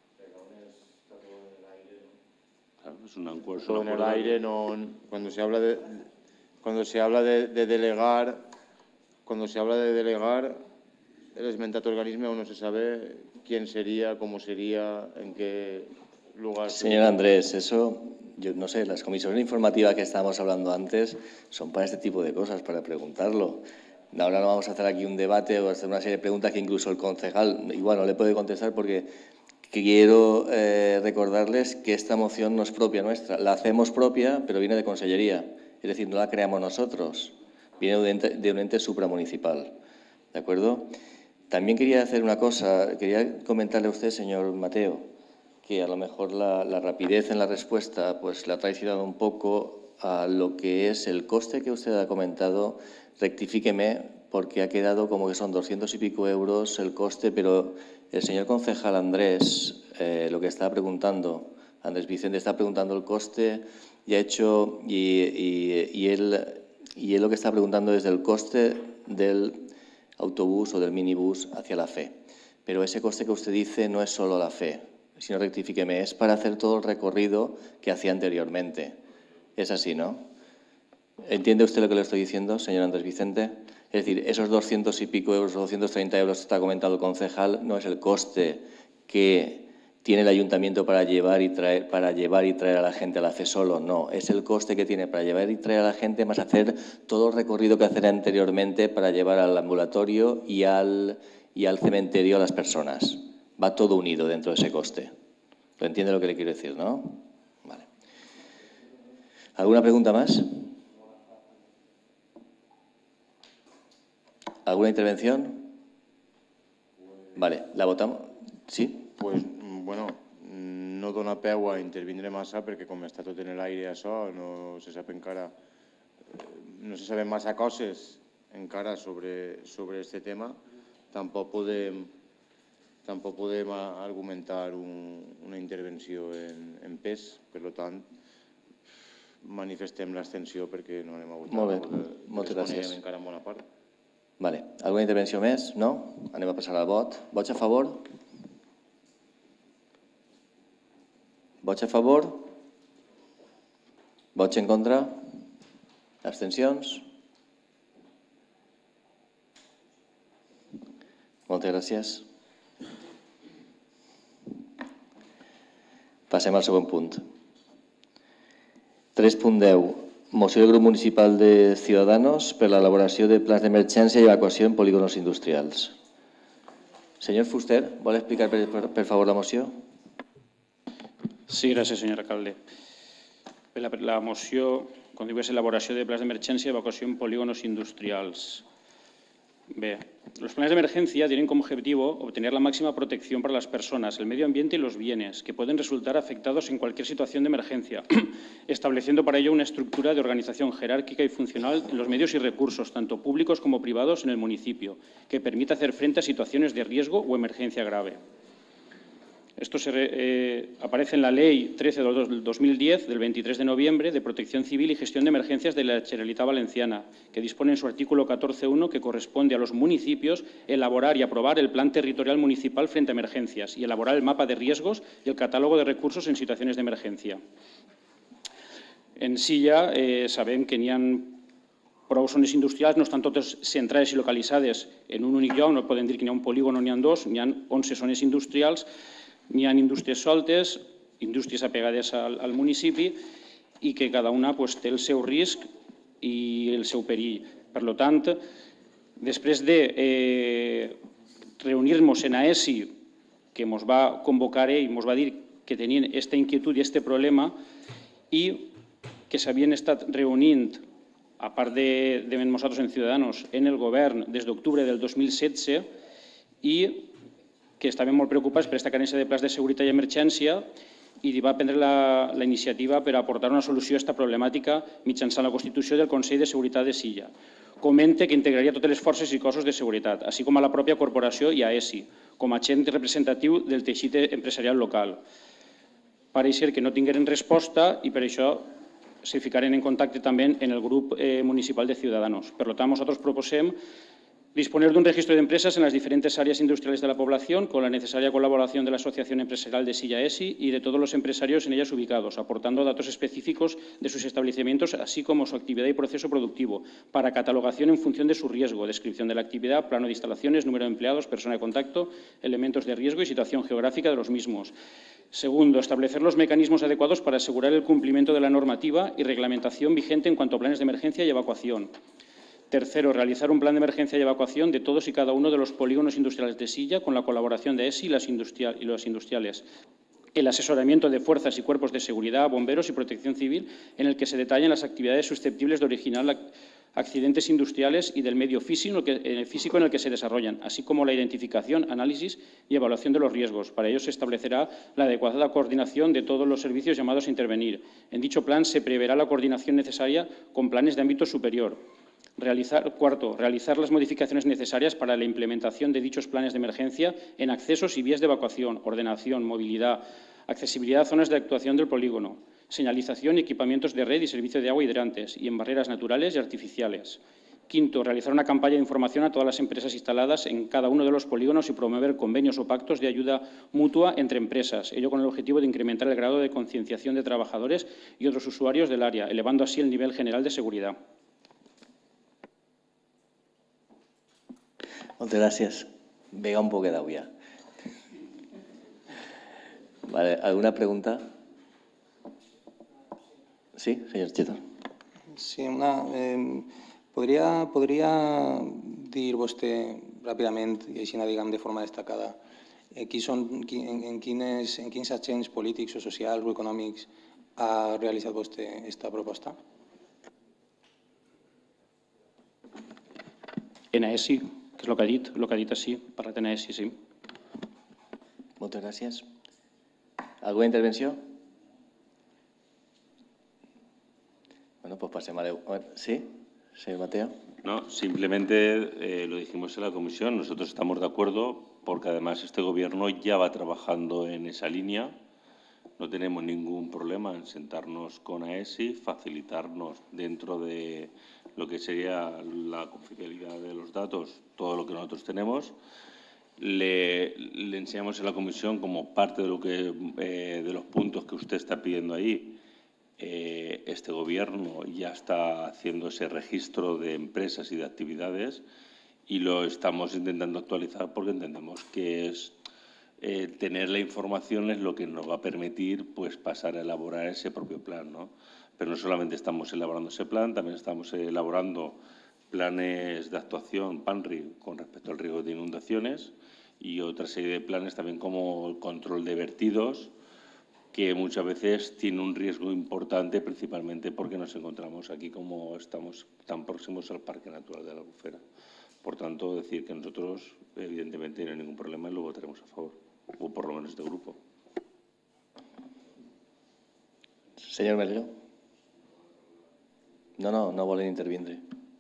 Claro, es una encuesta. Todo en el aire, no, cuando se habla de, cuando se habla de, de delegar, cuando se habla de delegar, el esmentat organisme aún no se sabe quién sería, cómo sería, en qué lugar. Señor Andrés, eso, yo no sé, las comisiones informativas que estábamos hablando antes son para este tipo de cosas, para preguntarlo. Ahora no vamos a hacer aquí un debate o hacer una serie de preguntas que incluso el concejal igual no le puede contestar porque quiero eh, recordarles que esta moción no es propia nuestra. La hacemos propia, pero viene de Consellería. Es decir, no la creamos nosotros. Viene de un ente, de un ente supramunicipal. ¿De acuerdo? También quería hacer una cosa, quería comentarle a usted, señor Mateo, que a lo mejor la, la rapidez en la respuesta pues le ha traicionado un poco a lo que es el coste que usted ha comentado. Rectifíqueme, porque ha quedado como que son doscientos y pico euros el coste, pero el señor concejal Andrés, eh, lo que está preguntando, Andrés Vicente está preguntando el coste y ha hecho, y, y, y, él, y él lo que está preguntando es del coste del autobús o del minibús hacia la F E. Pero ese coste que usted dice no es solo la F E, sino rectifíqueme, es para hacer todo el recorrido que hacía anteriormente. Es así, ¿no? ¿Entiende usted lo que le estoy diciendo, señor Andrés Vicente? Es decir, esos doscientos y pico euros o doscientos treinta euros que está comentando el concejal no es el coste que tiene el ayuntamiento para llevar y traer, para llevar y traer a la gente a la F E solo, no. Es el coste que tiene para llevar y traer a la gente más hacer todo el recorrido que hacer anteriormente para llevar al ambulatorio y al, y al cementerio a las personas. Va todo unido dentro de ese coste. ¿Lo entiende lo que le quiero decir, no? Vale. ¿Alguna pregunta más? ¿Alguna intervención? Vale, ¿la votamos? ¿Sí? Pues, bueno, no dona peu a intervindre massa perquè com està tot en l'aire això, no se sap encara, no se saben massa coses encara sobre, sobre este tema. Tampoc podem, tampoc podem argumentar una intervenció en pes, per tant, manifestem l'abstenció perquè no anem a votar. Molt bé, moltes gràcies. Encara en bona part. Vale. Alguna intervenció més? No? Anem a passar al vot. Vots a favor? Vots a favor? Vots en contra? Abstencions? Moltes gràcies. Passem al següent punt. tres punt deu. Moció del grup municipal de Ciudadanos per l'elaboració de plans d'emergència i evacuació en polígonos industrials. Senyor Fuster, vol explicar per, per, per favor la moció? Sí, gràcies, senyor alcalde. La, la moció, com diu, és elaboració de plans d'emergència i evacuació en polígonos industrials. Bé, los planes de emergencia tienen como objetivo obtener la máxima protección para las personas, el medio ambiente y los bienes que pueden resultar afectados en cualquier situación de emergencia, estableciendo para ello una estructura de organización jerárquica y funcional en los medios y recursos, tanto públicos como privados, en el municipio, que permita hacer frente a situaciones de riesgo o emergencia grave. Esto se, eh, aparece en la Ley trece del dos mil diez, del veintitrés de noviembre, de Protección Civil y Gestión de Emergencias de la Generalitat Valenciana, que dispone en su artículo catorce punto uno que corresponde a los municipios elaborar y aprobar el Plan Territorial Municipal frente a emergencias y elaborar el mapa de riesgos y el catálogo de recursos en situaciones de emergencia. En Silla eh, sabem que n'hi ha prou zones industrials, no estan totes centrades i localitzades en un únic lloc, no podem dir que n'hi ha un polígon o n'hi ha dos, n'hi ha onze zones industrials. N'hi ha indústries soltes, indústries apegades al, al municipi i que cada una pues, té el seu risc i el seu perill. Per tant, després de eh, reunir-nos en A E S I, que ens va convocar i ens va dir que tenien aquesta inquietud i aquest problema i que s'havien estat reunint, a part de, de nosaltres en Ciudadanos, en el govern des d'octubre del dos mil setze i que estaven molt preocupats per aquesta carència de plans de seguretat i emergència i va prendre la, la iniciativa per aportar una solució a aquesta problemàtica mitjançant la constitució del Consell de Seguretat de Silla. Comente que integraria totes les forces i cossos de seguretat, així com a la pròpia corporació i a E S I, com a agent representatiu del teixit empresarial local. Pareix ser que no tingueren resposta i per això se ficaren en contacte també en el grup eh, municipal de Ciudadanos. Per tant, nosaltres proposem disponer de un registro de empresas en las diferentes áreas industriales de la población con la necesaria colaboración de la Asociación Empresarial de Silla E S I y de todos los empresarios en ellas ubicados, aportando datos específicos de sus establecimientos, así como su actividad y proceso productivo, para catalogación en función de su riesgo, descripción de la actividad, plano de instalaciones, número de empleados, persona de contacto, elementos de riesgo y situación geográfica de los mismos. Segundo, establecer los mecanismos adecuados para asegurar el cumplimiento de la normativa y reglamentación vigente en cuanto a planes de emergencia y evacuación. Tercero, realizar un plan de emergencia y evacuación de todos y cada uno de los polígonos industriales de Silla con la colaboración de E S I y las industrial, y los industriales. El asesoramiento de fuerzas y cuerpos de seguridad, bomberos y protección civil, en el que se detallan las actividades susceptibles de originar accidentes industriales y del medio físico en el que se desarrollan, así como la identificación, análisis y evaluación de los riesgos. Para ello se establecerá la adecuada coordinación de todos los servicios llamados a intervenir. En dicho plan se preverá la coordinación necesaria con planes de ámbito superior. Realizar, cuarto, realizar las modificaciones necesarias para la implementación de dichos planes de emergencia en accesos y vías de evacuación, ordenación, movilidad, accesibilidad a zonas de actuación del polígono, señalización y equipamientos de red y servicio de agua hidrantes y en barreras naturales y artificiales. Quinto, realizar una campaña de información a todas las empresas instaladas en cada uno de los polígonos y promover convenios o pactos de ayuda mutua entre empresas, ello con el objetivo de incrementar el grado de concienciación de trabajadores y otros usuarios del área, elevando así el nivel general de seguridad. Moltes gràcies. Vega un poc d'au ja. Vale, ¿alguna pregunta? Sí, señor Cheto. Sí, una, eh, podria, podria dir vostè ràpidament, i així diguem de forma destacada, eh, qui són, qui, en, en, quines, en quins agents polítics o socials o econòmics ha realitzat vostè aquesta proposta? En A E S I. És el que ha dit, el que ha dit així, parlat en A E S I, sí. Moltes gràcies. Alguna intervenció? Bueno, pues pasemos a... ¿Sí? Señor Mateo. No, simplemente eh, lo dijimos en la comisión, nosotros estamos de acuerdo porque además este gobierno ya va trabajando en esa línea. No tenemos ningún problema en sentarnos con AESI, facilitarnos dentro de lo que sería la confidencialidad de los datos, todo lo que nosotros tenemos. Le, le enseñamos en la comisión como parte de, lo que, eh, de los puntos que usted está pidiendo ahí. Eh, este gobierno ya está haciendo ese registro de empresas y de actividades y lo estamos intentando actualizar porque entendemos que es Eh, tener la información es lo que nos va a permitir pues, pasar a elaborar ese propio plan, ¿no? Pero no solamente estamos elaborando ese plan, también estamos elaborando planes de actuación, PANRI, con respecto al riesgo de inundaciones y otra serie de planes también como el control de vertidos, que muchas veces tiene un riesgo importante, principalmente porque nos encontramos aquí como estamos tan próximos al Parque Natural de la Albufera. Por tanto, decir que nosotros, evidentemente, no hay ningún problema y lo votaremos a favor. O por lo menos este grupo. Senyor Melero. No, no, no volen intervindre.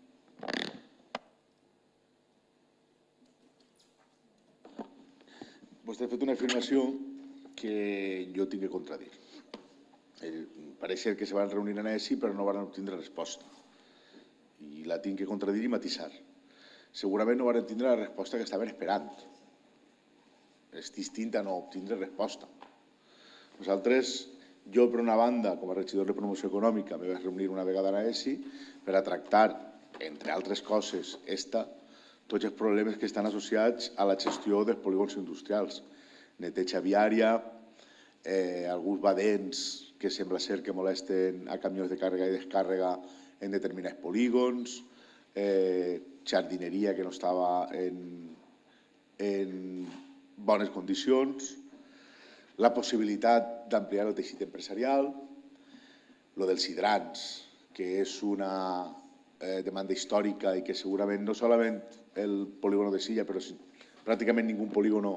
Vostè ha fet una afirmació que jo tinc que contradir. Pareix ser que se van reunir en AESI però no van obtindre resposta. I la tinc que contradir i matisar. Segurament no van tindre la resposta que estaven esperant. És distint a no obtindre resposta. Nosaltres, jo per una banda, com a regidor de promoció econòmica, me vaig reunir una vegada a l'AESI per a tractar, entre altres coses, esta, tots els problemes que estan associats a la gestió dels polígons industrials. Neteja viària, eh, alguns badents que sembla ser que molesten a camions de càrrega i descàrrega en determinats polígons, eh, jardineria que no estava en, en bones condicions, la possibilitat d'ampliar el teixit empresarial, lo dels hidrants, que és una eh, demanda històrica i que segurament no solament el polígono de Silla, però pràcticament ningú polígono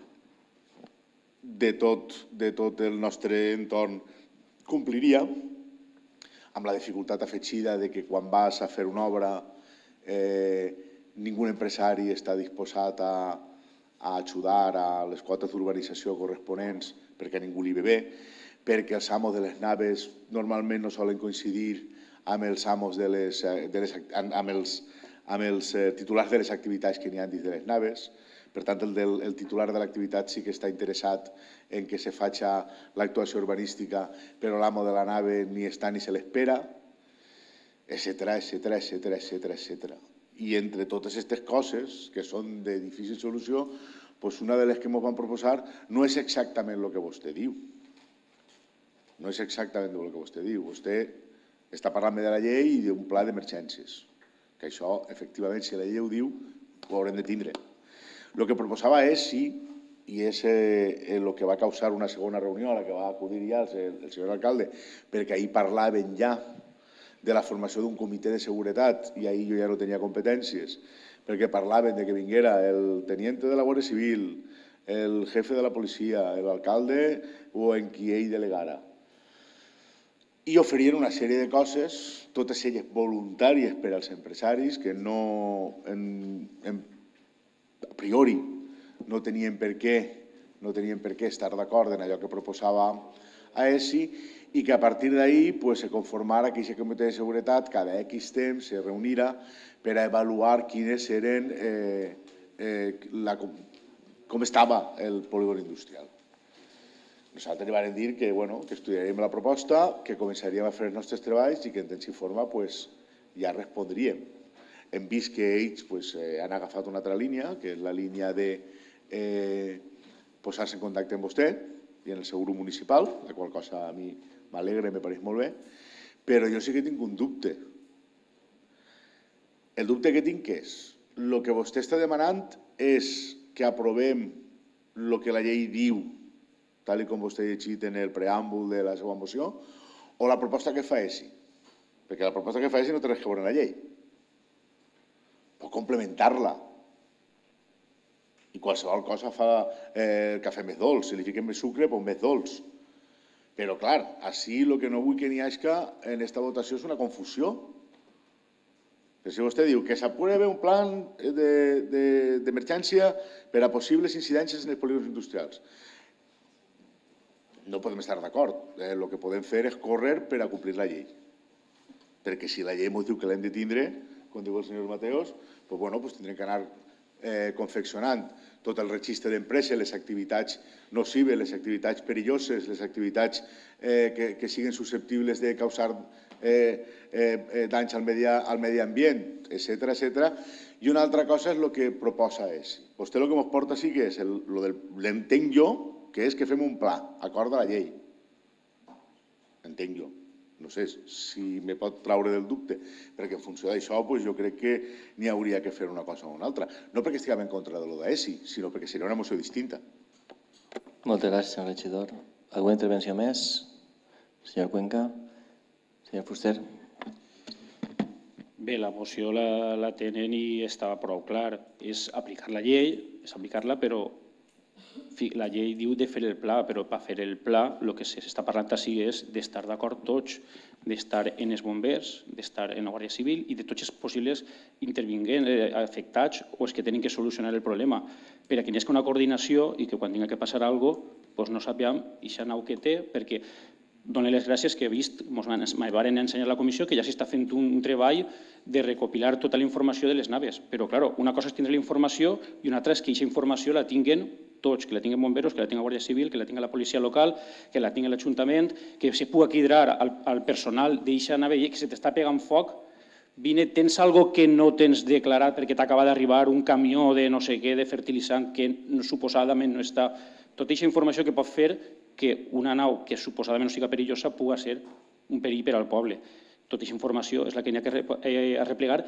de tot, de tot el nostre entorn compliria, amb la dificultat afegida de que quan vas a fer una obra eh, ningú empresari està disposat a a ajudar a les quotes d'urbanització corresponents perquè ningú li ve bé, perquè els amos de les naves normalment no solen coincidir amb els amos de les, de les, amb els, amb els titulars de les activitats que n'hi ha dins de les naves. Per tant, el, del, el titular de l'activitat sí que està interessat en que se faci l'actuació urbanística, però l'amo de la nave ni està ni se l'espera, etcètera, etcètera, etcètera, etcètera, etcètera. I entre totes aquestes coses, que són de difícil solució, doncs una de les que ens van proposar no és exactament el que vostè diu. No és exactament el que vostè diu. Vostè està parlant de la llei i d'un pla d'emergències. Que això, efectivament, si la llei ho diu, ho haurem de tindre. El que proposava és, sí, i és el que va causar una segona reunió a la que va acudir ja el senyor alcalde, perquè ahir parlaven ja de la formació d'un comitè de seguretat, i ahir jo ja no tenia competències, perquè parlaven de que vinguera el teniente de la Guàrdia Civil, el jefe de la policia, l'alcalde o en qui ell delegara. I oferien una sèrie de coses, totes elles voluntàries per als empresaris, que no, en, en, a priori, no tenien per què, no tenien per què estar d'acord en allò que proposava AESI, i que a partir d'ahir pues, se conformara aquest comitè de seguretat cada X temps se reunirà per a avaluar quines eren, eh, eh, la, com estava el polígon industrial. Nosaltres li vam dir que, bueno, que estudiaríem la proposta, que començaríem a fer els nostres treballs i que en temps i forma pues, ja respondríem. Hem vist que ells pues, eh, han agafat una altra línia, que és la línia de eh, posar-se en contacte amb vostè i en el seu grup municipal, la qual cosa a mi m'alegra i me pareix molt bé, però jo sí que tinc un dubte. El dubte que tinc és, el que vostè està demanant és que aprovem el que la llei diu, tal com vostè ha llegit en el preàmbul de la seva moció, o la proposta que fa ESI. Perquè la proposta que fa ESI no té res que veure amb la llei. Pot complementar-la. I qualsevol cosa fa el cafè més dolç. Si li fiquem més sucre, doncs més dolç. Però, clar, així el que no vull que n'hi hagi en aquesta votació és una confusió. Però si vostè diu que s'apruebe un plan d'emergència per a possibles incidències en els polígons industrials, no podem estar d'acord. El que podem fer és córrer per a complir la llei. Perquè si la llei ens diu que l'hem de tindre, com diu el senyor Mateos, doncs bueno, tindrem que anar confeccionant tot el registre d'empreses, les activitats nocives, les activitats perilloses, les activitats que siguin susceptibles de causar danys al medi ambient, etcètera, etcètera. I una altra cosa és el que proposa és. Vostè el que ens porta sí que és, l'entenc jo, que és que fem un pla, acord de la llei. Entenc jo. No sé si me pot traure del dubte, perquè en funció d'això jo crec que n'hi hauria que fer una cosa o una altra. No perquè estiguem en contra de lo d'ESI, sinó perquè seria una moció distinta. Moltes gràcies, senyor regidor. Alguna intervenció més? Senyor Cuenca? Senyor Fuster? Bé, la moció la tenen i està prou clar. És aplicar la llei, és aplicar-la, però la llei diu de fer el pla, però per fer el pla el que s'està parlant així és d'estar d'acord tots, d'estar en els bombers, d'estar en la Guàrdia Civil i de tots els possibles intervinguents afectats o els que tenen que solucionar el problema, per a que hi hagi una coordinació i que quan tingui que passar alguna cosa no sapiguem aquesta nau que té, perquè dono les gràcies que he vist, ens van ensenyar a la comissió que ja s'està fent un treball de recopilar tota la informació de les naves, però clar, una cosa és tindre la informació i una altra és que aquesta informació la tinguin tots, que la tinguen bomberos, que la tingui la Guàrdia Civil, que la tingui la policia local, que la tingui l'Ajuntament, que se pugui equilibrar al personal d'aquesta nave i que se t'està pegant foc, vine, tens algo que no tens declarat perquè t'acaba d'arribar un camió de no sé què, de fertilitzant, que suposadament no està... Tota aquesta informació que pot fer que una nau que suposadament no sigui perillosa pugui ser un perill per al poble. Tota aquesta informació és la que hi ha que replegar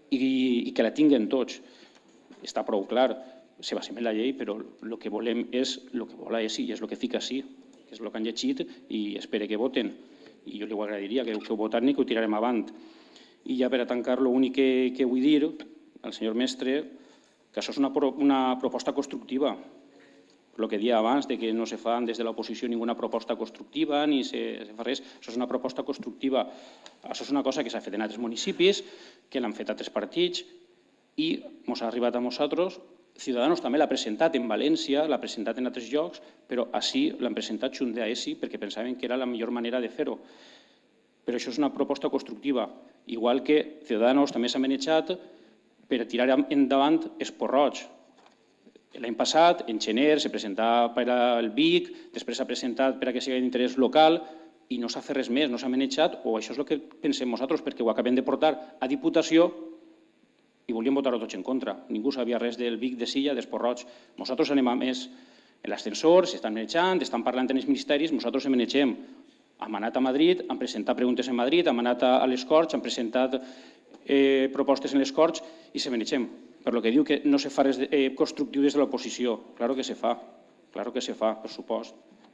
i que la tinguen tots. Està prou clar. Se basem en la llei, però el que volem és el que vol ESI i és el que fica així, que és el que han llegit i espero que voten. I jo li ho agrairia, que ho votin i que ho tirarem avant. I ja per a tancar, l'únic que vull dir al senyor mestre que això és una proposta constructiva. El que dia abans, que no se fa des de l'oposició ninguna proposta constructiva, ni se fa res, això és una proposta constructiva. Això és una cosa que s'ha fet en altres municipis, que l'han fet altres partits i ens ha arribat a nosaltres. Ciudadanos també l'ha presentat en València, l'ha presentat en altres llocs, però així l'han presentat junt d'ESI perquè pensaven que era la millor manera de fer-ho. Però això és una proposta constructiva, igual que Ciudadanos també s'ha manejat per tirar endavant Esport Roig. L'any passat, en gener, se presentava per al Vic, després s'ha presentat per a que sigui d'interès local i no s'ha fet res més, no s'ha manejat, o això és el que pensem nosaltres, perquè ho acabem de portar a Diputació i volíem votar-ho tots en contra. Ningú sabia res del Vic, de Silla, d'Esport Roig. Nosaltres anem a més en l'ascensor, s'estan manejant, estan parlant en els ministeris, nosaltres hem manegem. Hem anat a Madrid, hem presentat preguntes en Madrid, hem anat a les Corts, hem presentat propostes en les Corts i se manegem. Per lo que diu que no se fa res constructiu des de l'oposició. Claro que se fa, claro que se fa, per supost.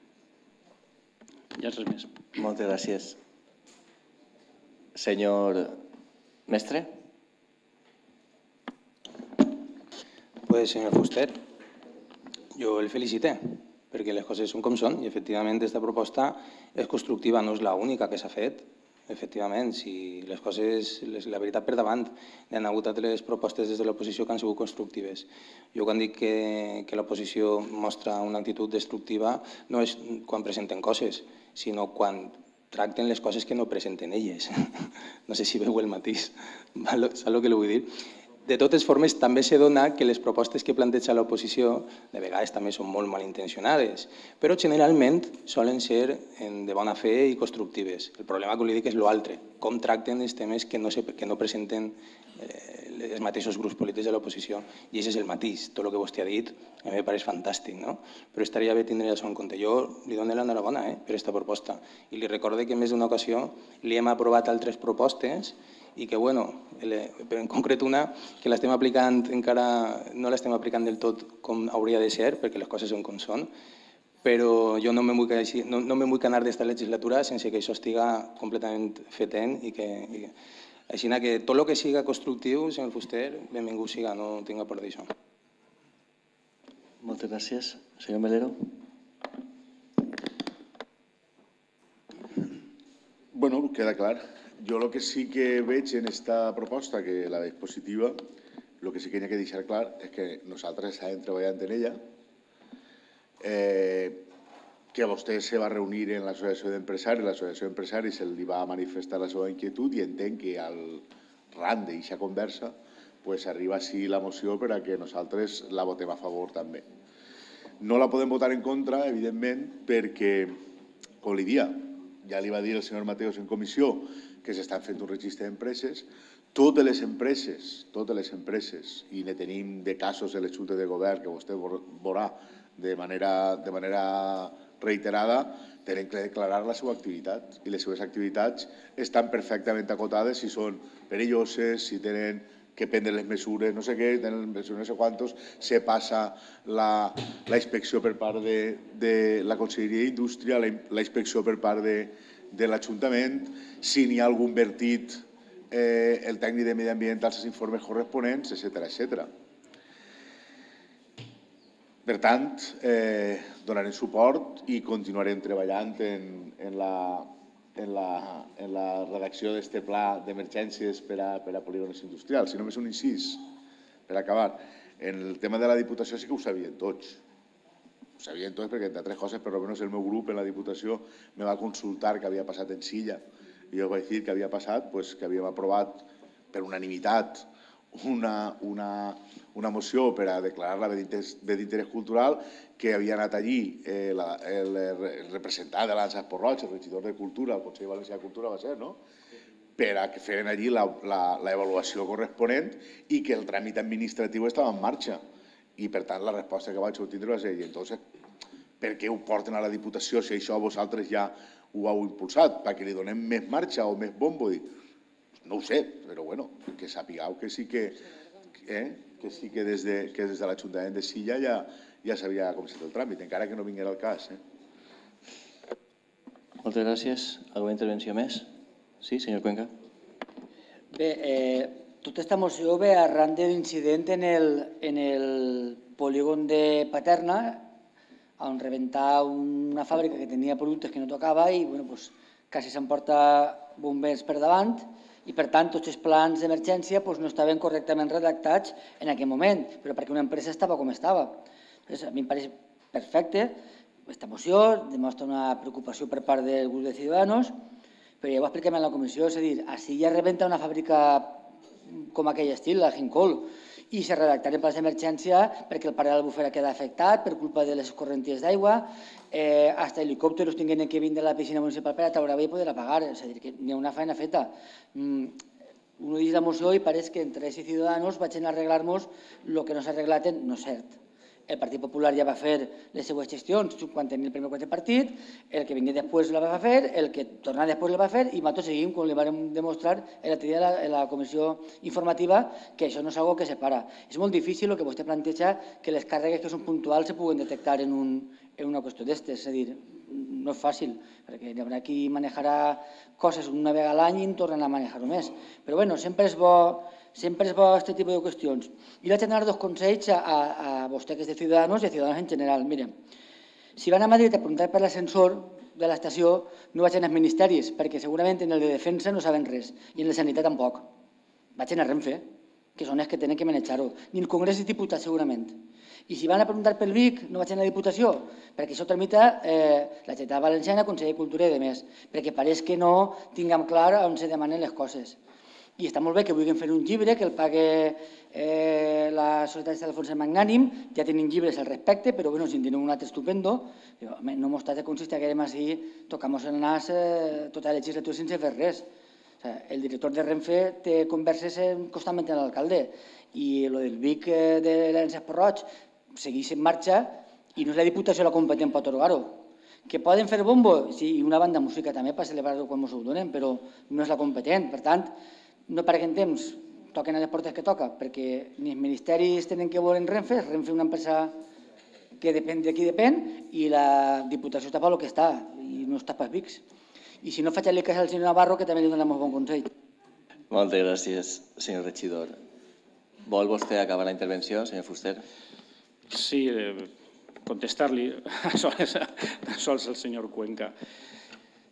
Ja res més. Moltes gràcies. Senyor mestre? Pues, señor Fuster, yo el felicité, perquè les coses són com són i, efectivament, aquesta proposta és constructiva, no és l'única que s'ha fet. Efectivament, si les coses, la veritat per davant, hi ha hagut altres propostes des de l'oposició que han sigut constructives. Jo quan dic que l'oposició mostra una actitud destructiva no és quan presenten coses, sinó quan tracten les coses que no presenten elles. No sé si veu el matís, saps el que li vull dir? De totes formes, també se dona que les propostes que planteja l'oposició de vegades també són molt malintencionades, però generalment solen ser de bona fe i constructives. El problema que li dic és l'altre, com tracten els temes que no presenten els mateixos grups polítics de l'oposició. I aquest és el matís. Tot el que vostè ha dit a mi em pareix fantàstic, no? Però estaria bé tindre això en compte. Jo li dono l'enhorabona per aquesta proposta i li recorde que en més d'una ocasió li hem aprovat altres propostes i que, bueno, en concret una, que l'estem aplicant encara, no l'estem aplicant del tot com hauria de ser, perquè les coses són com són, però jo no me vull anar d'esta legislatura sense que això estiga completament fetent i que... Així que tot el que siga constructiu, senyor Fuster, benvingut siga, no tinga por d'això. Moltes gràcies. Senyor Melero. Bueno, queda clar. Jo el que sí que veig en esta proposta, que la veig positiva, el que sí que hi ha que deixar clar és que nosaltres estàvem treballant en ella, eh, que vostè se va reunir en l'associació d'empresaris, l'associació d'empresaris se li va manifestar la seva inquietud i entenc que al ran d'aquesta conversa pues, arriba així la moció per a que nosaltres la votem a favor també. No la podem votar en contra, evidentment, perquè, com li dia, ja li va dir el senyor Mateos en comissió que s'estan fent un registre d'empreses, totes les empreses, totes les empreses, i ne tenim de casos de les juntes de govern que vostè veurà de manera, de manera reiterada, tenen que declarar la seva activitat i les seves activitats estan perfectament acotades si són perilloses, si tenen que prendre les mesures, no sé què, tenen les mesures no sé quantos, se passa la, la inspecció per part de, de la Conselleria d'Indústria, la, la inspecció per part de, de l'Ajuntament, si n'hi ha algun vertit, eh, el tècnic de medi ambient als informes corresponents, etcètera, etcètera. Per tant, eh, donarem suport i continuarem treballant en, en la en la, en la redacció d'aquest pla d'emergències per a, per a polígons industrials. Si només un incís, per acabar, en el tema de la Diputació sí que ho sabien tots. Ho sabien tots perquè, entre altres coses, per almenys el meu grup en la Diputació me va consultar què havia passat en Silla. I jo vaig dir que havia passat, pues, que havíem aprovat per unanimitat una, una, una moció per a declarar-la bé d'interès cultural, que havia anat allí eh, la, el, el representant de l'Anses Porroig, el regidor de Cultura, el Consell Valencià de Cultura va ser, no?, per a que feren allí l'avaluació corresponent i que el tràmit administratiu estava en marxa. I, per tant, la resposta que vaig obtindre va ser, i entonces, per què ho porten a la Diputació si això vosaltres ja ho heu impulsat? Perquè li donem més marxa o més bombo? No ho sé, però bueno, que sapigueu que sí que, eh, que, sí que des de, que des de l'Ajuntament de Silla ja, ja s'havia començat el tràmit, encara que no vinguera el cas. Eh? Moltes gràcies. Alguna intervenció més? Sí, senyor Cuenca. Bé, eh, tota aquesta moció ve arran de l'incident en, el, en el polígon de Paterna, on rebentar una fàbrica que tenia productes que no tocava i bueno, pues, quasi s'emporta bombers per davant, i per tant tots els plans d'emergència pues, no estaven correctament redactats en aquell moment, però perquè una empresa estava com estava. Entonces, a mi em pareix perfecte, aquesta moció demostra una preocupació per part del grup de Ciudadanos, però ja ho expliquem en la comissió, és a dir, així ja rebenta una fàbrica com aquell estil, la Hincol, i se redactaren plans d'emergència perquè el pare de l'Albufera queda afectat per culpa de les correnties d'aigua, eh, hasta helicòpteros tinguin que vindre a la piscina municipal per a treure i poder apagar, és a dir, que n'hi ha una feina feta. Mm, uno dice la moció i pareix que entre ells i Ciudadanos vaig a arreglar-nos el que no s'ha arreglat, no és cert. El Partit Popular ja va fer les seues gestions quan tenia el primer quart de partit, el que vingui després la va fer, el que torna després la va fer i nosaltres seguim, com li vam demostrar l'altre dia en la comissió informativa, que això no és una cosa que separa. És molt difícil el que vostè planteja que les càrregues que són puntuals se puguen detectar en, un, en una qüestió d'estes, és a dir, no és fàcil, perquè hi haurà qui manejarà coses una vegada a l'any i en tornen a manejar-ho més. Però bueno, sempre és bo Sempre és bo aquest tipus de qüestions. I vaig a donar dos consells a, a, a vostè que és de Ciudadanos i a Ciudadanos en general. Mire, si van a Madrid a preguntar per l'ascensor de l'estació, no vaig anar als ministeris, perquè segurament en el de defensa no saben res, i en la sanitat tampoc. Vaig anar a Renfe, que són els que tenen que manejar-ho, ni el Congrés dels Diputats segurament. I si van a preguntar pel Vic, no vaig anar a la Diputació, perquè això tramita eh, la Generalitat Valenciana, Consell de Cultura i demés, perquè pareix que no tinguem clar on se demanen les coses. I està molt bé que vulguin fer un llibre, que el pague eh, la Societat d'Alfons Magnànim, ja tenim llibres al respecte, però bueno, si en tenen un altre estupendo, no mos tracta com si estiguem així, tocamos el nas eh, tota la legislatura sense fer res. O sea, el director de Renfe té converses constantment amb l'alcalde i el del Vic eh, de l'Anses Porroig segueix en marxa i no és la Diputació la competent per atorgar-ho. Que poden fer bombo? Sí, i una banda de música també per celebrar-ho quan ens ho donen, però no és la competent. Per tant, no perdem temps, toquen a les portes que toca, perquè ni els ministeris tenen que veure en Renfe, Renfe és una empresa que depèn de qui depèn, i la Diputació està per el que està, i no està per Vics. I si no, faig-li cas al senyor Navarro, que també li dona molt bon consell. Moltes gràcies, senyor regidor. Vol vostè acabar la intervenció, senyor Fuster? Sí, eh, contestar-li a sols al senyor Cuenca.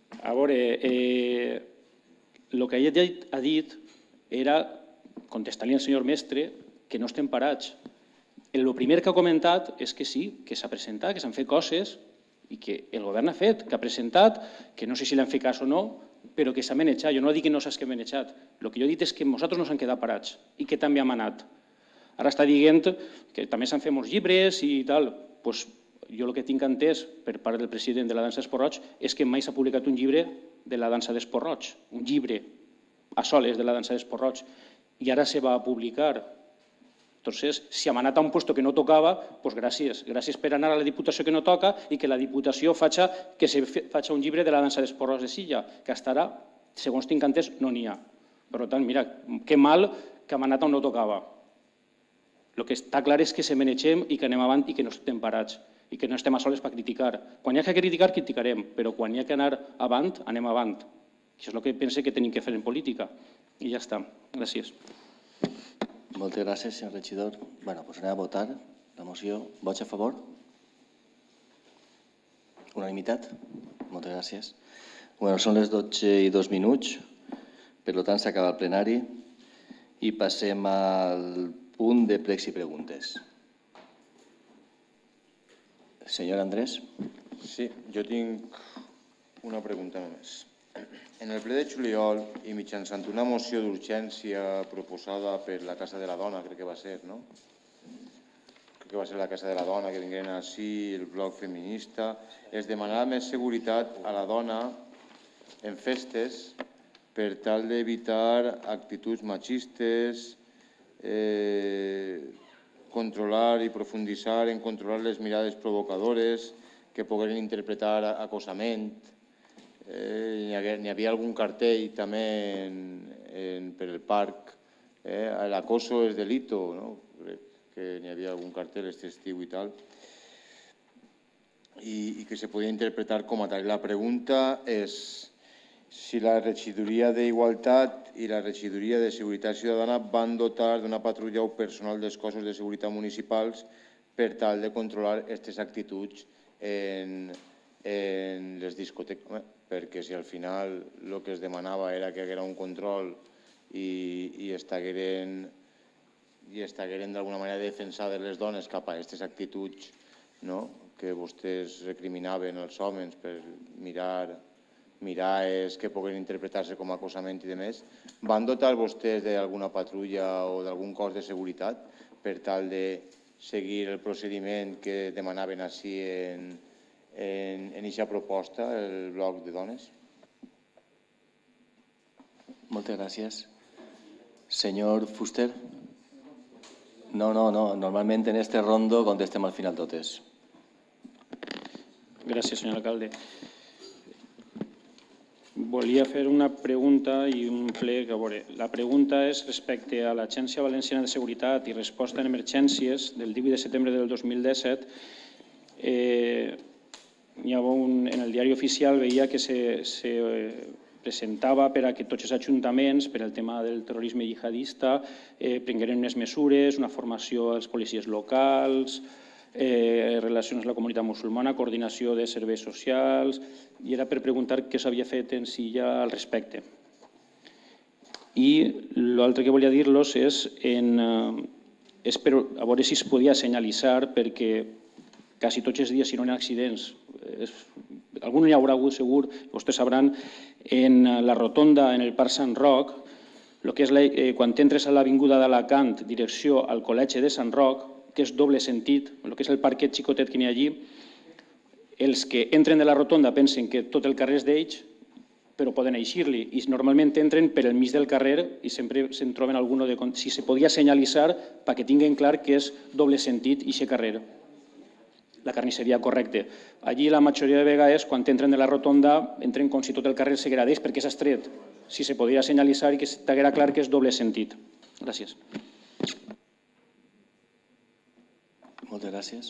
A veure, eh, el que ella ha dit era, contestant-li al senyor mestre, que no estem parats. El primer que ha comentat és que sí, que s'ha presentat, que s'han fet coses i que el govern ha fet, que ha presentat, que no sé si l'han fet cas o no, però que s'ha manejat. Jo no dic que no s'ha manejat. El que jo he dit és que nosaltres no s'han quedat parats i que també hem anat. Ara està dient que també s'han fet molts llibres i tal. Doncs jo el que tinc entès per part del president de la dansa d'Esport Roig és que mai s'ha publicat un llibre de la dansa d'Esport Roig, un llibre a soles de la dansa d'Esport Roig, i ara se va publicar. Entonces, si hem anat a un lloc que no tocava, doncs gràcies. Gràcies per anar a la Diputació que no toca i que la Diputació faci que se faci un llibre de la dansa d'Esport Roig de Silla, que hasta ara, segons tinc entès, no n'hi ha. Per tant, mira, que mal que hem anat on no tocava. El que està clar és que se manegem i que anem avant i que no estem parats i que no estem a soles per criticar. Quan hi ha que criticar, criticarem, però quan hi ha que anar avant, anem avant. Això és el que pense que tenim que fer en política. I ja està. Gràcies. Moltes gràcies, senyor regidor. Bé, doncs anem a votar la moció. Vots a favor? Unanimitat? Moltes gràcies. Bé, són les dotze i dos minuts, per tant s'acaba el plenari i passem al punt de plecs i preguntes. Senyor Andrés. Sí, jo tinc una pregunta només. En el ple de juliol i mitjançant una moció d'urgència proposada per la Casa de la Dona, crec que va ser, no? Crec que va ser la Casa de la Dona, que vingueren així, el bloc feminista, es demanava més seguretat a la dona en festes per tal d'evitar actituds machistes, eh, controlar i profunditzar en controlar les mirades provocadores que pogueren interpretar acosament. Eh, n'hi havia algun cartell també en, en, per el parc, eh, l'acoso és delito, no? Crec que n'hi havia algun cartell este estiu i tal, i, i que se podia interpretar com a tal. La pregunta és si la regidoria d'Igualtat i la regidoria de Seguretat Ciutadana van dotar d'una patrulla o personal dels cossos de seguretat municipals per tal de controlar aquestes actituds en, en les discoteques, perquè si al final el que es demanava era que hi hagués un control i, i estagueren, i estagueren d'alguna manera defensades les dones cap a aquestes actituds, no?, que vostès recriminaven als homes per mirar mirades que poden interpretar-se com a acosament i demés, van dotar vostès d'alguna patrulla o d'algun cos de seguretat per tal de seguir el procediment que demanaven així en en aquesta proposta, el bloc de dones? Moltes gràcies. Senyor Fuster? No, no, no. Normalment en este rondo contestem al final totes. Gràcies, senyor alcalde. Volia fer una pregunta i un ple que, a veure, la pregunta és respecte a l'Agència Valenciana de Seguretat i Resposta en Emergències del divuit de setembre del dos mil disset. Eh, hi havia un, en el diari oficial veia que se, se presentava per a que tots els ajuntaments, per al tema del terrorisme jihadista, eh, prengueren unes mesures, una formació als policies locals, eh, relacions amb la comunitat musulmana, coordinació de serveis socials, i era per preguntar què s'havia fet en Silla al respecte. I l'altre que volia dir-los és, en, és per, a veure si es podia senyalitzar, perquè quasi tots els dies, si no hi ha accidents, és, algun hi haurà hagut segur, vostès sabran, en la rotonda, en el Parc Sant Roc, el que és la, eh, quan entres a l'avinguda d'Alacant, direcció al Col·legi de Sant Roc, que és doble sentit, el que és el parquet xicotet que n'hi ha allí, els que entren de la rotonda pensen que tot el carrer és d'ells, però poden eixir-li, i normalment entren per el mig del carrer i sempre se'n troben alguno de... Si se podia senyalitzar perquè tinguin clar que és doble sentit i aquest carrer. La carnisseria, correcte. Allí la majoria de vegades, quan entren de la rotonda, entren com si tot el carrer s'haguera d'ells perquè és estret. Si se podia senyalitzar i que t'haguera clar que és doble sentit. Gràcies. Moltes gràcies.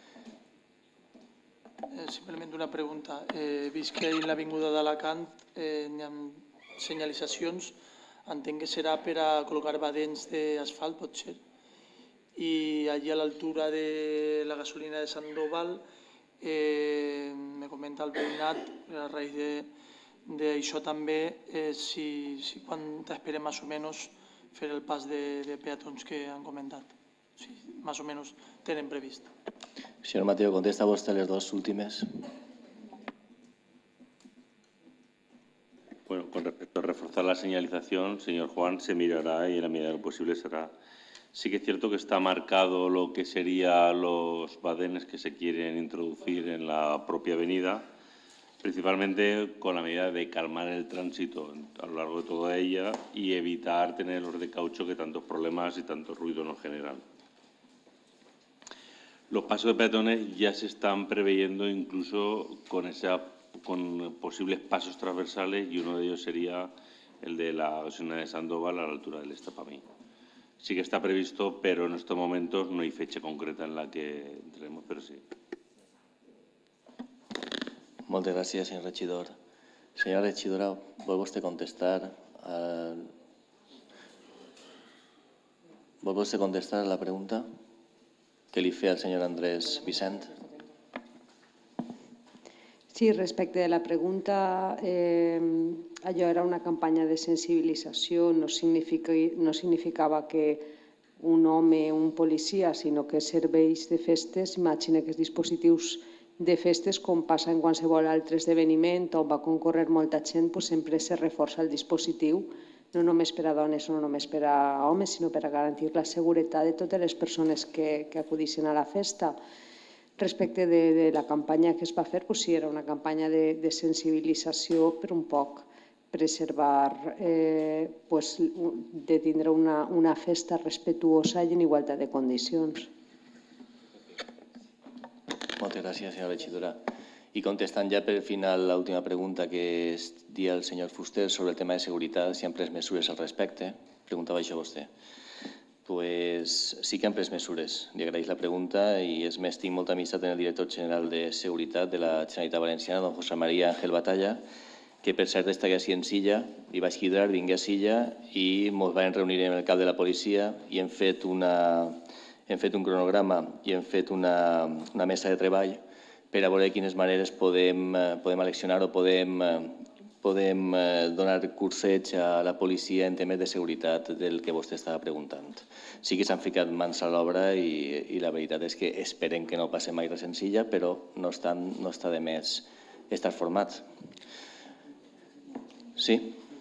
Eh, simplement una pregunta. He vist que en l'avinguda d'Alacant eh, hi ha senyalitzacions. Entenc que serà per a col·locar badents d'asfalt, pot ser. I allí a l'altura de la gasolina de Sandoval eh, me comenta el veïnat a raïs de, d'això també, eh, si, si quan esperem més o menys fer el pas de, de peatons que han comentat. Sí, més o menys tenen previst. Senyor Mateo, contesta vostè les dues últimes. Bueno, con respecto a reforzar la señalización, señor Juan, se mirará y en la medida de lo posible será. Sí que es cierto que está marcado lo que serían los badenes que se quieren introducir en la propia avenida, principalmente con la medida de calmar el tránsito a lo largo de toda ella y evitar tener los de caucho que tantos problemas y tanto ruido nos generan. Los pasos de peatones ya se están preveyendo incluso con, esa, con posibles pasos transversales y uno de ellos sería el de la gasolinera de Sandoval a la altura del Estapamí. Sí que está previsto, pero en estos momentos no hay fecha concreta en la que entremos, pero sí. Moltes gràcies, senyor regidor. Senyora regidora, vol vostè contestar a... vol vostè contestar a la pregunta que li feia el senyor Andrés Vicent? Sí, respecte de la pregunta, eh, allò era una campanya de sensibilització, no, significa, no significava que un home, un policia, sinó que serveis de festes, imagina que els dispositius de festes, com passa en qualsevol altre esdeveniment on va concórrer molta gent, doncs sempre se reforça el dispositiu, no només per a dones o no només per a homes, sinó per a garantir la seguretat de totes les persones que, que acudissin a la festa. Respecte de, de la campanya que es va fer, doncs sí, era una campanya de, de sensibilització per un poc preservar, eh, pues, de tindre una, una festa respetuosa i en igualtat de condicions. Moltes gràcies, senyora regidora. I contestant ja per final l'última pregunta que es dia el senyor Fuster sobre el tema de seguretat, si han pres mesures al respecte, preguntava això vostè. Pues sí que han pres mesures. Li agraeix la pregunta i és més, tinc molta amistat en el director general de Seguretat de la Generalitat Valenciana, don José María Ángel Batalla, que per cert està aquí en Silla, li vaig cridar, vingué a Silla i ens vam reunir amb el cap de la policia i hem fet, una, hem fet un cronograma i hem fet una, una mesa de treball per a veure de quines maneres podem, podem eleccionar o podem, podem donar curseig a la policia en temes de seguretat del que vostè estava preguntant. Sí que s'han ficat mans a l'obra i, i la veritat és que esperem que no passi mai res senzilla, però no, estan, no està de més estar format. Sí?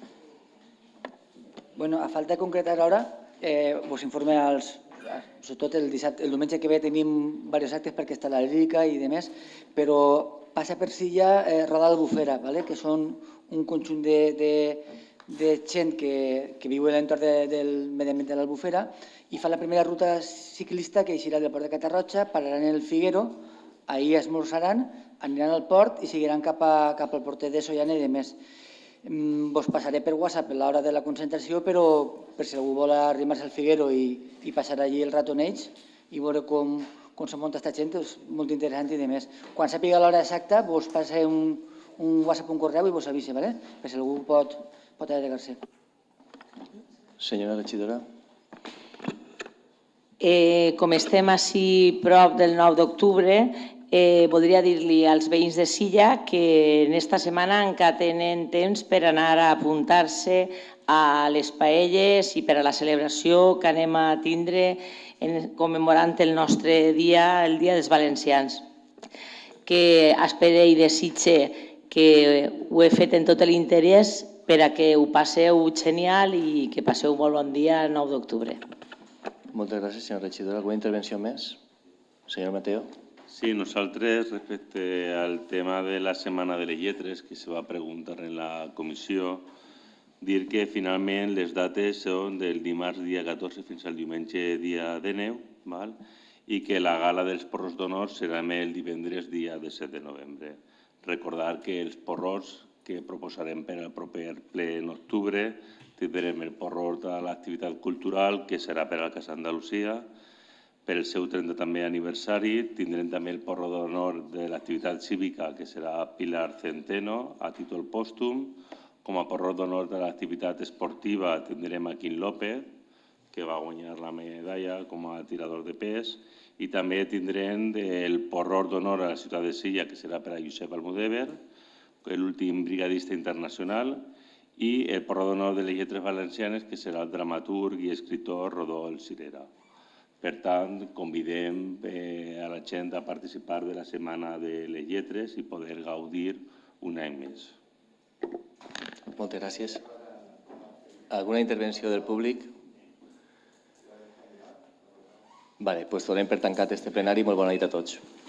Bueno, a falta de concretar ara, eh, us informe als... Sobretot el, dissabte, el diumenge que ve tenim diversos actes perquè està la lírica i demés, però passa per Silla eh, Roda d'Albufera, ¿vale? Que són un conjunt de, de, de gent que, que viu a l'entorn de, del medi ambient de l'Albufera i fa la primera ruta ciclista que eixirà del port de Catarroja, pararan el Figuero, ahir esmorzaran, aniran al port i seguiran cap, a, cap al porter de Sollana i demés. Vos passaré per WhatsApp a l'hora de la concentració, però per si algú vol arrimar-se al Figuero i, i passar allí el rato amb ells i veure com, com se munta aquesta gent, és molt interessant i demés. Quan sàpiga l'hora exacta, vos passaré un, un WhatsApp, un correu i vos avisa, ¿vale? Per si algú pot, pot agregar-se. Senyora regidora. Eh, com estem així prop del nou d'octubre, Eh, voldria dir-li als veïns de Silla que en esta setmana encara tenen temps per anar a apuntar-se a les paelles i per a la celebració que anem a tindre en, commemorant el nostre dia, el Dia dels Valencians. Que espere i desitge que ho he fet en tot l'interès per a que ho passeu genial i que passeu molt bon dia el nou d'octubre. Moltes gràcies, senyora regidora. Alguna intervenció més? Senyor Mateo. Sí, nosaltres, respecte al tema de la Setmana de les Lletres, que se va preguntar en la comissió, dir que finalment les dates són del dimarts dia catorze fins al diumenge dia dinou, val? I que la gala dels porros d'honor serà el divendres dia disset de novembre. Recordar que els porros que proposarem per al proper ple en octubre tindrem el porró de l'activitat cultural, que serà per al Casa Andalusia. Per el seu trenta també aniversari tindrem també el porro d'honor de l'activitat cívica, que serà Pilar Centeno, a títol pòstum. Com a porro d'honor de l'activitat esportiva tindrem a Quim López, que va guanyar la medalla com a tirador de pes. I també tindrem el porro d'honor a la ciutat de Silla, que serà per a Josep Almudévar. l'últim brigadista internacional, i el Porro d'Honor de les Lletres Valencianes, que serà el dramaturg i escriptor Rodolf Cirera. Per tant, convidem a la gent a participar de la Setmana de les Lletres i poder gaudir un any més. Moltes gràcies. Alguna intervenció del públic? Vale, doncs donem per tancat este plenari. Molt bona nit a tots.